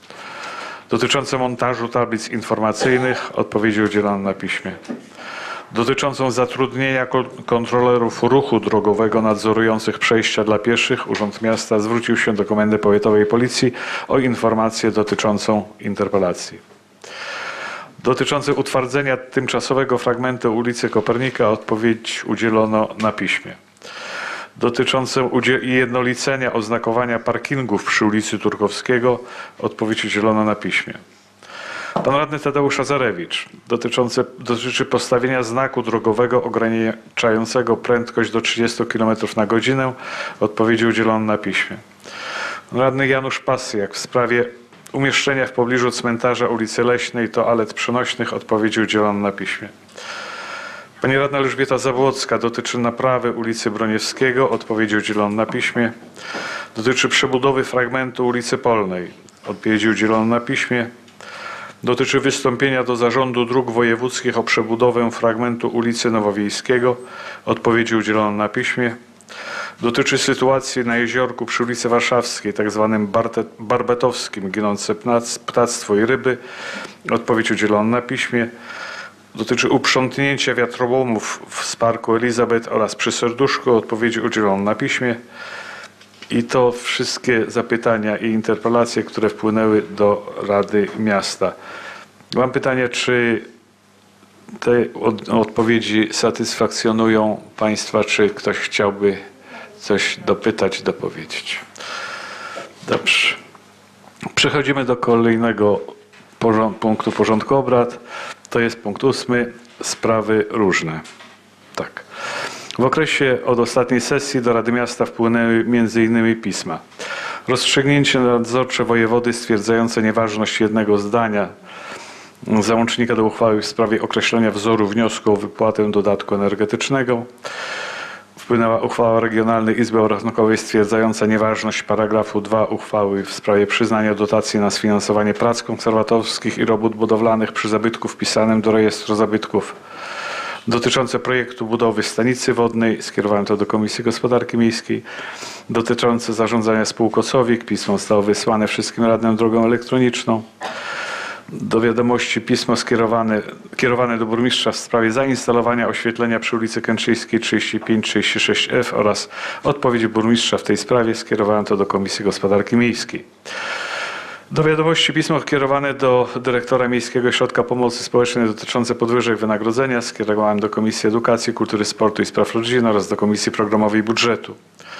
Dotyczące montażu tablic informacyjnych, odpowiedzi udzielono na piśmie. Dotyczącą zatrudnienia kontrolerów ruchu drogowego nadzorujących przejścia dla pieszych, Urząd Miasta zwrócił się do Komendy Powiatowej Policji o informację dotyczącą interpelacji. Dotyczące utwardzenia tymczasowego fragmentu ulicy Kopernika, odpowiedź udzielono na piśmie. Dotyczące ujednolicenia oznakowania parkingów przy ulicy Turkowskiego, odpowiedź udzielono na piśmie. Pan radny Tadeusz Azarewicz. Dotyczące, dotyczy postawienia znaku drogowego ograniczającego prędkość do trzydziestu kilometrów na godzinę, odpowiedzi udzielono na piśmie. Pan radny Janusz Pasjak w sprawie umieszczenia w pobliżu cmentarza ulicy Leśnej toalet przenośnych, odpowiedzi udzielono na piśmie. Pani radna Elżbieta Zabłocka. Dotyczy naprawy ulicy Broniewskiego, odpowiedzi udzielono na piśmie. Dotyczy przebudowy fragmentu ulicy Polnej, odpowiedzi udzielono na piśmie. Dotyczy wystąpienia do Zarządu Dróg Wojewódzkich o przebudowę fragmentu ulicy Nowowiejskiego, odpowiedzi udzielono na piśmie. Dotyczy sytuacji na jeziorku przy ulicy Warszawskiej, tak zwanym Barbetowskim, ginące ptactwo i ryby, odpowiedź udzielono na piśmie. Dotyczy uprzątnięcia wiatrołomów w Parku Elizabeth oraz przy Serduszku, odpowiedzi udzielono na piśmie. I to wszystkie zapytania i interpelacje, które wpłynęły do Rady Miasta. Mam pytanie, czy te od, odpowiedzi satysfakcjonują Państwa, czy ktoś chciałby coś dopytać, dopowiedzieć? Dobrze. Przechodzimy do kolejnego porząd, punktu porządku obrad. To jest punkt ósmy. Sprawy różne. Tak. W okresie od ostatniej sesji do Rady Miasta wpłynęły między innymi pisma. Rozstrzygnięcie nadzorcze wojewody stwierdzające nieważność jednego zdania załącznika do uchwały w sprawie określenia wzoru wniosku o wypłatę dodatku energetycznego. Wpłynęła uchwała Regionalnej Izby Obrachunkowej stwierdzająca nieważność paragrafu dwa uchwały w sprawie przyznania dotacji na sfinansowanie prac konserwatorskich i robót budowlanych przy zabytku wpisanym do rejestru zabytków. Dotyczące projektu budowy stanicy wodnej, skierowałem to do Komisji Gospodarki Miejskiej. Dotyczące zarządzania spółką Sowik, pismo zostało wysłane wszystkim radnym drogą elektroniczną. Do wiadomości pismo skierowane, kierowane do burmistrza w sprawie zainstalowania oświetlenia przy ulicy Kętrzyńskiej trzydzieści pięć trzydzieści sześć F oraz odpowiedź burmistrza w tej sprawie, skierowałem to do Komisji Gospodarki Miejskiej. Do wiadomości pismo kierowane do dyrektora Miejskiego Ośrodka Pomocy Społecznej dotyczące podwyżek wynagrodzenia skierowałem do Komisji Edukacji, Kultury, Sportu i Spraw Rodziny oraz do Komisji Programowej Budżetu.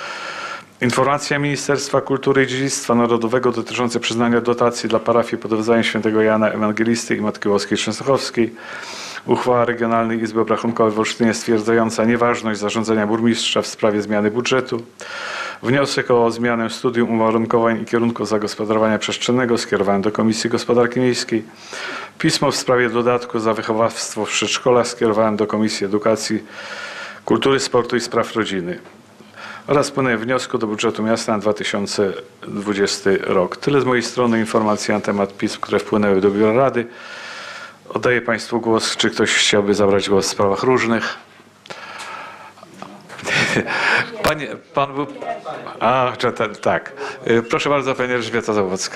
Informacja Ministerstwa Kultury i Dziedzictwa Narodowego dotycząca przyznania dotacji dla parafii pod wezwaniem świętego Jana Ewangelisty i Matki Boskiej Częstochowskiej. Uchwała Regionalnej Izby Obrachunkowej w Olsztynie stwierdzająca nieważność zarządzenia burmistrza w sprawie zmiany budżetu. Wniosek o zmianę studium uwarunkowań i kierunków zagospodarowania przestrzennego skierowałem do Komisji Gospodarki Miejskiej. Pismo w sprawie dodatku za wychowawstwo w przedszkolach skierowałem do Komisji Edukacji, Kultury, Sportu i Spraw Rodziny. oraz wpłynęły wniosku do budżetu miasta na dwa tysiące dwudziesty rok. Tyle z mojej strony informacji na temat pism, które wpłynęły do Biura Rady. Oddaję Państwu głos. Czy ktoś chciałby zabrać głos w sprawach różnych? Panie, pan był... A, tak. Proszę bardzo, pani Elżbieta Zawocka.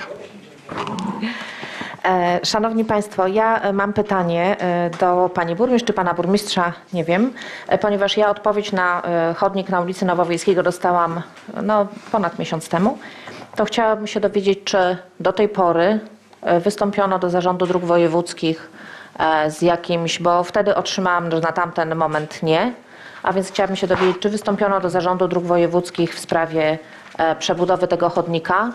Szanowni Państwo, ja mam pytanie do Pani Burmistrz czy Pana Burmistrza, nie wiem, ponieważ ja odpowiedź na chodnik na ulicy Nowowiejskiego dostałam no, ponad miesiąc temu, to chciałabym się dowiedzieć, czy do tej pory wystąpiono do Zarządu Dróg Wojewódzkich z jakimś, bo wtedy otrzymałam, że na tamten moment nie, a więc chciałabym się dowiedzieć, czy wystąpiono do Zarządu Dróg Wojewódzkich w sprawie przebudowy tego chodnika.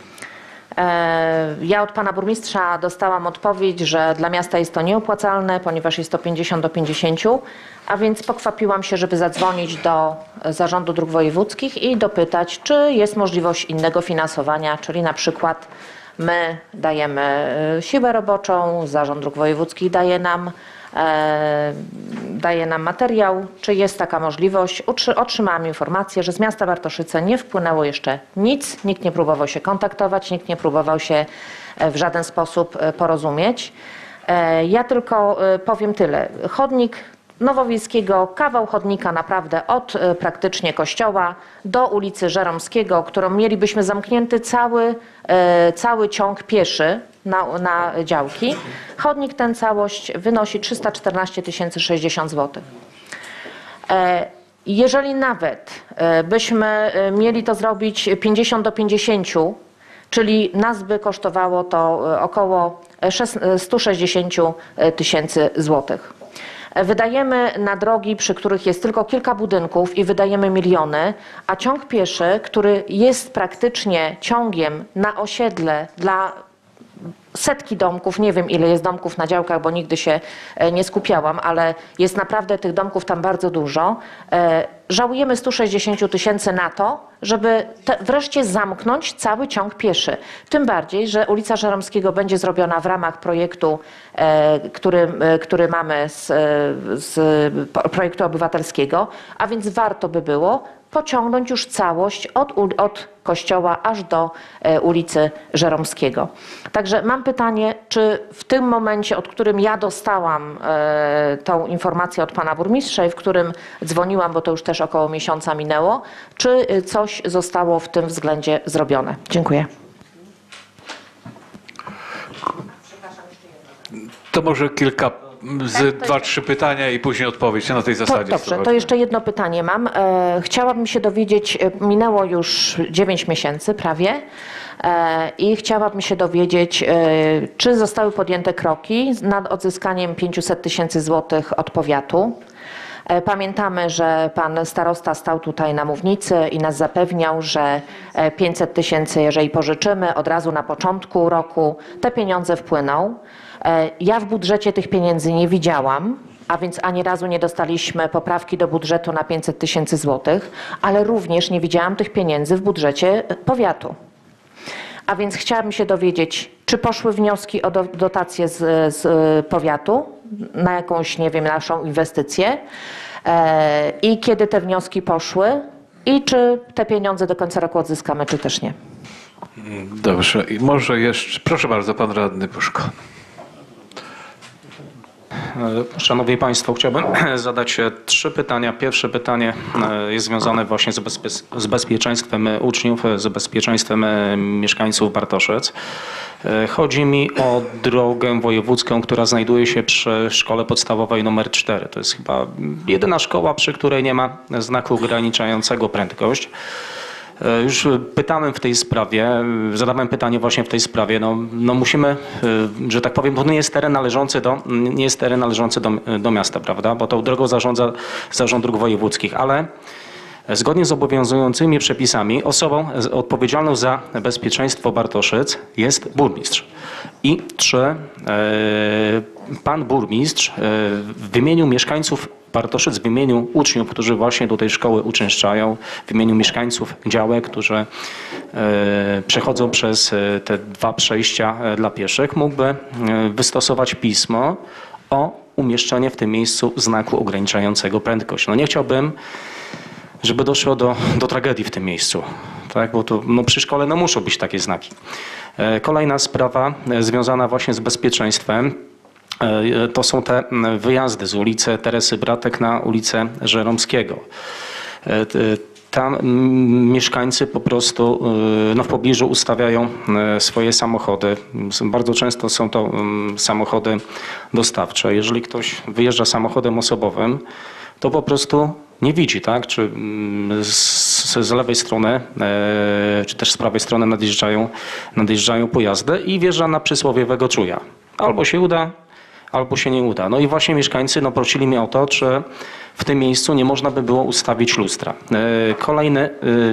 Ja od Pana Burmistrza dostałam odpowiedź, że dla miasta jest to nieopłacalne, ponieważ jest to pięćdziesiąt do pięćdziesięciu, a więc pokwapiłam się, żeby zadzwonić do Zarządu Dróg Wojewódzkich i dopytać, czy jest możliwość innego finansowania, czyli na przykład my dajemy siłę roboczą, Zarząd Dróg Wojewódzkich daje nam, e, daje nam materiał, czy jest taka możliwość. Otrzymałam informację, że z miasta Bartoszyce nie wpłynęło jeszcze nic, nikt nie próbował się kontaktować, nikt nie próbował się w żaden sposób porozumieć. E, ja tylko powiem tyle. Chodnik Nowowiejskiego, kawał chodnika naprawdę od e, praktycznie kościoła do ulicy Żeromskiego, którą mielibyśmy zamknięty cały, e, cały ciąg pieszy na, na działki. Chodnik ten całość wynosi trzysta czternaście tysięcy sześćdziesiąt złotych. E, jeżeli nawet e, byśmy e, mieli to zrobić pięćdziesiąt do pięćdziesięciu, czyli nas by kosztowało to e, około sto sześćdziesiąt tysięcy złotych. Wydajemy na drogi, przy których jest tylko kilka budynków i wydajemy miliony, a ciąg pieszy, który jest praktycznie ciągiem na osiedle dla setki domków, nie wiem ile jest domków na działkach, bo nigdy się nie skupiałam, ale jest naprawdę tych domków tam bardzo dużo. Żałujemy sto sześćdziesiąt tysięcy na to, żeby te, wreszcie zamknąć cały ciąg pieszy. Tym bardziej, że ulica Żeromskiego będzie zrobiona w ramach projektu, który, który mamy z, z projektu obywatelskiego, a więc warto by było pociągnąć już całość od, od kościoła aż do ulicy Żeromskiego. Także mam pytanie, czy w tym momencie, od którym ja dostałam e, tą informację od Pana Burmistrza i w którym dzwoniłam, bo to już też około miesiąca minęło, czy coś zostało w tym względzie zrobione? Dziękuję. To może kilka, z dwa, trzy pytania i później odpowiedź na tej zasadzie. To, dobrze, to jeszcze jedno pytanie mam. E, chciałabym się dowiedzieć, minęło już dziewięć miesięcy prawie e, i chciałabym się dowiedzieć, e, czy zostały podjęte kroki nad odzyskaniem pięćset tysięcy złotych od powiatu. E, pamiętamy, że pan starosta stał tutaj na mównicy i nas zapewniał, że pięćset tysięcy, jeżeli pożyczymy od razu na początku roku, te pieniądze wpłyną. Ja w budżecie tych pieniędzy nie widziałam, a więc ani razu nie dostaliśmy poprawki do budżetu na pięćset tysięcy złotych, ale również nie widziałam tych pieniędzy w budżecie powiatu. A więc chciałabym się dowiedzieć, czy poszły wnioski o dotację z, z powiatu na jakąś, nie wiem, naszą inwestycję e, i kiedy te wnioski poszły i czy te pieniądze do końca roku odzyskamy, czy też nie. Dobrze. I może jeszcze, proszę bardzo, pan radny Puszko. Szanowni Państwo, chciałbym zadać trzy pytania. Pierwsze pytanie jest związane właśnie z, bezpie- z bezpieczeństwem uczniów, z bezpieczeństwem mieszkańców Bartoszyc. Chodzi mi o drogę wojewódzką, która znajduje się przy szkole podstawowej numer cztery. To jest chyba jedyna szkoła, przy której nie ma znaku ograniczającego prędkość. Już pytałem w tej sprawie, zadałem pytanie właśnie w tej sprawie. No, no musimy, że tak powiem, to nie jest teren należący do, nie jest teren należący do, do miasta, prawda? Bo tą drogą zarządza Zarząd Dróg Wojewódzkich, ale zgodnie z obowiązującymi przepisami osobą odpowiedzialną za bezpieczeństwo Bartoszyc jest burmistrz. I czy e, pan burmistrz e, w imieniu mieszkańców Bartoszyc, w imieniu uczniów, którzy właśnie do tej szkoły uczęszczają, w imieniu mieszkańców działek, którzy e, przechodzą przez te dwa przejścia dla pieszych, mógłby wystosować pismo o umieszczenie w tym miejscu znaku ograniczającego prędkość. No nie chciałbym żeby doszło do, do tragedii w tym miejscu. Tak? Bo to, no, przy szkole no, muszą być takie znaki. Kolejna sprawa związana właśnie z bezpieczeństwem. To są te wyjazdy z ulicy Teresy Bratek na ulicę Żeromskiego. Tam mieszkańcy po prostu no, w pobliżu ustawiają swoje samochody. Bardzo często są to samochody dostawcze. Jeżeli ktoś wyjeżdża samochodem osobowym, to po prostu nie widzi, tak? Czy z, z lewej strony, czy też z prawej strony nadjeżdżają, nadjeżdżają pojazdy i wjeżdża na przysłowiowego czuja. Albo się uda, albo się nie uda. No i właśnie mieszkańcy no, prosili mnie o to, czy w tym miejscu nie można by było ustawić lustra. Kolejny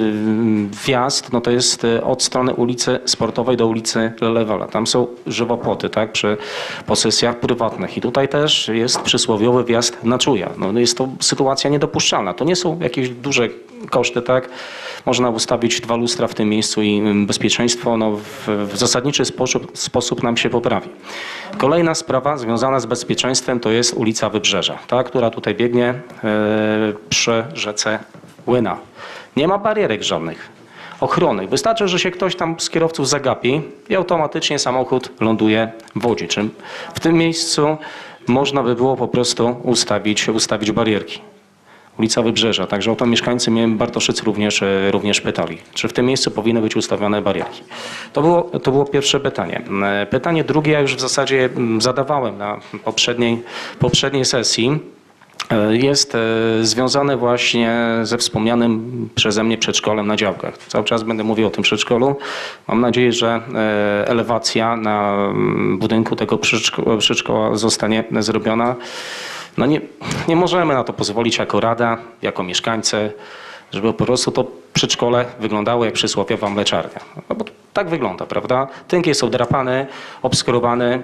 wjazd no to jest od strony ulicy Sportowej do ulicy Lelewala. Tam są żywopłoty, tak, przy posesjach prywatnych. I tutaj też jest przysłowiowy wjazd na czuja. No jest to sytuacja niedopuszczalna. To nie są jakieś duże koszty, tak. Można ustawić dwa lustra w tym miejscu i bezpieczeństwo no, w, w zasadniczy sposób, sposób nam się poprawi. Kolejna sprawa związana z bezpieczeństwem to jest ulica Wybrzeża, ta, która tutaj biegnie e, przy rzece Łyna. Nie ma barierek żadnych, ochronnych. Wystarczy, że się ktoś tam z kierowców zagapi i automatycznie samochód ląduje w wodzie. Czym w tym miejscu można by było po prostu ustawić, ustawić barierki. Ulica Wybrzeża, także o to mieszkańcy mnie Bartoszycy również, również pytali, czy w tym miejscu powinny być ustawione barierki. To było, to było pierwsze pytanie. Pytanie drugie ja już w zasadzie zadawałem na poprzedniej, poprzedniej sesji. Jest związane właśnie ze wspomnianym przeze mnie przedszkolem na Działkach. Cały czas będę mówił o tym przedszkolu. Mam nadzieję, że elewacja na budynku tego przedszkola zostanie zrobiona. No nie, nie możemy na to pozwolić jako rada, jako mieszkańcy, żeby po prostu to przedszkole wyglądało jak przysłowiowa mleczarnia. No bo tak wygląda, prawda? Tynk jest obdrapany, obskrobany.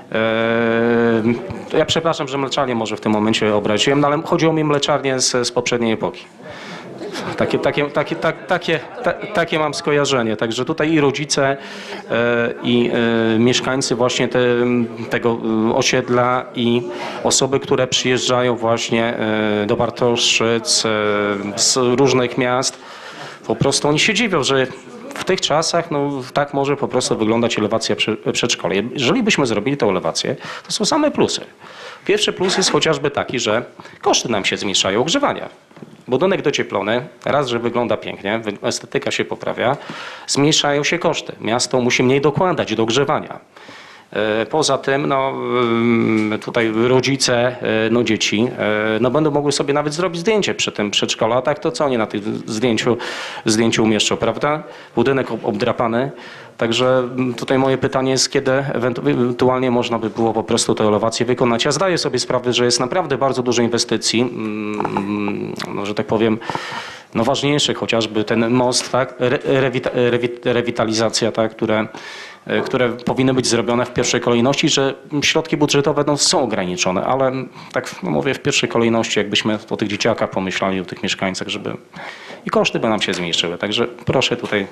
Eee, ja przepraszam, że mleczarnię może w tym momencie obraziłem, no ale chodziło mi mleczarnię z, z poprzedniej epoki. Takie, takie, takie, tak, takie, ta, takie mam skojarzenie. Także tutaj i rodzice, e, i e, mieszkańcy właśnie te, tego osiedla i osoby, które przyjeżdżają właśnie e, do Bartoszyc e, z różnych miast, po prostu oni się dziwią, że w tych czasach no, tak może po prostu wyglądać elewacja przedszkola. Jeżeli byśmy zrobili tę elewację, to są same plusy. Pierwszy plus jest chociażby taki, że koszty nam się zmniejszają ogrzewania. Budynek docieplony, raz, że wygląda pięknie, estetyka się poprawia, zmniejszają się koszty. Miasto musi mniej dokładać do ogrzewania. Poza tym no, tutaj rodzice no, dzieci no, będą mogły sobie nawet zrobić zdjęcie przy tym przedszkolu, a tak to co oni na tym zdjęciu, zdjęciu umieszczą, prawda? Budynek obdrapany. Także tutaj moje pytanie jest, kiedy ewentualnie można by było po prostu tę elewację wykonać. Ja zdaję sobie sprawę, że jest naprawdę bardzo dużo inwestycji, no, że tak powiem, no ważniejszych, chociażby ten most, tak? Rewita, rewita, rewitalizacja, tak? które, które powinny być zrobione w pierwszej kolejności, że środki budżetowe no, są ograniczone, ale tak no, mówię w pierwszej kolejności, jakbyśmy o tych dzieciakach pomyśleli, o tych mieszkańcach, żeby i koszty by nam się zmniejszyły. Także proszę tutaj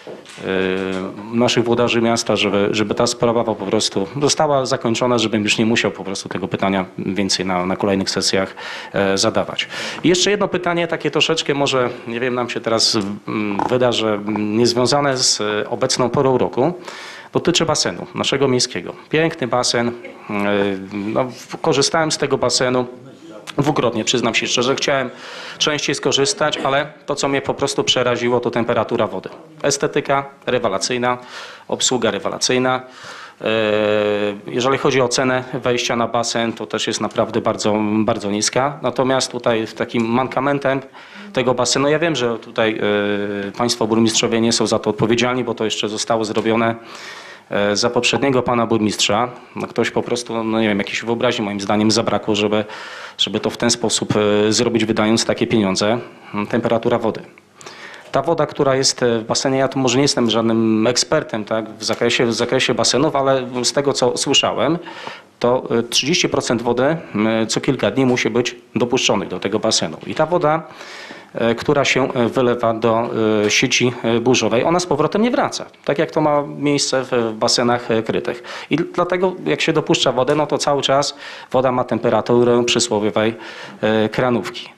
naszych włodarzy miasta, żeby, żeby ta sprawa po prostu została zakończona, żebym już nie musiał po prostu tego pytania więcej na, na kolejnych sesjach e, zadawać. I jeszcze jedno pytanie, takie troszeczkę może, nie wiem, nam się teraz wyda, że niezwiązane z obecną porą roku, dotyczy basenu naszego miejskiego. Piękny basen, e, no, korzystałem z tego basenu dwukrotnie, przyznam się szczerze, chciałem częściej skorzystać, ale to, co mnie po prostu przeraziło, to temperatura wody. Estetyka rewelacyjna, obsługa rewelacyjna. Jeżeli chodzi o cenę wejścia na basen, to też jest naprawdę bardzo, bardzo niska. Natomiast tutaj takim mankamentem tego basenu, ja wiem, że tutaj państwo burmistrzowie nie są za to odpowiedzialni, bo to jeszcze zostało zrobione za poprzedniego pana burmistrza. No ktoś po prostu, no nie wiem, jakiejś wyobraźni moim zdaniem zabrakło, żeby, żeby to w ten sposób zrobić, wydając takie pieniądze. Temperatura wody. Ta woda, która jest w basenie, ja tu może nie jestem żadnym ekspertem tak, w, zakresie, w zakresie basenów, ale z tego, co słyszałem, to trzydzieści procent wody co kilka dni musi być dopuszczonych do tego basenu. I ta woda, która się wylewa do sieci burzowej, ona z powrotem nie wraca. Tak jak to ma miejsce w basenach krytych. I dlatego jak się dopuszcza wodę, no to cały czas woda ma temperaturę przysłowiowej kranówki.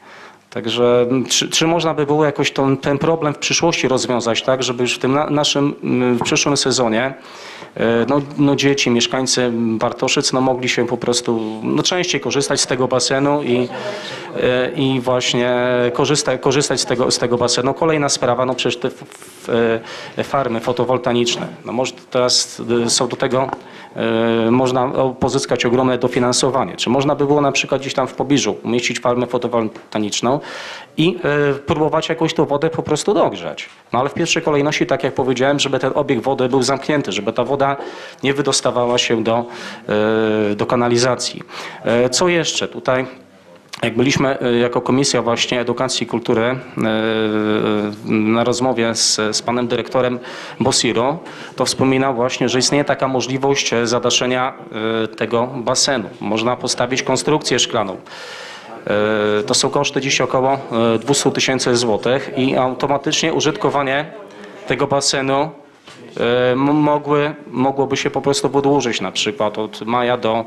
Także czy, czy można by było jakoś ten, ten problem w przyszłości rozwiązać, tak, żeby już w tym na, naszym, w przyszłym sezonie no, no dzieci, mieszkańcy Bartoszyc no, mogli się po prostu no, częściej korzystać z tego basenu i, i właśnie korzystać, korzystać z, tego, z tego basenu. Kolejna sprawa, no przecież te f, f, farmy fotowoltaiczne. No, może teraz są do tego można pozyskać ogromne dofinansowanie. Czy można by było na przykład gdzieś tam w pobliżu umieścić farmę fotowoltaiczną i próbować jakąś tą wodę po prostu dogrzać. No ale w pierwszej kolejności, tak jak powiedziałem, żeby ten obieg wody był zamknięty, żeby ta woda nie wydostawała się do, do kanalizacji. Co jeszcze tutaj? Jak byliśmy jako Komisja właśnie Edukacji i Kultury na rozmowie z, z panem dyrektorem Bosiro, to wspominał właśnie, że istnieje taka możliwość zadaszenia tego basenu. Można postawić konstrukcję szklaną. To są koszty dziś około dwieście tysięcy złotych i automatycznie użytkowanie tego basenu mogły, mogłoby się po prostu wydłużyć, na przykład od maja do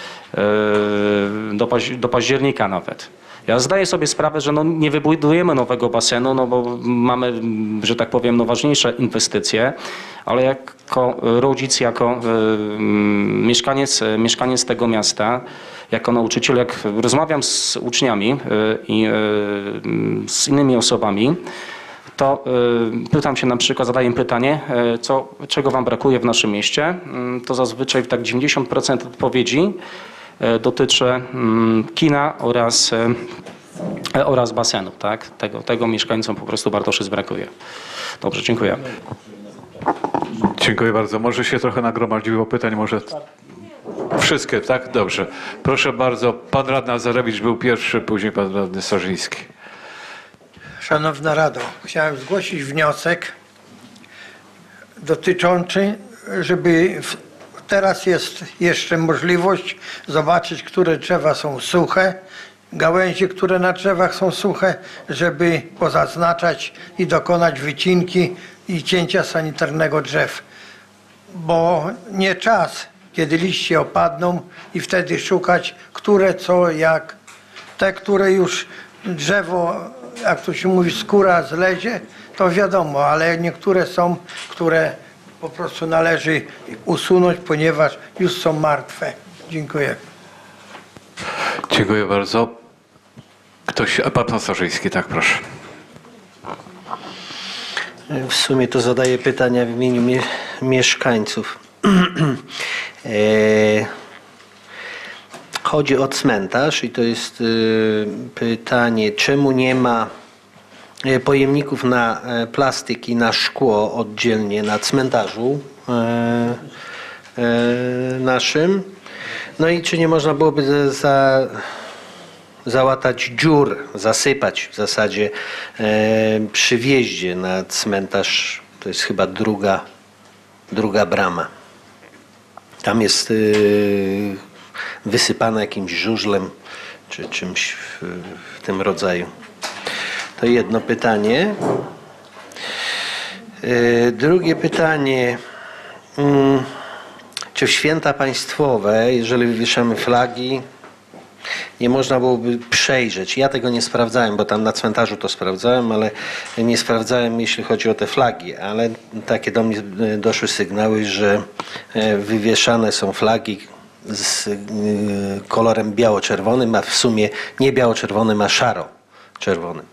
Do, paź do października nawet. Ja zdaję sobie sprawę, że no nie wybudujemy nowego basenu, no bo mamy, że tak powiem, no ważniejsze inwestycje, ale jako rodzic, jako y, mieszkaniec, mieszkaniec tego miasta, jako nauczyciel, jak rozmawiam z uczniami y, i y, z innymi osobami, to y, pytam się na przykład, zadaję im pytanie, y, co, czego wam brakuje w naszym mieście, y, to zazwyczaj tak dziewięćdziesiąt procent odpowiedzi dotyczy kina oraz, oraz basenu. Tak? Tego, tego mieszkańcom po prostu Bartoszyc brakuje. Dobrze, dziękuję. Dziękuję bardzo. Może się trochę nagromadziło pytań, może wszystkie, tak? Dobrze. Proszę bardzo, pan radny Azarewicz był pierwszy, później pan radny Sarzyński. Szanowna Rado, chciałem zgłosić wniosek dotyczący, żeby w Teraz jest jeszcze możliwość zobaczyć, które drzewa są suche, gałęzie, które na drzewach są suche, żeby pozaznaczać i dokonać wycinki i cięcia sanitarnego drzew. Bo nie czas, kiedy liście opadną i wtedy szukać, które co, jak. Te, które już drzewo, jak to się mówi, skóra zlezie, to wiadomo, ale niektóre są, które po prostu należy usunąć, ponieważ już są martwe. Dziękuję. Dziękuję bardzo. Ktoś, a pan Sarzyński, tak proszę. W sumie to zadaję pytania w imieniu mie mieszkańców. e, chodzi o cmentarz i to jest e, pytanie, czemu nie ma pojemników na plastik i na szkło oddzielnie na cmentarzu e, e, naszym. No i czy nie można byłoby za, załatać dziur, zasypać w zasadzie e, przy wjeździe na cmentarz, to jest chyba druga, druga brama. Tam jest e, wysypane jakimś żużlem czy czymś w, w tym rodzaju. To jedno pytanie. Drugie pytanie. Czy w święta państwowe, jeżeli wywieszamy flagi, nie można byłoby przejrzeć? Ja tego nie sprawdzałem, bo tam na cmentarzu to sprawdzałem, ale nie sprawdzałem, jeśli chodzi o te flagi. Ale takie do mnie doszły sygnały, że wywieszane są flagi z kolorem biało-czerwonym, a w sumie nie biało-czerwonym, a szaro-czerwonym.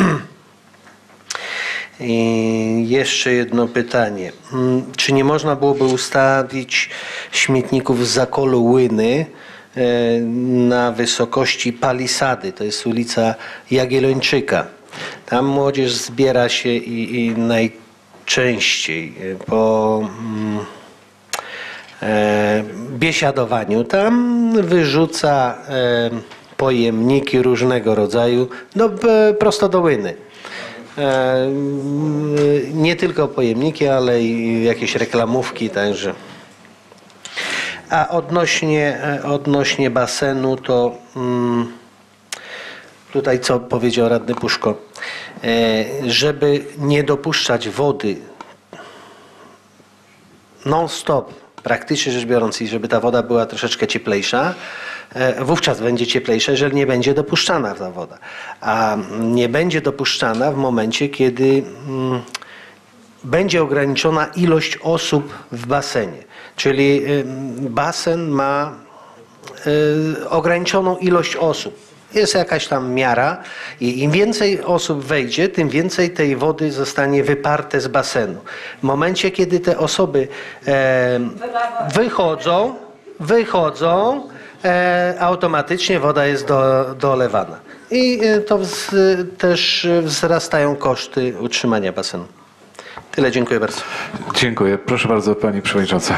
I jeszcze jedno pytanie. Czy nie można byłoby ustawić śmietników z zakolu Łyny na wysokości Palisady? To jest ulica Jagiellończyka. Tam młodzież zbiera się i, i najczęściej po mm, e, biesiadowaniu tam wyrzuca e, pojemniki różnego rodzaju do, prosto do Łyny. Nie tylko pojemniki, ale i jakieś reklamówki, także. A odnośnie, odnośnie basenu, to tutaj co powiedział radny Puszko, żeby nie dopuszczać wody non stop, praktycznie rzecz biorąc, i żeby ta woda była troszeczkę cieplejsza, e, wówczas będzie cieplejsza, jeżeli nie będzie dopuszczana ta woda. A nie będzie dopuszczana w momencie, kiedy mm, będzie ograniczona ilość osób w basenie. Czyli y, basen ma y, ograniczoną ilość osób. Jest jakaś tam miara i im więcej osób wejdzie, tym więcej tej wody zostanie wyparte z basenu. W momencie, kiedy te osoby e, wychodzą, wychodzą, e, automatycznie woda jest do, dolewana. I e, to wz, też wzrastają koszty utrzymania basenu. Tyle, dziękuję bardzo. Dziękuję. Proszę bardzo, pani przewodnicząca.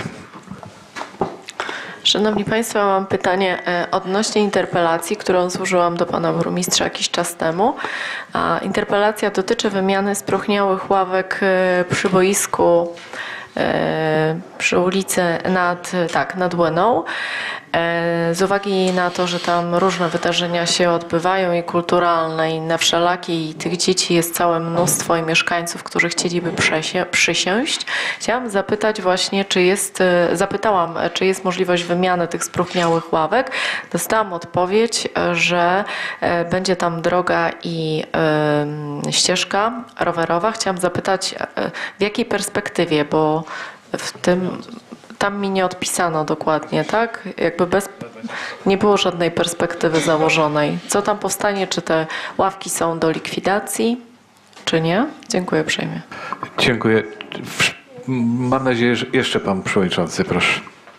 Szanowni Państwo, mam pytanie e, odnośnie interpelacji, którą złożyłam do pana burmistrza jakiś czas temu. A interpelacja dotyczy wymiany spróchniałych ławek e, przy boisku e, przy ulicy nad, tak, nad Łyną. Z uwagi na to, że tam różne wydarzenia się odbywają i kulturalne, i na wszelakie, i tych dzieci jest całe mnóstwo i mieszkańców, którzy chcieliby przesie, przysiąść. Chciałam zapytać właśnie, czy jest, zapytałam, czy jest możliwość wymiany tych spróchniałych ławek. Dostałam odpowiedź, że będzie tam droga i y, ścieżka rowerowa. Chciałam zapytać, w jakiej perspektywie, bo w tym tam mi nie odpisano dokładnie, tak? Jakby bez, nie było żadnej perspektywy założonej. Co tam powstanie? Czy te ławki są do likwidacji, czy nie? Dziękuję uprzejmie. Dziękuję. Mam nadzieję, że jeszcze pan przewodniczący, proszę.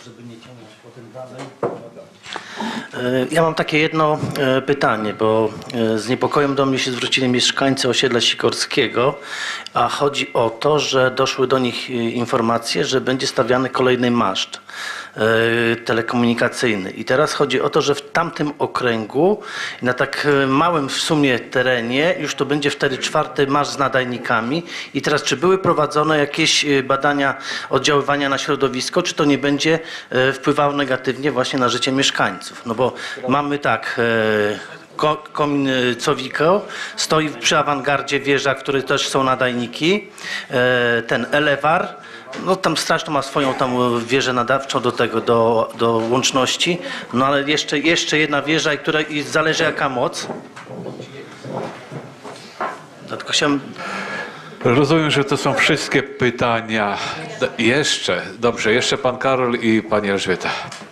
Ja mam takie jedno pytanie, bo z niepokojem do mnie się zwrócili mieszkańcy osiedla Sikorskiego, a chodzi o to, że doszły do nich informacje, że będzie stawiany kolejny maszt telekomunikacyjny. I teraz chodzi o to, że w tamtym okręgu, na tak małym w sumie terenie, już to będzie wtedy czwarty maszt z nadajnikami. I teraz, czy były prowadzone jakieś badania oddziaływania na środowisko, czy to nie będzie wpływało negatywnie właśnie na życie mieszkańców? No bo mamy tak, ko, komin Cowiko, stoi przy awangardzie wieża, w której też są nadajniki, ten elewar, no tam straszną ma swoją tam wieżę nadawczą do tego, do, do łączności, no ale jeszcze, jeszcze jedna wieża, i która i zależy jaka moc. Dlatego chciałem... Rozumiem, że to są wszystkie pytania. Jeszcze, dobrze, jeszcze pan Karol i pani Elżbieta.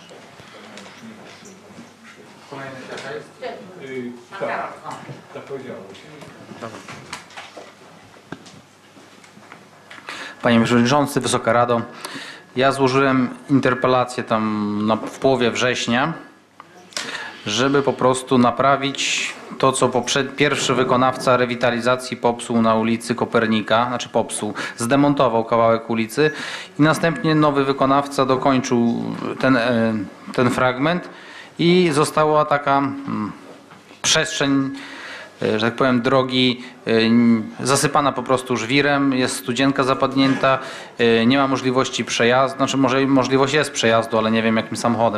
Panie Przewodniczący, Wysoka Rado, ja złożyłem interpelację tam na, w połowie września, żeby po prostu naprawić to, co poprzed, pierwszy wykonawca rewitalizacji popsuł na ulicy Kopernika, znaczy popsuł, zdemontował kawałek ulicy i następnie nowy wykonawca dokończył ten, ten fragment i została taka hmm, przestrzeń, że tak powiem, drogi zasypana po prostu żwirem, jest studzienka zapadnięta, nie ma możliwości przejazdu, znaczy może możliwość jest przejazdu, ale nie wiem jakim samochodem.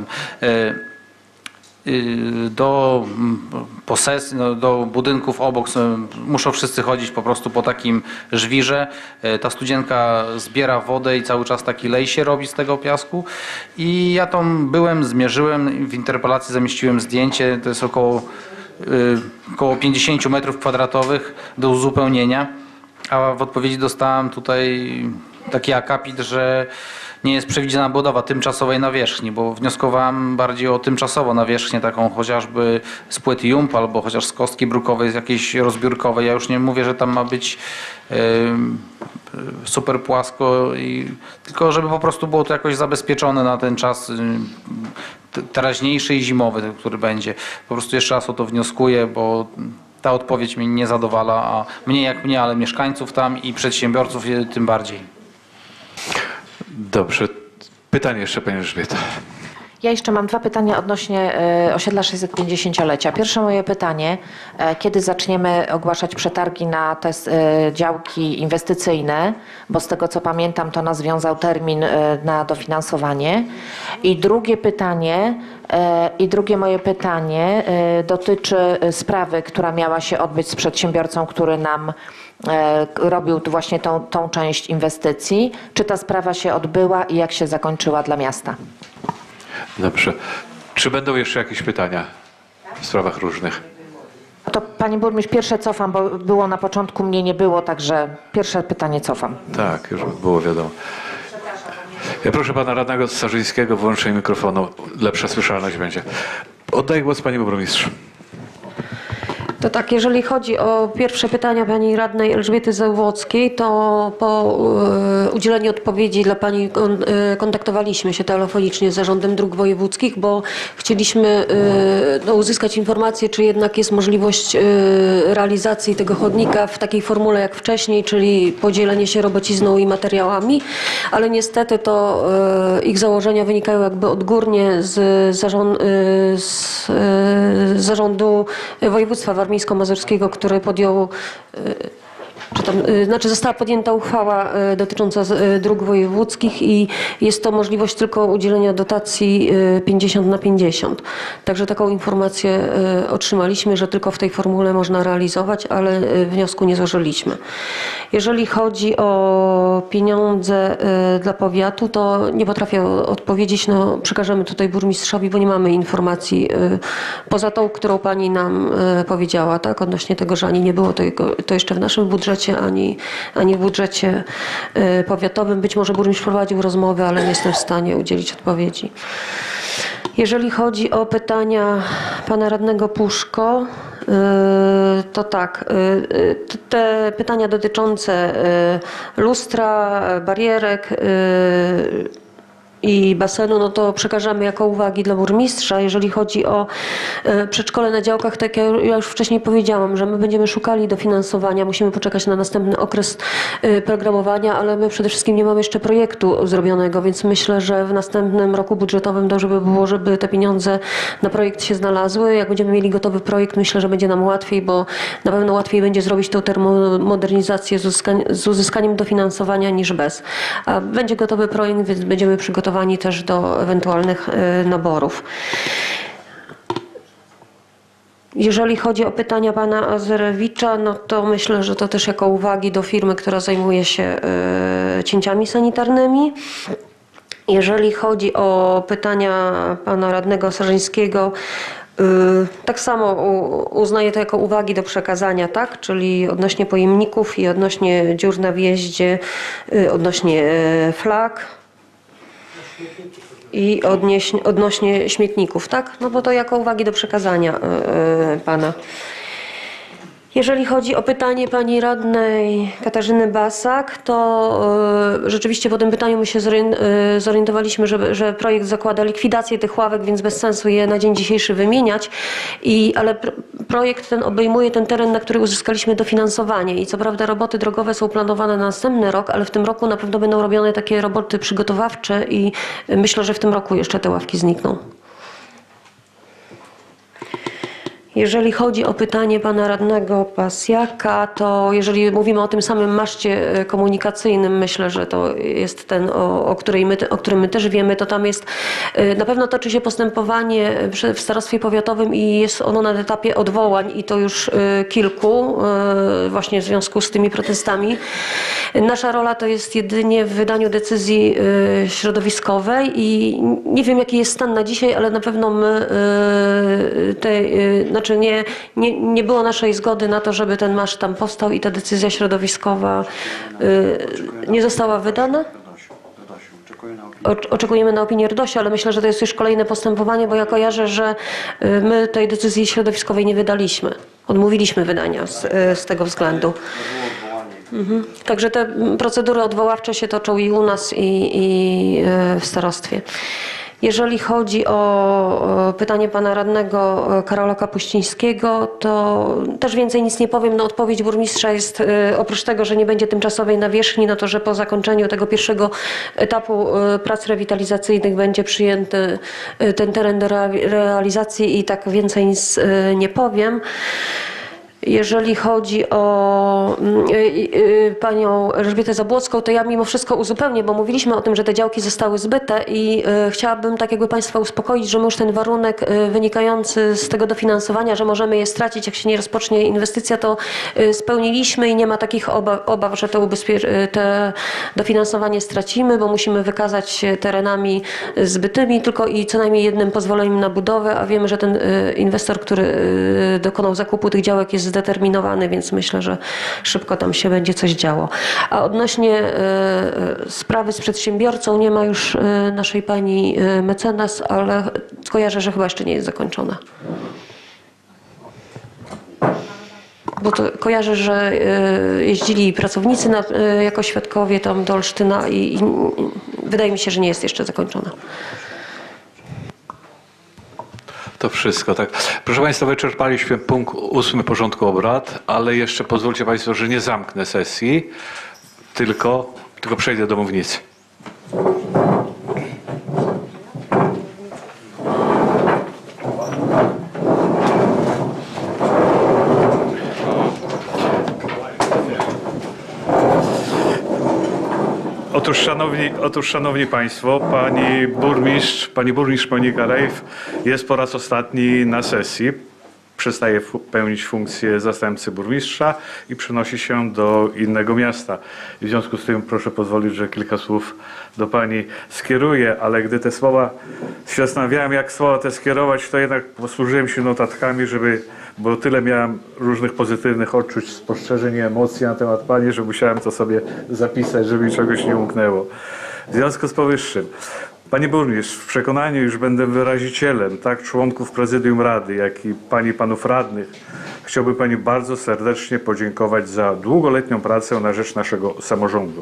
Do posesji, do budynków obok muszą wszyscy chodzić po prostu po takim żwirze. Ta studzienka zbiera wodę i cały czas taki lej się robi z tego piasku. I ja tam byłem, zmierzyłem, w interpelacji zamieściłem zdjęcie, to jest około około pięćdziesiąt metrów kwadratowych do uzupełnienia, a w odpowiedzi dostałem tutaj taki akapit, że nie jest przewidziana budowa tymczasowej nawierzchni, bo wnioskowałem bardziej o tymczasową nawierzchnię, taką chociażby z płyt jump albo chociaż z kostki brukowej, z jakiejś rozbiórkowej. Ja już nie mówię, że tam ma być yy, super płasko, i, tylko żeby po prostu było to jakoś zabezpieczone na ten czas yy, teraźniejszy i zimowy, który będzie. Po prostu jeszcze raz o to wnioskuję, bo ta odpowiedź mnie nie zadowala, a mnie jak mnie, ale mieszkańców tam i przedsiębiorców tym bardziej. Dobrze. Pytanie jeszcze pani Elżbieta. Ja jeszcze mam dwa pytania odnośnie e, osiedla sześćsetpięćdziesięciolecia. Pierwsze moje pytanie, e, kiedy zaczniemy ogłaszać przetargi na te e, działki inwestycyjne, bo z tego co pamiętam to nas wiązał termin e, na dofinansowanie. I drugie pytanie, e, i drugie moje pytanie e, dotyczy sprawy, która miała się odbyć z przedsiębiorcą, który nam e, robił tu właśnie tą, tą część inwestycji. Czy ta sprawa się odbyła i jak się zakończyła dla miasta? Dobrze. Czy będą jeszcze jakieś pytania w sprawach różnych? To Pani Burmistrz, pierwsze cofam, bo było na początku, mnie nie było, także pierwsze pytanie cofam. Tak, już było wiadomo. Ja proszę pana radnego Starzyńskiego, wyłączenie mikrofonu, lepsza słyszalność będzie. Oddaję głos pani burmistrz. To tak, jeżeli chodzi o pierwsze pytania pani radnej Elżbiety Załockiej, to po e, udzieleniu odpowiedzi dla pani kon, e, kontaktowaliśmy się telefonicznie z Zarządem Dróg Wojewódzkich, bo chcieliśmy e, no, uzyskać informację, czy jednak jest możliwość e, realizacji tego chodnika w takiej formule jak wcześniej, czyli podzielenie się robocizną i materiałami, ale niestety to e, ich założenia wynikają jakby odgórnie z, zarząd, e, z e, Zarządu Województwa Warmińsko-Mazurskiego, który podjął, czy tam, znaczy została podjęta uchwała dotycząca dróg wojewódzkich i jest to możliwość tylko udzielenia dotacji pięćdziesiąt na pięćdziesiąt. Także taką informację otrzymaliśmy, że tylko w tej formule można realizować, ale wniosku nie złożyliśmy. Jeżeli chodzi o pieniądze dla powiatu, to nie potrafię odpowiedzieć. No, przekażemy tutaj burmistrzowi, bo nie mamy informacji poza tą, którą pani nam powiedziała, tak? Odnośnie tego, że ani nie było tego, to jeszcze w naszym budżecie, ani, ani w budżecie powiatowym. Być może burmistrz prowadził rozmowę, ale nie jestem w stanie udzielić odpowiedzi. Jeżeli chodzi o pytania pana radnego Puszko, to tak, te pytania dotyczące lustra, barierek i basenu, no to przekażemy jako uwagi dla burmistrza. Jeżeli chodzi o przedszkole na działkach, tak jak ja już wcześniej powiedziałam, że my będziemy szukali dofinansowania, musimy poczekać na następny okres programowania, ale my przede wszystkim nie mamy jeszcze projektu zrobionego, więc myślę, że w następnym roku budżetowym dobrze by było, żeby te pieniądze na projekt się znalazły. Jak będziemy mieli gotowy projekt, myślę, że będzie nam łatwiej, bo na pewno łatwiej będzie zrobić tą termomodernizację z, uzyskanie, z uzyskaniem dofinansowania niż bez. A będzie gotowy projekt, więc będziemy przygotowani też do ewentualnych naborów. Jeżeli chodzi o pytania pana Azerewicza, no to myślę, że to też jako uwagi do firmy, która zajmuje się cięciami sanitarnymi. Jeżeli chodzi o pytania pana radnego Sarzyńskiego, tak samo uznaję to jako uwagi do przekazania, tak? Czyli odnośnie pojemników i odnośnie dziur na wjeździe, odnośnie flag. I odnieś, odnośnie śmietników, tak? No bo to jako uwagi do przekazania yy, pana. Jeżeli chodzi o pytanie pani radnej Katarzyny Basak, to y, rzeczywiście po tym pytaniu my się zorientowaliśmy, że, że projekt zakłada likwidację tych ławek, więc bez sensu je na dzień dzisiejszy wymieniać. I, ale pr projekt ten obejmuje ten teren, na który uzyskaliśmy dofinansowanie. I co prawda roboty drogowe są planowane na następny rok, ale w tym roku na pewno będą robione takie roboty przygotowawcze i myślę, że w tym roku jeszcze te ławki znikną. Jeżeli chodzi o pytanie pana radnego Pasjaka, to jeżeli mówimy o tym samym maszcie komunikacyjnym, myślę, że to jest ten, o, o, której my, o którym my też wiemy, to tam jest, na pewno toczy się postępowanie w starostwie powiatowym i jest ono na etapie odwołań i to już kilku, właśnie w związku z tymi protestami. Nasza rola to jest jedynie w wydaniu decyzji środowiskowej i nie wiem, jaki jest stan na dzisiaj, ale na pewno my te, znaczy nie, nie, nie było naszej zgody na to, żeby ten maszt tam powstał i ta decyzja środowiskowa nie została wydana. Oczekujemy na opinię R D O S-u, ale myślę, że to jest już kolejne postępowanie, bo ja kojarzę, że my tej decyzji środowiskowej nie wydaliśmy. Odmówiliśmy wydania z, z tego względu. Mhm. Także te procedury odwoławcze się toczą i u nas, i, i w starostwie. Jeżeli chodzi o pytanie pana radnego Karola Kapuścińskiego, to też więcej nic nie powiem. No, odpowiedź burmistrza jest, oprócz tego, że nie będzie tymczasowej nawierzchni, no to że po zakończeniu tego pierwszego etapu prac rewitalizacyjnych będzie przyjęty ten teren do realizacji i tak więcej nic nie powiem. Jeżeli chodzi o y, y, panią Elżbietę Zabłocką, to ja mimo wszystko uzupełnię, bo mówiliśmy o tym, że te działki zostały zbyte i y, chciałabym tak jakby państwa uspokoić, że my już ten warunek y, wynikający z tego dofinansowania, że możemy je stracić, jak się nie rozpocznie inwestycja, to y, spełniliśmy i nie ma takich obaw, obaw że to, ubezpie- te dofinansowanie stracimy, bo musimy wykazać się terenami zbytymi, tylko i co najmniej jednym pozwoleniem na budowę, a wiemy, że ten y, inwestor, który y, dokonał zakupu tych działek, jest zdeterminowany, więc myślę, że szybko tam się będzie coś działo. A odnośnie y, sprawy z przedsiębiorcą nie ma już y, naszej pani y, mecenas, ale kojarzę, że chyba jeszcze nie jest zakończona. Bo to kojarzę, że y, jeździli pracownicy na, y, jako świadkowie tam do Olsztyna i, i wydaje mi się, że nie jest jeszcze zakończona. To wszystko, tak. Proszę Państwa, wyczerpaliśmy punkt ósmy porządku obrad, ale jeszcze pozwólcie Państwo, że nie zamknę sesji, tylko, tylko przejdę do mównicy. Otóż szanowni, otóż, szanowni Państwo, pani burmistrz, pani burmistrz Monika Rejf jest po raz ostatni na sesji. Przestaje fu- pełnić funkcję zastępcy burmistrza i przenosi się do innego miasta. I w związku z tym proszę pozwolić, że kilka słów do pani skieruję, ale gdy te słowa się zastanawiałem, jak słowa te skierować, to jednak posłużyłem się notatkami, żeby, bo tyle miałem różnych pozytywnych odczuć, spostrzeżeń i emocji na temat pani, że musiałem to sobie zapisać, żeby mi czegoś nie umknęło. W związku z powyższym, Panie burmistrz, w przekonaniu, iż będę wyrazicielem tak członków prezydium rady, jak i pani panów radnych, chciałbym pani bardzo serdecznie podziękować za długoletnią pracę na rzecz naszego samorządu.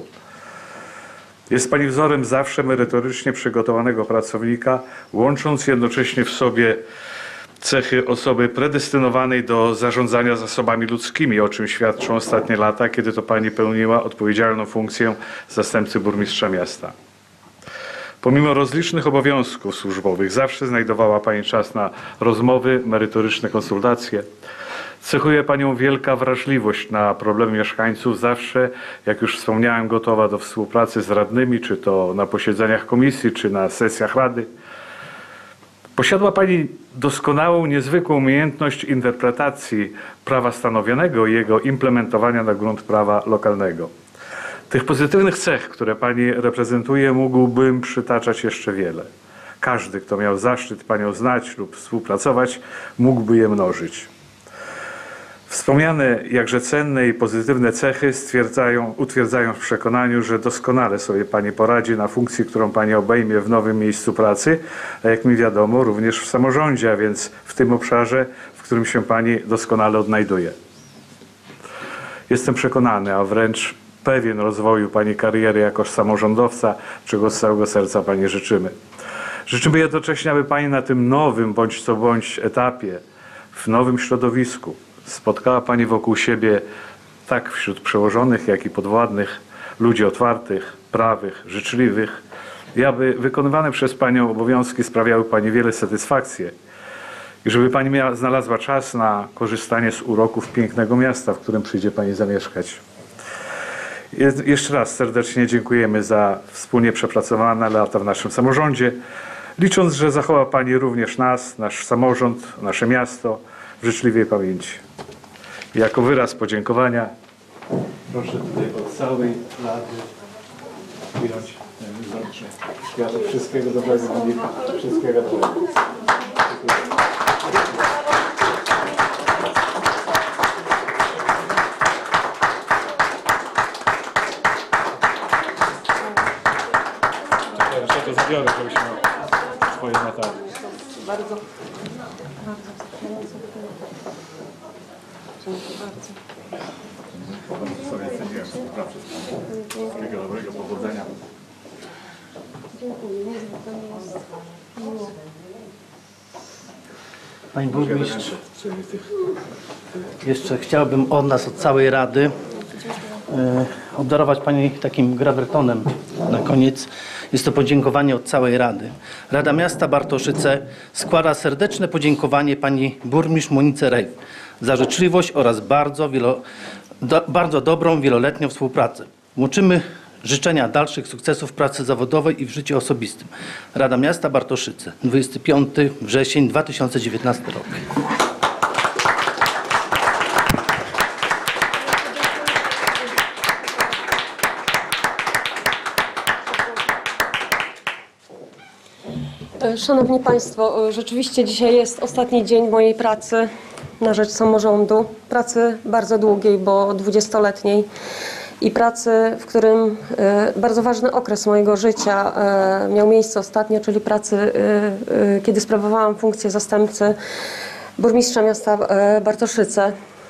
Jest pani wzorem zawsze merytorycznie przygotowanego pracownika, łącząc jednocześnie w sobie cechy osoby predestynowanej do zarządzania zasobami ludzkimi, o czym świadczą ostatnie lata, kiedy to pani pełniła odpowiedzialną funkcję zastępcy burmistrza miasta. Pomimo rozlicznych obowiązków służbowych zawsze znajdowała pani czas na rozmowy, merytoryczne konsultacje. Cechuje panią wielka wrażliwość na problemy mieszkańców, zawsze, jak już wspomniałem, gotowa do współpracy z radnymi, czy to na posiedzeniach komisji, czy na sesjach rady. Posiadła pani doskonałą, niezwykłą umiejętność interpretacji prawa stanowionego i jego implementowania na grunt prawa lokalnego. Tych pozytywnych cech, które pani reprezentuje, mógłbym przytaczać jeszcze wiele. Każdy, kto miał zaszczyt panią znać lub współpracować, mógłby je mnożyć. Wspomniane jakże cenne i pozytywne cechy stwierdzają, utwierdzają w przekonaniu, że doskonale sobie pani poradzi na funkcji, którą pani obejmie w nowym miejscu pracy, a jak mi wiadomo, również w samorządzie, a więc w tym obszarze, w którym się pani doskonale odnajduje. Jestem przekonany, a wręcz pewien rozwoju pani kariery jako samorządowca, czego z całego serca pani życzymy. Życzymy jednocześnie, aby pani na tym nowym bądź co bądź etapie, w nowym środowisku, spotkała pani wokół siebie tak wśród przełożonych, jak i podwładnych ludzi otwartych, prawych, życzliwych i aby wykonywane przez panią obowiązki sprawiały pani wiele satysfakcji i żeby pani miała, znalazła czas na korzystanie z uroków pięknego miasta, w którym przyjdzie pani zamieszkać. Jeszcze raz serdecznie dziękujemy za wspólnie przepracowane lata w naszym samorządzie, licząc, że zachowa pani również nas, nasz samorząd, nasze miasto w życzliwej pamięci. I jako wyraz podziękowania proszę tutaj od całej Rady przyjąć kwiatek. Wszystkiego dobrego, Monika. Wszystkiego dobrego. Ja to zbiorę, żebyśmy swoje notatki. Bardzo, bardzo Dziękuję bardzo. Bardzo sobie ceniłem współpracę z panem. Wszystkiego dobrego, powodzenia. Dziękuję. Niezwykle jest miło. Pani burmistrz, jeszcze chciałbym od nas, od całej Rady, e, obdarować Pani takim grawertonem na koniec. Jest to podziękowanie od całej Rady. Rada Miasta Bartoszyce składa serdeczne podziękowanie pani burmistrz Monice Rejw za życzliwość oraz bardzo, wielo, do, bardzo dobrą, wieloletnią współpracę. Łączymy życzenia dalszych sukcesów w pracy zawodowej i w życiu osobistym. Rada Miasta Bartoszyce, dwudziestego piątego września dwa tysiące dziewiętnastego rok. Szanowni Państwo, rzeczywiście dzisiaj jest ostatni dzień mojej pracy na rzecz samorządu. Pracy bardzo długiej, bo dwudziestoletniej i pracy, w którym bardzo ważny okres mojego życia miał miejsce ostatnio, czyli pracy, kiedy sprawowałam funkcję zastępcy burmistrza miasta Bartoszyce.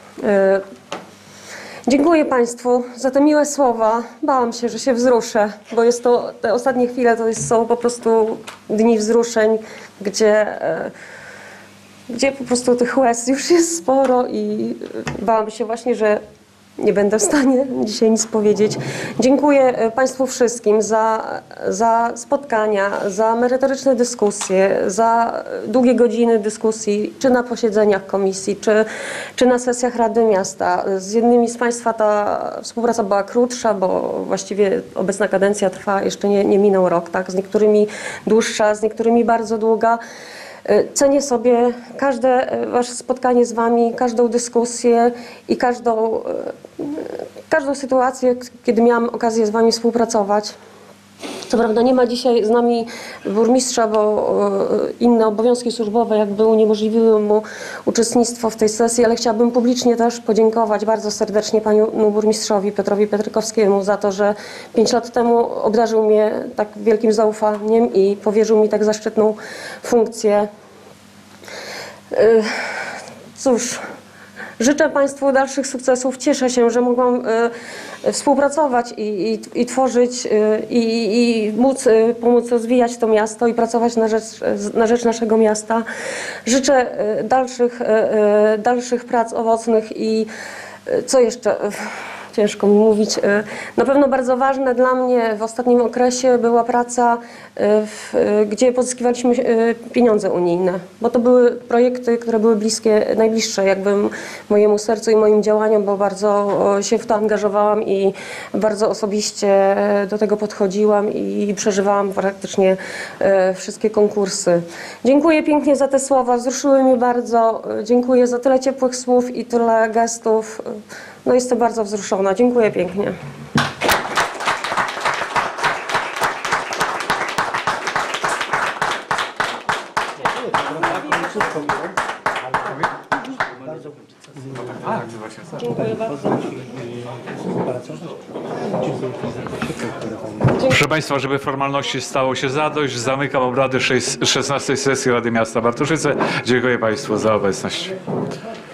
Dziękuję Państwu za te miłe słowa. Bałam się, że się wzruszę, bo jest to, te ostatnie chwile to jest, są po prostu dni wzruszeń, gdzie, gdzie po prostu tych łez już jest sporo i bałam się właśnie, że nie będę w stanie dzisiaj nic powiedzieć. Dziękuję Państwu wszystkim za, za spotkania, za merytoryczne dyskusje, za długie godziny dyskusji, czy na posiedzeniach komisji, czy, czy na sesjach Rady Miasta. Z jednymi z Państwa ta współpraca była krótsza, bo właściwie obecna kadencja trwa, jeszcze nie, nie minął rok, tak? Z niektórymi dłuższa, z niektórymi bardzo długa. Cenię sobie każde Wasze spotkanie z Wami, każdą dyskusję i każdą, każdą sytuację, kiedy miałam okazję z Wami współpracować. Co prawda nie ma dzisiaj z nami burmistrza, bo inne obowiązki służbowe jakby uniemożliwiły mu uczestnictwo w tej sesji, ale chciałabym publicznie też podziękować bardzo serdecznie panu burmistrzowi Piotrowi Pietrykowskiemu za to, że pięć lat temu obdarzył mnie tak wielkim zaufaniem i powierzył mi tak zaszczytną funkcję. Cóż, życzę Państwu dalszych sukcesów. Cieszę się, że mogłam y, współpracować i, i, i tworzyć y, i, i móc y, pomóc rozwijać to miasto i pracować na rzecz, na rzecz naszego miasta. Życzę y, dalszych, y, y, dalszych prac owocnych i y, co jeszcze? Y, Ciężko mi mówić. Na pewno bardzo ważne dla mnie w ostatnim okresie była praca, w, gdzie pozyskiwaliśmy pieniądze unijne, bo to były projekty, które były bliskie, najbliższe jakby mojemu sercu i moim działaniom, bo bardzo się w to angażowałam i bardzo osobiście do tego podchodziłam i przeżywałam praktycznie wszystkie konkursy. Dziękuję pięknie za te słowa, wzruszyły mnie bardzo. Dziękuję za tyle ciepłych słów i tyle gestów. No jestem bardzo wzruszona. Dziękuję pięknie. Dziękuję bardzo. Proszę Państwa, żeby formalności stało się zadość, zamykam obrady szesnastej sesji Rady Miasta Bartoszyce. Dziękuję Państwu za obecność.